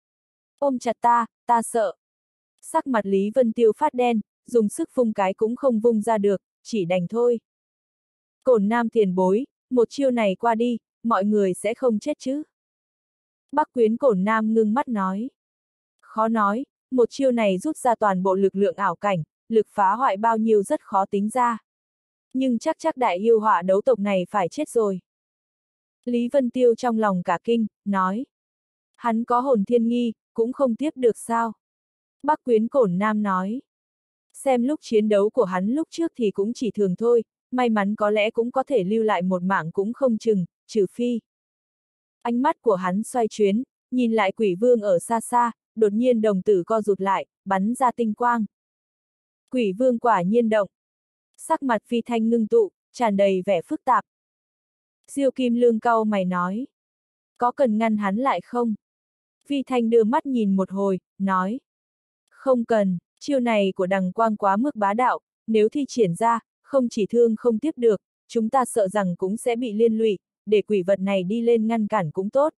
Ôm chặt ta, ta sợ. Sắc mặt Lý Vân Tiêu phát đen, dùng sức vung cái cũng không vung ra được, chỉ đành thôi. Cổn Nam tiền bối, một chiêu này qua đi, mọi người sẽ không chết chứ. Bắc Quyến Cổn Nam ngưng mắt nói. Khó nói, một chiêu này rút ra toàn bộ lực lượng ảo cảnh, lực phá hoại bao nhiêu rất khó tính ra. Nhưng chắc đại yêu họa đấu tộc này phải chết rồi. Lý Vân Tiêu trong lòng cả kinh, nói. Hắn có hồn thiên nghi, cũng không tiếp được sao? Bắc Quyến Cổn Nam nói. Xem lúc chiến đấu của hắn lúc trước thì cũng chỉ thường thôi, may mắn có lẽ cũng có thể lưu lại một mạng cũng không chừng, trừ phi. Ánh mắt của hắn xoay chuyến, nhìn lại quỷ vương ở xa xa, đột nhiên đồng tử co rụt lại, bắn ra tinh quang. Quỷ vương quả nhiên động. Sắc mặt Phi Thanh ngưng tụ, tràn đầy vẻ phức tạp. Diêu Kim Lương cau mày nói. Có cần ngăn hắn lại không? Phi Thanh đưa mắt nhìn một hồi, nói. Không cần, chiêu này của Đằng Quang quá mức bá đạo, nếu thi triển ra, không chỉ thương không tiếp được, chúng ta sợ rằng cũng sẽ bị liên lụy, để quỷ vật này đi lên ngăn cản cũng tốt.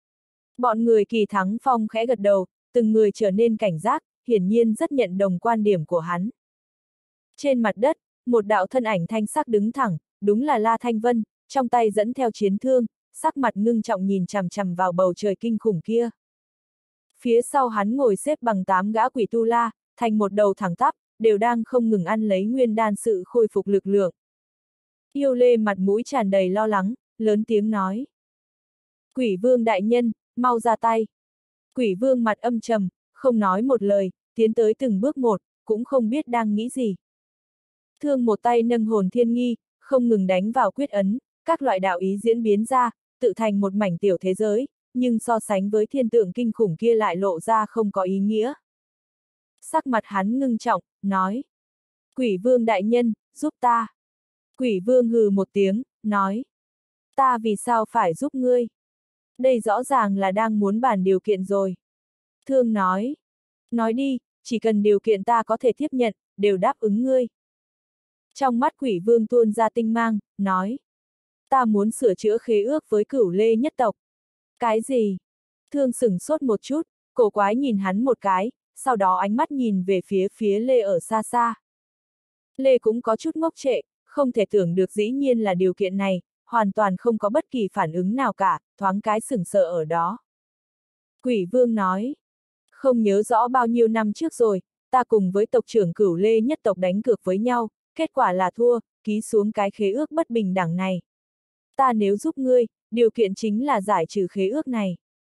Bọn người Kỳ Thắng Phong khẽ gật đầu, từng người trở nên cảnh giác, hiển nhiên rất nhận đồng quan điểm của hắn. Trên mặt đất, một đạo thân ảnh thanh sắc đứng thẳng, đúng là La Thanh Vân, trong tay dẫn theo chiến thương, sắc mặt ngưng trọng nhìn chằm chằm vào bầu trời kinh khủng kia. Phía sau hắn ngồi xếp bằng 8 gã quỷ tu la, thành một đầu thẳng tắp, đều đang không ngừng ăn lấy nguyên đan sự khôi phục lực lượng. Yêu Lê mặt mũi tràn đầy lo lắng, lớn tiếng nói. Quỷ vương đại nhân, mau ra tay. Quỷ vương mặt âm trầm, không nói một lời, tiến tới từng bước một, cũng không biết đang nghĩ gì. Thương một tay nâng hồn thiên nghi, không ngừng đánh vào quyết ấn, các loại đạo ý diễn biến ra, tự thành một mảnh tiểu thế giới, nhưng so sánh với thiên tượng kinh khủng kia lại lộ ra không có ý nghĩa. Sắc mặt hắn ngưng trọng, nói. Quỷ vương đại nhân, giúp ta. Quỷ vương hừ một tiếng, nói. Ta vì sao phải giúp ngươi? Đây rõ ràng là đang muốn bàn điều kiện rồi. Thương nói. Nói đi, chỉ cần điều kiện ta có thể tiếp nhận, đều đáp ứng ngươi. Trong mắt quỷ vương tuôn ra tinh mang, nói. Ta muốn sửa chữa khế ước với Cửu Lê nhất tộc. Cái gì? Thương sửng sốt một chút, cổ quái nhìn hắn một cái, sau đó ánh mắt nhìn về phía Lê ở xa xa. Lê cũng có chút ngốc trệ, không thể tưởng được dĩ nhiên là điều kiện này, hoàn toàn không có bất kỳ phản ứng nào cả, thoáng cái sửng sợ ở đó. Quỷ vương nói, không nhớ rõ bao nhiêu năm trước rồi, ta cùng với tộc trưởng Cửu Lê nhất tộc đánh cược với nhau, kết quả là thua, ký xuống cái khế ước bất bình đẳng này. Ta nếu giúp ngươi, điều kiện chính là giải trừ khế ước này.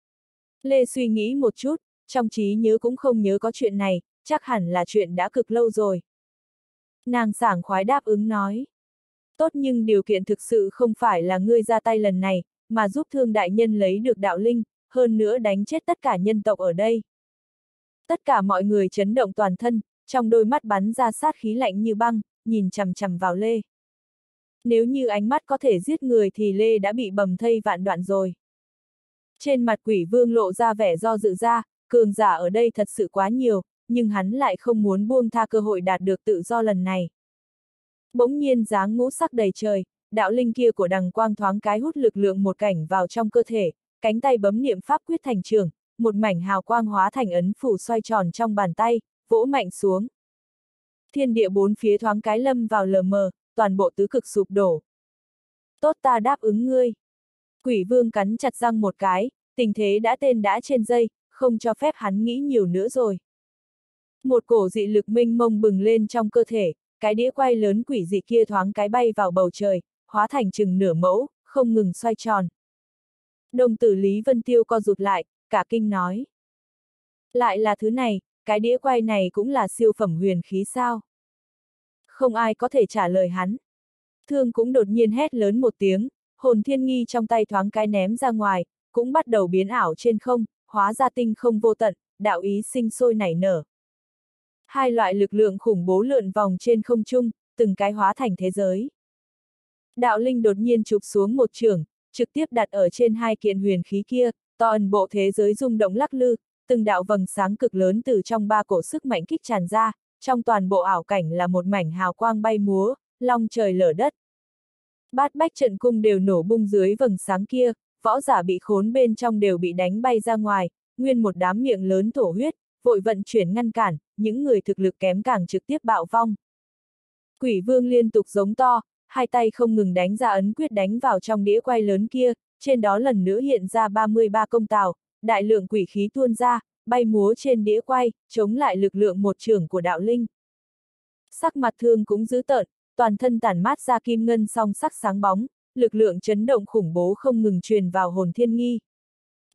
Lê suy nghĩ một chút, trong trí nhớ cũng không nhớ có chuyện này, chắc hẳn là chuyện đã cực lâu rồi. Nàng sảng khoái đáp ứng nói. Tốt, nhưng điều kiện thực sự không phải là ngươi ra tay lần này, mà giúp Thương đại nhân lấy được đạo linh, hơn nữa đánh chết tất cả nhân tộc ở đây. Tất cả mọi người chấn động toàn thân, trong đôi mắt bắn ra sát khí lạnh như băng, nhìn chằm chằm vào Lê. Nếu như ánh mắt có thể giết người thì Lê đã bị bầm thây vạn đoạn rồi. Trên mặt quỷ vương lộ ra vẻ do dự ra, cường giả ở đây thật sự quá nhiều, nhưng hắn lại không muốn buông tha cơ hội đạt được tự do lần này. Bỗng nhiên dáng ngũ sắc đầy trời, đạo linh kia của Đằng Quang thoáng cái hút lực lượng một cảnh vào trong cơ thể, cánh tay bấm niệm pháp quyết thành trường, một mảnh hào quang hóa thành ấn phủ xoay tròn trong bàn tay, vỗ mạnh xuống. Thiên địa bốn phía thoáng cái lâm vào lờ mờ, toàn bộ tứ cực sụp đổ. Tốt, ta đáp ứng ngươi. Quỷ vương cắn chặt răng một cái, tình thế đã trên dây, không cho phép hắn nghĩ nhiều nữa rồi. Một cổ dị lực mênh mông bừng lên trong cơ thể, cái đĩa quay lớn quỷ dị kia thoáng cái bay vào bầu trời, hóa thành chừng nửa mẫu, không ngừng xoay tròn. Đồng tử Lý Vân Tiêu co rụt lại, cả kinh nói. Lại là thứ này, cái đĩa quay này cũng là siêu phẩm huyền khí sao? Không ai có thể trả lời hắn. Thương cũng đột nhiên hét lớn một tiếng, hồn thiên nghi trong tay thoáng cái ném ra ngoài, cũng bắt đầu biến ảo trên không, hóa ra tinh không vô tận, đạo ý sinh sôi nảy nở. Hai loại lực lượng khủng bố lượn vòng trên không trung, từng cái hóa thành thế giới. Đạo linh đột nhiên chụp xuống một chưởng, trực tiếp đặt ở trên hai kiện huyền khí kia, toàn bộ thế giới rung động lắc lư, từng đạo vầng sáng cực lớn từ trong ba cổ sức mạnh kích tràn ra, trong toàn bộ ảo cảnh là một mảnh hào quang bay múa, long trời lở đất. Bát bách trận cung đều nổ bung dưới vầng sáng kia, võ giả bị khốn bên trong đều bị đánh bay ra ngoài, nguyên một đám miệng lớn thổ huyết, vội vận chuyển ngăn cản, những người thực lực kém càng trực tiếp bạo vong. Quỷ vương liên tục giống to, hai tay không ngừng đánh ra ấn quyết đánh vào trong đĩa quay lớn kia, trên đó lần nữa hiện ra 33 công tào, đại lượng quỷ khí tuôn ra, bay múa trên đĩa quay, chống lại lực lượng một chưởng của đạo linh. Sắc mặt Thương cũng dữ tợn, toàn thân tản mát ra kim ngân song sắc sáng bóng, lực lượng chấn động khủng bố không ngừng truyền vào hồn thiên nghi.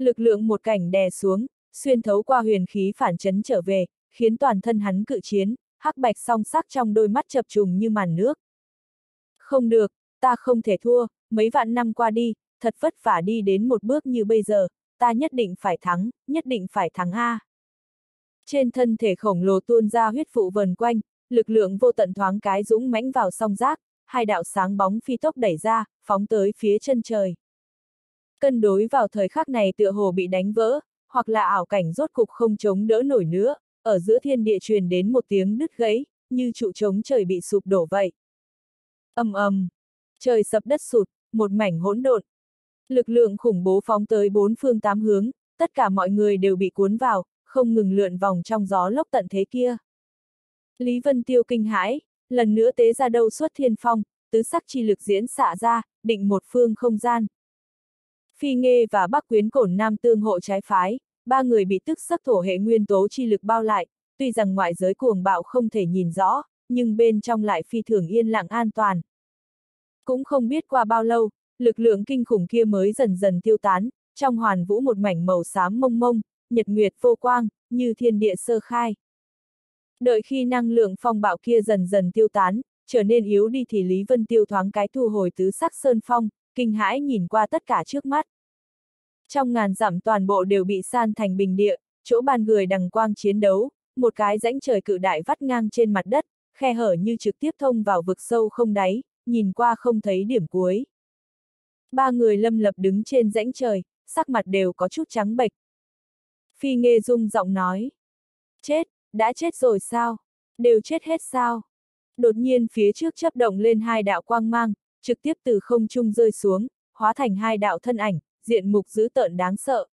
Lực lượng một cảnh đè xuống, xuyên thấu qua huyền khí phản chấn trở về, khiến toàn thân hắn cự chiến, hắc bạch song sắc trong đôi mắt chập trùng như màn nước. Không được, ta không thể thua, mấy vạn năm qua đi, thật vất vả đi đến một bước như bây giờ, ta nhất định phải thắng a. Trên thân thể khổng lồ tuôn ra huyết vụ vần quanh, lực lượng vô tận thoáng cái dũng mãnh vào song giác, hai đạo sáng bóng phi tốc đẩy ra, phóng tới phía chân trời. Cân đối vào thời khắc này tựa hồ bị đánh vỡ, hoặc là ảo cảnh rốt cục không chống đỡ nổi nữa, ở giữa thiên địa truyền đến một tiếng đứt gãy, như trụ trống trời bị sụp đổ vậy. Ầm ầm, trời sập đất sụt, một mảnh hỗn độn. Lực lượng khủng bố phóng tới bốn phương tám hướng, tất cả mọi người đều bị cuốn vào, không ngừng lượn vòng trong gió lốc tận thế kia. Lý Vân Tiêu kinh hãi, lần nữa tế ra đâu xuất thiên phong, tứ sắc chi lực diễn xạ ra, định một phương không gian. Phi Nghê và Bắc Quyến Cổn Nam tương hộ trái phái, ba người bị tức sắc thổ hệ nguyên tố chi lực bao lại, tuy rằng ngoại giới cuồng bạo không thể nhìn rõ, nhưng bên trong lại phi thường yên lặng an toàn. Cũng không biết qua bao lâu, lực lượng kinh khủng kia mới dần dần tiêu tán, trong hoàn vũ một mảnh màu xám mông mông, nhật nguyệt vô quang, như thiên địa sơ khai. Đợi khi năng lượng phong bạo kia dần dần tiêu tán, trở nên yếu đi thì Lý Vân Tiêu thoáng cái thu hồi tứ sắc sơn phong, kinh hãi nhìn qua tất cả trước mắt. Trong ngàn dặm toàn bộ đều bị san thành bình địa, chỗ bàn người đằng quang chiến đấu, một cái rãnh trời cự đại vắt ngang trên mặt đất, khe hở như trực tiếp thông vào vực sâu không đáy, nhìn qua không thấy điểm cuối. Ba người lâm lập đứng trên rãnh trời, sắc mặt đều có chút trắng bệch. Phi Nghê rung giọng nói. Chết, đã chết rồi sao? Đều chết hết sao? Đột nhiên phía trước chớp động lên hai đạo quang mang, trực tiếp từ không trung rơi xuống, hóa thành hai đạo thân ảnh, diện mục dữ tợn đáng sợ.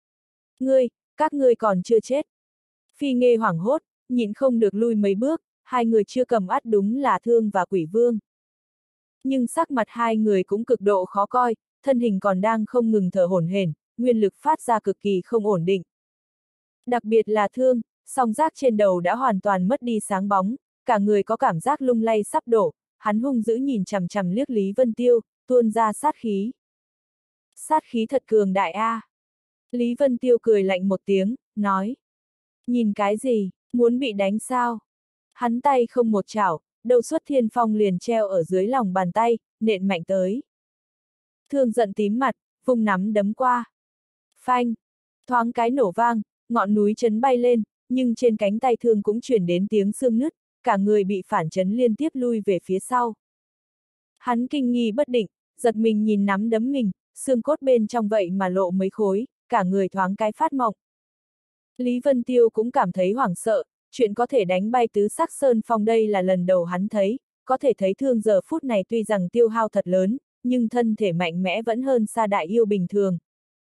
Các ngươi còn chưa chết. Phi Nghê hoảng hốt, nhịn không được lui mấy bước, hai người chưa cầm ắt đúng là Thương và Quỷ Vương. Nhưng sắc mặt hai người cũng cực độ khó coi, thân hình còn đang không ngừng thở hổn hển, nguyên lực phát ra cực kỳ không ổn định. Đặc biệt là Thương, song giác trên đầu đã hoàn toàn mất đi sáng bóng, cả người có cảm giác lung lay sắp đổ, hắn hung dữ nhìn chằm chằm liếc Lý Vân Tiêu, tuôn ra sát khí. Sát khí thật cường đại a. Lý Vân Tiêu cười lạnh một tiếng, nói. Nhìn cái gì, muốn bị đánh sao? Hắn tay không một chảo, đầu xuất thiên phong liền treo ở dưới lòng bàn tay, nện mạnh tới. Thương giận tím mặt, vung nắm đấm qua. Phanh! Thoáng cái nổ vang, ngọn núi chấn bay lên, nhưng trên cánh tay Thương cũng chuyển đến tiếng xương nứt, cả người bị phản chấn liên tiếp lui về phía sau. Hắn kinh nghi bất định, giật mình nhìn nắm đấm mình, xương cốt bên trong vậy mà lộ mấy khối, cả người thoáng cái phát mộng. Lý Vân Tiêu cũng cảm thấy hoảng sợ, chuyện có thể đánh bay tứ sắc sơn phong đây là lần đầu hắn thấy, có thể thấy Thương giờ phút này tuy rằng tiêu hao thật lớn, nhưng thân thể mạnh mẽ vẫn hơn xa đại yêu bình thường.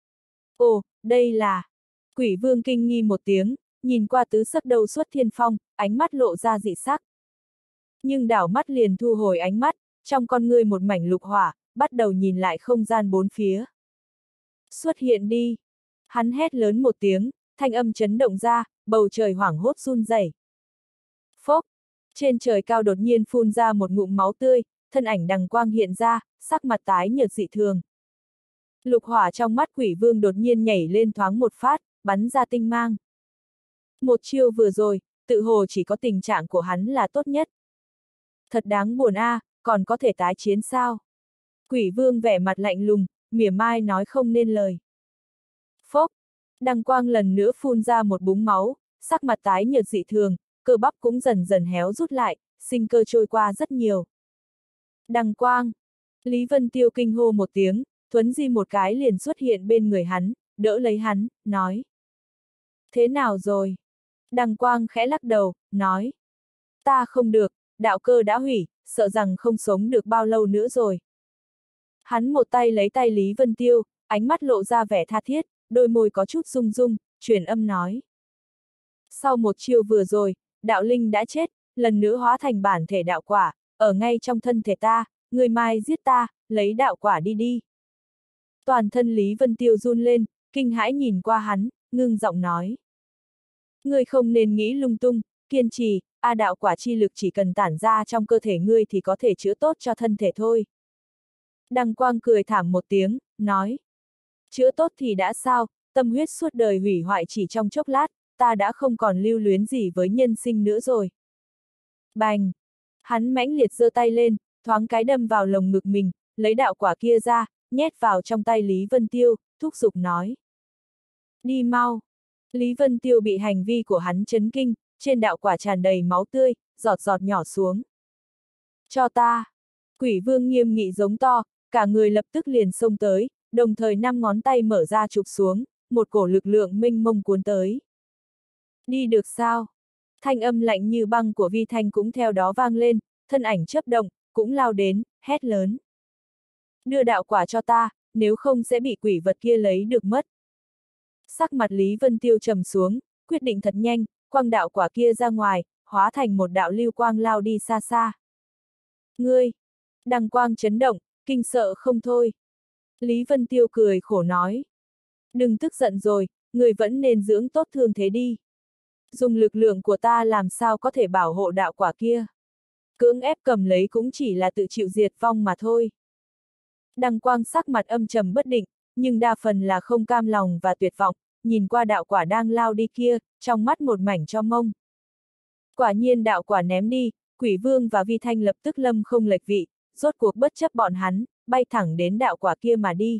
Ồ, đây là... Quỷ Vương kinh nghi một tiếng, nhìn qua tứ sắc đầu xuất thiên phong, ánh mắt lộ ra dị sắc. Nhưng đảo mắt liền thu hồi ánh mắt, trong con ngươi một mảnh lục hỏa, bắt đầu nhìn lại không gian bốn phía. Xuất hiện đi! Hắn hét lớn một tiếng, thanh âm chấn động ra, bầu trời hoảng hốt run rẩy. Phốc! Trên trời cao đột nhiên phun ra một ngụm máu tươi, thân ảnh đằng quang hiện ra, sắc mặt tái nhợt dị thường. Lục hỏa trong mắt Quỷ Vương đột nhiên nhảy lên thoáng một phát, bắn ra tinh mang. Một chiêu vừa rồi, tự hồ chỉ có tình trạng của hắn là tốt nhất. Thật đáng buồn a, còn có thể tái chiến sao? Quỷ Vương vẻ mặt lạnh lùng, mỉa mai nói không nên lời. Phốc! Đằng quang lần nữa phun ra một búng máu, sắc mặt tái nhợt dị thường, cơ bắp cũng dần dần héo rút lại, sinh cơ trôi qua rất nhiều. Đằng quang! Lý Vân Tiêu kinh hô một tiếng, thuấn di một cái liền xuất hiện bên người hắn, đỡ lấy hắn, nói. Thế nào rồi? Đằng quang khẽ lắc đầu, nói. Ta không được, đạo cơ đã hủy, sợ rằng không sống được bao lâu nữa rồi. Hắn một tay lấy tay Lý Vân Tiêu, ánh mắt lộ ra vẻ tha thiết, đôi môi có chút rung rung, truyền âm nói. Sau một chiêu vừa rồi, đạo linh đã chết, lần nữa hóa thành bản thể đạo quả, ở ngay trong thân thể ta, người mai giết ta, lấy đạo quả đi đi. Toàn thân Lý Vân Tiêu run lên, kinh hãi nhìn qua hắn, ngưng giọng nói. Ngươi không nên nghĩ lung tung, kiên trì, đạo quả chi lực chỉ cần tản ra trong cơ thể ngươi thì có thể chữa tốt cho thân thể thôi. Đằng quang cười thảm một tiếng, nói. Chữa tốt thì đã sao, tâm huyết suốt đời hủy hoại chỉ trong chốc lát, ta đã không còn lưu luyến gì với nhân sinh nữa rồi. Bành! Hắn mãnh liệt giơ tay lên, thoáng cái đâm vào lồng ngực mình, lấy đạo quả kia ra, nhét vào trong tay Lý Vân Tiêu, thúc giục nói. Đi mau! Lý Vân Tiêu bị hành vi của hắn chấn kinh, trên đạo quả tràn đầy máu tươi, giọt giọt nhỏ xuống. Cho ta! Quỷ vương nghiêm nghị giống to, cả người lập tức liền xông tới, đồng thời 5 ngón tay mở ra chụp xuống, một cổ lực lượng mênh mông cuốn tới. Đi được sao? Thanh âm lạnh như băng của Vi Thanh cũng theo đó vang lên, thân ảnh chớp động, cũng lao đến, hét lớn. Đưa đạo quả cho ta, nếu không sẽ bị quỷ vật kia lấy được mất. Sắc mặt Lý Vân Tiêu trầm xuống, quyết định thật nhanh, quăng đạo quả kia ra ngoài, hóa thành một đạo lưu quang lao đi xa xa. Ngươi! Đằng quang chấn động, kinh sợ không thôi. Lý Vân Tiêu cười khổ nói. Đừng tức giận rồi, người vẫn nên dưỡng tốt thương thế đi. Dùng lực lượng của ta làm sao có thể bảo hộ đạo quả kia. Cưỡng ép cầm lấy cũng chỉ là tự chịu diệt vong mà thôi. Đằng quang sắc mặt âm trầm bất định, nhưng đa phần là không cam lòng và tuyệt vọng, nhìn qua đạo quả đang lao đi kia, trong mắt một mảnh cho mông. Quả nhiên đạo quả ném đi, Quỷ Vương và Vi Thanh lập tức lâm không lệch vị, rốt cuộc bất chấp bọn hắn, bay thẳng đến đạo quả kia mà đi.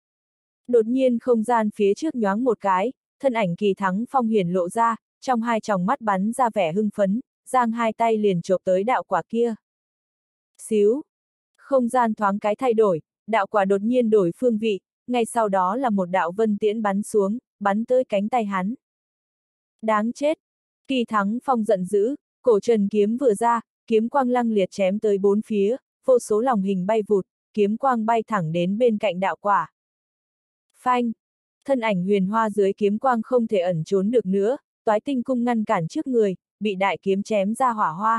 Đột nhiên không gian phía trước nhoáng một cái, thân ảnh Kỳ Thắng Phong hiển lộ ra, trong hai tròng mắt bắn ra vẻ hưng phấn, giang hai tay liền chộp tới đạo quả kia. Xíu! Không gian thoáng cái thay đổi, đạo quả đột nhiên đổi phương vị, ngay sau đó là một đạo vân tiễn bắn xuống, bắn tới cánh tay hắn. Đáng chết! Kỳ Thắng Phong giận dữ, cổ trần kiếm vừa ra, kiếm quang lăng liệt chém tới bốn phía, vô số lòng hình bay vụt, kiếm quang bay thẳng đến bên cạnh đạo quả. Phanh! Thân ảnh huyền hoa dưới kiếm quang không thể ẩn trốn được nữa, toái tinh cung ngăn cản trước người, bị đại kiếm chém ra hỏa hoa.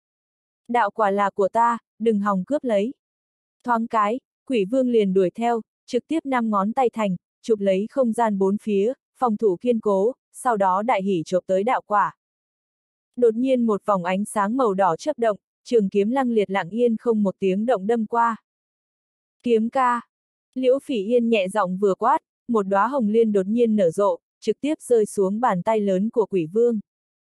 Đạo quả là của ta, đừng hòng cướp lấy. Thoáng cái, Quỷ Vương liền đuổi theo, trực tiếp 5 ngón tay thành, chụp lấy không gian bốn phía, phòng thủ kiên cố, sau đó đại hỉ chộp tới đạo quả. Đột nhiên một vòng ánh sáng màu đỏ chớp động, trường kiếm lăng liệt lặng yên không một tiếng động đâm qua. Kiếm ca! Liễu Phỉ Yên nhẹ giọng vừa quát, một đóa hồng liên đột nhiên nở rộ, trực tiếp rơi xuống bàn tay lớn của Quỷ Vương.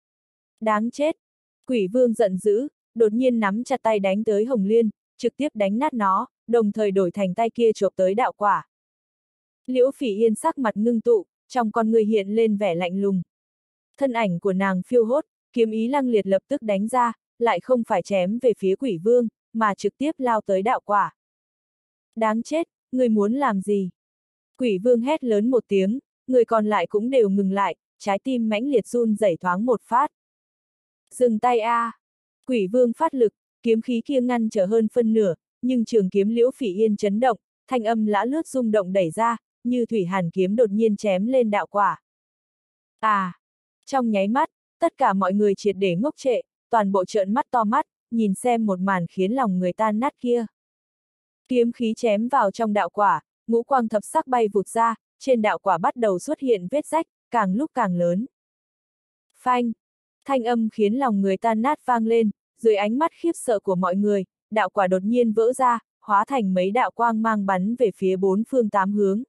Đáng chết! Quỷ Vương giận dữ, đột nhiên nắm chặt tay đánh tới hồng liên, trực tiếp đánh nát nó, đồng thời đổi thành tay kia chộp tới đạo quả. Liễu Phỉ Yên sắc mặt ngưng tụ, trong con người hiện lên vẻ lạnh lùng. Thân ảnh của nàng phiêu hốt, kiếm ý lăng liệt lập tức đánh ra, lại không phải chém về phía Quỷ Vương, mà trực tiếp lao tới đạo quả. Đáng chết, người muốn làm gì? Quỷ Vương hét lớn một tiếng, người còn lại cũng đều ngừng lại, trái tim mãnh liệt run rẩy thoáng một phát. Dừng tay a! Quỷ Vương phát lực, kiếm khí kia ngăn trở hơn phân nửa, nhưng trường kiếm Liễu Phỉ Yên chấn động, thanh âm lã lướt rung động đẩy ra, như thủy hàn kiếm đột nhiên chém lên đạo quả. À! Trong nháy mắt, tất cả mọi người triệt để ngốc trệ, toàn bộ trợn mắt to mắt, nhìn xem một màn khiến lòng người tan nát kia. Kiếm khí chém vào trong đạo quả, ngũ quang thập sắc bay vụt ra, trên đạo quả bắt đầu xuất hiện vết rách, càng lúc càng lớn. Phanh! Thanh âm khiến lòng người tan nát vang lên, dưới ánh mắt khiếp sợ của mọi người, đạo quả đột nhiên vỡ ra, hóa thành mấy đạo quang mang bắn về phía bốn phương tám hướng.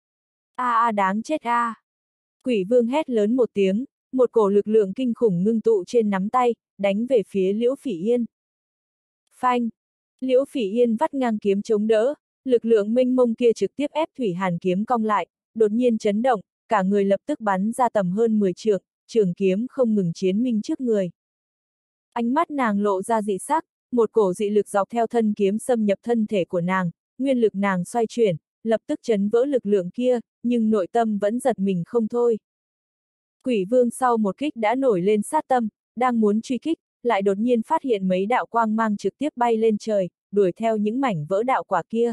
Đáng chết a! Quỷ Vương hét lớn một tiếng, một cổ lực lượng kinh khủng ngưng tụ trên nắm tay, đánh về phía Liễu Phỉ Yên. Phanh! Liễu Phỉ Yên vắt ngang kiếm chống đỡ, lực lượng mênh mông kia trực tiếp ép thủy hàn kiếm cong lại, đột nhiên chấn động, cả người lập tức bắn ra tầm hơn 10 trượng, trường kiếm không ngừng chiến minh trước người. Ánh mắt nàng lộ ra dị sắc, một cổ dị lực dọc theo thân kiếm xâm nhập thân thể của nàng, nguyên lực nàng xoay chuyển, lập tức chấn vỡ lực lượng kia, nhưng nội tâm vẫn giật mình không thôi. Quỷ Vương sau một kích đã nổi lên sát tâm, đang muốn truy kích, lại đột nhiên phát hiện mấy đạo quang mang trực tiếp bay lên trời, đuổi theo những mảnh vỡ đạo quả kia.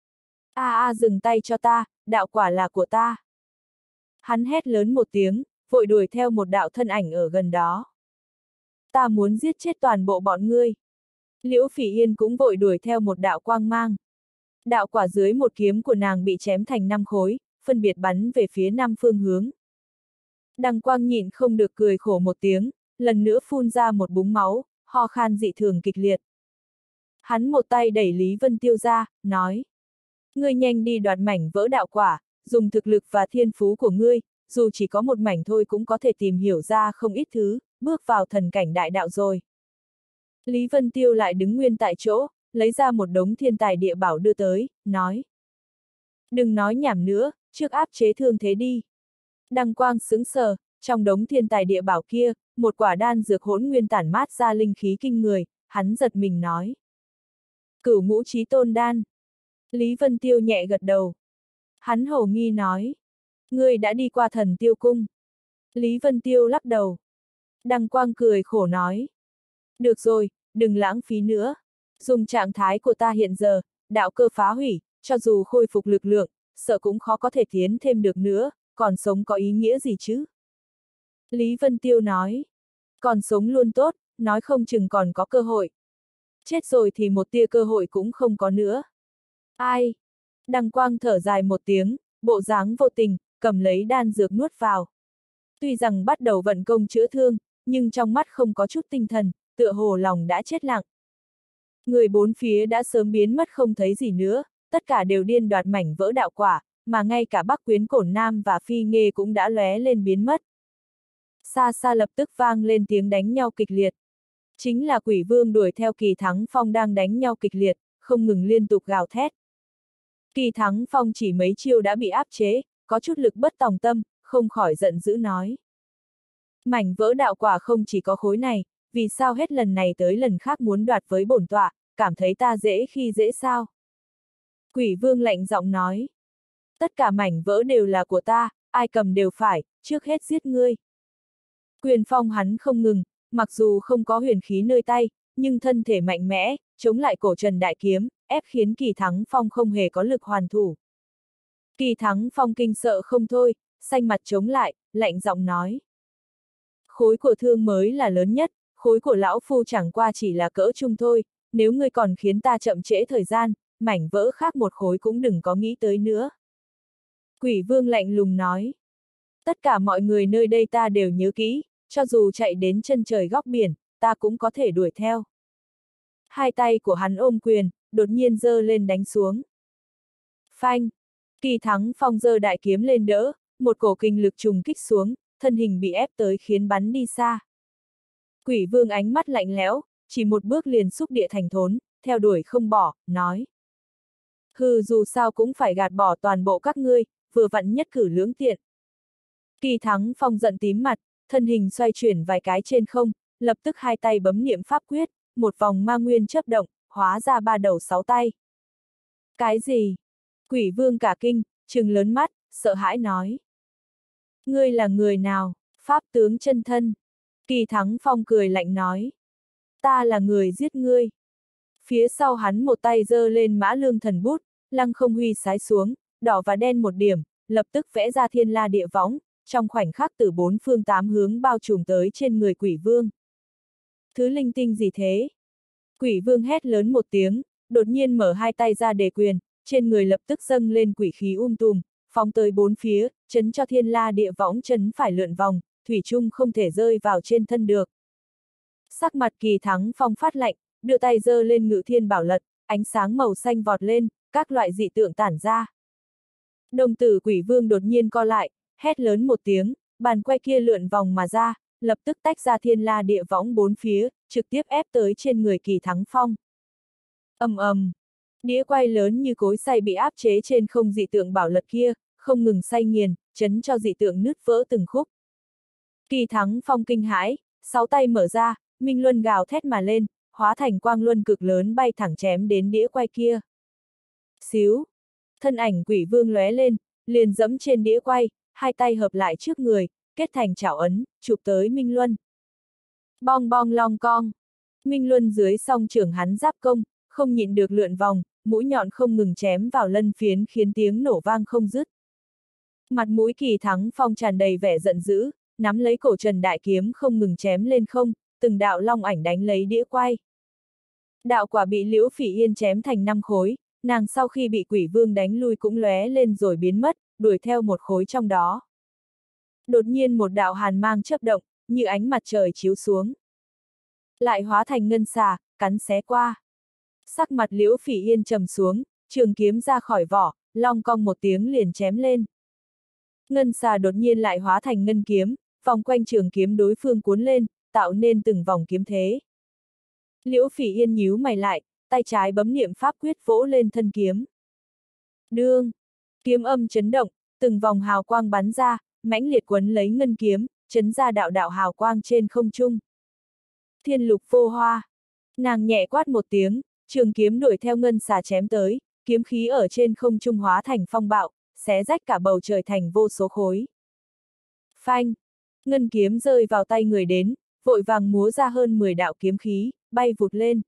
Dừng tay cho ta, đạo quả là của ta. Hắn hét lớn một tiếng, vội đuổi theo một đạo thân ảnh ở gần đó. Ta muốn giết chết toàn bộ bọn ngươi. Liễu Phỉ Yên cũng vội đuổi theo một đạo quang mang. Đạo quả dưới một kiếm của nàng bị chém thành 5 khối, phân biệt bắn về phía 5 phương hướng. Đằng Quang nhịn không được cười khổ một tiếng, lần nữa phun ra một búng máu, ho khan dị thường kịch liệt. Hắn một tay đẩy Lý Vân Tiêu ra, nói. Ngươi nhanh đi đoạt mảnh vỡ đạo quả, dùng thực lực và thiên phú của ngươi, dù chỉ có một mảnh thôi cũng có thể tìm hiểu ra không ít thứ, bước vào thần cảnh đại đạo rồi. Lý Vân Tiêu lại đứng nguyên tại chỗ, lấy ra một đống thiên tài địa bảo đưa tới, nói. Đừng nói nhảm nữa, trước áp chế thương thế đi. Đăng Quang sững sờ, trong đống thiên tài địa bảo kia, một quả đan dược hỗn nguyên tản mát ra linh khí kinh người, hắn giật mình nói. Cửu ngũ chí tôn đan. Lý Vân Tiêu nhẹ gật đầu. Hắn hổ nghi nói. Ngươi đã đi qua Thần Tiêu Cung. Lý Vân Tiêu lắc đầu. Đăng Quang cười khổ nói. Được rồi, đừng lãng phí nữa. Dùng trạng thái của ta hiện giờ, đạo cơ phá hủy, cho dù khôi phục lực lượng, sợ cũng khó có thể tiến thêm được nữa, còn sống có ý nghĩa gì chứ? Lý Vân Tiêu nói. Còn sống luôn tốt, nói không chừng còn có cơ hội. Chết rồi thì một tia cơ hội cũng không có nữa. Ai? Đăng Quang thở dài một tiếng, bộ dáng vô tình, cầm lấy đan dược nuốt vào. Tuy rằng bắt đầu vận công chữa thương, nhưng trong mắt không có chút tinh thần, tựa hồ lòng đã chết lặng. Người bốn phía đã sớm biến mất không thấy gì nữa, tất cả đều điên đoạt mảnh vỡ đạo quả, mà ngay cả Bắc Quyến Cổn Nam và Phi Nghê cũng đã lóe lên biến mất. Xa xa lập tức vang lên tiếng đánh nhau kịch liệt. Chính là Quỷ Vương đuổi theo Kỳ Thắng Phong đang đánh nhau kịch liệt, không ngừng liên tục gào thét. Kỳ Thắng Phong chỉ mấy chiêu đã bị áp chế, có chút lực bất tòng tâm, không khỏi giận dữ nói. Mảnh vỡ đạo quả không chỉ có khối này, vì sao hết lần này tới lần khác muốn đoạt với bổn tọa, cảm thấy ta dễ khi dễ sao? Quỷ Vương lạnh giọng nói. Tất cả mảnh vỡ đều là của ta, ai cầm đều phải, trước hết giết ngươi. Quyền phong hắn không ngừng, mặc dù không có huyền khí nơi tay, nhưng thân thể mạnh mẽ, chống lại cổ trần đại kiếm, ép khiến Kỳ Thắng Phong không hề có lực hoàn thủ. Kỳ Thắng Phong kinh sợ không thôi, xanh mặt chống lại, lạnh giọng nói. Khối của thương mới là lớn nhất, khối của lão phu chẳng qua chỉ là cỡ trung thôi, nếu ngươi còn khiến ta chậm trễ thời gian, mảnh vỡ khác một khối cũng đừng có nghĩ tới nữa. Quỷ Vương lạnh lùng nói. Tất cả mọi người nơi đây ta đều nhớ kỹ, cho dù chạy đến chân trời góc biển, ta cũng có thể đuổi theo. Hai tay của hắn ôm quyền, đột nhiên giơ lên đánh xuống. Phanh! Kỳ Thắng Phong giơ đại kiếm lên đỡ, một cổ kinh lực trùng kích xuống, thân hình bị ép tới khiến bắn đi xa. Quỷ Vương ánh mắt lạnh lẽo, chỉ một bước liền xúc địa thành thốn, theo đuổi không bỏ, nói. Hừ, dù sao cũng phải gạt bỏ toàn bộ các ngươi, vừa vặn nhất cử lưỡng tiện. Kỳ Thắng Phong giận tím mặt, thân hình xoay chuyển vài cái trên không, lập tức hai tay bấm niệm pháp quyết, một vòng ma nguyên chớp động, hóa ra ba đầu sáu tay. Cái gì? Quỷ Vương cả kinh, trừng lớn mắt, sợ hãi nói. Ngươi là người nào? Pháp tướng chân thân. Kỳ Thắng Phong cười lạnh nói. Ta là người giết ngươi. Phía sau hắn một tay giơ lên mã lương thần bút, lăng không huy sái xuống, đỏ và đen một điểm, lập tức vẽ ra thiên la địa võng, trong khoảnh khắc từ bốn phương tám hướng bao trùm tới trên người Quỷ Vương. Thứ linh tinh gì thế? Quỷ Vương hét lớn một tiếng, đột nhiên mở hai tay ra đề quyền, trên người lập tức dâng lên quỷ khí tùm, phóng tới bốn phía, chấn cho thiên la địa võng chấn phải lượn vòng, thủy chung không thể rơi vào trên thân được. Sắc mặt Kỳ Thắng Phong phát lạnh, đưa tay giơ lên Ngự Thiên Bảo Lật, ánh sáng màu xanh vọt lên, các loại dị tượng tản ra. Đồng tử Quỷ Vương đột nhiên co lại, hét lớn một tiếng, bàn quay kia lượn vòng mà ra, lập tức tách ra thiên la địa võng bốn phía, trực tiếp ép tới trên người Kỳ Thắng Phong. Ầm ầm, đĩa quay lớn như cối xay bị áp chế trên không dị tượng bảo lật kia, không ngừng xay nghiền, chấn cho dị tượng nứt vỡ từng khúc. Kỳ Thắng Phong kinh hãi, sáu tay mở ra, minh luân gào thét mà lên, hóa thành quang luân cực lớn bay thẳng chém đến đĩa quay kia. Xíu, thân ảnh Quỷ Vương lóe lên, liền dẫm trên đĩa quay, hai tay hợp lại trước người, kết thành chảo ấn, chụp tới minh luân. Bong bong long cong, minh luân dưới song trưởng hắn giáp công, không nhịn được lượn vòng, mũi nhọn không ngừng chém vào lân phiến khiến tiếng nổ vang không dứt. Mặt mũi Kỳ Thắng Phong tràn đầy vẻ giận dữ, nắm lấy cổ trần đại kiếm không ngừng chém lên không, từng đạo long ảnh đánh lấy đĩa quay. Đạo quả bị Liễu Phỉ Yên chém thành 5 khối, nàng sau khi bị Quỷ Vương đánh lui cũng lóe lên rồi biến mất, đuổi theo một khối trong đó. Đột nhiên một đạo hàn mang chớp động, như ánh mặt trời chiếu xuống. Lại hóa thành ngân xà, cắn xé qua. Sắc mặt Liễu Phỉ Yên trầm xuống, trường kiếm ra khỏi vỏ, long cong một tiếng liền chém lên. Ngân xà đột nhiên lại hóa thành ngân kiếm, vòng quanh trường kiếm đối phương cuốn lên, tạo nên từng vòng kiếm thế. Liễu Phỉ Yên nhíu mày lại, tay trái bấm niệm pháp quyết vỗ lên thân kiếm. Đương, kiếm âm chấn động, từng vòng hào quang bắn ra, mãnh liệt quấn lấy ngân kiếm, chấn ra đạo đạo hào quang trên không trung. Thiên lục vô hoa. Nàng nhẹ quát một tiếng, trường kiếm đuổi theo ngân xà chém tới, kiếm khí ở trên không trung hóa thành phong bạo, xé rách cả bầu trời thành vô số khối. Phanh! Ngân kiếm rơi vào tay người đến, vội vàng múa ra hơn 10 đạo kiếm khí, bay vụt lên.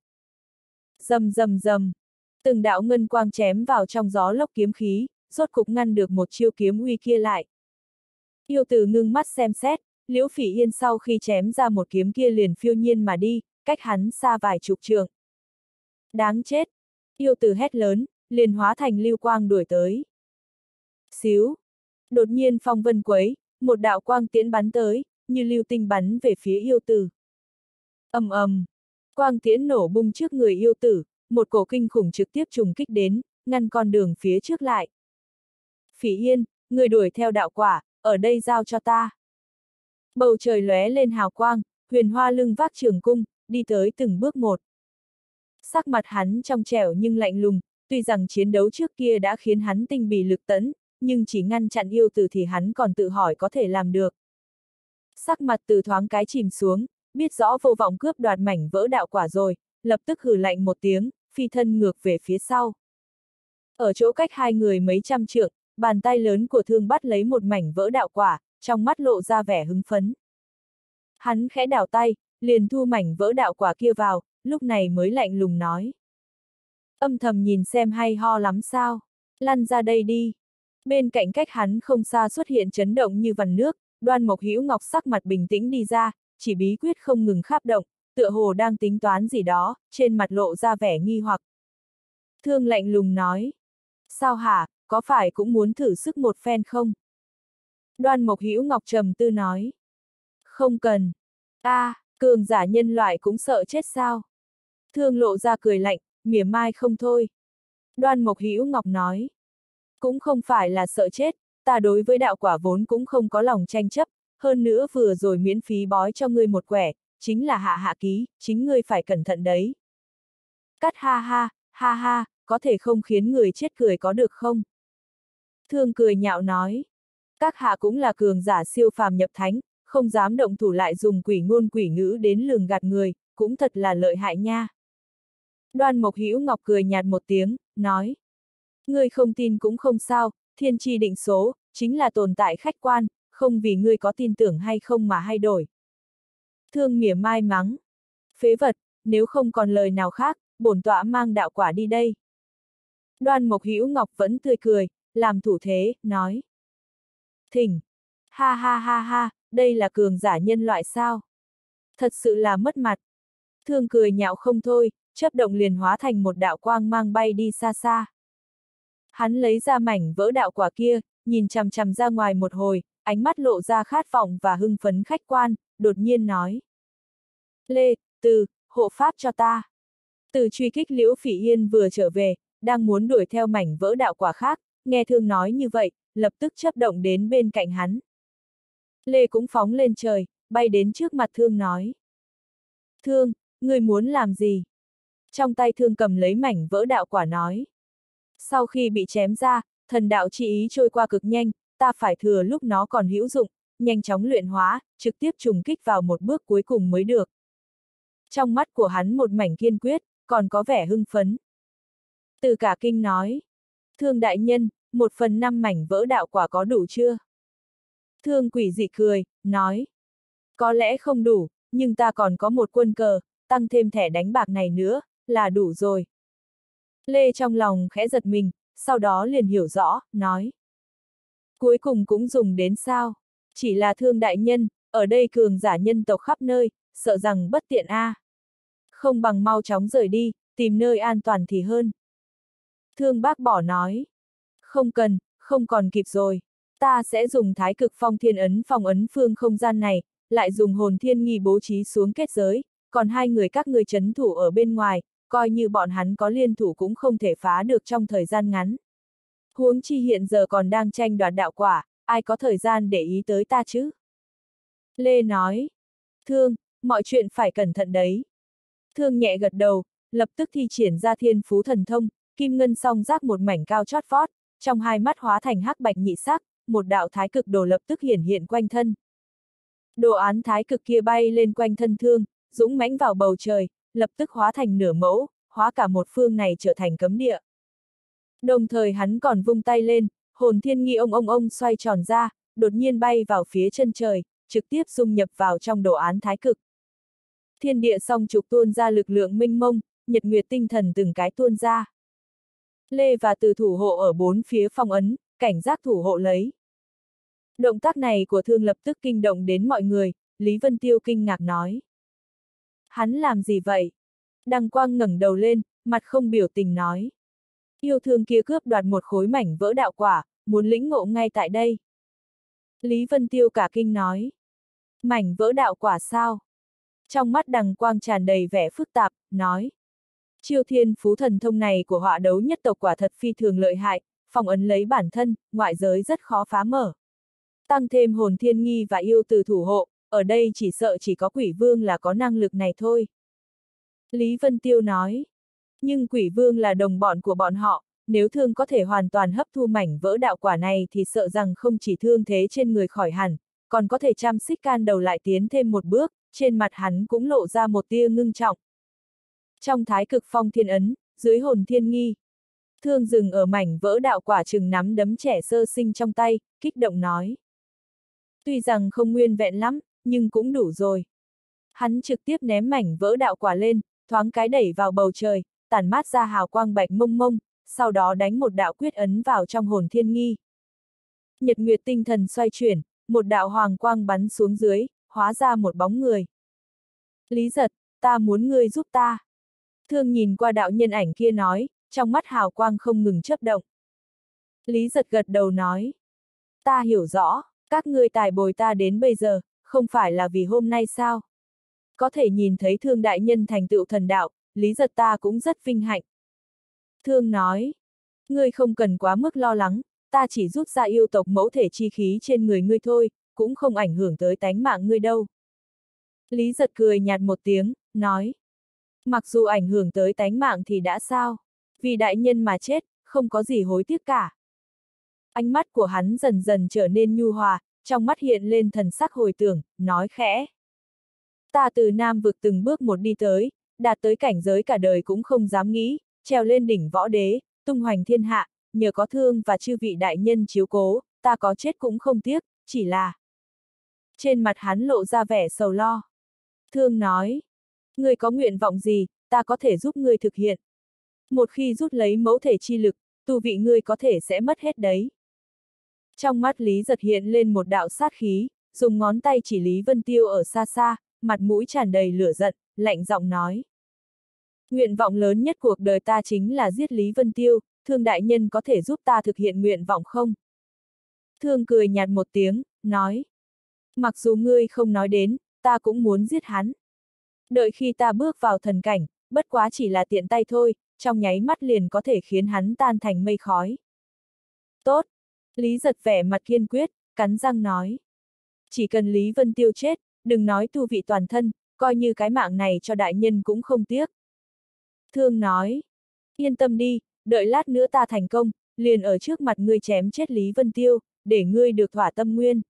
Rầm rầm rầm! Từng đạo ngân quang chém vào trong gió lốc kiếm khí, rốt cục ngăn được một chiêu kiếm uy kia lại. Yêu tử ngưng mắt xem xét, Liễu Phỉ Yên sau khi chém ra một kiếm kia liền phiêu nhiên mà đi, cách hắn xa vài chục trượng. Đáng chết! Yêu tử hét lớn, liền hóa thành lưu quang đuổi tới. Xíu! Đột nhiên phong vân quấy, một đạo quang tiễn bắn tới, như lưu tinh bắn về phía yêu tử. Ầm ầm! Quang tiễn nổ bung trước người yêu tử, một cổ kinh khủng trực tiếp trùng kích đến, ngăn con đường phía trước lại. Phỉ Yên, người đuổi theo đạo quả, ở đây giao cho ta. Bầu trời lóe lên hào quang, Huyền Hoa lưng vác trường cung, đi tới từng bước một. Sắc mặt hắn trong trẻo nhưng lạnh lùng, tuy rằng chiến đấu trước kia đã khiến hắn tinh bì lực tẫn, nhưng chỉ ngăn chặn yêu tử thì hắn còn tự hỏi có thể làm được. Sắc mặt từ thoáng cái chìm xuống, biết rõ vô vọng cướp đoạt mảnh vỡ đạo quả rồi, lập tức hừ lạnh một tiếng, phi thân ngược về phía sau. Ở chỗ cách hai người mấy trăm trượng, bàn tay lớn của Thương bắt lấy một mảnh vỡ đạo quả, trong mắt lộ ra vẻ hứng phấn. Hắn khẽ đảo tay, liền thu mảnh vỡ đạo quả kia vào, lúc này mới lạnh lùng nói. Âm thầm nhìn xem hay ho lắm sao, lăn ra đây đi. Bên cạnh cách hắn không xa xuất hiện chấn động như vằn nước, Đoan Mộc Hữu Ngọc sắc mặt bình tĩnh đi ra, chỉ bí quyết không ngừng kháp động, tựa hồ đang tính toán gì đó, trên mặt lộ ra vẻ nghi hoặc. Thương lạnh lùng nói. Sao hả, có phải cũng muốn thử sức một phen không? Đoan Mộc Hữu Ngọc trầm tư nói. Không cần. Cường giả nhân loại cũng sợ chết sao? Thương lộ ra cười lạnh, mỉa mai không thôi. Đoan Mộc Hữu Ngọc nói. Cũng không phải là sợ chết, ta đối với đạo quả vốn cũng không có lòng tranh chấp, hơn nữa vừa rồi miễn phí bói cho ngươi một quẻ, chính là hạ ký, chính ngươi phải cẩn thận đấy. Cắt ha ha, có thể không khiến người chết cười có được không? Thương cười nhạo nói. Các hạ cũng là cường giả siêu phàm nhập thánh, không dám động thủ lại dùng quỷ ngôn quỷ ngữ đến lường gạt người, cũng thật là lợi hại nha. Đoan Mộc Hữu Ngọc cười nhạt một tiếng, nói. Ngươi không tin cũng không sao, thiên chi định số, chính là tồn tại khách quan, không vì ngươi có tin tưởng hay không mà hay đổi. Thương mỉa mai mắng. Phế vật, nếu không còn lời nào khác, bổn tọa mang đạo quả đi đây. Đoan Mộc Hữu Ngọc vẫn tươi cười, làm thủ thế, nói. Thỉnh. Ha, đây là cường giả nhân loại sao? Thật sự là mất mặt. Thương cười nhạo không thôi, chớp động liền hóa thành một đạo quang mang bay đi xa xa. Hắn lấy ra mảnh vỡ đạo quả kia, nhìn chằm chằm ra ngoài một hồi, ánh mắt lộ ra khát vọng và hưng phấn khách quan, đột nhiên nói. Lê, Từ, hộ pháp cho ta. Từ truy kích Liễu Phỉ Yên vừa trở về, đang muốn đuổi theo mảnh vỡ đạo quả khác, nghe Thương nói như vậy, lập tức chớp động đến bên cạnh hắn. Lê cũng phóng lên trời, bay đến trước mặt Thương nói. Thương, ngươi muốn làm gì? Trong tay Thương cầm lấy mảnh vỡ đạo quả nói. Sau khi bị chém ra, thần đạo chi ý trôi qua cực nhanh, ta phải thừa lúc nó còn hữu dụng, nhanh chóng luyện hóa, trực tiếp trùng kích vào một bước cuối cùng mới được. Trong mắt của hắn một mảnh kiên quyết, còn có vẻ hưng phấn. Từ cả kinh nói. Thương đại nhân, 1/5 mảnh vỡ đạo quả có đủ chưa? Thương quỷ dị cười, nói. Có lẽ không đủ, nhưng ta còn có một quân cờ, tăng thêm thẻ đánh bạc này nữa, là đủ rồi. Lê trong lòng khẽ giật mình, sau đó liền hiểu rõ, nói. Cuối cùng cũng dùng đến sao? Chỉ là Thương đại nhân, ở đây cường giả nhân tộc khắp nơi, sợ rằng bất tiện a. Không bằng mau chóng rời đi, tìm nơi an toàn thì hơn. Thương bác bỏ nói. Không cần, không còn kịp rồi. Ta sẽ dùng Thái Cực Phong Thiên Ấn phong ấn phương không gian này, lại dùng hồn thiên nghi bố trí xuống kết giới, còn hai người các ngươi trấn thủ ở bên ngoài, coi như bọn hắn có liên thủ cũng không thể phá được trong thời gian ngắn. Huống chi hiện giờ còn đang tranh đoạt đạo quả, ai có thời gian để ý tới ta chứ? Lê nói. Thương, mọi chuyện phải cẩn thận đấy. Thương nhẹ gật đầu, lập tức thi triển ra thiên phú thần thông, kim ngân song giác một mảnh cao chót vót, trong hai mắt hóa thành hắc bạch nhị sắc, một đạo thái cực đồ lập tức hiển hiện quanh thân. Đồ án thái cực kia bay lên quanh thân Thương, dũng mãnh vào bầu trời, lập tức hóa thành nửa mẫu, hóa cả một phương này trở thành cấm địa. Đồng thời hắn còn vung tay lên, hồn thiên nghi ông xoay tròn ra, đột nhiên bay vào phía chân trời, trực tiếp dung nhập vào trong đồ án thái cực. Thiên địa song trục tuôn ra lực lượng mênh mông, nhật nguyệt tinh thần từng cái tuôn ra. Lê và Từ thủ hộ ở bốn phía phong ấn, cảnh giác thủ hộ lấy. Động tác này của Thương lập tức kinh động đến mọi người, Lý Vân Tiêu kinh ngạc nói. Hắn làm gì vậy? Đăng Quang ngẩng đầu lên, mặt không biểu tình nói. Yêu Thương kia cướp đoạt một khối mảnh vỡ đạo quả, muốn lĩnh ngộ ngay tại đây. Lý Vân Tiêu cả kinh nói. Mảnh vỡ đạo quả sao? Trong mắt Đăng Quang tràn đầy vẻ phức tạp, nói. Chiêu thiên phú thần thông này của họa đấu nhất tộc quả thật phi thường lợi hại, phong ấn lấy bản thân, ngoại giới rất khó phá mở. Tăng thêm hồn thiên nghi và yêu từ thủ hộ, ở đây chỉ sợ chỉ có quỷ vương là có năng lực này thôi. Lý Vân Tiêu nói. Nhưng quỷ vương là đồng bọn của bọn họ, nếu Thương có thể hoàn toàn hấp thu mảnh vỡ đạo quả này thì sợ rằng không chỉ thương thế trên người khỏi hẳn, còn có thể trăm xích can đầu lại tiến thêm một bước, trên mặt hắn cũng lộ ra một tia ngưng trọng. Trong thái cực phong thiên ấn, dưới hồn thiên nghi, Thương dừng ở mảnh vỡ đạo quả chừng nắm đấm trẻ sơ sinh trong tay, kích động nói. Tuy rằng không nguyên vẹn lắm, nhưng cũng đủ rồi. Hắn trực tiếp ném mảnh vỡ đạo quả lên, thoáng cái đẩy vào bầu trời, tản mát ra hào quang bạch mông mông, sau đó đánh một đạo quyết ấn vào trong hồn thiên nghi. Nhật nguyệt tinh thần xoay chuyển, một đạo hoàng quang bắn xuống dưới, hóa ra một bóng người. Lý Giật, ta muốn ngươi giúp ta. Thương nhìn qua đạo nhân ảnh kia nói, trong mắt hào quang không ngừng chớp động. Lý Giật gật đầu nói. Ta hiểu rõ, các ngươi tài bồi ta đến bây giờ, không phải là vì hôm nay sao? Có thể nhìn thấy Thương đại nhân thành tựu thần đạo, Lý Giật ta cũng rất vinh hạnh. Thương nói. Ngươi không cần quá mức lo lắng, ta chỉ rút ra yêu tộc mẫu thể chi khí trên người ngươi thôi, cũng không ảnh hưởng tới tánh mạng ngươi đâu. Lý Giật cười nhạt một tiếng, nói. Mặc dù ảnh hưởng tới tánh mạng thì đã sao? Vì đại nhân mà chết, không có gì hối tiếc cả. Ánh mắt của hắn dần dần trở nên nhu hòa, trong mắt hiện lên thần sắc hồi tưởng, nói khẽ. Ta từ Nam vực từng bước một đi tới, đạt tới cảnh giới cả đời cũng không dám nghĩ, trèo lên đỉnh võ đế, tung hoành thiên hạ, nhờ có Thương và chư vị đại nhân chiếu cố, ta có chết cũng không tiếc, chỉ là... Trên mặt hắn lộ ra vẻ sầu lo. Thương nói, ngươi có nguyện vọng gì, ta có thể giúp ngươi thực hiện. Một khi rút lấy mẫu thể chi lực, tu vị ngươi có thể sẽ mất hết đấy. Trong mắt Lý Giật hiện lên một đạo sát khí, dùng ngón tay chỉ Lý Vân Tiêu ở xa xa, mặt mũi tràn đầy lửa giận, lạnh giọng nói. Nguyện vọng lớn nhất cuộc đời ta chính là giết Lý Vân Tiêu, Thương đại nhân có thể giúp ta thực hiện nguyện vọng không? Thương cười nhạt một tiếng, nói. Mặc dù ngươi không nói đến, ta cũng muốn giết hắn. Đợi khi ta bước vào thần cảnh, bất quá chỉ là tiện tay thôi, trong nháy mắt liền có thể khiến hắn tan thành mây khói. Tốt! Lý Giật vẻ mặt kiên quyết, cắn răng nói. Chỉ cần Lý Vân Tiêu chết, đừng nói tu vị toàn thân, coi như cái mạng này cho đại nhân cũng không tiếc. Thương nói. Yên tâm đi, đợi lát nữa ta thành công, liền ở trước mặt ngươi chém chết Lý Vân Tiêu, để ngươi được thỏa tâm nguyên.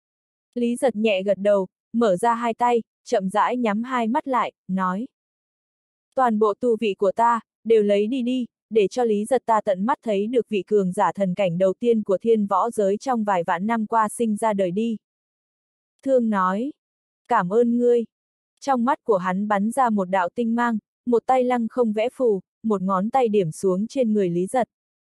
Lý Giật nhẹ gật đầu, mở ra hai tay, chậm rãi nhắm hai mắt lại, nói. Toàn bộ tu vị của ta, đều lấy đi đi, để cho Lý Giật ta tận mắt thấy được vị cường giả thần cảnh đầu tiên của thiên võ giới trong vài vạn năm qua sinh ra đời đi. Thương nói. Cảm ơn ngươi. Trong mắt của hắn bắn ra một đạo tinh mang, một tay lăng không vẽ phù, một ngón tay điểm xuống trên người Lý Giật.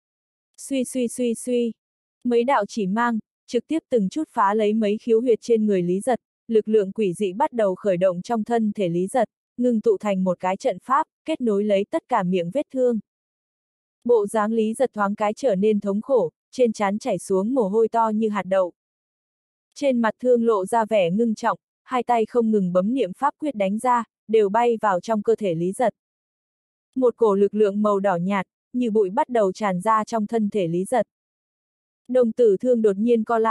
Suy. Mấy đạo chỉ mang, trực tiếp từng chút phá lấy mấy khiếu huyệt trên người Lý Giật, lực lượng quỷ dị bắt đầu khởi động trong thân thể Lý Giật, ngừng tụ thành một cái trận pháp, kết nối lấy tất cả miệng vết thương. Bộ dáng Lý Giật thoáng cái trở nên thống khổ, trên trán chảy xuống mồ hôi to như hạt đậu. Trên mặt Thương lộ ra vẻ ngưng trọng, hai tay không ngừng bấm niệm pháp quyết đánh ra, đều bay vào trong cơ thể Lý Giật. Một cổ lực lượng màu đỏ nhạt, như bụi bắt đầu tràn ra trong thân thể Lý Giật. Đồng tử Thương đột nhiên co lại,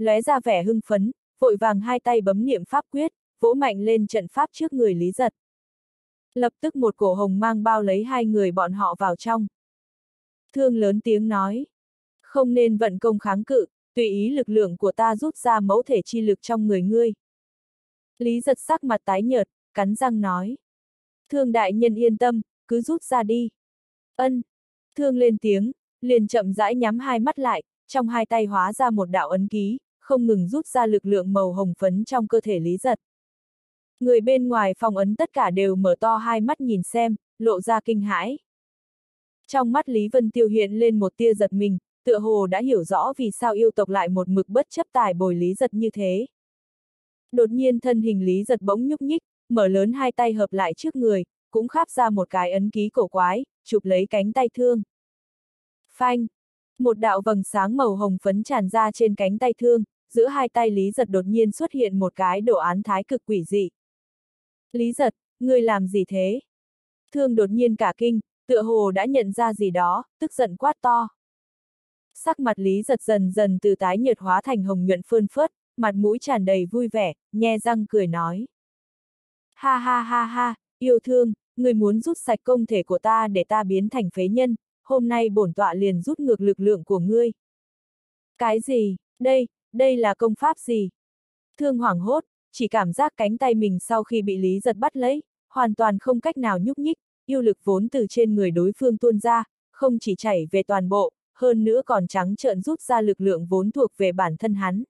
lóe ra vẻ hưng phấn, vội vàng hai tay bấm niệm pháp quyết, vỗ mạnh lên trận pháp trước người Lý Giật. Lập tức một cổ hồng mang bao lấy hai người bọn họ vào trong. Thương lớn tiếng nói, không nên vận công kháng cự, tùy ý lực lượng của ta rút ra mẫu thể chi lực trong người ngươi. Lý Giật sắc mặt tái nhợt, cắn răng nói. Thương đại nhân yên tâm, cứ rút ra đi. Ân. Thương lên tiếng, liền chậm rãi nhắm hai mắt lại, trong hai tay hóa ra một đạo ấn ký, không ngừng rút ra lực lượng màu hồng phấn trong cơ thể Lý Giật. Người bên ngoài phòng ấn tất cả đều mở to hai mắt nhìn xem, lộ ra kinh hãi. Trong mắt Lý Vân Tiêu hiện lên một tia giật mình, tựa hồ đã hiểu rõ vì sao yêu tộc lại một mực bất chấp tài bồi Lý Giật như thế. Đột nhiên thân hình Lý Giật bỗng nhúc nhích, mở lớn hai tay hợp lại trước người, cũng kháp ra một cái ấn ký cổ quái, chụp lấy cánh tay Thương. Phanh! Một đạo vầng sáng màu hồng phấn tràn ra trên cánh tay Thương, giữa hai tay Lý Giật đột nhiên xuất hiện một cái đồ án thái cực quỷ dị. Lý Giật, ngươi làm gì thế? Thương đột nhiên cả kinh, tựa hồ đã nhận ra gì đó, tức giận quát to. Sắc mặt Lý Giật dần dần từ tái nhợt hóa thành hồng nhuận phơn phớt, mặt mũi tràn đầy vui vẻ, nhe răng cười nói. Ha ha ha ha, yêu Thương, người muốn rút sạch công thể của ta để ta biến thành phế nhân, hôm nay bổn tọa liền rút ngược lực lượng của ngươi. Cái gì, đây là công pháp gì? Thương hoảng hốt, chỉ cảm giác cánh tay mình sau khi bị Lý Giật bắt lấy, hoàn toàn không cách nào nhúc nhích, yêu lực vốn từ trên người đối phương tuôn ra, không chỉ chảy về toàn bộ, hơn nữa còn trắng trợn rút ra lực lượng vốn thuộc về bản thân hắn.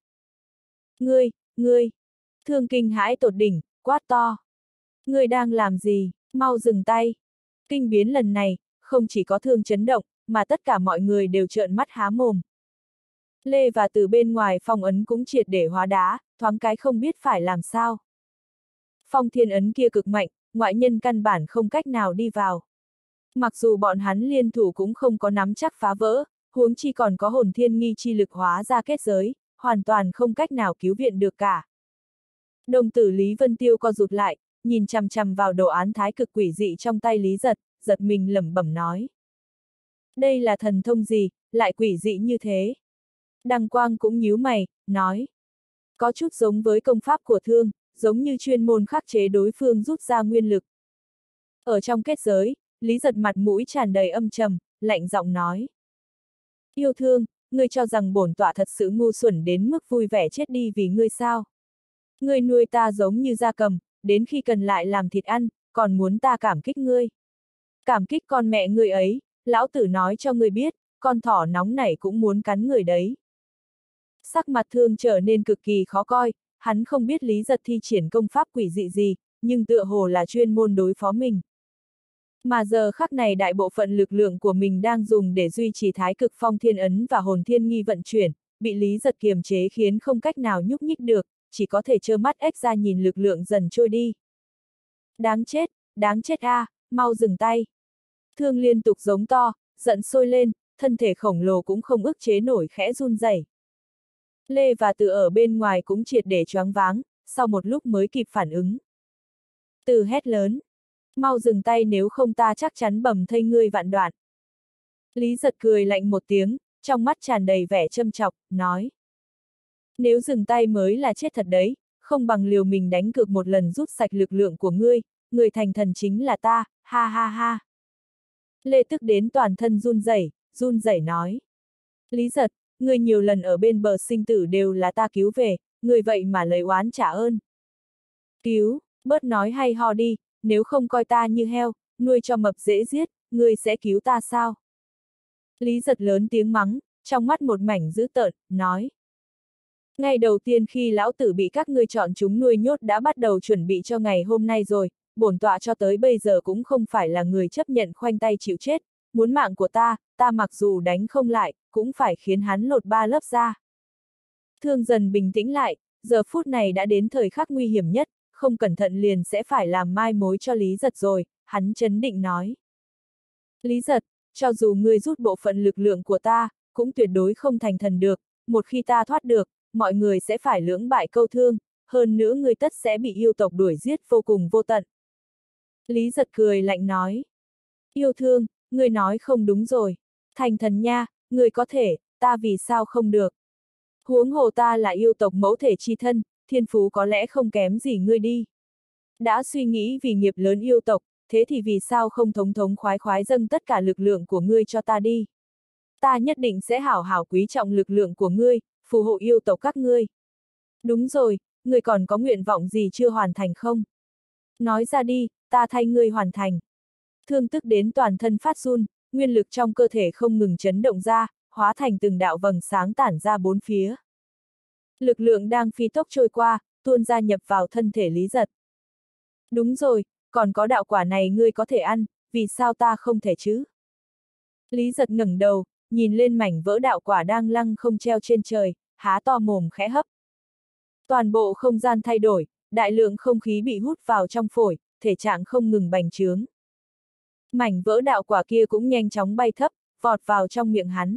Ngươi, Thương kinh hãi tột đỉnh, quát to. Ngươi đang làm gì, mau dừng tay. Kinh biến lần này, không chỉ có Thương chấn động, mà tất cả mọi người đều trợn mắt há mồm. Lê và từ bên ngoài phong ấn cũng triệt để hóa đá, thoáng cái không biết phải làm sao. Phong thiên ấn kia cực mạnh, ngoại nhân căn bản không cách nào đi vào. Mặc dù bọn hắn liên thủ cũng không có nắm chắc phá vỡ, huống chi còn có hồn thiên nghi chi lực hóa ra kết giới, hoàn toàn không cách nào cứu viện được cả. Đồng tử Lý Vân Tiêu co rụt lại, nhìn chằm chằm vào đồ án thái cực quỷ dị trong tay Lý Giật, giật mình lẩm bẩm nói. Đây là thần thông gì, lại quỷ dị như thế? Đằng Quang cũng nhíu mày, nói. Có chút giống với công pháp của Thương, giống như chuyên môn khắc chế đối phương rút ra nguyên lực. Ở trong kết giới, Lý Giật mặt mũi tràn đầy âm trầm, lạnh giọng nói. Yêu Thương, ngươi cho rằng bổn tọa thật sự ngu xuẩn đến mức vui vẻ chết đi vì ngươi sao? Ngươi nuôi ta giống như gia cầm, đến khi cần lại làm thịt ăn, còn muốn ta cảm kích ngươi. Cảm kích con mẹ ngươi ấy, lão tử nói cho ngươi biết, con thỏ nóng nảy cũng muốn cắn người đấy. Sắc mặt Thương trở nên cực kỳ khó coi, hắn không biết Lý Giật thi triển công pháp quỷ dị gì, nhưng tựa hồ là chuyên môn đối phó mình. Mà giờ khắc này đại bộ phận lực lượng của mình đang dùng để duy trì thái cực phong thiên ấn và hồn thiên nghi vận chuyển, bị Lý Giật kiềm chế khiến không cách nào nhúc nhích được, chỉ có thể trơ mắt ếch ra nhìn lực lượng dần trôi đi. Đáng chết a, mau dừng tay. Thương liên tục giống to, giận sôi lên, thân thể khổng lồ cũng không ức chế nổi khẽ run rẩy. Lê và Từ ở bên ngoài cũng triệt để choáng váng, sau một lúc mới kịp phản ứng. Từ hét lớn. Mau dừng tay nếu không ta chắc chắn bầm thây ngươi vạn đoạn. Lý Giật cười lạnh một tiếng, trong mắt tràn đầy vẻ châm chọc, nói. Nếu dừng tay mới là chết thật đấy, không bằng liều mình đánh cược một lần rút sạch lực lượng của ngươi, người thành thần chính là ta, ha ha ha. Lê tức đến toàn thân run rẩy nói. Lý Giật, ngươi nhiều lần ở bên bờ sinh tử đều là ta cứu về, ngươi vậy mà lấy oán trả ơn. Cứu, bớt nói hay ho đi, nếu không coi ta như heo, nuôi cho mập dễ giết, ngươi sẽ cứu ta sao? Lý Giật lớn tiếng mắng, trong mắt một mảnh dữ tợn, nói. Ngày đầu tiên khi lão tử bị các ngươi chọn chúng nuôi nhốt đã bắt đầu chuẩn bị cho ngày hôm nay rồi, bổn tọa cho tới bây giờ cũng không phải là người chấp nhận khoanh tay chịu chết, muốn mạng của ta mặc dù đánh không lại, cũng phải khiến hắn lột ba lớp da. Thương dần bình tĩnh lại, giờ phút này đã đến thời khắc nguy hiểm nhất, không cẩn thận liền sẽ phải làm mai mối cho Lý Giật rồi, hắn trấn định nói. Lý Giật, cho dù ngươi rút bộ phận lực lượng của ta, cũng tuyệt đối không thành thần được, một khi ta thoát được, mọi người sẽ phải lưỡng bại câu thương, hơn nữa ngươi tất sẽ bị yêu tộc đuổi giết vô cùng vô tận. Lý Giật cười lạnh nói. Yêu Thương, ngươi nói không đúng rồi. Thành thần nha, ngươi có thể, ta vì sao không được. Huống hồ ta là yêu tộc mẫu thể chi thân, thiên phú có lẽ không kém gì ngươi đi. Đã suy nghĩ vì nghiệp lớn yêu tộc, thế thì vì sao không thống thống khoái khoái dâng tất cả lực lượng của ngươi cho ta đi. Ta nhất định sẽ hảo hảo quý trọng lực lượng của ngươi, phù hộ yêu tộc các ngươi. Đúng rồi, ngươi còn có nguyện vọng gì chưa hoàn thành không? Nói ra đi, ta thay ngươi hoàn thành. Thương tức đến toàn thân phát run, nguyên lực trong cơ thể không ngừng chấn động ra, hóa thành từng đạo vầng sáng tản ra bốn phía. Lực lượng đang phi tốc trôi qua, tuôn ra nhập vào thân thể Lý Giật. Đúng rồi, còn có đạo quả này ngươi có thể ăn, vì sao ta không thể chứ? Lý Giật ngẩng đầu, nhìn lên mảnh vỡ đạo quả đang lăng không treo trên trời, há to mồm khẽ hấp. Toàn bộ không gian thay đổi, đại lượng không khí bị hút vào trong phổi, thể trạng không ngừng bành trướng. Mảnh vỡ đạo quả kia cũng nhanh chóng bay thấp, vọt vào trong miệng hắn.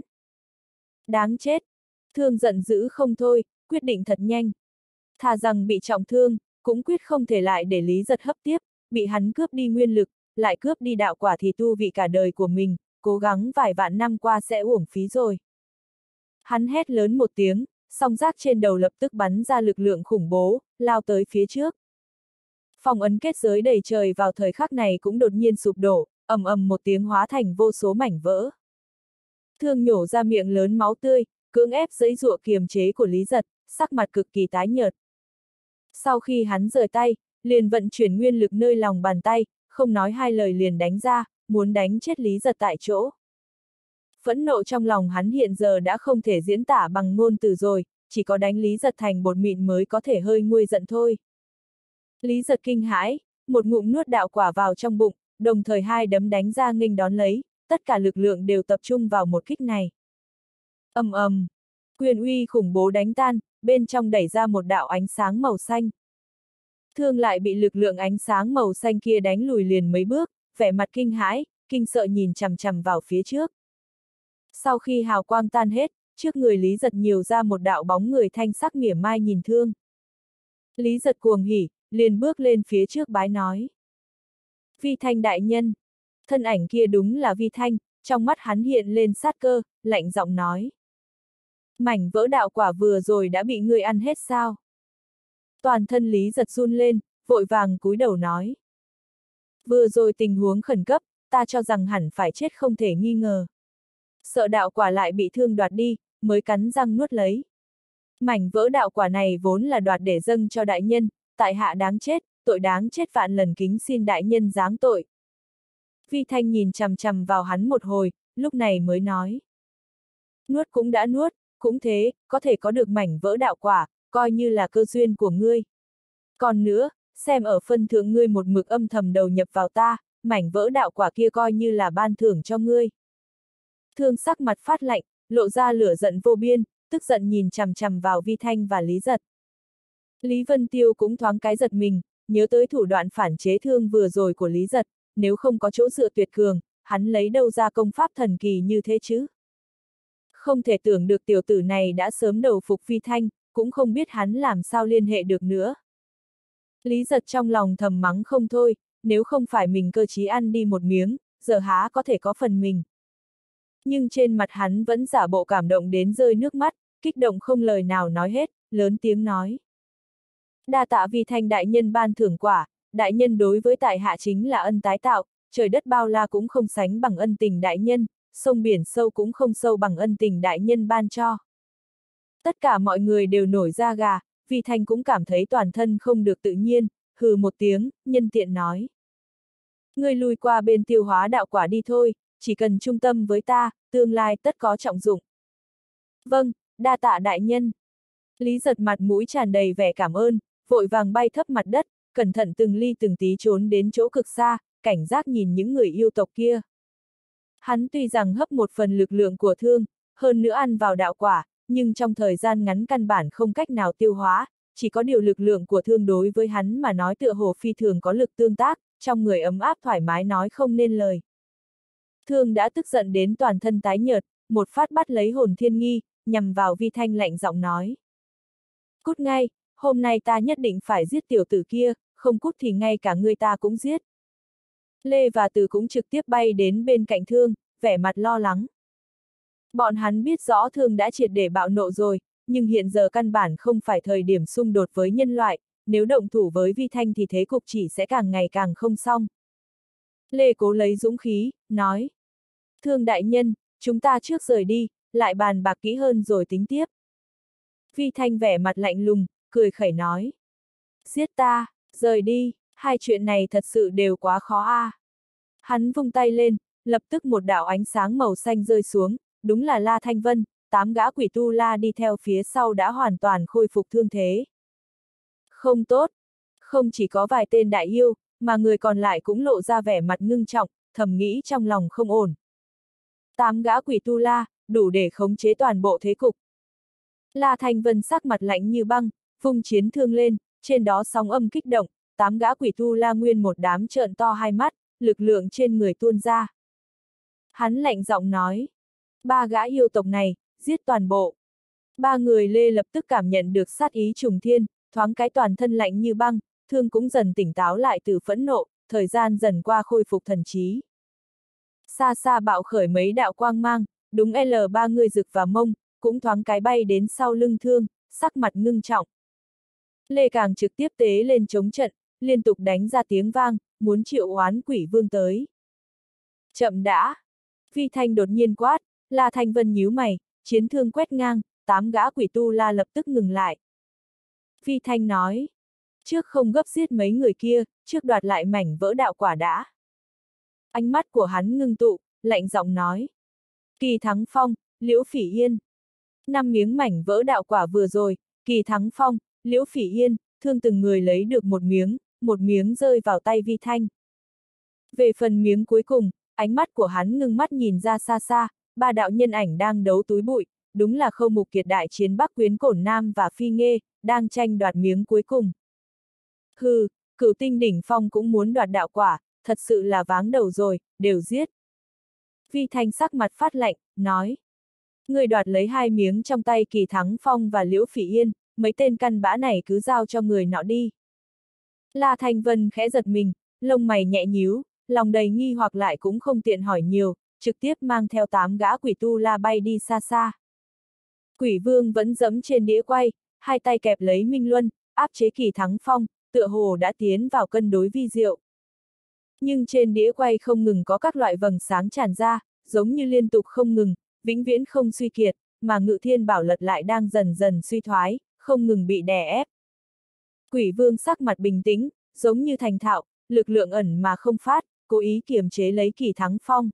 Đáng chết! Thương giận dữ không thôi, quyết định thật nhanh. Thà rằng bị trọng thương, cũng quyết không thể lại để Lý Giật hấp tiếp, bị hắn cướp đi nguyên lực, lại cướp đi đạo quả thì tu vị cả đời của mình, cố gắng vài vạn năm qua sẽ uổng phí rồi. Hắn hét lớn một tiếng, song giác trên đầu lập tức bắn ra lực lượng khủng bố, lao tới phía trước. Phong ấn kết giới đầy trời vào thời khắc này cũng đột nhiên sụp đổ, ầm ầm một tiếng hóa thành vô số mảnh vỡ. Thương nhổ ra miệng lớn máu tươi, cưỡng ép giãy giụa kiềm chế của Lý Giật, sắc mặt cực kỳ tái nhợt. Sau khi hắn rời tay, liền vận chuyển nguyên lực nơi lòng bàn tay, không nói hai lời liền đánh ra, muốn đánh chết Lý Giật tại chỗ. Phẫn nộ trong lòng hắn hiện giờ đã không thể diễn tả bằng ngôn từ rồi, chỉ có đánh Lý Giật thành bột mịn mới có thể hơi nguôi giận thôi. Lý Giật kinh hãi, một ngụm nuốt đạo quả vào trong bụng, đồng thời hai đấm đánh ra nghênh đón lấy, tất cả lực lượng đều tập trung vào một kích này. Ầm ầm, quyền uy khủng bố đánh tan, bên trong đẩy ra một đạo ánh sáng màu xanh. Thương lại bị lực lượng ánh sáng màu xanh kia đánh lùi liền mấy bước, vẻ mặt kinh hãi, kinh sợ nhìn chằm chằm vào phía trước. Sau khi hào quang tan hết, trước người Lý Giật nhiều ra một đạo bóng người thanh sắc mỉa mai nhìn Thương. Lý Giật cuồng hỉ, liền bước lên phía trước bái nói. Vi Thanh đại nhân. Thân ảnh kia đúng là Vi Thanh, trong mắt hắn hiện lên sát cơ, lạnh giọng nói. Mảnh vỡ đạo quả vừa rồi đã bị ngươi ăn hết sao? Toàn thân Lý Giật run lên, vội vàng cúi đầu nói. Vừa rồi tình huống khẩn cấp, ta cho rằng hẳn phải chết không thể nghi ngờ. Sợ đạo quả lại bị Thương đoạt đi, mới cắn răng nuốt lấy. Mảnh vỡ đạo quả này vốn là đoạt để dâng cho đại nhân, tại hạ đáng chết, tội đáng chết vạn lần, kính xin đại nhân giáng tội. Vi Thanh nhìn chằm chằm vào hắn một hồi, lúc này mới nói. Nuốt cũng đã nuốt, cũng thế, có thể có được mảnh vỡ đạo quả, coi như là cơ duyên của ngươi. Còn nữa, xem ở phân thượng ngươi một mực âm thầm đầu nhập vào ta, mảnh vỡ đạo quả kia coi như là ban thưởng cho ngươi. Thương sắc mặt phát lạnh, lộ ra lửa giận vô biên, tức giận nhìn chằm chằm vào Vi Thanh và Lý Giật. Lý Vân Tiêu cũng thoáng cái giật mình, nhớ tới thủ đoạn phản chế Thương vừa rồi của Lý Giật, nếu không có chỗ dựa tuyệt cường, hắn lấy đâu ra công pháp thần kỳ như thế chứ? Không thể tưởng được tiểu tử này đã sớm đầu phục Vi Thanh, cũng không biết hắn làm sao liên hệ được nữa. Lý Giật trong lòng thầm mắng không thôi, nếu không phải mình cơ trí ăn đi một miếng, giờ há có thể có phần mình. Nhưng trên mặt hắn vẫn giả bộ cảm động đến rơi nước mắt, kích động không lời nào nói hết, lớn tiếng nói. Đa tạ Vi Thanh đại nhân ban thưởng quả, đại nhân đối với tại hạ chính là ân tái tạo, trời đất bao la cũng không sánh bằng ân tình đại nhân, sông biển sâu cũng không sâu bằng ân tình đại nhân ban cho. Tất cả mọi người đều nổi da gà, Vi Thanh cũng cảm thấy toàn thân không được tự nhiên, hừ một tiếng, nhân tiện nói. Ngươi lui qua bên tiêu hóa đạo quả đi thôi, chỉ cần trung tâm với ta, tương lai tất có trọng dụng. Vâng, đa tạ đại nhân. Lý Giật mặt mũi tràn đầy vẻ cảm ơn, vội vàng bay thấp mặt đất, cẩn thận từng ly từng tí trốn đến chỗ cực xa, cảnh giác nhìn những người yêu tộc kia. Hắn tuy rằng hấp một phần lực lượng của Thương, hơn nữa ăn vào đạo quả, nhưng trong thời gian ngắn căn bản không cách nào tiêu hóa, chỉ có điều lực lượng của Thương đối với hắn mà nói tựa hồ phi thường có lực tương tác, trong người ấm áp thoải mái nói không nên lời. Thương đã tức giận đến toàn thân tái nhợt, một phát bắt lấy hồn thiên nghi, nhằm vào Vi Thanh lạnh giọng nói. Cút ngay, hôm nay ta nhất định phải giết tiểu tử kia, không cút thì ngay cả người ta cũng giết. Lê và Từ cũng trực tiếp bay đến bên cạnh Thương, vẻ mặt lo lắng. Bọn hắn biết rõ Thương đã triệt để bạo nộ rồi, nhưng hiện giờ căn bản không phải thời điểm xung đột với nhân loại, nếu động thủ với Vi Thanh thì thế cục chỉ sẽ càng ngày càng không xong. Lê Cố lấy dũng khí, nói. Thương đại nhân, chúng ta trước rời đi, lại bàn bạc kỹ hơn rồi tính tiếp. Vi Thanh vẻ mặt lạnh lùng, cười khẩy nói. Giết ta, rời đi, hai chuyện này thật sự đều quá khó a. Hắn vung tay lên, lập tức một đạo ánh sáng màu xanh rơi xuống, đúng là La Thanh Vân, 8 gã quỷ tu la đi theo phía sau đã hoàn toàn khôi phục thương thế. Không tốt, không chỉ có vài tên đại yêu, mà người còn lại cũng lộ ra vẻ mặt ngưng trọng, thầm nghĩ trong lòng không ổn. 8 gã quỷ tu la, đủ để khống chế toàn bộ thế cục. La Thanh Vân sắc mặt lạnh như băng, vung chiến thương lên, trên đó sóng âm kích động, 8 gã quỷ tu la nguyên một đám trợn to hai mắt, lực lượng trên người tuôn ra. Hắn lạnh giọng nói, 3 gã yêu tộc này, giết toàn bộ. 3 người Lê lập tức cảm nhận được sát ý trùng thiên, thoáng cái toàn thân lạnh như băng, thương cũng dần tỉnh táo lại từ phẫn nộ, thời gian dần qua khôi phục thần trí. Xa xa bạo khởi mấy đạo quang mang, đúng L3 người rực và mông, cũng thoáng cái bay đến sau lưng thương, sắc mặt ngưng trọng. Lê càng trực tiếp tế lên chống trận, liên tục đánh ra tiếng vang, muốn triệu oán quỷ vương tới. Chậm đã! Vi Thanh đột nhiên quát, La Thanh Vân nhíu mày, chiến thương quét ngang, 8 gã quỷ tu la lập tức ngừng lại. Vi Thanh nói, trước không gấp giết mấy người kia, trước đoạt lại mảnh vỡ đạo quả đã. Ánh mắt của hắn ngưng tụ, lạnh giọng nói. Kỳ Thắng Phong, Liễu Phỉ Yên. 5 miếng mảnh vỡ đạo quả vừa rồi, Kỳ Thắng Phong, Liễu Phỉ Yên, thương từng người lấy được một miếng rơi vào tay Vi Thanh. Về phần miếng cuối cùng, ánh mắt của hắn ngưng mắt nhìn ra xa xa, 3 đạo nhân ảnh đang đấu túi bụi, đúng là Khâu Mục Kiệt đại chiến Bắc Quyến Cổn Nam và Phi Nghê, đang tranh đoạt miếng cuối cùng. Hừ, Cửu Tinh đỉnh phong cũng muốn đoạt đạo quả, thật sự là váng đầu rồi, đều giết. Vi Thanh sắc mặt phát lạnh, nói. Người đoạt lấy 2 miếng trong tay Kỳ Thắng Phong và Liễu Phỉ Yên, mấy tên căn bã này cứ giao cho người nọ đi. La Thanh Vân khẽ giật mình, lông mày nhẹ nhíu, lòng đầy nghi hoặc lại cũng không tiện hỏi nhiều, trực tiếp mang theo 8 gã quỷ tu la bay đi xa xa. Quỷ vương vẫn dẫm trên đĩa quay, hai tay kẹp lấy Minh Luân, áp chế Kỳ Thắng Phong, tựa hồ đã tiến vào cân đối vi diệu. Nhưng trên đĩa quay không ngừng có các loại vầng sáng tràn ra, giống như liên tục không ngừng, vĩnh viễn không suy kiệt, mà Ngự Thiên Bảo Lật lại đang dần dần suy thoái, không ngừng bị đè ép. Quỷ vương sắc mặt bình tĩnh, giống như thành thạo, lực lượng ẩn mà không phát, cố ý kiềm chế lấy Kỳ Thắng Phong.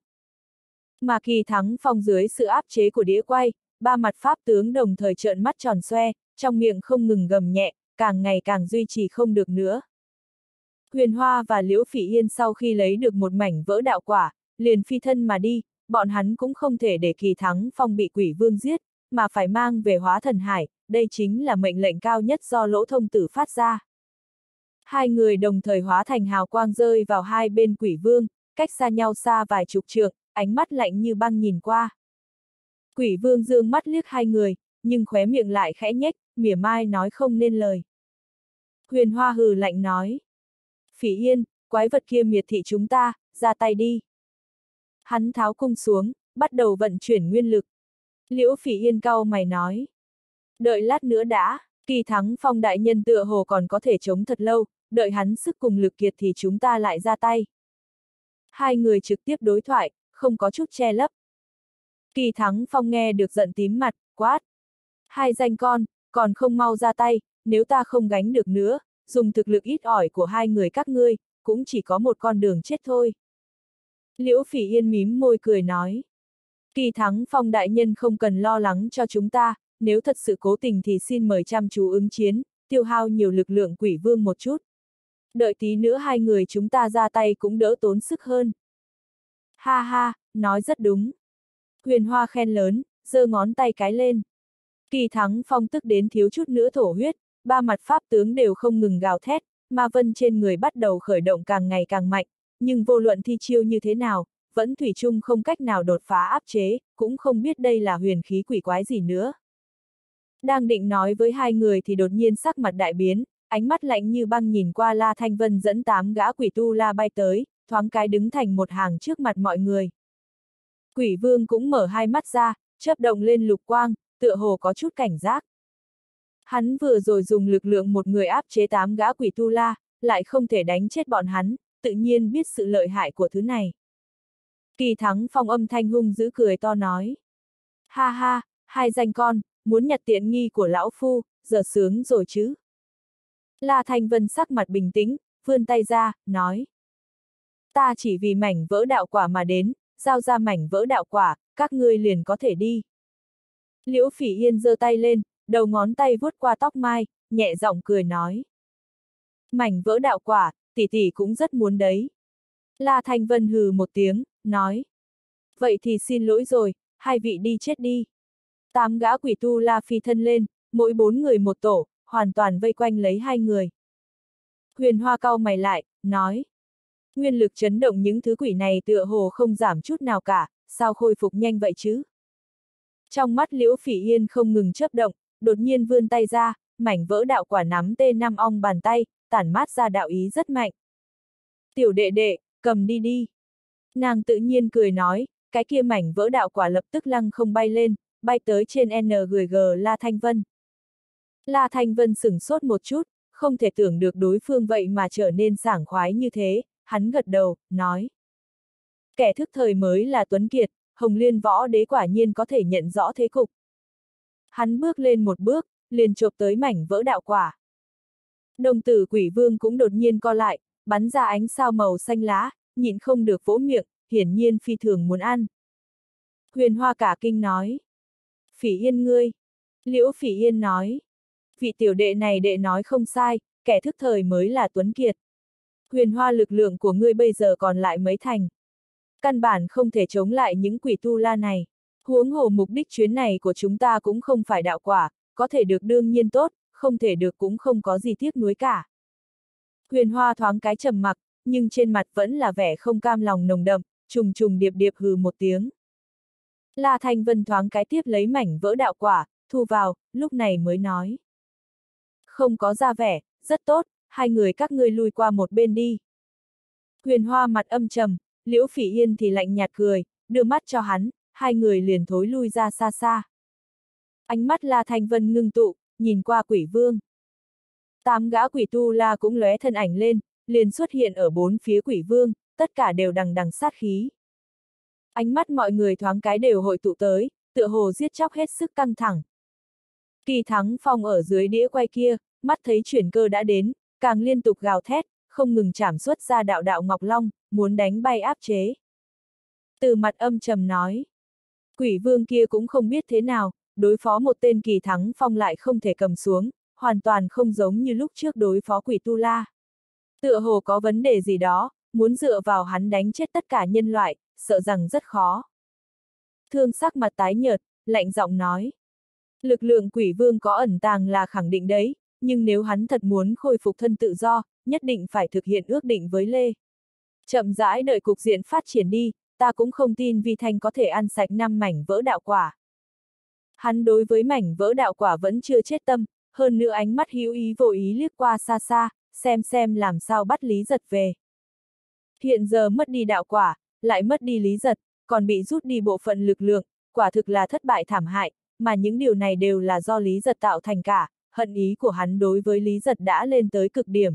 Mà Kỳ Thắng Phong dưới sự áp chế của đĩa quay, 3 mặt pháp tướng đồng thời trợn mắt tròn xoe, trong miệng không ngừng gầm nhẹ, càng ngày càng duy trì không được nữa. Huyền Hoa và Liễu Phỉ Yên sau khi lấy được một mảnh vỡ đạo quả, liền phi thân mà đi, bọn hắn cũng không thể để Kỳ Thắng Phong bị quỷ vương giết, mà phải mang về Hóa Thần Hải, đây chính là mệnh lệnh cao nhất do Lỗ Thông Tử phát ra. Hai người đồng thời hóa thành hào quang rơi vào hai bên quỷ vương, cách xa nhau xa vài chục trượng, ánh mắt lạnh như băng nhìn qua. Quỷ vương dương mắt liếc hai người, nhưng khóe miệng lại khẽ nhếch, mỉa mai nói không nên lời. Huyền Hoa hừ lạnh nói. Phỉ Yên, quái vật kia miệt thị chúng ta, ra tay đi. Hắn tháo cung xuống, bắt đầu vận chuyển nguyên lực. Liễu Phỉ Yên cau mày nói. Đợi lát nữa đã, Kỳ Thắng Phong đại nhân tựa hồ còn có thể chống thật lâu, đợi hắn sức cùng lực kiệt thì chúng ta lại ra tay. Hai người trực tiếp đối thoại, không có chút che lấp. Kỳ Thắng Phong nghe được giận tím mặt, quát. Hai danh con, còn không mau ra tay, nếu ta không gánh được nữa, dùng thực lực ít ỏi của hai người các ngươi, cũng chỉ có một con đường chết thôi. Liễu Phỉ Yên mím môi cười nói. Kỳ Thắng Phong đại nhân không cần lo lắng cho chúng ta, nếu thật sự cố tình thì xin mời chăm chú ứng chiến, tiêu hao nhiều lực lượng quỷ vương một chút. Đợi tí nữa hai người chúng ta ra tay cũng đỡ tốn sức hơn. Ha ha, nói rất đúng. Huyền Hoa khen lớn, giơ ngón tay cái lên. Kỳ Thắng Phong tức đến thiếu chút nữa thổ huyết, ba mặt pháp tướng đều không ngừng gào thét, ma vân trên người bắt đầu khởi động càng ngày càng mạnh, nhưng vô luận thi chiêu như thế nào, vẫn thủy chung không cách nào đột phá áp chế, cũng không biết đây là huyền khí quỷ quái gì nữa. Đang định nói với hai người thì đột nhiên sắc mặt đại biến, ánh mắt lạnh như băng nhìn qua La Thanh Vân dẫn 8 gã quỷ tu la bay tới, thoáng cái đứng thành một hàng trước mặt mọi người. Quỷ vương cũng mở hai mắt ra, chớp động lên lục quang, tựa hồ có chút cảnh giác. Hắn vừa rồi dùng lực lượng một người áp chế 8 gã quỷ tu la, lại không thể đánh chết bọn hắn, tự nhiên biết sự lợi hại của thứ này. Kỳ Thắng Phong âm thanh hung dữ cười to nói. Ha ha, hai danh con, muốn nhặt tiện nghi của lão phu, giờ sướng rồi chứ. La Thanh Vân sắc mặt bình tĩnh, vươn tay ra, nói. Ta chỉ vì mảnh vỡ đạo quả mà đến, giao ra mảnh vỡ đạo quả, các ngươi liền có thể đi. Liễu Phỉ Yên giơ tay lên, đầu ngón tay vuốt qua tóc mai, nhẹ giọng cười nói. Mảnh vỡ đạo quả, tỷ tỷ cũng rất muốn đấy. La Thanh Vân hừ một tiếng, nói. Vậy thì xin lỗi rồi, hai vị đi chết đi. 8 gã quỷ tu la phi thân lên, mỗi 4 người một tổ, hoàn toàn vây quanh lấy hai người. Huyền Hoa cau mày lại, nói. Nguyên lực chấn động những thứ quỷ này tựa hồ không giảm chút nào cả, sao khôi phục nhanh vậy chứ? Trong mắt Liễu Phỉ Yên không ngừng chớp động, đột nhiên vươn tay ra, mảnh vỡ đạo quả nắm T5 ong bàn tay, tản mát ra đạo ý rất mạnh. Tiểu đệ đệ, cầm đi đi. Nàng tự nhiên cười nói, cái kia mảnh vỡ đạo quả lập tức lăng không bay lên, bay tới trên NGG La Thanh Vân. La Thanh Vân sửng sốt một chút, không thể tưởng được đối phương vậy mà trở nên sảng khoái như thế, hắn gật đầu, nói. Kẻ thức thời mới là Tuấn Kiệt, Hồng Liên Võ Đế quả nhiên có thể nhận rõ thế cục. Hắn bước lên một bước, liền chộp tới mảnh vỡ đạo quả. Đồng tử Quỷ Vương cũng đột nhiên co lại, bắn ra ánh sao màu xanh lá, nhịn không được vỗ miệng, hiển nhiên phi thường muốn ăn. Huyền Hoa cả kinh nói. Phỉ Yên ngươi. Liễu Phỉ Yên nói. Vị tiểu đệ này đệ nói không sai, kẻ thức thời mới là Tuấn Kiệt. Huyền Hoa lực lượng của ngươi bây giờ còn lại mấy thành. Căn bản không thể chống lại những quỷ tu la này. Huống hồ mục đích chuyến này của chúng ta cũng không phải đạo quả, có thể được đương nhiên tốt, không thể được cũng không có gì tiếc nuối cả. Huyền Hoa thoáng cái trầm mặc, nhưng trên mặt vẫn là vẻ không cam lòng nồng đậm, trùng trùng điệp điệp hừ một tiếng. La Thanh Vân thoáng cái tiếp lấy mảnh vỡ đạo quả, thu vào, lúc này mới nói. Không có ra vẻ, rất tốt, hai người các ngươi lui qua một bên đi. Huyền Hoa mặt âm trầm, Liễu Phỉ Yên thì lạnh nhạt cười, đưa mắt cho hắn, hai người liền thối lui ra xa xa. Ánh mắt La Thanh Vân ngưng tụ, nhìn qua Quỷ Vương. 8 gã quỷ tu la cũng lóe thân ảnh lên, liền xuất hiện ở bốn phía Quỷ Vương, tất cả đều đằng đằng sát khí. Ánh mắt mọi người thoáng cái đều hội tụ tới, tựa hồ giết chóc hết sức căng thẳng. Kỳ Thắng Phong ở dưới đĩa quay kia, mắt thấy chuyển cơ đã đến, càng liên tục gào thét, không ngừng chảm xuất ra đạo đạo ngọc long, muốn đánh bay áp chế. Từ mặt âm trầm nói. Quỷ Vương kia cũng không biết thế nào, đối phó một tên Kỳ Thắng Phong lại không thể cầm xuống, hoàn toàn không giống như lúc trước đối phó quỷ tu la. Tựa hồ có vấn đề gì đó, muốn dựa vào hắn đánh chết tất cả nhân loại, sợ rằng rất khó. Thương sắc mặt tái nhợt, lạnh giọng nói. Lực lượng Quỷ Vương có ẩn tàng là khẳng định đấy, nhưng nếu hắn thật muốn khôi phục thân tự do, nhất định phải thực hiện ước định với Lê. Chậm rãi đợi cục diện phát triển đi, ta cũng không tin Vi Thanh có thể ăn sạch 5 mảnh vỡ đạo quả. Hắn đối với mảnh vỡ đạo quả vẫn chưa chết tâm, hơn nữa ánh mắt hữu ý vô ý liếc qua xa xa, xem làm sao bắt Lý Giật về. Hiện giờ mất đi đạo quả, lại mất đi Lý Giật, còn bị rút đi bộ phận lực lượng, quả thực là thất bại thảm hại, mà những điều này đều là do Lý Giật tạo thành cả, hận ý của hắn đối với Lý Giật đã lên tới cực điểm.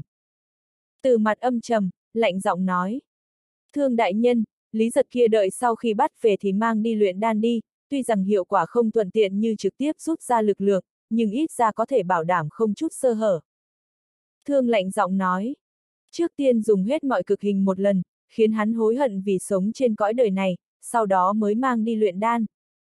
Từ mặt âm trầm, lạnh giọng nói. Thương đại nhân, Lý Giật kia đợi sau khi bắt về thì mang đi luyện đan đi, tuy rằng hiệu quả không thuận tiện như trực tiếp rút ra lực lượng, nhưng ít ra có thể bảo đảm không chút sơ hở. Thương lạnh giọng nói. Trước tiên dùng hết mọi cực hình một lần, khiến hắn hối hận vì sống trên cõi đời này, sau đó mới mang đi luyện đan.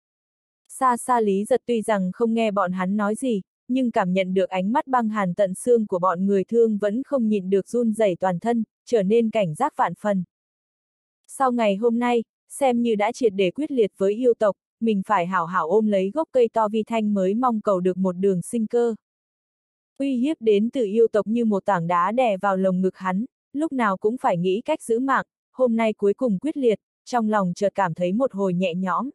Xa xa Lý Giật tuy rằng không nghe bọn hắn nói gì, nhưng cảm nhận được ánh mắt băng hàn tận xương của bọn người Thương vẫn không nhịn được run rẩy toàn thân, trở nên cảnh giác vạn phần. Sau ngày hôm nay, xem như đã triệt để quyết liệt với yêu tộc, mình phải hảo hảo ôm lấy gốc cây to Vi Thanh mới mong cầu được một đường sinh cơ. Uy hiếp đến từ yêu tộc như một tảng đá đè vào lồng ngực hắn, lúc nào cũng phải nghĩ cách giữ mạng, hôm nay cuối cùng quyết liệt, trong lòng chợt cảm thấy một hồi nhẹ nhõm.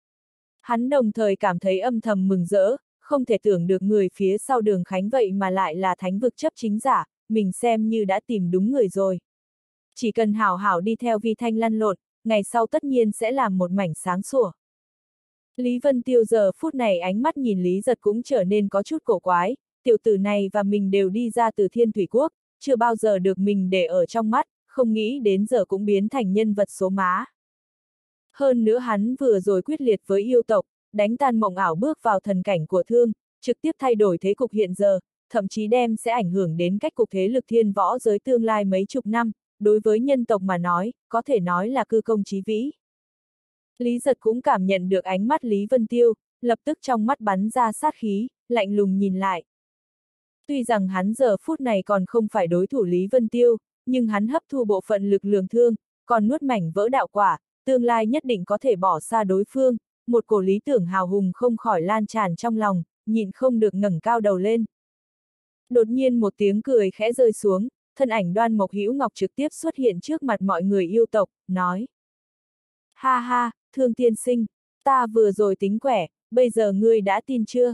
Hắn đồng thời cảm thấy âm thầm mừng rỡ, không thể tưởng được người phía sau Đường Khánh vậy mà lại là thánh vực chấp chính giả, mình xem như đã tìm đúng người rồi. Chỉ cần hảo hảo đi theo Vi Thanh lăn lộn, ngày sau tất nhiên sẽ làm một mảnh sáng sủa. Lý Vân Tiêu giờ phút này ánh mắt nhìn Lý Giật cũng trở nên có chút cổ quái, tiểu tử này và mình đều đi ra từ Thiên Thủy Quốc, chưa bao giờ được mình để ở trong mắt, không nghĩ đến giờ cũng biến thành nhân vật số má. Hơn nữa hắn vừa rồi quyết liệt với yêu tộc, đánh tan mộng ảo bước vào thần cảnh của Thương, trực tiếp thay đổi thế cục hiện giờ, thậm chí đem sẽ ảnh hưởng đến cách cục thế lực thiên võ giới tương lai mấy chục năm, đối với nhân tộc mà nói, có thể nói là cư công chí vĩ. Lý Giật cũng cảm nhận được ánh mắt Lý Vân Tiêu, lập tức trong mắt bắn ra sát khí, lạnh lùng nhìn lại. Tuy rằng hắn giờ phút này còn không phải đối thủ Lý Vân Tiêu, nhưng hắn hấp thu bộ phận lực lượng Thương, còn nuốt mảnh vỡ đạo quả, tương lai nhất định có thể bỏ xa đối phương, một cổ lý tưởng hào hùng không khỏi lan tràn trong lòng, nhịn không được ngẩng cao đầu lên. Đột nhiên một tiếng cười khẽ rơi xuống, thân ảnh Đoan Mộc Hữu Ngọc trực tiếp xuất hiện trước mặt mọi người yêu tộc, nói. Ha ha, Thương tiên sinh, ta vừa rồi tính quẻ, bây giờ ngươi đã tin chưa?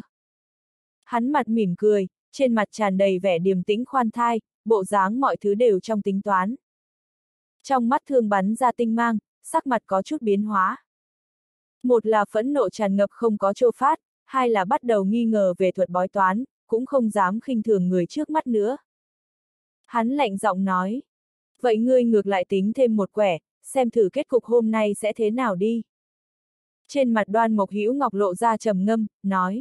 Hắn mặt mỉm cười, trên mặt tràn đầy vẻ điềm tĩnh khoan thai, bộ dáng mọi thứ đều trong tính toán. Trong mắt Thương bắn ra tinh mang, sắc mặt có chút biến hóa. Một là phẫn nộ tràn ngập không có chỗ phát, hai là bắt đầu nghi ngờ về thuật bói toán, cũng không dám khinh thường người trước mắt nữa. Hắn lạnh giọng nói, vậy ngươi ngược lại tính thêm một quẻ, xem thử kết cục hôm nay sẽ thế nào đi. Trên mặt Đoan Mộc Hữu Ngọc lộ ra trầm ngâm, nói.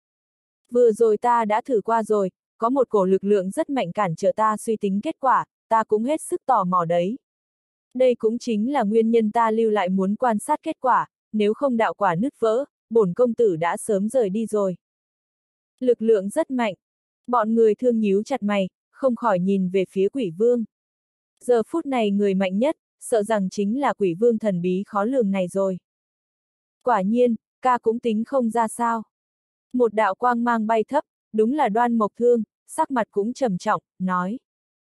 Vừa rồi ta đã thử qua rồi, có một cổ lực lượng rất mạnh cản trở ta suy tính kết quả, ta cũng hết sức tò mò đấy. Đây cũng chính là nguyên nhân ta lưu lại muốn quan sát kết quả, nếu không đạo quả nứt vỡ, bổn công tử đã sớm rời đi rồi. Lực lượng rất mạnh. Bọn người Thương nhíu chặt mày, không khỏi nhìn về phía Quỷ Vương. Giờ phút này người mạnh nhất, sợ rằng chính là Quỷ Vương thần bí khó lường này rồi. Quả nhiên, ca cũng tính không ra sao. Một đạo quang mang bay thấp, đúng là Đoan Mộc Thương, sắc mặt cũng trầm trọng, nói.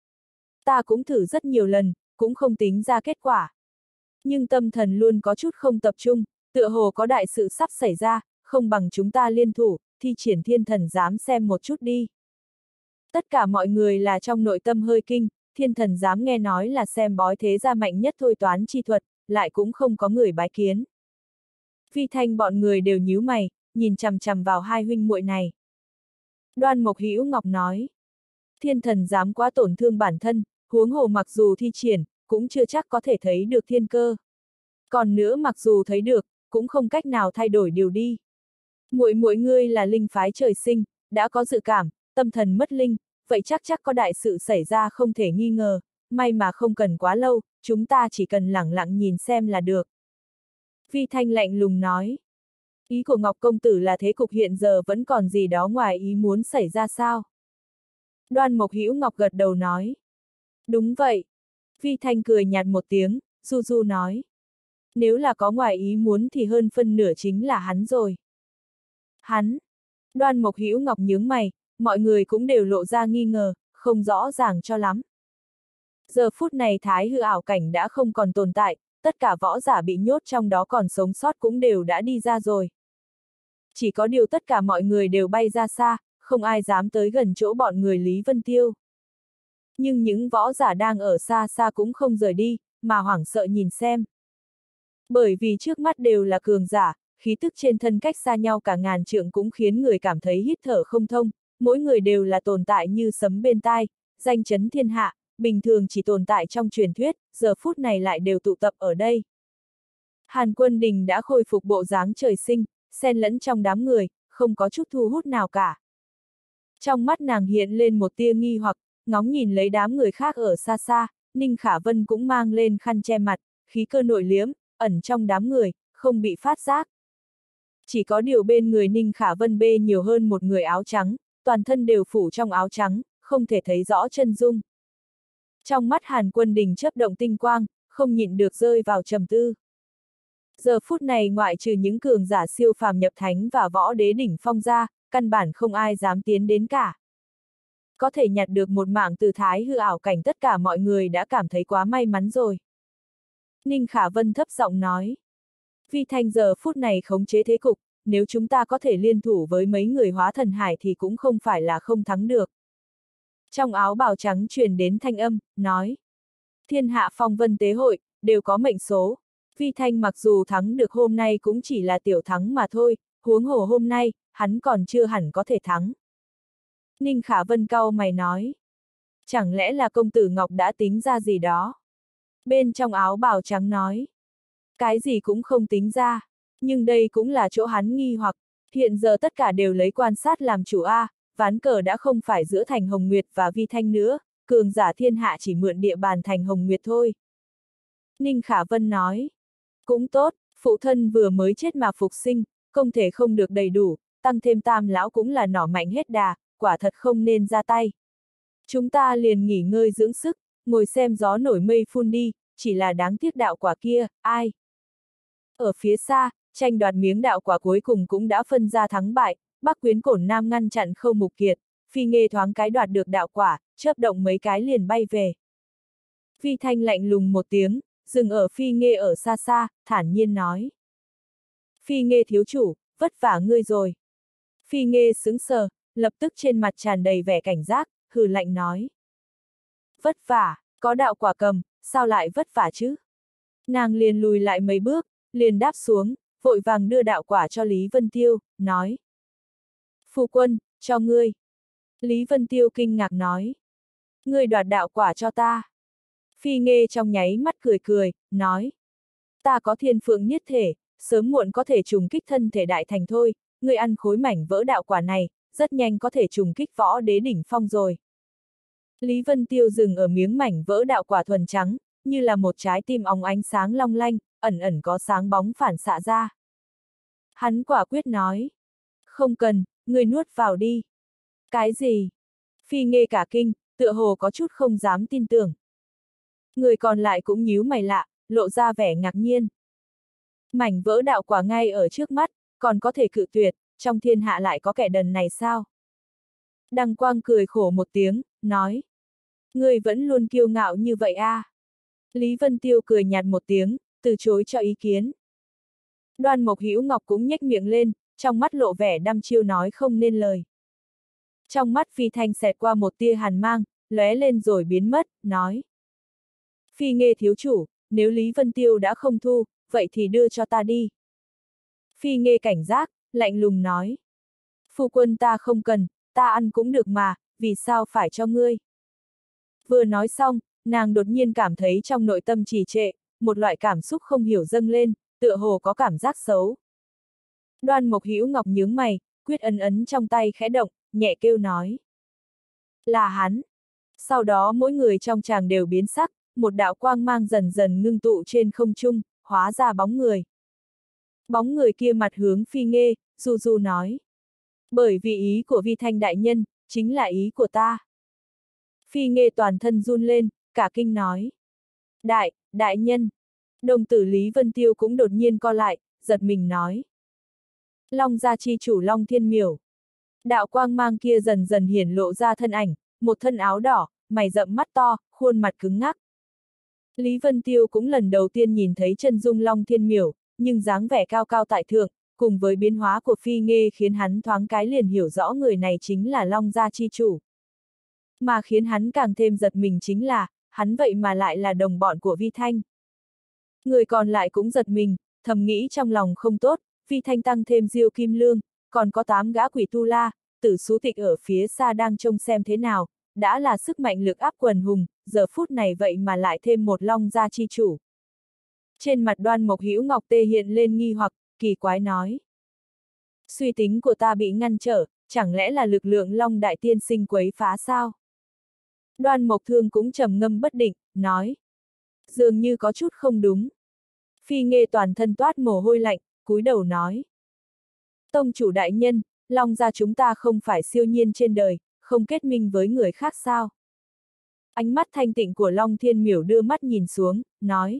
Ta cũng thử rất nhiều lần, cũng không tính ra kết quả. Nhưng tâm thần luôn có chút không tập trung, tựa hồ có đại sự sắp xảy ra, không bằng chúng ta liên thủ, thi triển thiên thần giám xem một chút đi. Tất cả mọi người là trong nội tâm hơi kinh, thiên thần giám nghe nói là xem bói thế gia mạnh nhất thôi toán chi thuật, lại cũng không có người bái kiến. Phi Thanh bọn người đều nhíu mày, nhìn chằm chằm vào hai huynh muội này. Đoan Mộc Hữu Ngọc nói, thiên thần giám quá tổn thương bản thân, huống hồ mặc dù thi triển, cũng chưa chắc có thể thấy được thiên cơ. Còn nữa mặc dù thấy được, cũng không cách nào thay đổi điều đi. Muội muội ngươi là linh phái trời sinh, đã có dự cảm, tâm thần mất linh, vậy chắc có đại sự xảy ra không thể nghi ngờ, may mà không cần quá lâu, chúng ta chỉ cần lẳng lặng nhìn xem là được. Phi Thanh lạnh lùng nói. Ý của Ngọc Công Tử là thế cục hiện giờ vẫn còn gì đó ngoài ý muốn xảy ra sao? Đoan Mộc Hữu Ngọc gật đầu nói. Đúng vậy. Phi Thanh cười nhạt một tiếng, du du nói. Nếu là có ngoài ý muốn thì hơn phân nửa chính là hắn rồi. Hắn. Đoan Mộc Hữu Ngọc nhướng mày, mọi người cũng đều lộ ra nghi ngờ, không rõ ràng cho lắm. Giờ phút này thái hư ảo cảnh đã không còn tồn tại, tất cả võ giả bị nhốt trong đó còn sống sót cũng đều đã đi ra rồi. Chỉ có điều tất cả mọi người đều bay ra xa, không ai dám tới gần chỗ bọn người Lý Vân Tiêu. Nhưng những võ giả đang ở xa xa cũng không rời đi, mà hoảng sợ nhìn xem. Bởi vì trước mắt đều là cường giả, khí tức trên thân cách xa nhau cả ngàn trượng cũng khiến người cảm thấy hít thở không thông, mỗi người đều là tồn tại như sấm bên tai, danh chấn thiên hạ, bình thường chỉ tồn tại trong truyền thuyết, giờ phút này lại đều tụ tập ở đây. Hàn Quân Đình đã khôi phục bộ dáng trời sinh, xen lẫn trong đám người, không có chút thu hút nào cả. Trong mắt nàng hiện lên một tia nghi hoặc, ngóng nhìn lấy đám người khác ở xa xa, Ninh Khả Vân cũng mang lên khăn che mặt, khí cơ nội liếm, ẩn trong đám người, không bị phát giác. Chỉ có điều bên người Ninh Khả Vân bê nhiều hơn một người áo trắng, toàn thân đều phủ trong áo trắng, không thể thấy rõ chân dung. Trong mắt Hàn Quân Đình chớp động tinh quang, không nhịn được rơi vào trầm tư. Giờ phút này ngoại trừ những cường giả siêu phàm nhập thánh và võ đế đỉnh phong ra, căn bản không ai dám tiến đến cả. Có thể nhặt được một mạng từ thái hư ảo cảnh tất cả mọi người đã cảm thấy quá may mắn rồi. Ninh Khả Vân thấp giọng nói. Phi Thanh giờ phút này khống chế thế cục, nếu chúng ta có thể liên thủ với mấy người hóa thần hải thì cũng không phải là không thắng được. Trong áo bào trắng truyền đến thanh âm, nói. Thiên hạ phong vân tế hội, đều có mệnh số. Phi Thanh mặc dù thắng được hôm nay cũng chỉ là tiểu thắng mà thôi, huống hồ hôm nay, hắn còn chưa hẳn có thể thắng. Ninh Khả Vân cau mày nói. Chẳng lẽ là công tử Ngọc đã tính ra gì đó? Bên trong áo bào trắng nói. Cái gì cũng không tính ra, nhưng đây cũng là chỗ hắn nghi hoặc, hiện giờ tất cả đều lấy quan sát làm chủ a, ván cờ đã không phải giữa Thành Hồng Nguyệt và Vi Thanh nữa, cường giả thiên hạ chỉ mượn địa bàn Thành Hồng Nguyệt thôi. Ninh Khả Vân nói. Cũng tốt, phụ thân vừa mới chết mà phục sinh, không thể không được đầy đủ, tăng thêm Tam lão cũng là nỏ mạnh hết đà, quả thật không nên ra tay. Chúng ta liền nghỉ ngơi dưỡng sức, ngồi xem gió nổi mây phun đi, chỉ là đáng tiếc đạo quả kia, ai? Ở phía xa, tranh đoạt miếng đạo quả cuối cùng cũng đã phân ra thắng bại, Bắc Quyến Cổn Nam ngăn chặn Khâu Mục Kiệt, Phi Nghê thoáng cái đoạt được đạo quả, chớp động mấy cái liền bay về. Vi Thanh lạnh lùng một tiếng, dừng ở Phi Nghê ở xa xa, thản nhiên nói. Phi Nghê thiếu chủ, vất vả ngươi rồi. Phi Nghê sững sờ, lập tức trên mặt tràn đầy vẻ cảnh giác, hừ lạnh nói. Vất vả, có đạo quả cầm, sao lại vất vả chứ? Nàng liền lùi lại mấy bước, liền đáp xuống, vội vàng đưa đạo quả cho Lý Vân Tiêu, nói. Phu quân, cho ngươi. Lý Vân Tiêu kinh ngạc nói. Ngươi đoạt đạo quả cho ta. Phi Nghê trong nháy mắt cười cười, nói. Ta có thiên phượng nhất thể, sớm muộn có thể trùng kích thân thể đại thành thôi, ngươi ăn khối mảnh vỡ đạo quả này, rất nhanh có thể trùng kích võ đế đỉnh phong rồi. Lý Vân Tiêu dừng ở miếng mảnh vỡ đạo quả thuần trắng, như là một trái tim óng ánh sáng long lanh, ẩn ẩn có sáng bóng phản xạ ra. Hắn quả quyết nói. Không cần, ngươi nuốt vào đi. Cái gì? Phi Nghê cả kinh, tựa hồ có chút không dám tin tưởng. Người còn lại cũng nhíu mày lạ, lộ ra vẻ ngạc nhiên. Mảnh vỡ đạo quả ngay ở trước mắt, còn có thể cự tuyệt, trong thiên hạ lại có kẻ đần này sao? Đăng Quang cười khổ một tiếng, nói. Ngươi vẫn luôn kiêu ngạo như vậy a. Lý Vân Tiêu cười nhạt một tiếng, từ chối cho ý kiến. Đoan Mộc Hữu Ngọc cũng nhếch miệng lên, trong mắt lộ vẻ đăm chiêu nói không nên lời. Trong mắt Phi Thanh xẹt qua một tia hàn mang, lóe lên rồi biến mất, nói. Phi Nghê thiếu chủ, nếu Lý Vân Tiêu đã không thu, vậy thì đưa cho ta đi. Phi Nghê cảnh giác, lạnh lùng nói. Phu quân ta không cần, ta ăn cũng được mà, vì sao phải cho ngươi? Vừa nói xong, nàng đột nhiên cảm thấy trong nội tâm trì trệ, một loại cảm xúc không hiểu dâng lên, tựa hồ có cảm giác xấu. Đoan Mộc Hữu Ngọc nhướng mày, quyết ấn ấn trong tay khẽ động, nhẹ kêu nói. Là hắn. Sau đó mỗi người trong tràng đều biến sắc, một đạo quang mang dần dần ngưng tụ trên không trung, hóa ra bóng người. Bóng người kia mặt hướng Phi Nghê, du du nói. Bởi vì ý của Vi Thanh đại nhân, chính là ý của ta. Phi Nghê toàn thân run lên, cả kinh nói. Đại nhân. Đồng tử Lý Vân Tiêu cũng đột nhiên co lại, giật mình nói. Long gia chi chủ Long Thiên Miểu. Đạo quang mang kia dần dần hiển lộ ra thân ảnh, một thân áo đỏ, mày rậm mắt to, khuôn mặt cứng ngắc. Lý Vân Tiêu cũng lần đầu tiên nhìn thấy chân dung Long Thiên Miểu, nhưng dáng vẻ cao cao tại thượng, cùng với biến hóa của Phi Nghê khiến hắn thoáng cái liền hiểu rõ người này chính là Long gia chi chủ. Mà khiến hắn càng thêm giật mình chính là, hắn vậy mà lại là đồng bọn của Vi Thanh. Người còn lại cũng giật mình, thầm nghĩ trong lòng không tốt, Vi Thanh tăng thêm Diêu Kim Lương, còn có 8 gã quỷ tu la, Tử Sú Tịch ở phía xa đang trông xem thế nào, đã là sức mạnh lực áp quần hùng, giờ phút này vậy mà lại thêm một Long gia chi chủ. Trên mặt Đoan Mộc Hữu Ngọc tê hiện lên nghi hoặc, kỳ quái nói. Suy tính của ta bị ngăn trở, chẳng lẽ là lực lượng Long Đại Tiên Sinh quấy phá sao? Đoan Mộc Thương cũng trầm ngâm bất định, nói. Dường như có chút không đúng. Phi Nghê toàn thân toát mồ hôi lạnh, cúi đầu nói. Tông chủ đại nhân, Long gia chúng ta không phải siêu nhiên trên đời, không kết minh với người khác sao? Ánh mắt thanh tịnh của Long Thiên Miểu đưa mắt nhìn xuống, nói.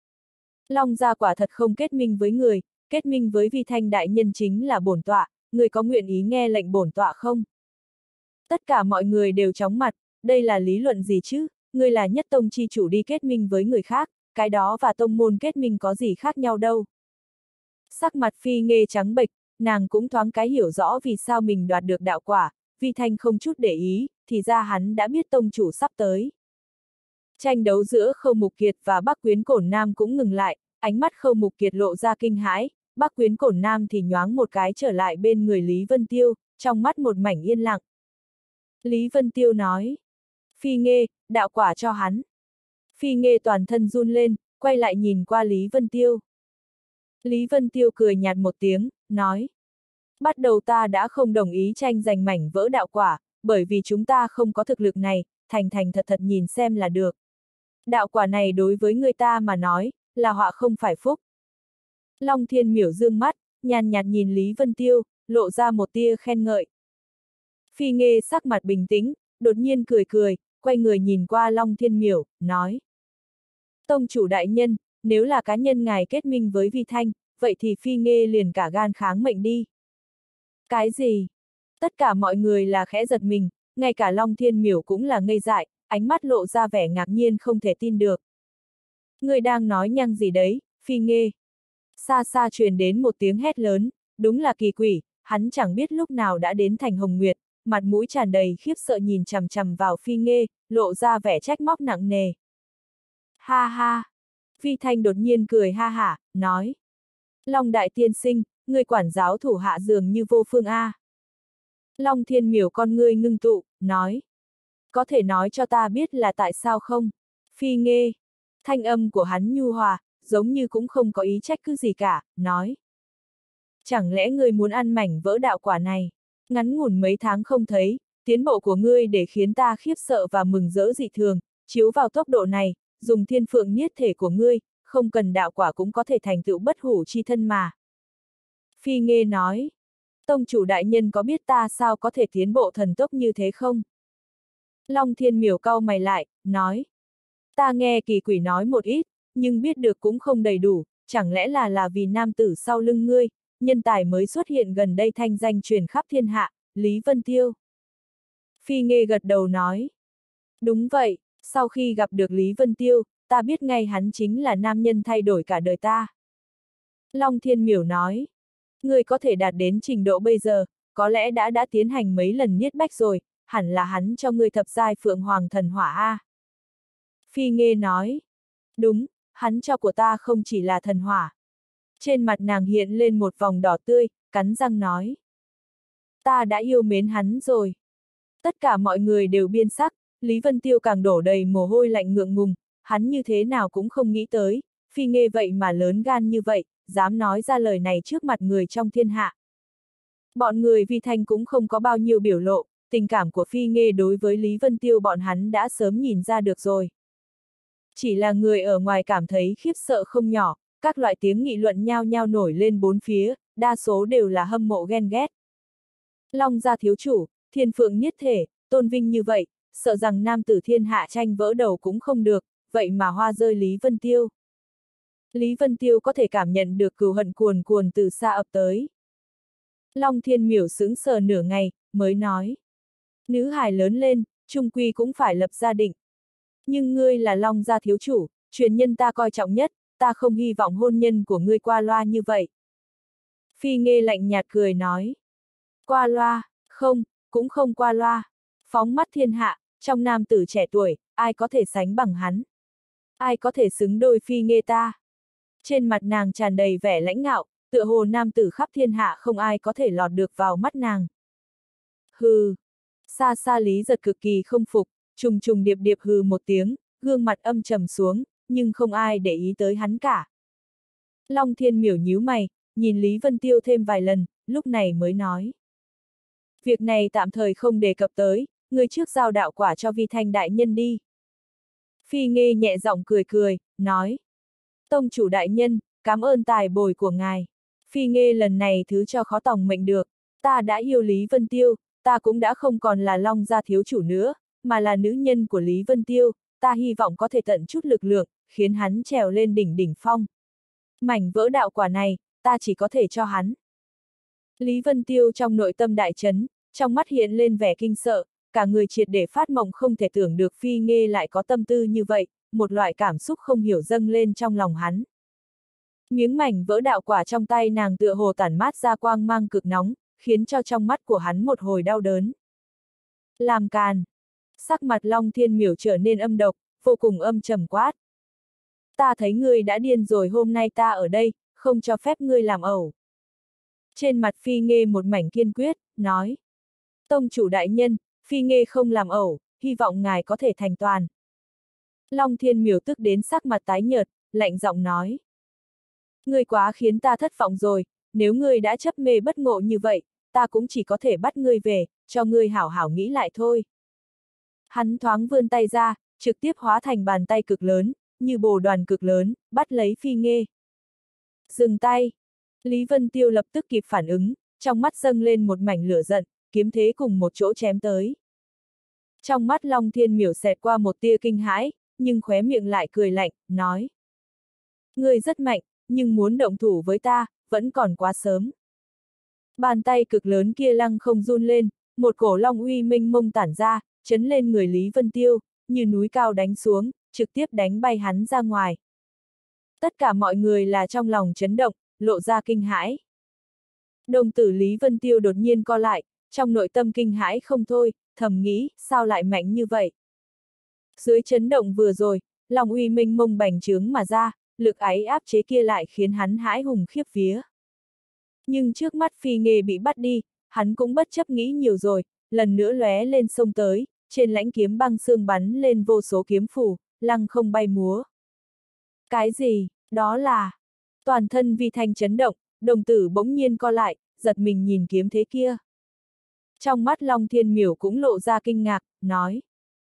Long gia quả thật không kết minh với người, kết minh với Vi Thanh đại nhân chính là bổn tọa, người có nguyện ý nghe lệnh bổn tọa không? Tất cả mọi người đều chóng mặt, đây là lý luận gì chứ, ngươi là nhất tông chi chủ đi kết minh với người khác, cái đó và tông môn kết minh có gì khác nhau đâu. Sắc mặt Phi Nghê trắng bệch, nàng cũng thoáng cái hiểu rõ vì sao mình đoạt được đạo quả, Vi Thanh không chút để ý, thì ra hắn đã biết tông chủ sắp tới. Tranh đấu giữa Khâu Mục Kiệt và Bắc Quyến Cổn Nam cũng ngừng lại, ánh mắt Khâu Mục Kiệt lộ ra kinh hãi, Bắc Quyến Cổn Nam thì nhoáng một cái trở lại bên người Lý Vân Tiêu, trong mắt một mảnh yên lặng. Lý Vân Tiêu nói. Phi Nghê, đạo quả cho hắn. Phi Nghê toàn thân run lên, quay lại nhìn qua Lý Vân Tiêu. Lý Vân Tiêu cười nhạt một tiếng, nói. Bắt đầu ta đã không đồng ý tranh giành mảnh vỡ đạo quả, bởi vì chúng ta không có thực lực này, thành thành thật thật nhìn xem là được. Đạo quả này đối với người ta mà nói, là họa không phải phúc. Long Thiên Miểu dương mắt, nhàn nhạt nhìn Lý Vân Tiêu, lộ ra một tia khen ngợi. Phi Nghê sắc mặt bình tĩnh, đột nhiên cười cười, quay người nhìn qua Long Thiên Miểu, nói. Tông chủ đại nhân, nếu là cá nhân ngài kết minh với Vi Thanh, vậy thì Phi Nghê liền cả gan kháng mệnh đi. Cái gì? Tất cả mọi người là khẽ giật mình, ngay cả Long Thiên Miểu cũng là ngây dại, ánh mắt lộ ra vẻ ngạc nhiên không thể tin được. Người đang nói nhăng gì đấy, Phi Nghê? Xa xa truyền đến một tiếng hét lớn, đúng là kỳ quỷ, hắn chẳng biết lúc nào đã đến thành Hồng Nguyệt, mặt mũi tràn đầy khiếp sợ nhìn chằm chằm vào Phi Nghê, lộ ra vẻ trách móc nặng nề. Ha ha! Vi Thanh đột nhiên cười ha hả, nói. Long đại tiên sinh, người quản giáo thủ hạ dường như vô phương a. Long Thiên Miểu con ngươi ngưng tụ, nói. Có thể nói cho ta biết là tại sao không? Phi Nghê. Thanh âm của hắn nhu hòa, giống như cũng không có ý trách cứ gì cả, nói. Chẳng lẽ ngươi muốn ăn mảnh vỡ đạo quả này? Ngắn ngủn mấy tháng không thấy, tiến bộ của ngươi để khiến ta khiếp sợ và mừng rỡ dị thường, chiếu vào tốc độ này, dùng thiên phượng niết thể của ngươi, không cần đạo quả cũng có thể thành tựu bất hủ chi thân mà. Phi Nghê nói, tông chủ đại nhân có biết ta sao có thể tiến bộ thần tốc như thế không? Long Thiên Miểu cau mày lại, nói, ta nghe kỳ quỷ nói một ít, nhưng biết được cũng không đầy đủ, chẳng lẽ là vì nam tử sau lưng ngươi, nhân tài mới xuất hiện gần đây thanh danh truyền khắp thiên hạ, Lý Vân Tiêu. Phi Nghê gật đầu nói, đúng vậy, sau khi gặp được Lý Vân Tiêu, ta biết ngay hắn chính là nam nhân thay đổi cả đời ta. Long Thiên Miểu nói, ngươi có thể đạt đến trình độ bây giờ, có lẽ đã tiến hành mấy lần niết bách rồi, hẳn là hắn cho ngươi thập giai Phượng Hoàng thần hỏa a. Phi Nghê nói, đúng, hắn cho của ta không chỉ là thần hỏa. Trên mặt nàng hiện lên một vòng đỏ tươi, cắn răng nói. Ta đã yêu mến hắn rồi. Tất cả mọi người đều biên sắc, Lý Vân Tiêu càng đổ đầy mồ hôi lạnh ngượng ngùng, hắn như thế nào cũng không nghĩ tới, Phi Nghê vậy mà lớn gan như vậy, dám nói ra lời này trước mặt người trong thiên hạ. Bọn người Vi Thanh cũng không có bao nhiêu biểu lộ, tình cảm của Phi Nghê đối với Lý Vân Tiêu bọn hắn đã sớm nhìn ra được rồi. Chỉ là người ở ngoài cảm thấy khiếp sợ không nhỏ, các loại tiếng nghị luận nhao nhao nổi lên bốn phía, đa số đều là hâm mộ ghen ghét. Long gia thiếu chủ, thiên phượng niết thể, tôn vinh như vậy, sợ rằng nam tử thiên hạ tranh vỡ đầu cũng không được, vậy mà hoa rơi Lý Vân Tiêu. Lý Vân Tiêu có thể cảm nhận được cừu hận cuồn cuồn từ xa ập tới. Long Thiên Miểu sững sờ nửa ngày, mới nói. Nữ hài lớn lên, chung quy cũng phải lập gia đình. Nhưng ngươi là Long gia thiếu chủ, truyền nhân ta coi trọng nhất, ta không hy vọng hôn nhân của ngươi qua loa như vậy. Phi Nghê lạnh nhạt cười nói. Qua loa, không, cũng không qua loa. Phóng mắt thiên hạ, trong nam tử trẻ tuổi, ai có thể sánh bằng hắn? Ai có thể xứng đôi Phi Nghê ta? Trên mặt nàng tràn đầy vẻ lãnh ngạo, tựa hồ nam tử khắp thiên hạ không ai có thể lọt được vào mắt nàng. Hừ. Xa xa Lý Giật cực kỳ không phục, trùng trùng điệp điệp hừ một tiếng, gương mặt âm trầm xuống, nhưng không ai để ý tới hắn cả. Long Thiên Miểu nhíu mày, nhìn Lý Vân Tiêu thêm vài lần, lúc này mới nói. Việc này tạm thời không đề cập tới, người trước giao đạo quả cho Vi Thanh đại nhân đi. Phi Nghê nhẹ giọng cười cười, nói. Tông chủ đại nhân, cảm ơn tài bồi của ngài. Phi Nghê lần này thứ cho khó tòng mệnh được, ta đã yêu Lý Vân Tiêu, ta cũng đã không còn là Long gia thiếu chủ nữa, mà là nữ nhân của Lý Vân Tiêu, ta hy vọng có thể tận chút lực lượng, khiến hắn trèo lên đỉnh đỉnh phong. Mảnh vỡ đạo quả này, ta chỉ có thể cho hắn. Lý Vân Tiêu trong nội tâm đại chấn, trong mắt hiện lên vẻ kinh sợ, cả người triệt để phát mộng không thể tưởng được Phi Nghê lại có tâm tư như vậy, một loại cảm xúc không hiểu dâng lên trong lòng hắn. Miếng mảnh vỡ đạo quả trong tay nàng tựa hồ tản mát ra quang mang cực nóng, khiến cho trong mắt của hắn một hồi đau đớn. Làm càn. Sắc mặt Long Thiên Miểu trở nên âm độc, vô cùng âm trầm quát. Ta thấy ngươi đã điên rồi, hôm nay ta ở đây, không cho phép ngươi làm ẩu. Trên mặt Phi Nghê một mảnh kiên quyết, nói. Tông chủ đại nhân, Phi Nghê không làm ẩu, hy vọng ngài có thể thành toàn. Long Thiên Miểu tức đến sắc mặt tái nhợt, lạnh giọng nói. Ngươi quá khiến ta thất vọng rồi, nếu ngươi đã chấp mê bất ngộ như vậy, ta cũng chỉ có thể bắt ngươi về, cho ngươi hảo hảo nghĩ lại thôi. Hắn thoáng vươn tay ra, trực tiếp hóa thành bàn tay cực lớn, như bồ đoàn cực lớn, bắt lấy Phi Nghê. Dừng tay! Lý Vân Tiêu lập tức kịp phản ứng, trong mắt dâng lên một mảnh lửa giận, kiếm thế cùng một chỗ chém tới. Trong mắt Long Thiên Miểu xẹt qua một tia kinh hãi, nhưng khóe miệng lại cười lạnh, nói. Ngươi rất mạnh, nhưng muốn động thủ với ta, vẫn còn quá sớm. Bàn tay cực lớn kia lăng không run lên, một cổ long uy minh mông tản ra, chấn lên người Lý Vân Tiêu, như núi cao đánh xuống, trực tiếp đánh bay hắn ra ngoài. Tất cả mọi người là trong lòng chấn động, lộ ra kinh hãi. Đồng tử Lý Vân Tiêu đột nhiên co lại, trong nội tâm kinh hãi không thôi, thầm nghĩ, sao lại mạnh như vậy? Dưới chấn động vừa rồi, lòng uy minh mông bành trướng mà ra, lực ấy áp chế kia lại khiến hắn hãi hùng khiếp vía. Nhưng trước mắt Phi Nghê bị bắt đi, hắn cũng bất chấp nghĩ nhiều rồi, lần nữa lóe lên sông tới, trên lãnh kiếm băng xương bắn lên vô số kiếm phủ, lăng không bay múa. Cái gì, đó là... Toàn thân Vi Thanh chấn động, đồng tử bỗng nhiên co lại, giật mình nhìn kiếm thế kia. Trong mắt Long Thiên Miểu cũng lộ ra kinh ngạc, nói.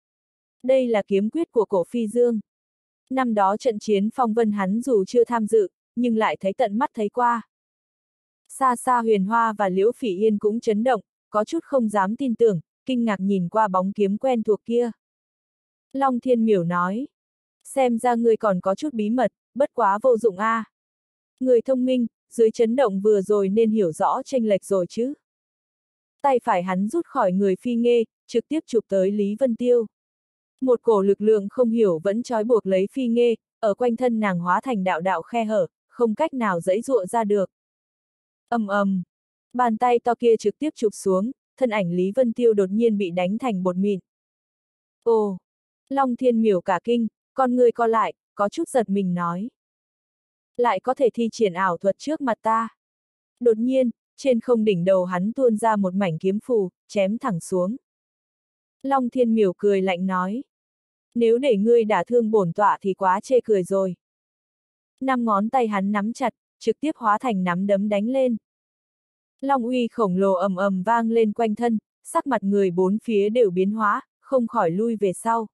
Đây là kiếm quyết của cổ Phi Dương. Năm đó trận chiến phong vân hắn dù chưa tham dự, nhưng lại thấy tận mắt thấy qua. Xa xa Huyền Hoa và Liễu Phỉ Yên cũng chấn động, có chút không dám tin tưởng, kinh ngạc nhìn qua bóng kiếm quen thuộc kia. Long Thiên Miểu nói. Xem ra ngươi còn có chút bí mật, bất quá vô dụng a. Người thông minh, dưới chấn động vừa rồi nên hiểu rõ chênh lệch rồi chứ. Tay phải hắn rút khỏi người Phi Nghê, trực tiếp chụp tới Lý Vân Tiêu. Một cổ lực lượng không hiểu vẫn trói buộc lấy Phi Nghê, ở quanh thân nàng hóa thành đạo đạo khe hở, không cách nào giãy giụa ra được. Ầm ầm, bàn tay to kia trực tiếp chụp xuống, thân ảnh Lý Vân Tiêu đột nhiên bị đánh thành bột mịn. Ồ, Long Thiên Miểu cả kinh, con người co lại, có chút giật mình nói. Lại có thể thi triển ảo thuật trước mặt ta. Đột nhiên, trên không đỉnh đầu hắn tuôn ra một mảnh kiếm phù, chém thẳng xuống. Long Thiên Miểu cười lạnh nói. Nếu để ngươi đả thương bổn tọa thì quá chê cười rồi. Năm ngón tay hắn nắm chặt, trực tiếp hóa thành nắm đấm đánh lên. Long uy khổng lồ ầm ầm vang lên quanh thân, sắc mặt người bốn phía đều biến hóa, không khỏi lui về sau.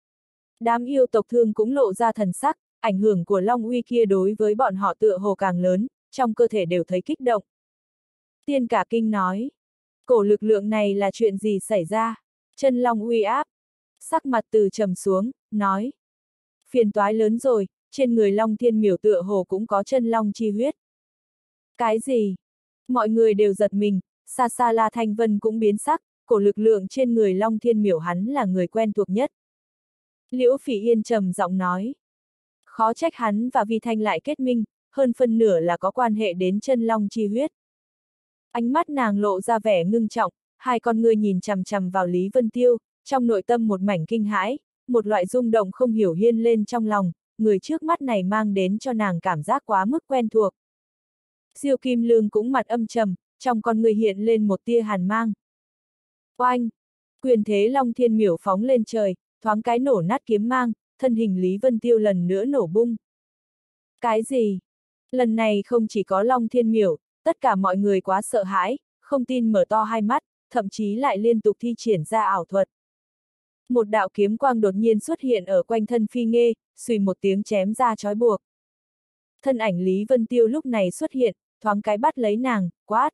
Đám yêu tộc Thương cũng lộ ra thần sắc, ảnh hưởng của Long uy kia đối với bọn họ tựa hồ càng lớn, trong cơ thể đều thấy kích động. Tiên Cả Kinh nói, cổ lực lượng này là chuyện gì xảy ra? Chân Long uy áp. Sắc mặt Từ trầm xuống, nói. Phiền toái lớn rồi, trên người Long Thiên Miểu tựa hồ cũng có chân Long chi huyết. Cái gì? Mọi người đều giật mình, xa xa La Thanh Vân cũng biến sắc, cổ lực lượng trên người Long Thiên Miểu hắn là người quen thuộc nhất. Liễu Phỉ Yên trầm giọng nói. Khó trách hắn và Vi Thanh lại kết minh, hơn phân nửa là có quan hệ đến chân Long chi huyết. Ánh mắt nàng lộ ra vẻ ngưng trọng, hai con ngươi nhìn chằm chằm vào Lý Vân Tiêu, trong nội tâm một mảnh kinh hãi, một loại rung động không hiểu hiên lên trong lòng, người trước mắt này mang đến cho nàng cảm giác quá mức quen thuộc. Diêu Kim Lương cũng mặt âm trầm, trong con người hiện lên một tia hàn mang. Oanh! Quyền thế Long Thiên Miểu phóng lên trời, thoáng cái nổ nát kiếm mang, thân hình Lý Vân Tiêu lần nữa nổ bung. Cái gì? Lần này không chỉ có Long Thiên Miểu, tất cả mọi người quá sợ hãi, không tin mở to hai mắt, thậm chí lại liên tục thi triển ra ảo thuật. Một đạo kiếm quang đột nhiên xuất hiện ở quanh thân Phi Nghê, xùy một tiếng chém ra trói buộc. Thân ảnh Lý Vân Tiêu lúc này xuất hiện, thoáng cái bắt lấy nàng, quát.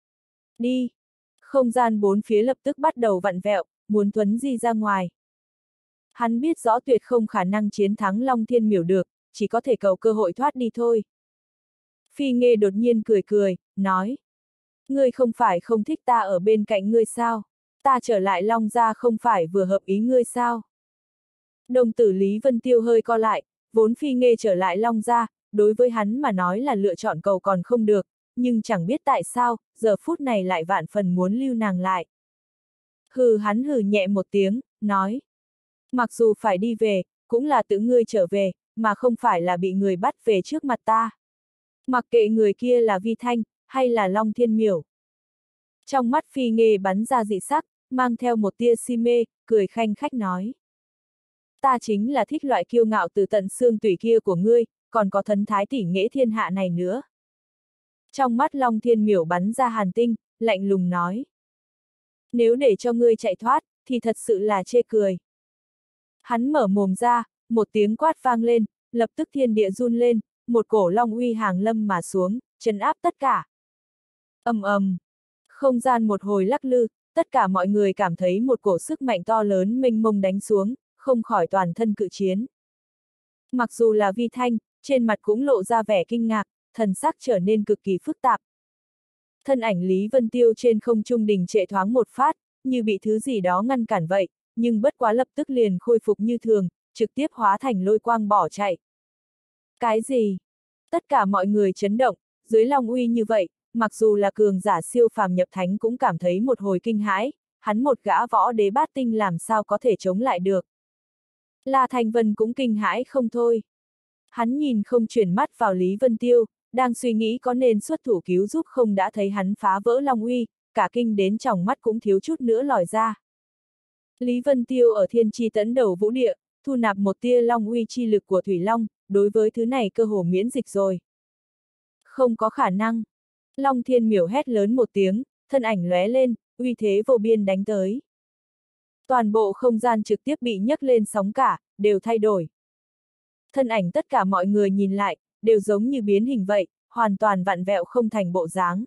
Đi! Không gian bốn phía lập tức bắt đầu vặn vẹo, muốn thuấn di ra ngoài. Hắn biết rõ tuyệt không khả năng chiến thắng Long Thiên Miểu được, chỉ có thể cầu cơ hội thoát đi thôi. Phi Nghê đột nhiên cười cười, nói. Ngươi không phải không thích ta ở bên cạnh ngươi sao? Ta trở lại Long gia không phải vừa hợp ý ngươi sao? Đồng tử Lý Vân Tiêu hơi co lại, vốn Phi Nghê trở lại Long gia, đối với hắn mà nói là lựa chọn cầu còn không được, nhưng chẳng biết tại sao, giờ phút này lại vạn phần muốn lưu nàng lại. Hừ, hắn hừ nhẹ một tiếng, nói. Mặc dù phải đi về, cũng là tự ngươi trở về, mà không phải là bị người bắt về trước mặt ta. Mặc kệ người kia là Vi Thanh, hay là Long Thiên Miểu. Trong mắt Phi Nghê bắn ra dị sắc, mang theo một tia si mê, cười khanh khách nói. Ta chính là thích loại kiêu ngạo từ tận xương tủy kia của ngươi, còn có thần thái tỷ nghệ thiên hạ này nữa. Trong mắt Long Thiên Miểu bắn ra hàn tinh, lạnh lùng nói. Nếu để cho ngươi chạy thoát, thì thật sự là chê cười. Hắn mở mồm ra, một tiếng quát vang lên, lập tức thiên địa run lên, một cổ long uy hàng lâm mà xuống, trấn áp tất cả. Ầm ầm, không gian một hồi lắc lư, tất cả mọi người cảm thấy một cổ sức mạnh to lớn mênh mông đánh xuống, không khỏi toàn thân cự chiến. Mặc dù là Vi Thanh, trên mặt cũng lộ ra vẻ kinh ngạc, thần sắc trở nên cực kỳ phức tạp. Thân ảnh Lý Vân Tiêu trên không trung đình trệ thoáng một phát, như bị thứ gì đó ngăn cản vậy, nhưng bất quá lập tức liền khôi phục như thường, trực tiếp hóa thành lôi quang bỏ chạy. Cái gì? Tất cả mọi người chấn động, dưới long uy như vậy, mặc dù là cường giả siêu phàm nhập thánh cũng cảm thấy một hồi kinh hãi, hắn một gã võ đế bát tinh làm sao có thể chống lại được. La Thanh Vân cũng kinh hãi không thôi. Hắn nhìn không chuyển mắt vào Lý Vân Tiêu, đang suy nghĩ có nên xuất thủ cứu giúp không đã thấy hắn phá vỡ long uy, cả kinh đến tròng mắt cũng thiếu chút nữa lòi ra. Lý Vân Tiêu ở thiên chi tấn đầu vũ địa, thu nạp một tia long uy chi lực của Thủy Long, đối với thứ này cơ hồ miễn dịch rồi. Không có khả năng. Long Thiên Miểu hét lớn một tiếng, thân ảnh lóe lên, uy thế vô biên đánh tới. Toàn bộ không gian trực tiếp bị nhấc lên sóng cả, đều thay đổi. Thân ảnh tất cả mọi người nhìn lại, đều giống như biến hình vậy, hoàn toàn vặn vẹo không thành bộ dáng.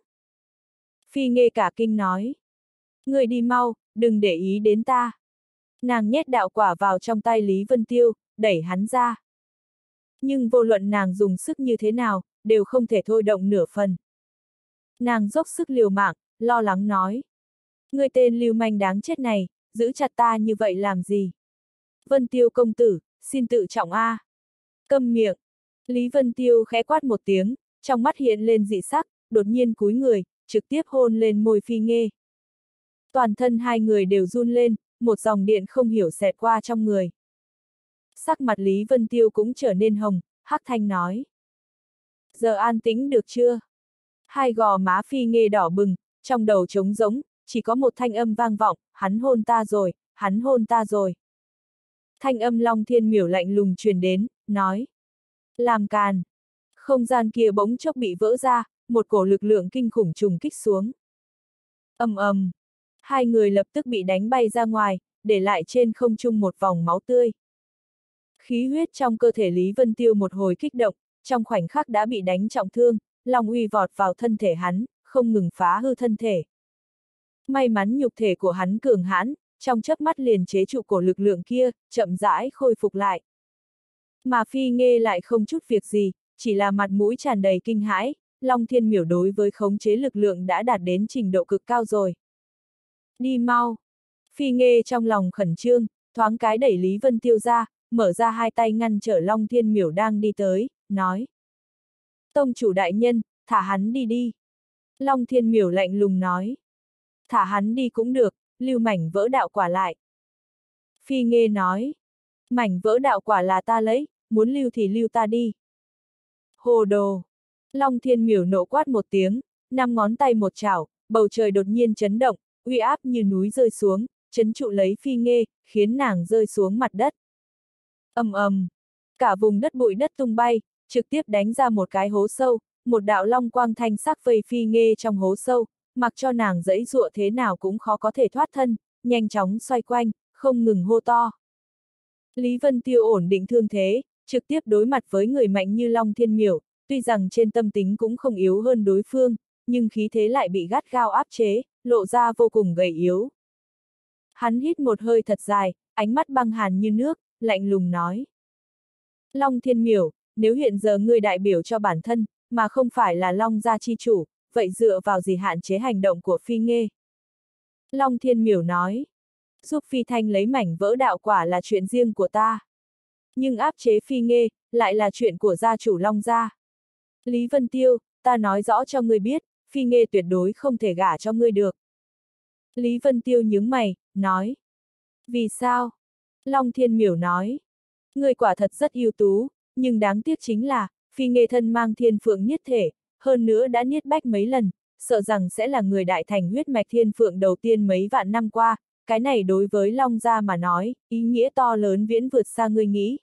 Phi Nghê cả kinh nói. Người đi mau, đừng để ý đến ta. Nàng nhét đạo quả vào trong tay Lý Vân Tiêu, đẩy hắn ra. Nhưng vô luận nàng dùng sức như thế nào, đều không thể thôi động nửa phần. Nàng dốc sức liều mạng, lo lắng nói. Người tên lưu manh đáng chết này, giữ chặt ta như vậy làm gì? Vân Tiêu công tử, xin tự trọng a. Câm miệng. Lý Vân Tiêu khẽ quát một tiếng, trong mắt hiện lên dị sắc, đột nhiên cúi người, trực tiếp hôn lên môi Phi Nghê. Toàn thân hai người đều run lên, một dòng điện không hiểu xẹt qua trong người. Sắc mặt Lý Vân Tiêu cũng trở nên hồng, hắc thanh nói. Giờ an tĩnh được chưa? Hai gò má Phi Nghê đỏ bừng, trong đầu trống rỗng, chỉ có một thanh âm vang vọng, hắn hôn ta rồi, hắn hôn ta rồi. Thanh âm Long Thiên Miểu lạnh lùng truyền đến, nói. Làm càn. Không gian kia bỗng chốc bị vỡ ra, một cổ lực lượng kinh khủng trùng kích xuống. Ầm ầm. Hai người lập tức bị đánh bay ra ngoài, để lại trên không trung một vòng máu tươi. Khí huyết trong cơ thể Lý Vân Tiêu một hồi kích động, trong khoảnh khắc đã bị đánh trọng thương, long uy vọt vào thân thể hắn, không ngừng phá hư thân thể. May mắn nhục thể của hắn cường hãn, trong chớp mắt liền chế trụ cổ lực lượng kia, chậm rãi khôi phục lại. Mà Phi Nghê lại không chút việc gì, chỉ là mặt mũi tràn đầy kinh hãi, Long Thiên Miểu đối với khống chế lực lượng đã đạt đến trình độ cực cao rồi. Đi mau! Phi Nghê trong lòng khẩn trương, thoáng cái đẩy Lý Vân Tiêu ra, mở ra hai tay ngăn trở Long Thiên Miểu đang đi tới, nói. Tông chủ đại nhân, thả hắn đi đi. Long Thiên Miểu lạnh lùng nói. Thả hắn đi cũng được, lưu mảnh vỡ đạo quả lại. Phi Nghê nói. Mảnh vỡ đạo quả là ta lấy, muốn lưu thì lưu ta đi. Hồ đồ! Long Thiên Miểu nộ quát một tiếng, 5 ngón tay một chảo, bầu trời đột nhiên chấn động, uy áp như núi rơi xuống, trấn trụ lấy Phi Nghê, khiến nàng rơi xuống mặt đất. Ầm ầm! Cả vùng đất bụi đất tung bay, trực tiếp đánh ra một cái hố sâu, một đạo long quang thanh sắc vây Phi Nghê trong hố sâu, mặc cho nàng giãy giụa thế nào cũng khó có thể thoát thân, nhanh chóng xoay quanh, không ngừng hô to. Lý Vân Tiêu ổn định thương thế, trực tiếp đối mặt với người mạnh như Long Thiên Miểu, tuy rằng trên tâm tính cũng không yếu hơn đối phương, nhưng khí thế lại bị gắt gao áp chế, lộ ra vô cùng gầy yếu. Hắn hít một hơi thật dài, ánh mắt băng hàn như nước, lạnh lùng nói. Long Thiên Miểu, nếu hiện giờ ngươi đại biểu cho bản thân, mà không phải là Long gia chi chủ, vậy dựa vào gì hạn chế hành động của Phi Nghê? Long Thiên Miểu nói. Giúp Phi Thanh lấy mảnh vỡ đạo quả là chuyện riêng của ta. Nhưng áp chế Phi Nghê, lại là chuyện của gia chủ Long gia. Lý Vân Tiêu, ta nói rõ cho ngươi biết, Phi Nghê tuyệt đối không thể gả cho ngươi được. Lý Vân Tiêu nhướng mày, nói. Vì sao? Long Thiên Miểu nói. Ngươi quả thật rất ưu tú, nhưng đáng tiếc chính là, Phi Nghê thân mang thiên phượng niết thể, hơn nữa đã niết bách mấy lần, sợ rằng sẽ là người đại thành huyết mạch thiên phượng đầu tiên mấy vạn năm qua, cái này đối với Long gia mà nói, ý nghĩa to lớn viễn vượt xa ngươi nghĩ.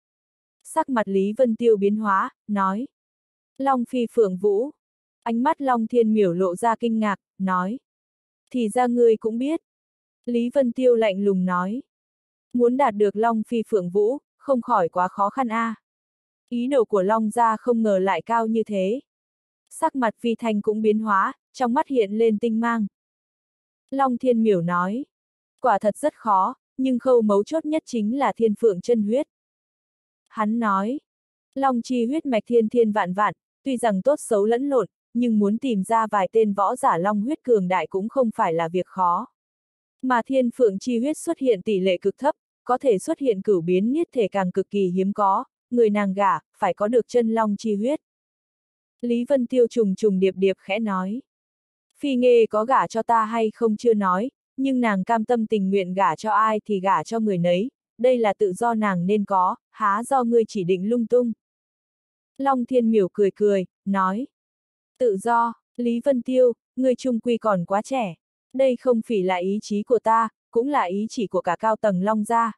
Sắc mặt Lý Vân Tiêu biến hóa, nói. Long Phi Phượng Vũ. Ánh mắt Long Thiên Miểu lộ ra kinh ngạc, nói. Thì ra ngươi cũng biết. Lý Vân Tiêu lạnh lùng nói. Muốn đạt được Long Phi Phượng Vũ, không khỏi quá khó khăn a. Ý đồ của Long gia không ngờ lại cao như thế. Sắc mặt Vi Thanh cũng biến hóa, trong mắt hiện lên tinh mang. Long Thiên Miểu nói. Quả thật rất khó, nhưng khâu mấu chốt nhất chính là thiên phượng chân huyết. Hắn nói. Long chi huyết mạch thiên thiên vạn vạn, tuy rằng tốt xấu lẫn lộn, nhưng muốn tìm ra vài tên võ giả long huyết cường đại cũng không phải là việc khó. Mà thiên phượng chi huyết xuất hiện tỷ lệ cực thấp, có thể xuất hiện cửu biến niết thể càng cực kỳ hiếm có, người nàng gả, phải có được chân long chi huyết. Lý Vân Tiêu trùng trùng điệp điệp khẽ nói. Phi Nghê có gả cho ta hay không chưa nói, nhưng nàng cam tâm tình nguyện gả cho ai thì gả cho người nấy, đây là tự do nàng nên có, há do ngươi chỉ định lung tung. Long Thiên Miểu cười cười, nói. Tự do, Lý Vân Tiêu, ngươi trung quy còn quá trẻ. Đây không phải là ý chí của ta, cũng là ý chỉ của cả cao tầng Long gia.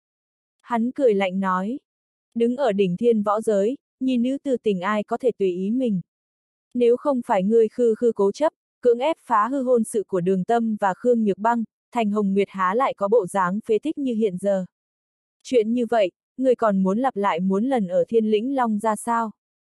Hắn cười lạnh nói. Đứng ở đỉnh thiên võ giới, nhi nữ tư tình ai có thể tùy ý mình. Nếu không phải ngươi khư khư cố chấp, cưỡng ép phá hư hôn sự của Đường Tâm và Khương Nhược Băng, Thành Hồng Nguyệt há lại có bộ dáng phế tích như hiện giờ. Chuyện như vậy, ngươi còn muốn lặp lại muốn lần ở Thiên Lĩnh Long ra sao?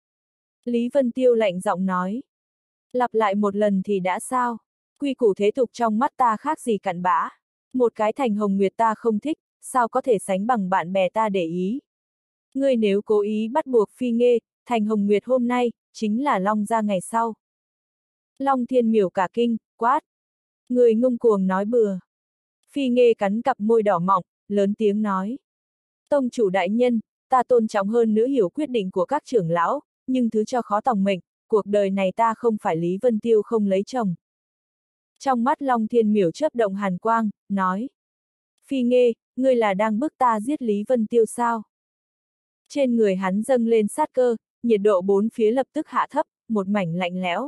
Lý Vân Tiêu lạnh giọng nói. Lặp lại một lần thì đã sao? Quy củ thế tục trong mắt ta khác gì cặn bã. Một cái Thành Hồng Nguyệt ta không thích, sao có thể sánh bằng bạn bè ta để ý? Ngươi nếu cố ý bắt buộc Phi Nghê, Thành Hồng Nguyệt hôm nay, chính là Long gia ngày sau. Long Thiên Miểu cả kinh, quát. Người ngông cuồng nói bừa. Phi Nghê cắn cặp môi đỏ mọng, lớn tiếng nói. Tông chủ đại nhân, ta tôn trọng hơn nữa hiểu quyết định của các trưởng lão, nhưng thứ cho khó tòng mệnh, cuộc đời này ta không phải Lý Vân Tiêu không lấy chồng. Trong mắt Long Thiên Miểu chớp động hàn quang, nói. Phi Nghê, ngươi là đang bức ta giết Lý Vân Tiêu sao? Trên người hắn dâng lên sát cơ, nhiệt độ bốn phía lập tức hạ thấp, một mảnh lạnh lẽo.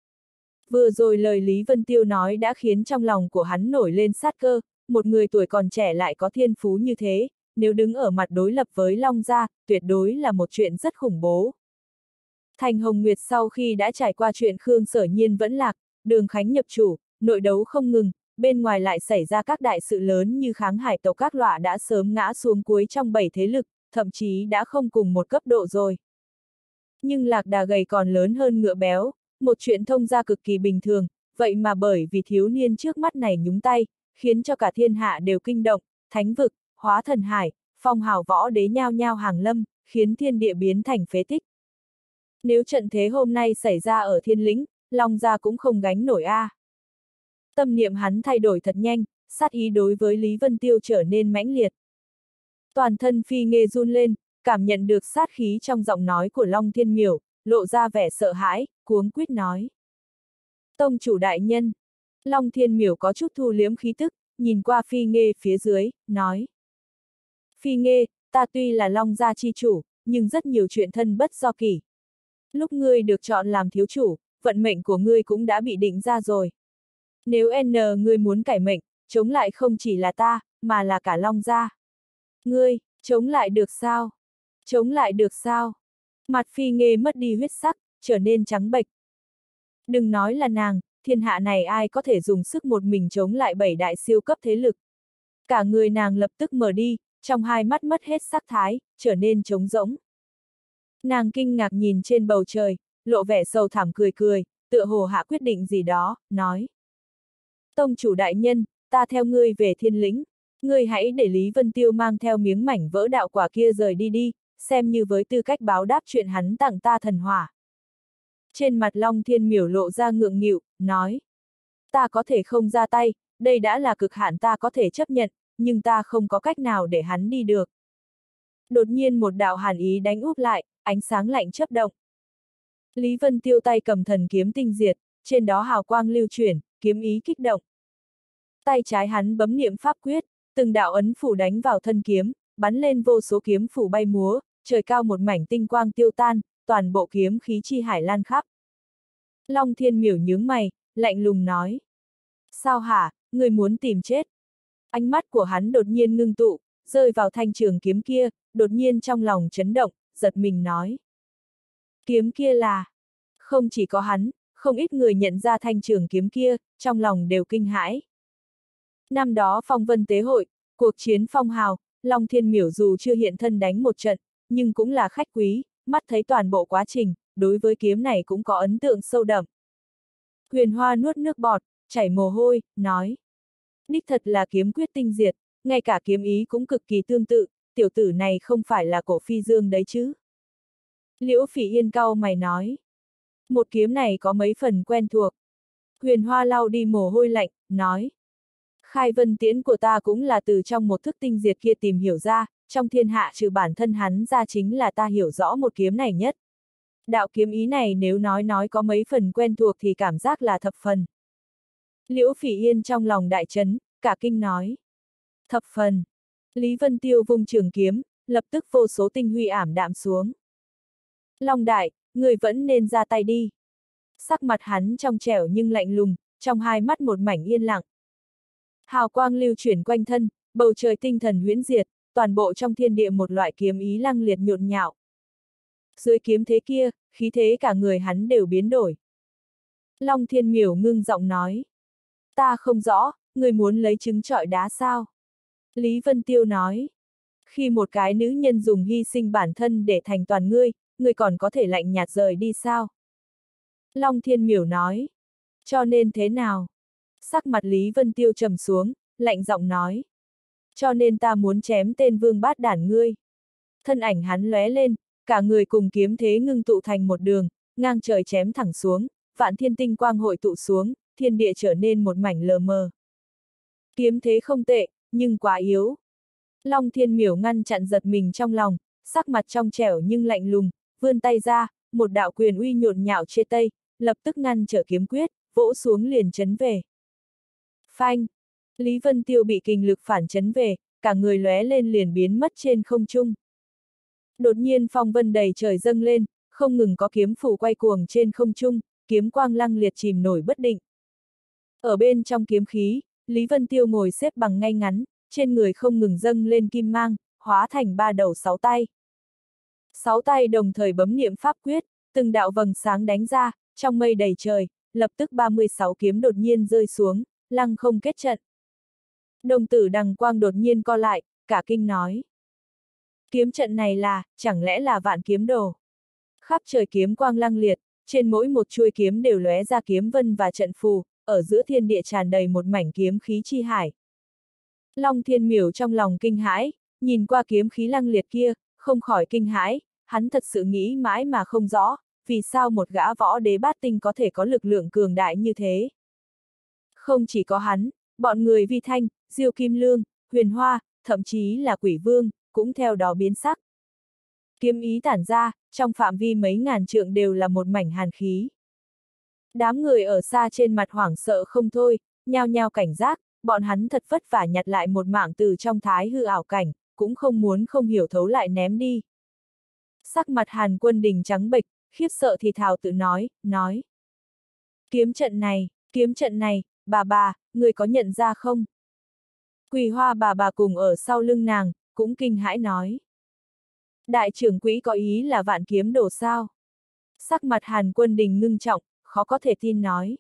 Vừa rồi lời Lý Vân Tiêu nói đã khiến trong lòng của hắn nổi lên sát cơ, một người tuổi còn trẻ lại có thiên phú như thế, nếu đứng ở mặt đối lập với Long gia, tuyệt đối là một chuyện rất khủng bố. Thành Hồng Nguyệt sau khi đã trải qua chuyện Khương Sở Nhiên vẫn lạc, Đường Khánh nhập chủ, nội đấu không ngừng, bên ngoài lại xảy ra các đại sự lớn như kháng hải tộc các loại đã sớm ngã xuống cuối trong 7 thế lực, thậm chí đã không cùng một cấp độ rồi. Nhưng lạc đà gầy còn lớn hơn ngựa béo, một chuyện thông ra cực kỳ bình thường, vậy mà bởi vì thiếu niên trước mắt này nhúng tay, khiến cho cả thiên hạ đều kinh động, thánh vực, hóa thần hải, phong hào võ đế nhao nhao hàng lâm, khiến thiên địa biến thành phế tích. Nếu trận thế hôm nay xảy ra ở Thiên Lĩnh, Long gia cũng không gánh nổi a. Tâm niệm hắn thay đổi thật nhanh, sát ý đối với Lý Vân Tiêu trở nên mãnh liệt. Toàn thân Phi Nghê run lên, cảm nhận được sát khí trong giọng nói của Long Thiên Miểu, lộ ra vẻ sợ hãi, cuống quýt nói. Tông chủ đại nhân. Long Thiên Miểu có chút thu liếm khí tức, nhìn qua Phi Nghê phía dưới, nói. Phi Nghê, ta tuy là Long gia chi chủ, nhưng rất nhiều chuyện thân bất do kỷ. Lúc ngươi được chọn làm thiếu chủ, vận mệnh của ngươi cũng đã bị định ra rồi. Nếu ngươi muốn cải mệnh, chống lại không chỉ là ta, mà là cả Long gia. Ngươi, chống lại được sao? Chống lại được sao? Mặt Phi Nghê mất đi huyết sắc, trở nên trắng bệch. Đừng nói là nàng, thiên hạ này ai có thể dùng sức một mình chống lại 7 đại siêu cấp thế lực. Cả người nàng lập tức mở đi, trong hai mắt mất hết sắc thái, trở nên trống rỗng. Nàng kinh ngạc nhìn trên bầu trời, lộ vẻ sầu thảm cười cười, tựa hồ hạ quyết định gì đó, nói. Tông chủ đại nhân, ta theo ngươi về Thiên Lĩnh, ngươi hãy để Lý Vân Tiêu mang theo miếng mảnh vỡ đạo quả kia rời đi đi, xem như với tư cách báo đáp chuyện hắn tặng ta thần hỏa. Trên mặt Long Thiên Miểu lộ ra ngượng nghịu, nói. Ta có thể không ra tay, đây đã là cực hạn ta có thể chấp nhận, nhưng ta không có cách nào để hắn đi được. Đột nhiên một đạo hàn ý đánh úp lại, ánh sáng lạnh chớp động. Lý Vân Tiêu tay cầm thần kiếm tinh diệt, trên đó hào quang lưu chuyển, kiếm ý kích động. Tay trái hắn bấm niệm pháp quyết, từng đạo ấn phủ đánh vào thân kiếm, bắn lên vô số kiếm phủ bay múa, trời cao một mảnh tinh quang tiêu tan, toàn bộ kiếm khí chi hải lan khắp. Long Thiên Miểu nhướng mày, lạnh lùng nói. Sao hả, người muốn tìm chết? Ánh mắt của hắn đột nhiên ngưng tụ, rơi vào thanh trường kiếm kia, đột nhiên trong lòng chấn động, giật mình nói. Kiếm kia là... Không chỉ có hắn, không ít người nhận ra thanh trường kiếm kia, trong lòng đều kinh hãi. Năm đó phong vân tế hội, cuộc chiến phong hào, Long Thiên Miểu dù chưa hiện thân đánh một trận, nhưng cũng là khách quý, mắt thấy toàn bộ quá trình, đối với kiếm này cũng có ấn tượng sâu đậm. Huyền Hoa nuốt nước bọt, chảy mồ hôi, nói. Đích thật là kiếm quyết tinh diệt, ngay cả kiếm ý cũng cực kỳ tương tự, tiểu tử này không phải là Cổ Phi Dương đấy chứ. Liễu Phỉ Yên cau mày nói. Một kiếm này có mấy phần quen thuộc. Huyền Hoa lau đi mồ hôi lạnh, nói. Khai vân tiễn của ta cũng là từ trong một thức tinh diệt kia tìm hiểu ra, trong thiên hạ trừ bản thân hắn ra chính là ta hiểu rõ một kiếm này nhất. Đạo kiếm ý này nếu nói có mấy phần quen thuộc thì cảm giác là thập phần. Liễu Phỉ Yên trong lòng đại chấn, cả kinh nói. Thập phần. Lý Vân Tiêu vung trường kiếm, lập tức vô số tinh huy ảm đạm xuống. Long đại, người vẫn nên ra tay đi. Sắc mặt hắn trong trẻo nhưng lạnh lùng, trong hai mắt một mảnh yên lặng. Hào quang lưu chuyển quanh thân, bầu trời tinh thần huyễn diệt, toàn bộ trong thiên địa một loại kiếm ý lăng liệt nhộn nhạo. Dưới kiếm thế kia, khí thế cả người hắn đều biến đổi. Long Thiên Miểu ngưng giọng nói. Ta không rõ, người muốn lấy trứng trọi đá sao? Lý Vân Tiêu nói. Khi một cái nữ nhân dùng hy sinh bản thân để thành toàn ngươi, ngươi còn có thể lạnh nhạt rời đi sao? Long Thiên Miểu nói. Cho nên thế nào? Sắc mặt Lý Vân Tiêu trầm xuống, lạnh giọng nói. Cho nên ta muốn chém tên vương bát đản ngươi. Thân ảnh hắn lóe lên, cả người cùng kiếm thế ngưng tụ thành một đường, ngang trời chém thẳng xuống, vạn thiên tinh quang hội tụ xuống, thiên địa trở nên một mảnh lờ mờ. Kiếm thế không tệ, nhưng quá yếu. Long Thiên Miểu ngăn chặn giật mình trong lòng, sắc mặt trong trẻo nhưng lạnh lùng, vươn tay ra, một đạo quyền uy nhộn nhạo chê tây, lập tức ngăn trở kiếm quyết, vỗ xuống liền chấn về. Phanh! Lý Vân Tiêu bị kình lực phản chấn về, cả người lóe lên liền biến mất trên không trung. Đột nhiên phong vân đầy trời dâng lên, không ngừng có kiếm phủ quay cuồng trên không trung, kiếm quang lăng liệt chìm nổi bất định. Ở bên trong kiếm khí, Lý Vân Tiêu ngồi xếp bằng ngay ngắn, trên người không ngừng dâng lên kim mang, hóa thành 3 đầu 6 tay. 6 tay đồng thời bấm niệm pháp quyết, từng đạo vầng sáng đánh ra, trong mây đầy trời, lập tức 36 kiếm đột nhiên rơi xuống, lăng không kết trận. Đồng tử Đằng Quang đột nhiên co lại, cả kinh nói. Kiếm trận này là, chẳng lẽ là Vạn Kiếm Đồ? Khắp trời kiếm quang lăng liệt, trên mỗi một chuôi kiếm đều lóe ra kiếm vân và trận phù, ở giữa thiên địa tràn đầy một mảnh kiếm khí chi hải. Long Thiên Miểu trong lòng kinh hãi, nhìn qua kiếm khí lăng liệt kia, không khỏi kinh hãi, hắn thật sự nghĩ mãi mà không rõ, vì sao một gã võ đế bát tinh có thể có lực lượng cường đại như thế. Không chỉ có hắn, bọn người Vi Thanh, Diêu Kim Lương, Huyền Hoa, thậm chí là Quỷ Vương, cũng theo đó biến sắc. Kiếm ý tản ra, trong phạm vi mấy ngàn trượng đều là một mảnh hàn khí. Đám người ở xa trên mặt hoảng sợ không thôi, nhao nhao cảnh giác, bọn hắn thật vất vả nhặt lại một mạng từ trong thái hư ảo cảnh, cũng không muốn không hiểu thấu lại ném đi. Sắc mặt Hàn Quân Đình trắng bệch, khiếp sợ thì thào tự nói. Kiếm trận này, bà, người có nhận ra không? Quỳ Hoa bà cùng ở sau lưng nàng, cũng kinh hãi nói. Đại trưởng quỹ có ý là Vạn Kiếm Đồ sao? Sắc mặt Hàn Quân Đình ngưng trọng, khó có thể tin nói.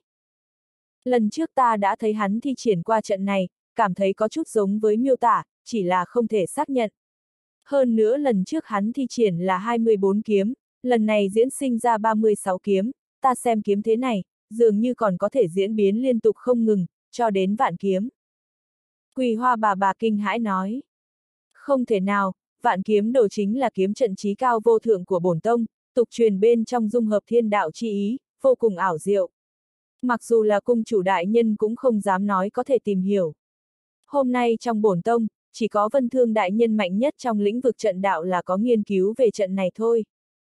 Lần trước ta đã thấy hắn thi triển qua trận này, cảm thấy có chút giống với miêu tả, chỉ là không thể xác nhận. Hơn nữa lần trước hắn thi triển là 24 kiếm, lần này diễn sinh ra 36 kiếm, ta xem kiếm thế này, dường như còn có thể diễn biến liên tục không ngừng, cho đến vạn kiếm. Quỳ Hoa bà kinh hãi nói. Không thể nào, Vạn Kiếm Đồ chính là kiếm trận chí cao vô thượng của bổn tông, tục truyền bên trong dung hợp thiên đạo chi ý, vô cùng ảo diệu. Mặc dù là cung chủ đại nhân cũng không dám nói có thể tìm hiểu. Hôm nay trong bổn tông, chỉ có Vân Thương đại nhân mạnh nhất trong lĩnh vực trận đạo là có nghiên cứu về trận này thôi.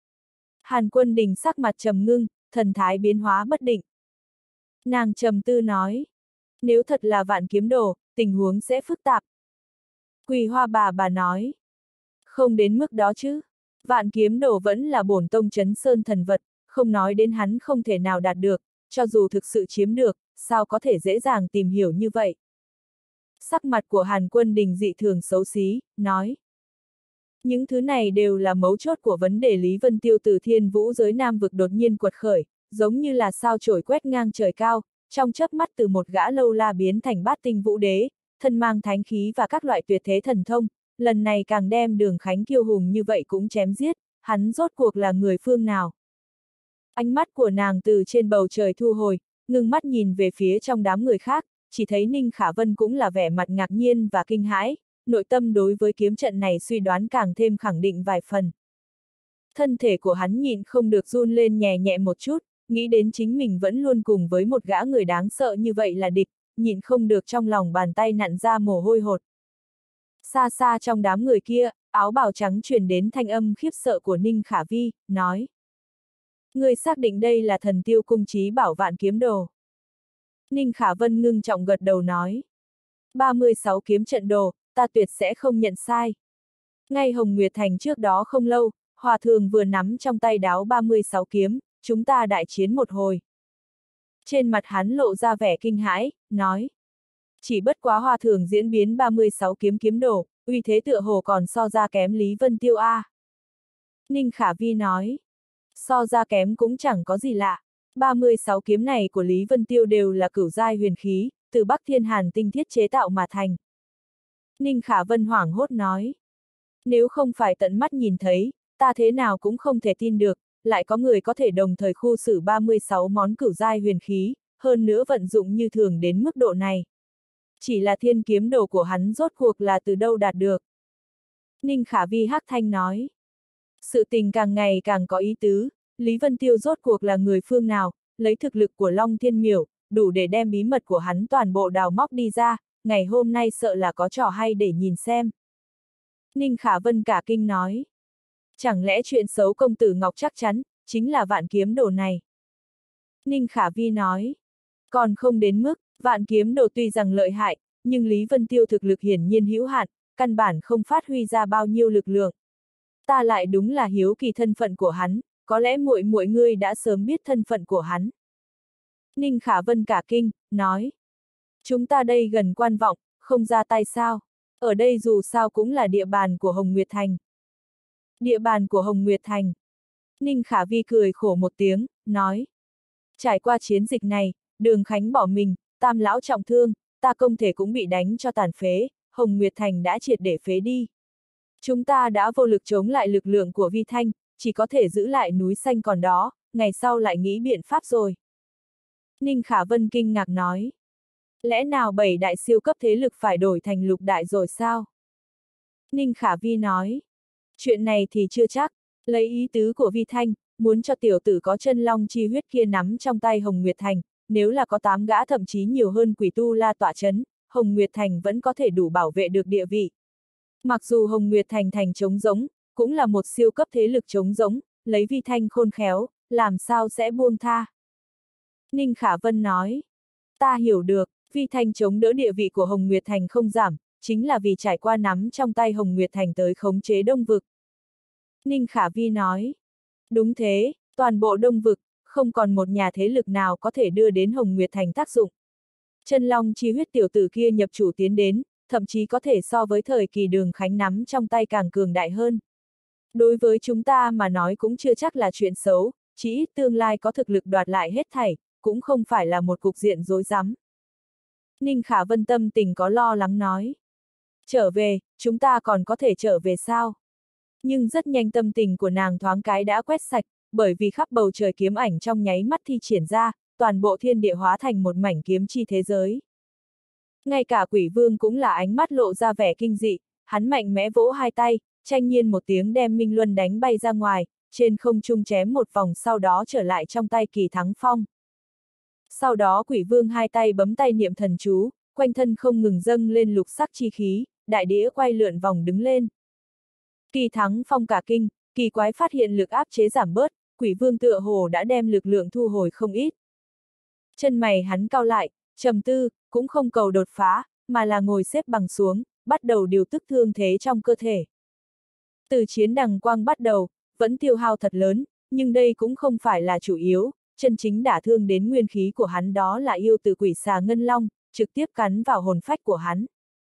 Hàn Quân Đình sắc mặt trầm ngưng, thần thái biến hóa bất định. Nàng trầm tư nói, nếu thật là Vạn Kiếm Đồ, tình huống sẽ phức tạp. Quỳ Hoa bà nói, không đến mức đó chứ, Vạn Kiếm Đồ vẫn là bổn tông trấn sơn thần vật, không nói đến hắn không thể nào đạt được, cho dù thực sự chiếm được, sao có thể dễ dàng tìm hiểu như vậy. Sắc mặt của Hàn Quân Đình dị thường xấu xí, nói. Những thứ này đều là mấu chốt của vấn đề Lý Vân Tiêu từ Thiên Vũ giới Nam vực đột nhiên quật khởi, giống như là sao chổi quét ngang trời cao, trong chớp mắt từ một gã lâu la biến thành bát tinh vũ đế, thân mang thánh khí và các loại tuyệt thế thần thông, lần này càng đem Đường Khánh kiêu hùng như vậy cũng chém giết, hắn rốt cuộc là người phương nào. Ánh mắt của nàng từ trên bầu trời thu hồi, ngưng mắt nhìn về phía trong đám người khác, chỉ thấy Ninh Khả Vân cũng là vẻ mặt ngạc nhiên và kinh hãi, nội tâm đối với kiếm trận này suy đoán càng thêm khẳng định vài phần. Thân thể của hắn nhịn không được run lên nhẹ nhẹ một chút, nghĩ đến chính mình vẫn luôn cùng với một gã người đáng sợ như vậy là địch, nhịn không được trong lòng bàn tay nặn ra mồ hôi hột. Xa xa trong đám người kia, áo bào trắng truyền đến thanh âm khiếp sợ của Ninh Khả Vi, nói. Người xác định đây là Thần Tiêu Cung Chí Bảo Vạn Kiếm Đồ. Ninh Khả Vân ngưng trọng gật đầu nói. 36 kiếm trận đồ, ta tuyệt sẽ không nhận sai. Ngay Hồng Nguyệt Thành trước đó không lâu, Hòa Thượng vừa nắm trong tay đáo 36 kiếm, chúng ta đại chiến một hồi. Trên mặt hắn lộ ra vẻ kinh hãi, nói. Chỉ bất quá Hòa Thượng diễn biến 36 kiếm kiếm đồ, uy thế tựa hồ còn so ra kém Lý Vân Tiêu a. Ninh Khả Vi nói. So ra kém cũng chẳng có gì lạ. 36 kiếm này của Lý Vân Tiêu đều là cửu giai huyền khí, từ Bắc Thiên Hàn tinh thiết chế tạo mà thành. Ninh Khả Vân hoảng hốt nói. Nếu không phải tận mắt nhìn thấy, ta thế nào cũng không thể tin được, lại có người có thể đồng thời khu xử 36 món cửu giai huyền khí, hơn nữa vận dụng như thường đến mức độ này. Chỉ là thiên kiếm đồ của hắn rốt cuộc là từ đâu đạt được. Ninh Khả Vi hắc thanh nói. Sự tình càng ngày càng có ý tứ, Lý Vân Tiêu rốt cuộc là người phương nào, lấy thực lực của Long Thiên Miểu, đủ để đem bí mật của hắn toàn bộ đào móc đi ra, ngày hôm nay sợ là có trò hay để nhìn xem. Ninh Khả Vân cả kinh nói. Chẳng lẽ chuyện xấu công tử Ngọc chắc chắn, chính là vạn kiếm đồ này. Ninh Khả Vi nói. Còn không đến mức, vạn kiếm đồ tuy rằng lợi hại, nhưng Lý Vân Tiêu thực lực hiển nhiên hữu hạn, căn bản không phát huy ra bao nhiêu lực lượng. Ta lại đúng là hiếu kỳ thân phận của hắn, có lẽ muội ngươi đã sớm biết thân phận của hắn. Ninh Khả Vân cả kinh, nói. Chúng ta đây gần Quan Vọng, không ra tay sao? Ở đây dù sao cũng là địa bàn của Hồng Nguyệt Thành. Địa bàn của Hồng Nguyệt Thành. Ninh Khả Vi cười khổ một tiếng, nói. Trải qua chiến dịch này, Đường Khánh bỏ mình, Tam lão trọng thương, ta công thể cũng bị đánh cho tàn phế, Hồng Nguyệt Thành đã triệt để phế đi. Chúng ta đã vô lực chống lại lực lượng của Vi Thanh, chỉ có thể giữ lại núi xanh còn đó, ngày sau lại nghĩ biện pháp rồi. Ninh Khả Vân kinh ngạc nói. Lẽ nào 7 đại siêu cấp thế lực phải đổi thành lục đại rồi sao? Ninh Khả Vi nói. Chuyện này thì chưa chắc, lấy ý tứ của Vi Thanh, muốn cho tiểu tử có chân long chi huyết kia nắm trong tay Hồng Nguyệt Thành, nếu là có 8 gã thậm chí nhiều hơn quỷ tu la tọa chấn, Hồng Nguyệt Thành vẫn có thể đủ bảo vệ được địa vị. Mặc dù Hồng Nguyệt Thành thành trống rỗng, cũng là một siêu cấp thế lực trống rỗng, lấy Vi Thanh khôn khéo, làm sao sẽ buông tha. Ninh Khả Vân nói. Ta hiểu được, Vi Thanh chống đỡ địa vị của Hồng Nguyệt Thành không giảm, chính là vì trải qua nắm trong tay Hồng Nguyệt Thành tới khống chế Đông Vực. Ninh Khả Vi nói. Đúng thế, toàn bộ Đông Vực, không còn một nhà thế lực nào có thể đưa đến Hồng Nguyệt Thành tác dụng. Chân long chi huyết tiểu tử kia nhập chủ tiến đến, thậm chí có thể so với thời kỳ Đường Khánh nắm trong tay càng cường đại hơn. Đối với chúng ta mà nói cũng chưa chắc là chuyện xấu, chỉ ít tương lai có thực lực đoạt lại hết thảy, cũng không phải là một cục diện rối rắm. Ninh Khả Vân tâm tình có lo lắng nói. Trở về, chúng ta còn có thể trở về sao? Nhưng rất nhanh tâm tình của nàng thoáng cái đã quét sạch, bởi vì khắp bầu trời kiếm ảnh trong nháy mắt thi triển ra, toàn bộ thiên địa hóa thành một mảnh kiếm chi thế giới. Ngay cả Quỷ Vương cũng là ánh mắt lộ ra vẻ kinh dị, hắn mạnh mẽ vỗ hai tay, tranh nhiên một tiếng đem Minh Luân đánh bay ra ngoài, trên không trung chém một vòng sau đó trở lại trong tay Kỳ Thắng Phong. Sau đó Quỷ Vương hai tay bấm tay niệm thần chú, quanh thân không ngừng dâng lên lục sắc chi khí, đại đĩa quay lượn vòng đứng lên. Kỳ Thắng Phong cả kinh, kỳ quái phát hiện lực áp chế giảm bớt, Quỷ Vương tựa hồ đã đem lực lượng thu hồi không ít. Chân mày hắn cau lại, trầm tư, cũng không cầu đột phá, mà là ngồi xếp bằng xuống, bắt đầu điều tức thương thế trong cơ thể. Từ chiến đằng quang bắt đầu, vẫn tiêu hao thật lớn, nhưng đây cũng không phải là chủ yếu, chân chính đả thương đến nguyên khí của hắn đó là yêu từ quỷ xà ngân long, trực tiếp cắn vào hồn phách của hắn.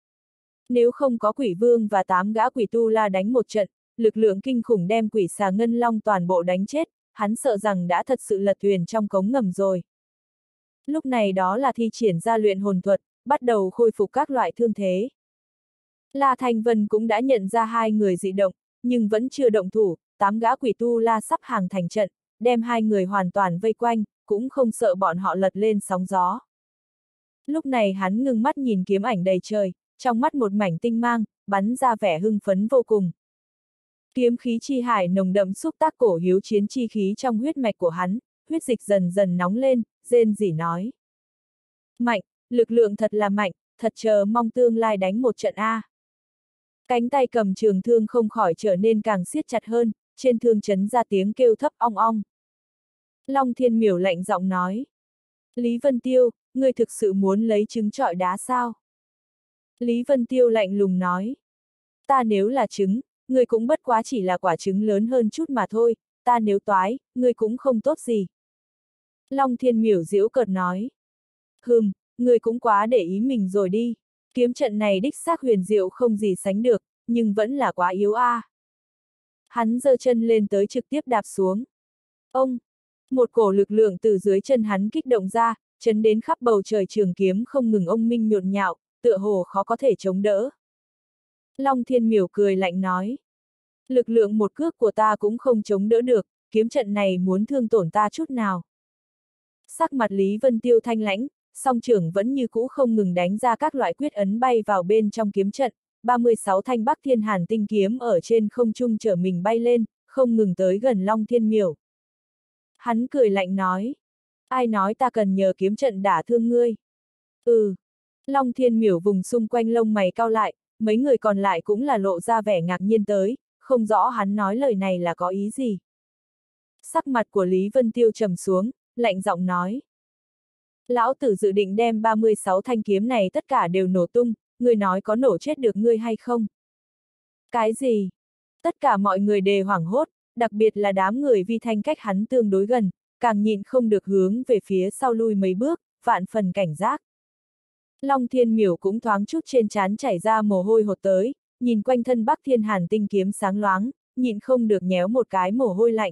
Nếu không có quỷ vương và 8 gã quỷ tu la đánh một trận, lực lượng kinh khủng đem quỷ xà ngân long toàn bộ đánh chết, hắn sợ rằng đã thật sự lật thuyền trong cống ngầm rồi. Lúc này đó là thi triển ra luyện hồn thuật, bắt đầu khôi phục các loại thương thế. La Thanh Vân cũng đã nhận ra hai người dị động, nhưng vẫn chưa động thủ, 8 gã quỷ tu la sắp hàng thành trận, đem hai người hoàn toàn vây quanh, cũng không sợ bọn họ lật lên sóng gió. Lúc này hắn ngưng mắt nhìn kiếm ảnh đầy trời, trong mắt một mảnh tinh mang, bắn ra vẻ hưng phấn vô cùng. Kiếm khí chi hải nồng đậm xúc tác cổ hiếu chiến chi khí trong huyết mạch của hắn, huyết dịch dần dần nóng lên, rên rỉ nói. Mạnh, lực lượng thật là mạnh, thật chờ mong tương lai đánh một trận A. Cánh tay cầm trường thương không khỏi trở nên càng siết chặt hơn, trên thương chấn ra tiếng kêu thấp ong ong. Long Thiên Miểu lạnh giọng nói. Lý Vân Tiêu, ngươi thực sự muốn lấy trứng trọi đá sao? Lý Vân Tiêu lạnh lùng nói. Ta nếu là trứng, ngươi cũng bất quá chỉ là quả trứng lớn hơn chút mà thôi, ta nếu toái, ngươi cũng không tốt gì. Long Thiên Miểu giễu cợt nói. Ngươi cũng quá để ý mình rồi đi. Kiếm trận này đích xác huyền diệu không gì sánh được, nhưng vẫn là quá yếu a. Hắn giơ chân lên tới trực tiếp đạp xuống. Ông! Một cổ lực lượng từ dưới chân hắn kích động ra, chấn đến khắp bầu trời trường kiếm không ngừng ông minh nhộn nhạo, tựa hồ khó có thể chống đỡ. Long Thiên Miểu cười lạnh nói. Lực lượng một cước của ta cũng không chống đỡ được, kiếm trận này muốn thương tổn ta chút nào. Sắc mặt Lý Vân Tiêu thanh lãnh, song trưởng vẫn như cũ không ngừng đánh ra các loại quyết ấn bay vào bên trong kiếm trận, 36 thanh Bắc Thiên Hàn tinh kiếm ở trên không trung chở mình bay lên, không ngừng tới gần Long Thiên Miểu. Hắn cười lạnh nói, ai nói ta cần nhờ kiếm trận đả thương ngươi? Long Thiên Miểu vùng xung quanh lông mày cau lại, mấy người còn lại cũng là lộ ra vẻ ngạc nhiên tới, không rõ hắn nói lời này là có ý gì. Sắc mặt của Lý Vân Tiêu trầm xuống, lạnh giọng nói. Lão tử dự định đem 36 thanh kiếm này tất cả đều nổ tung, ngươi nói có nổ chết được ngươi hay không? Cái gì? Tất cả mọi người đều hoảng hốt, đặc biệt là đám người Vi Thanh cách hắn tương đối gần, càng nhịn không được hướng về phía sau lui mấy bước, vạn phần cảnh giác. Long Thiên Miểu cũng thoáng chút trên trán chảy ra mồ hôi hột tới, nhìn quanh thân Bắc Thiên Hàn tinh kiếm sáng loáng, nhịn không được nhéo một cái mồ hôi lạnh.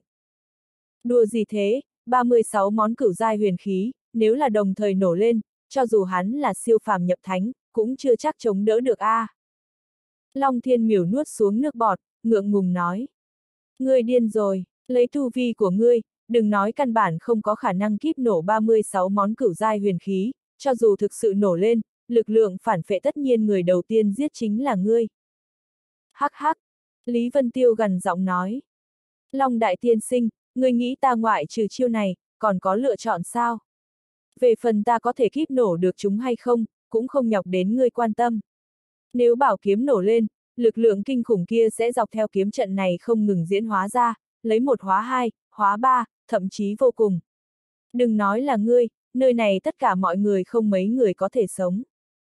Đùa gì thế, 36 món cửu giai huyền khí, nếu là đồng thời nổ lên, cho dù hắn là siêu phàm nhập thánh, cũng chưa chắc chống đỡ được a. Long Thiên Miểu nuốt xuống nước bọt, ngượng ngùng nói. Ngươi điên rồi, lấy tu vi của ngươi, đừng nói căn bản không có khả năng kíp nổ 36 món cửu giai huyền khí, cho dù thực sự nổ lên, lực lượng phản phệ tất nhiên người đầu tiên giết chính là ngươi. Hắc hắc, Lý Vân Tiêu gằn giọng nói. Long Đại Tiên Sinh, ngươi nghĩ ta ngoại trừ chiêu này, còn có lựa chọn sao? Về phần ta có thể kíp nổ được chúng hay không, cũng không nhọc đến ngươi quan tâm. Nếu bảo kiếm nổ lên, lực lượng kinh khủng kia sẽ dọc theo kiếm trận này không ngừng diễn hóa ra, lấy một hóa hai, hóa ba, thậm chí vô cùng. Đừng nói là ngươi, nơi này tất cả mọi người không mấy người có thể sống.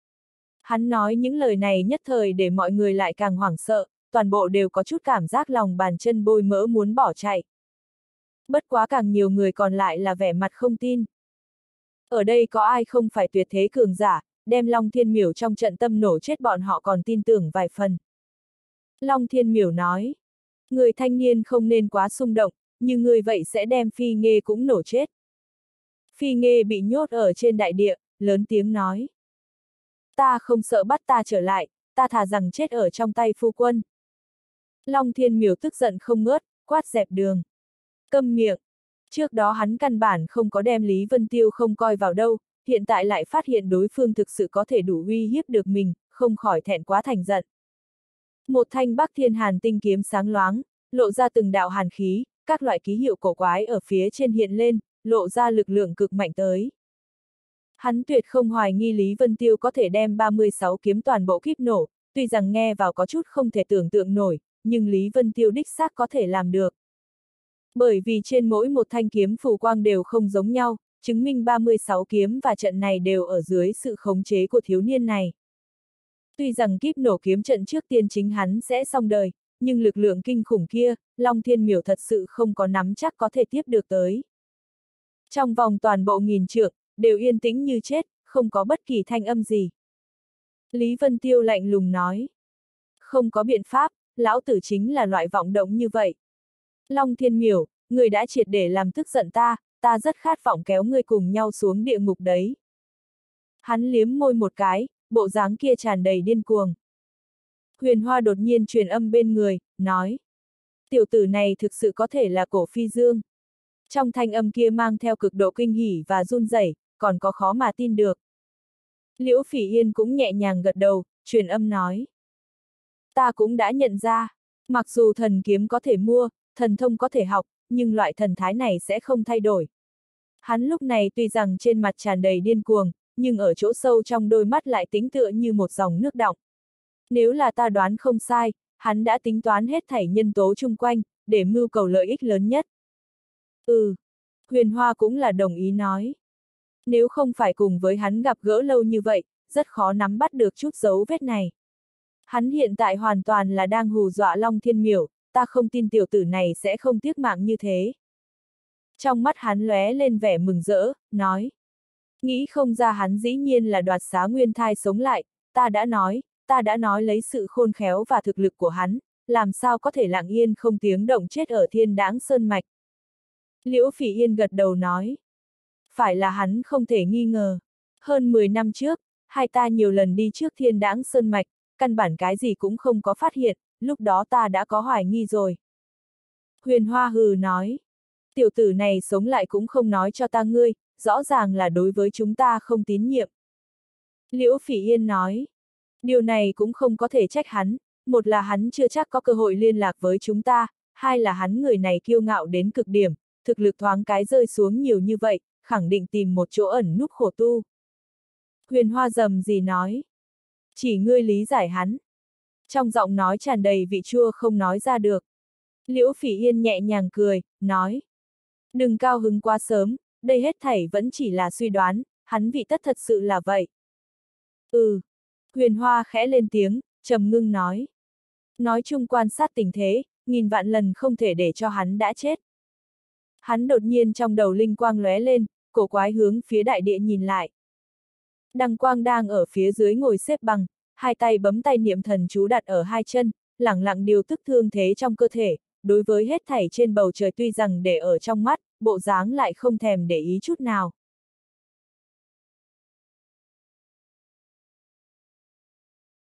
Hắn nói những lời này nhất thời để mọi người lại càng hoảng sợ, toàn bộ đều có chút cảm giác lòng bàn chân bôi mỡ muốn bỏ chạy. Bất quá càng nhiều người còn lại là vẻ mặt không tin. Ở đây có ai không phải tuyệt thế cường giả, đem Long Thiên Miểu trong trận tâm nổ chết bọn họ còn tin tưởng vài phần. Long Thiên Miểu nói, người thanh niên không nên quá xung động, như người vậy sẽ đem Phi Nghê cũng nổ chết. Phi Nghê bị nhốt ở trên đại địa, lớn tiếng nói. Ta không sợ bắt ta trở lại, ta thà rằng chết ở trong tay phu quân. Long Thiên Miểu tức giận không ngớt, quát dẹp đường. Câm miệng. Trước đó hắn căn bản không có đem Lý Vân Tiêu không coi vào đâu, hiện tại lại phát hiện đối phương thực sự có thể đủ uy hiếp được mình, không khỏi thẹn quá thành giận. Một thanh Bắc Thiên Hàn tinh kiếm sáng loáng, lộ ra từng đạo hàn khí, các loại ký hiệu cổ quái ở phía trên hiện lên, lộ ra lực lượng cực mạnh tới. Hắn tuyệt không hoài nghi Lý Vân Tiêu có thể đem 36 kiếm toàn bộ kíp nổ, tuy rằng nghe vào có chút không thể tưởng tượng nổi, nhưng Lý Vân Tiêu đích xác có thể làm được. Bởi vì trên mỗi một thanh kiếm phù quang đều không giống nhau, chứng minh 36 kiếm và trận này đều ở dưới sự khống chế của thiếu niên này. Tuy rằng kíp nổ kiếm trận trước tiên chính hắn sẽ xong đời, nhưng lực lượng kinh khủng kia, Long Thiên Miểu thật sự không có nắm chắc có thể tiếp được tới. Trong vòng toàn bộ nghìn trượng, đều yên tĩnh như chết, không có bất kỳ thanh âm gì. Lý Vân Tiêu lạnh lùng nói. Không có biện pháp, lão tử chính là loại vọng động như vậy. Long Thiên Miểu, người đã triệt để làm tức giận ta, ta rất khát vọng kéo ngươi cùng nhau xuống địa ngục đấy. Hắn liếm môi một cái, bộ dáng kia tràn đầy điên cuồng. Huyền Hoa đột nhiên truyền âm bên người, nói. Tiểu tử này thực sự có thể là Cổ Phi Dương. Trong thanh âm kia mang theo cực độ kinh hỉ và run rẩy, còn có khó mà tin được. Liễu Phỉ Yên cũng nhẹ nhàng gật đầu, truyền âm nói. Ta cũng đã nhận ra, mặc dù thần kiếm có thể mua, thần thông có thể học, nhưng loại thần thái này sẽ không thay đổi. Hắn lúc này tuy rằng trên mặt tràn đầy điên cuồng, nhưng ở chỗ sâu trong đôi mắt lại tính tựa như một dòng nước đọng. Nếu là ta đoán không sai, hắn đã tính toán hết thảy nhân tố chung quanh, để mưu cầu lợi ích lớn nhất. Huyền Hoa cũng là đồng ý nói. Nếu không phải cùng với hắn gặp gỡ lâu như vậy, rất khó nắm bắt được chút dấu vết này. Hắn hiện tại hoàn toàn là đang hù dọa Long Thiên Miểu, ta không tin tiểu tử này sẽ không tiếc mạng như thế. Trong mắt hắn lóe lên vẻ mừng rỡ, nói. Nghĩ không ra hắn dĩ nhiên là đoạt xá nguyên thai sống lại, ta đã nói lấy sự khôn khéo và thực lực của hắn, làm sao có thể lặng yên không tiếng động chết ở Thiên Đãng Sơn Mạch. Liễu Phỉ Yên gật đầu nói. Phải là hắn không thể nghi ngờ. Hơn 10 năm trước, hai ta nhiều lần đi trước Thiên Đãng Sơn Mạch, căn bản cái gì cũng không có phát hiện, lúc đó ta đã có hoài nghi rồi. Huyền Hoa hừ nói. Tiểu tử này sống lại cũng không nói cho ta ngươi, rõ ràng là đối với chúng ta không tín nhiệm. Liễu Phỉ Yên nói. Điều này cũng không có thể trách hắn, một là hắn chưa chắc có cơ hội liên lạc với chúng ta, hai là hắn người này kiêu ngạo đến cực điểm, thực lực thoáng cái rơi xuống nhiều như vậy, khẳng định tìm một chỗ ẩn núp khổ tu. Huyền Hoa rầm gì nói. Chỉ ngươi lý giải hắn. Trong giọng nói tràn đầy vị chua không nói ra được. Liễu Phỉ Yên nhẹ nhàng cười, nói. Đừng cao hứng quá sớm, đây hết thảy vẫn chỉ là suy đoán, hắn vị tất thật sự là vậy. Huyền Hoa khẽ lên tiếng, trầm ngưng nói. Nói chung quan sát tình thế, nghìn vạn lần không thể để cho hắn đã chết. Hắn đột nhiên trong đầu linh quang lóe lên, cổ quái hướng phía đại địa nhìn lại. Đằng Quang đang ở phía dưới ngồi xếp bằng, hai tay bấm tay niệm thần chú đặt ở hai chân, lẳng lặng điều tức thương thế trong cơ thể, đối với hết thảy trên bầu trời tuy rằng để ở trong mắt, bộ dáng lại không thèm để ý chút nào.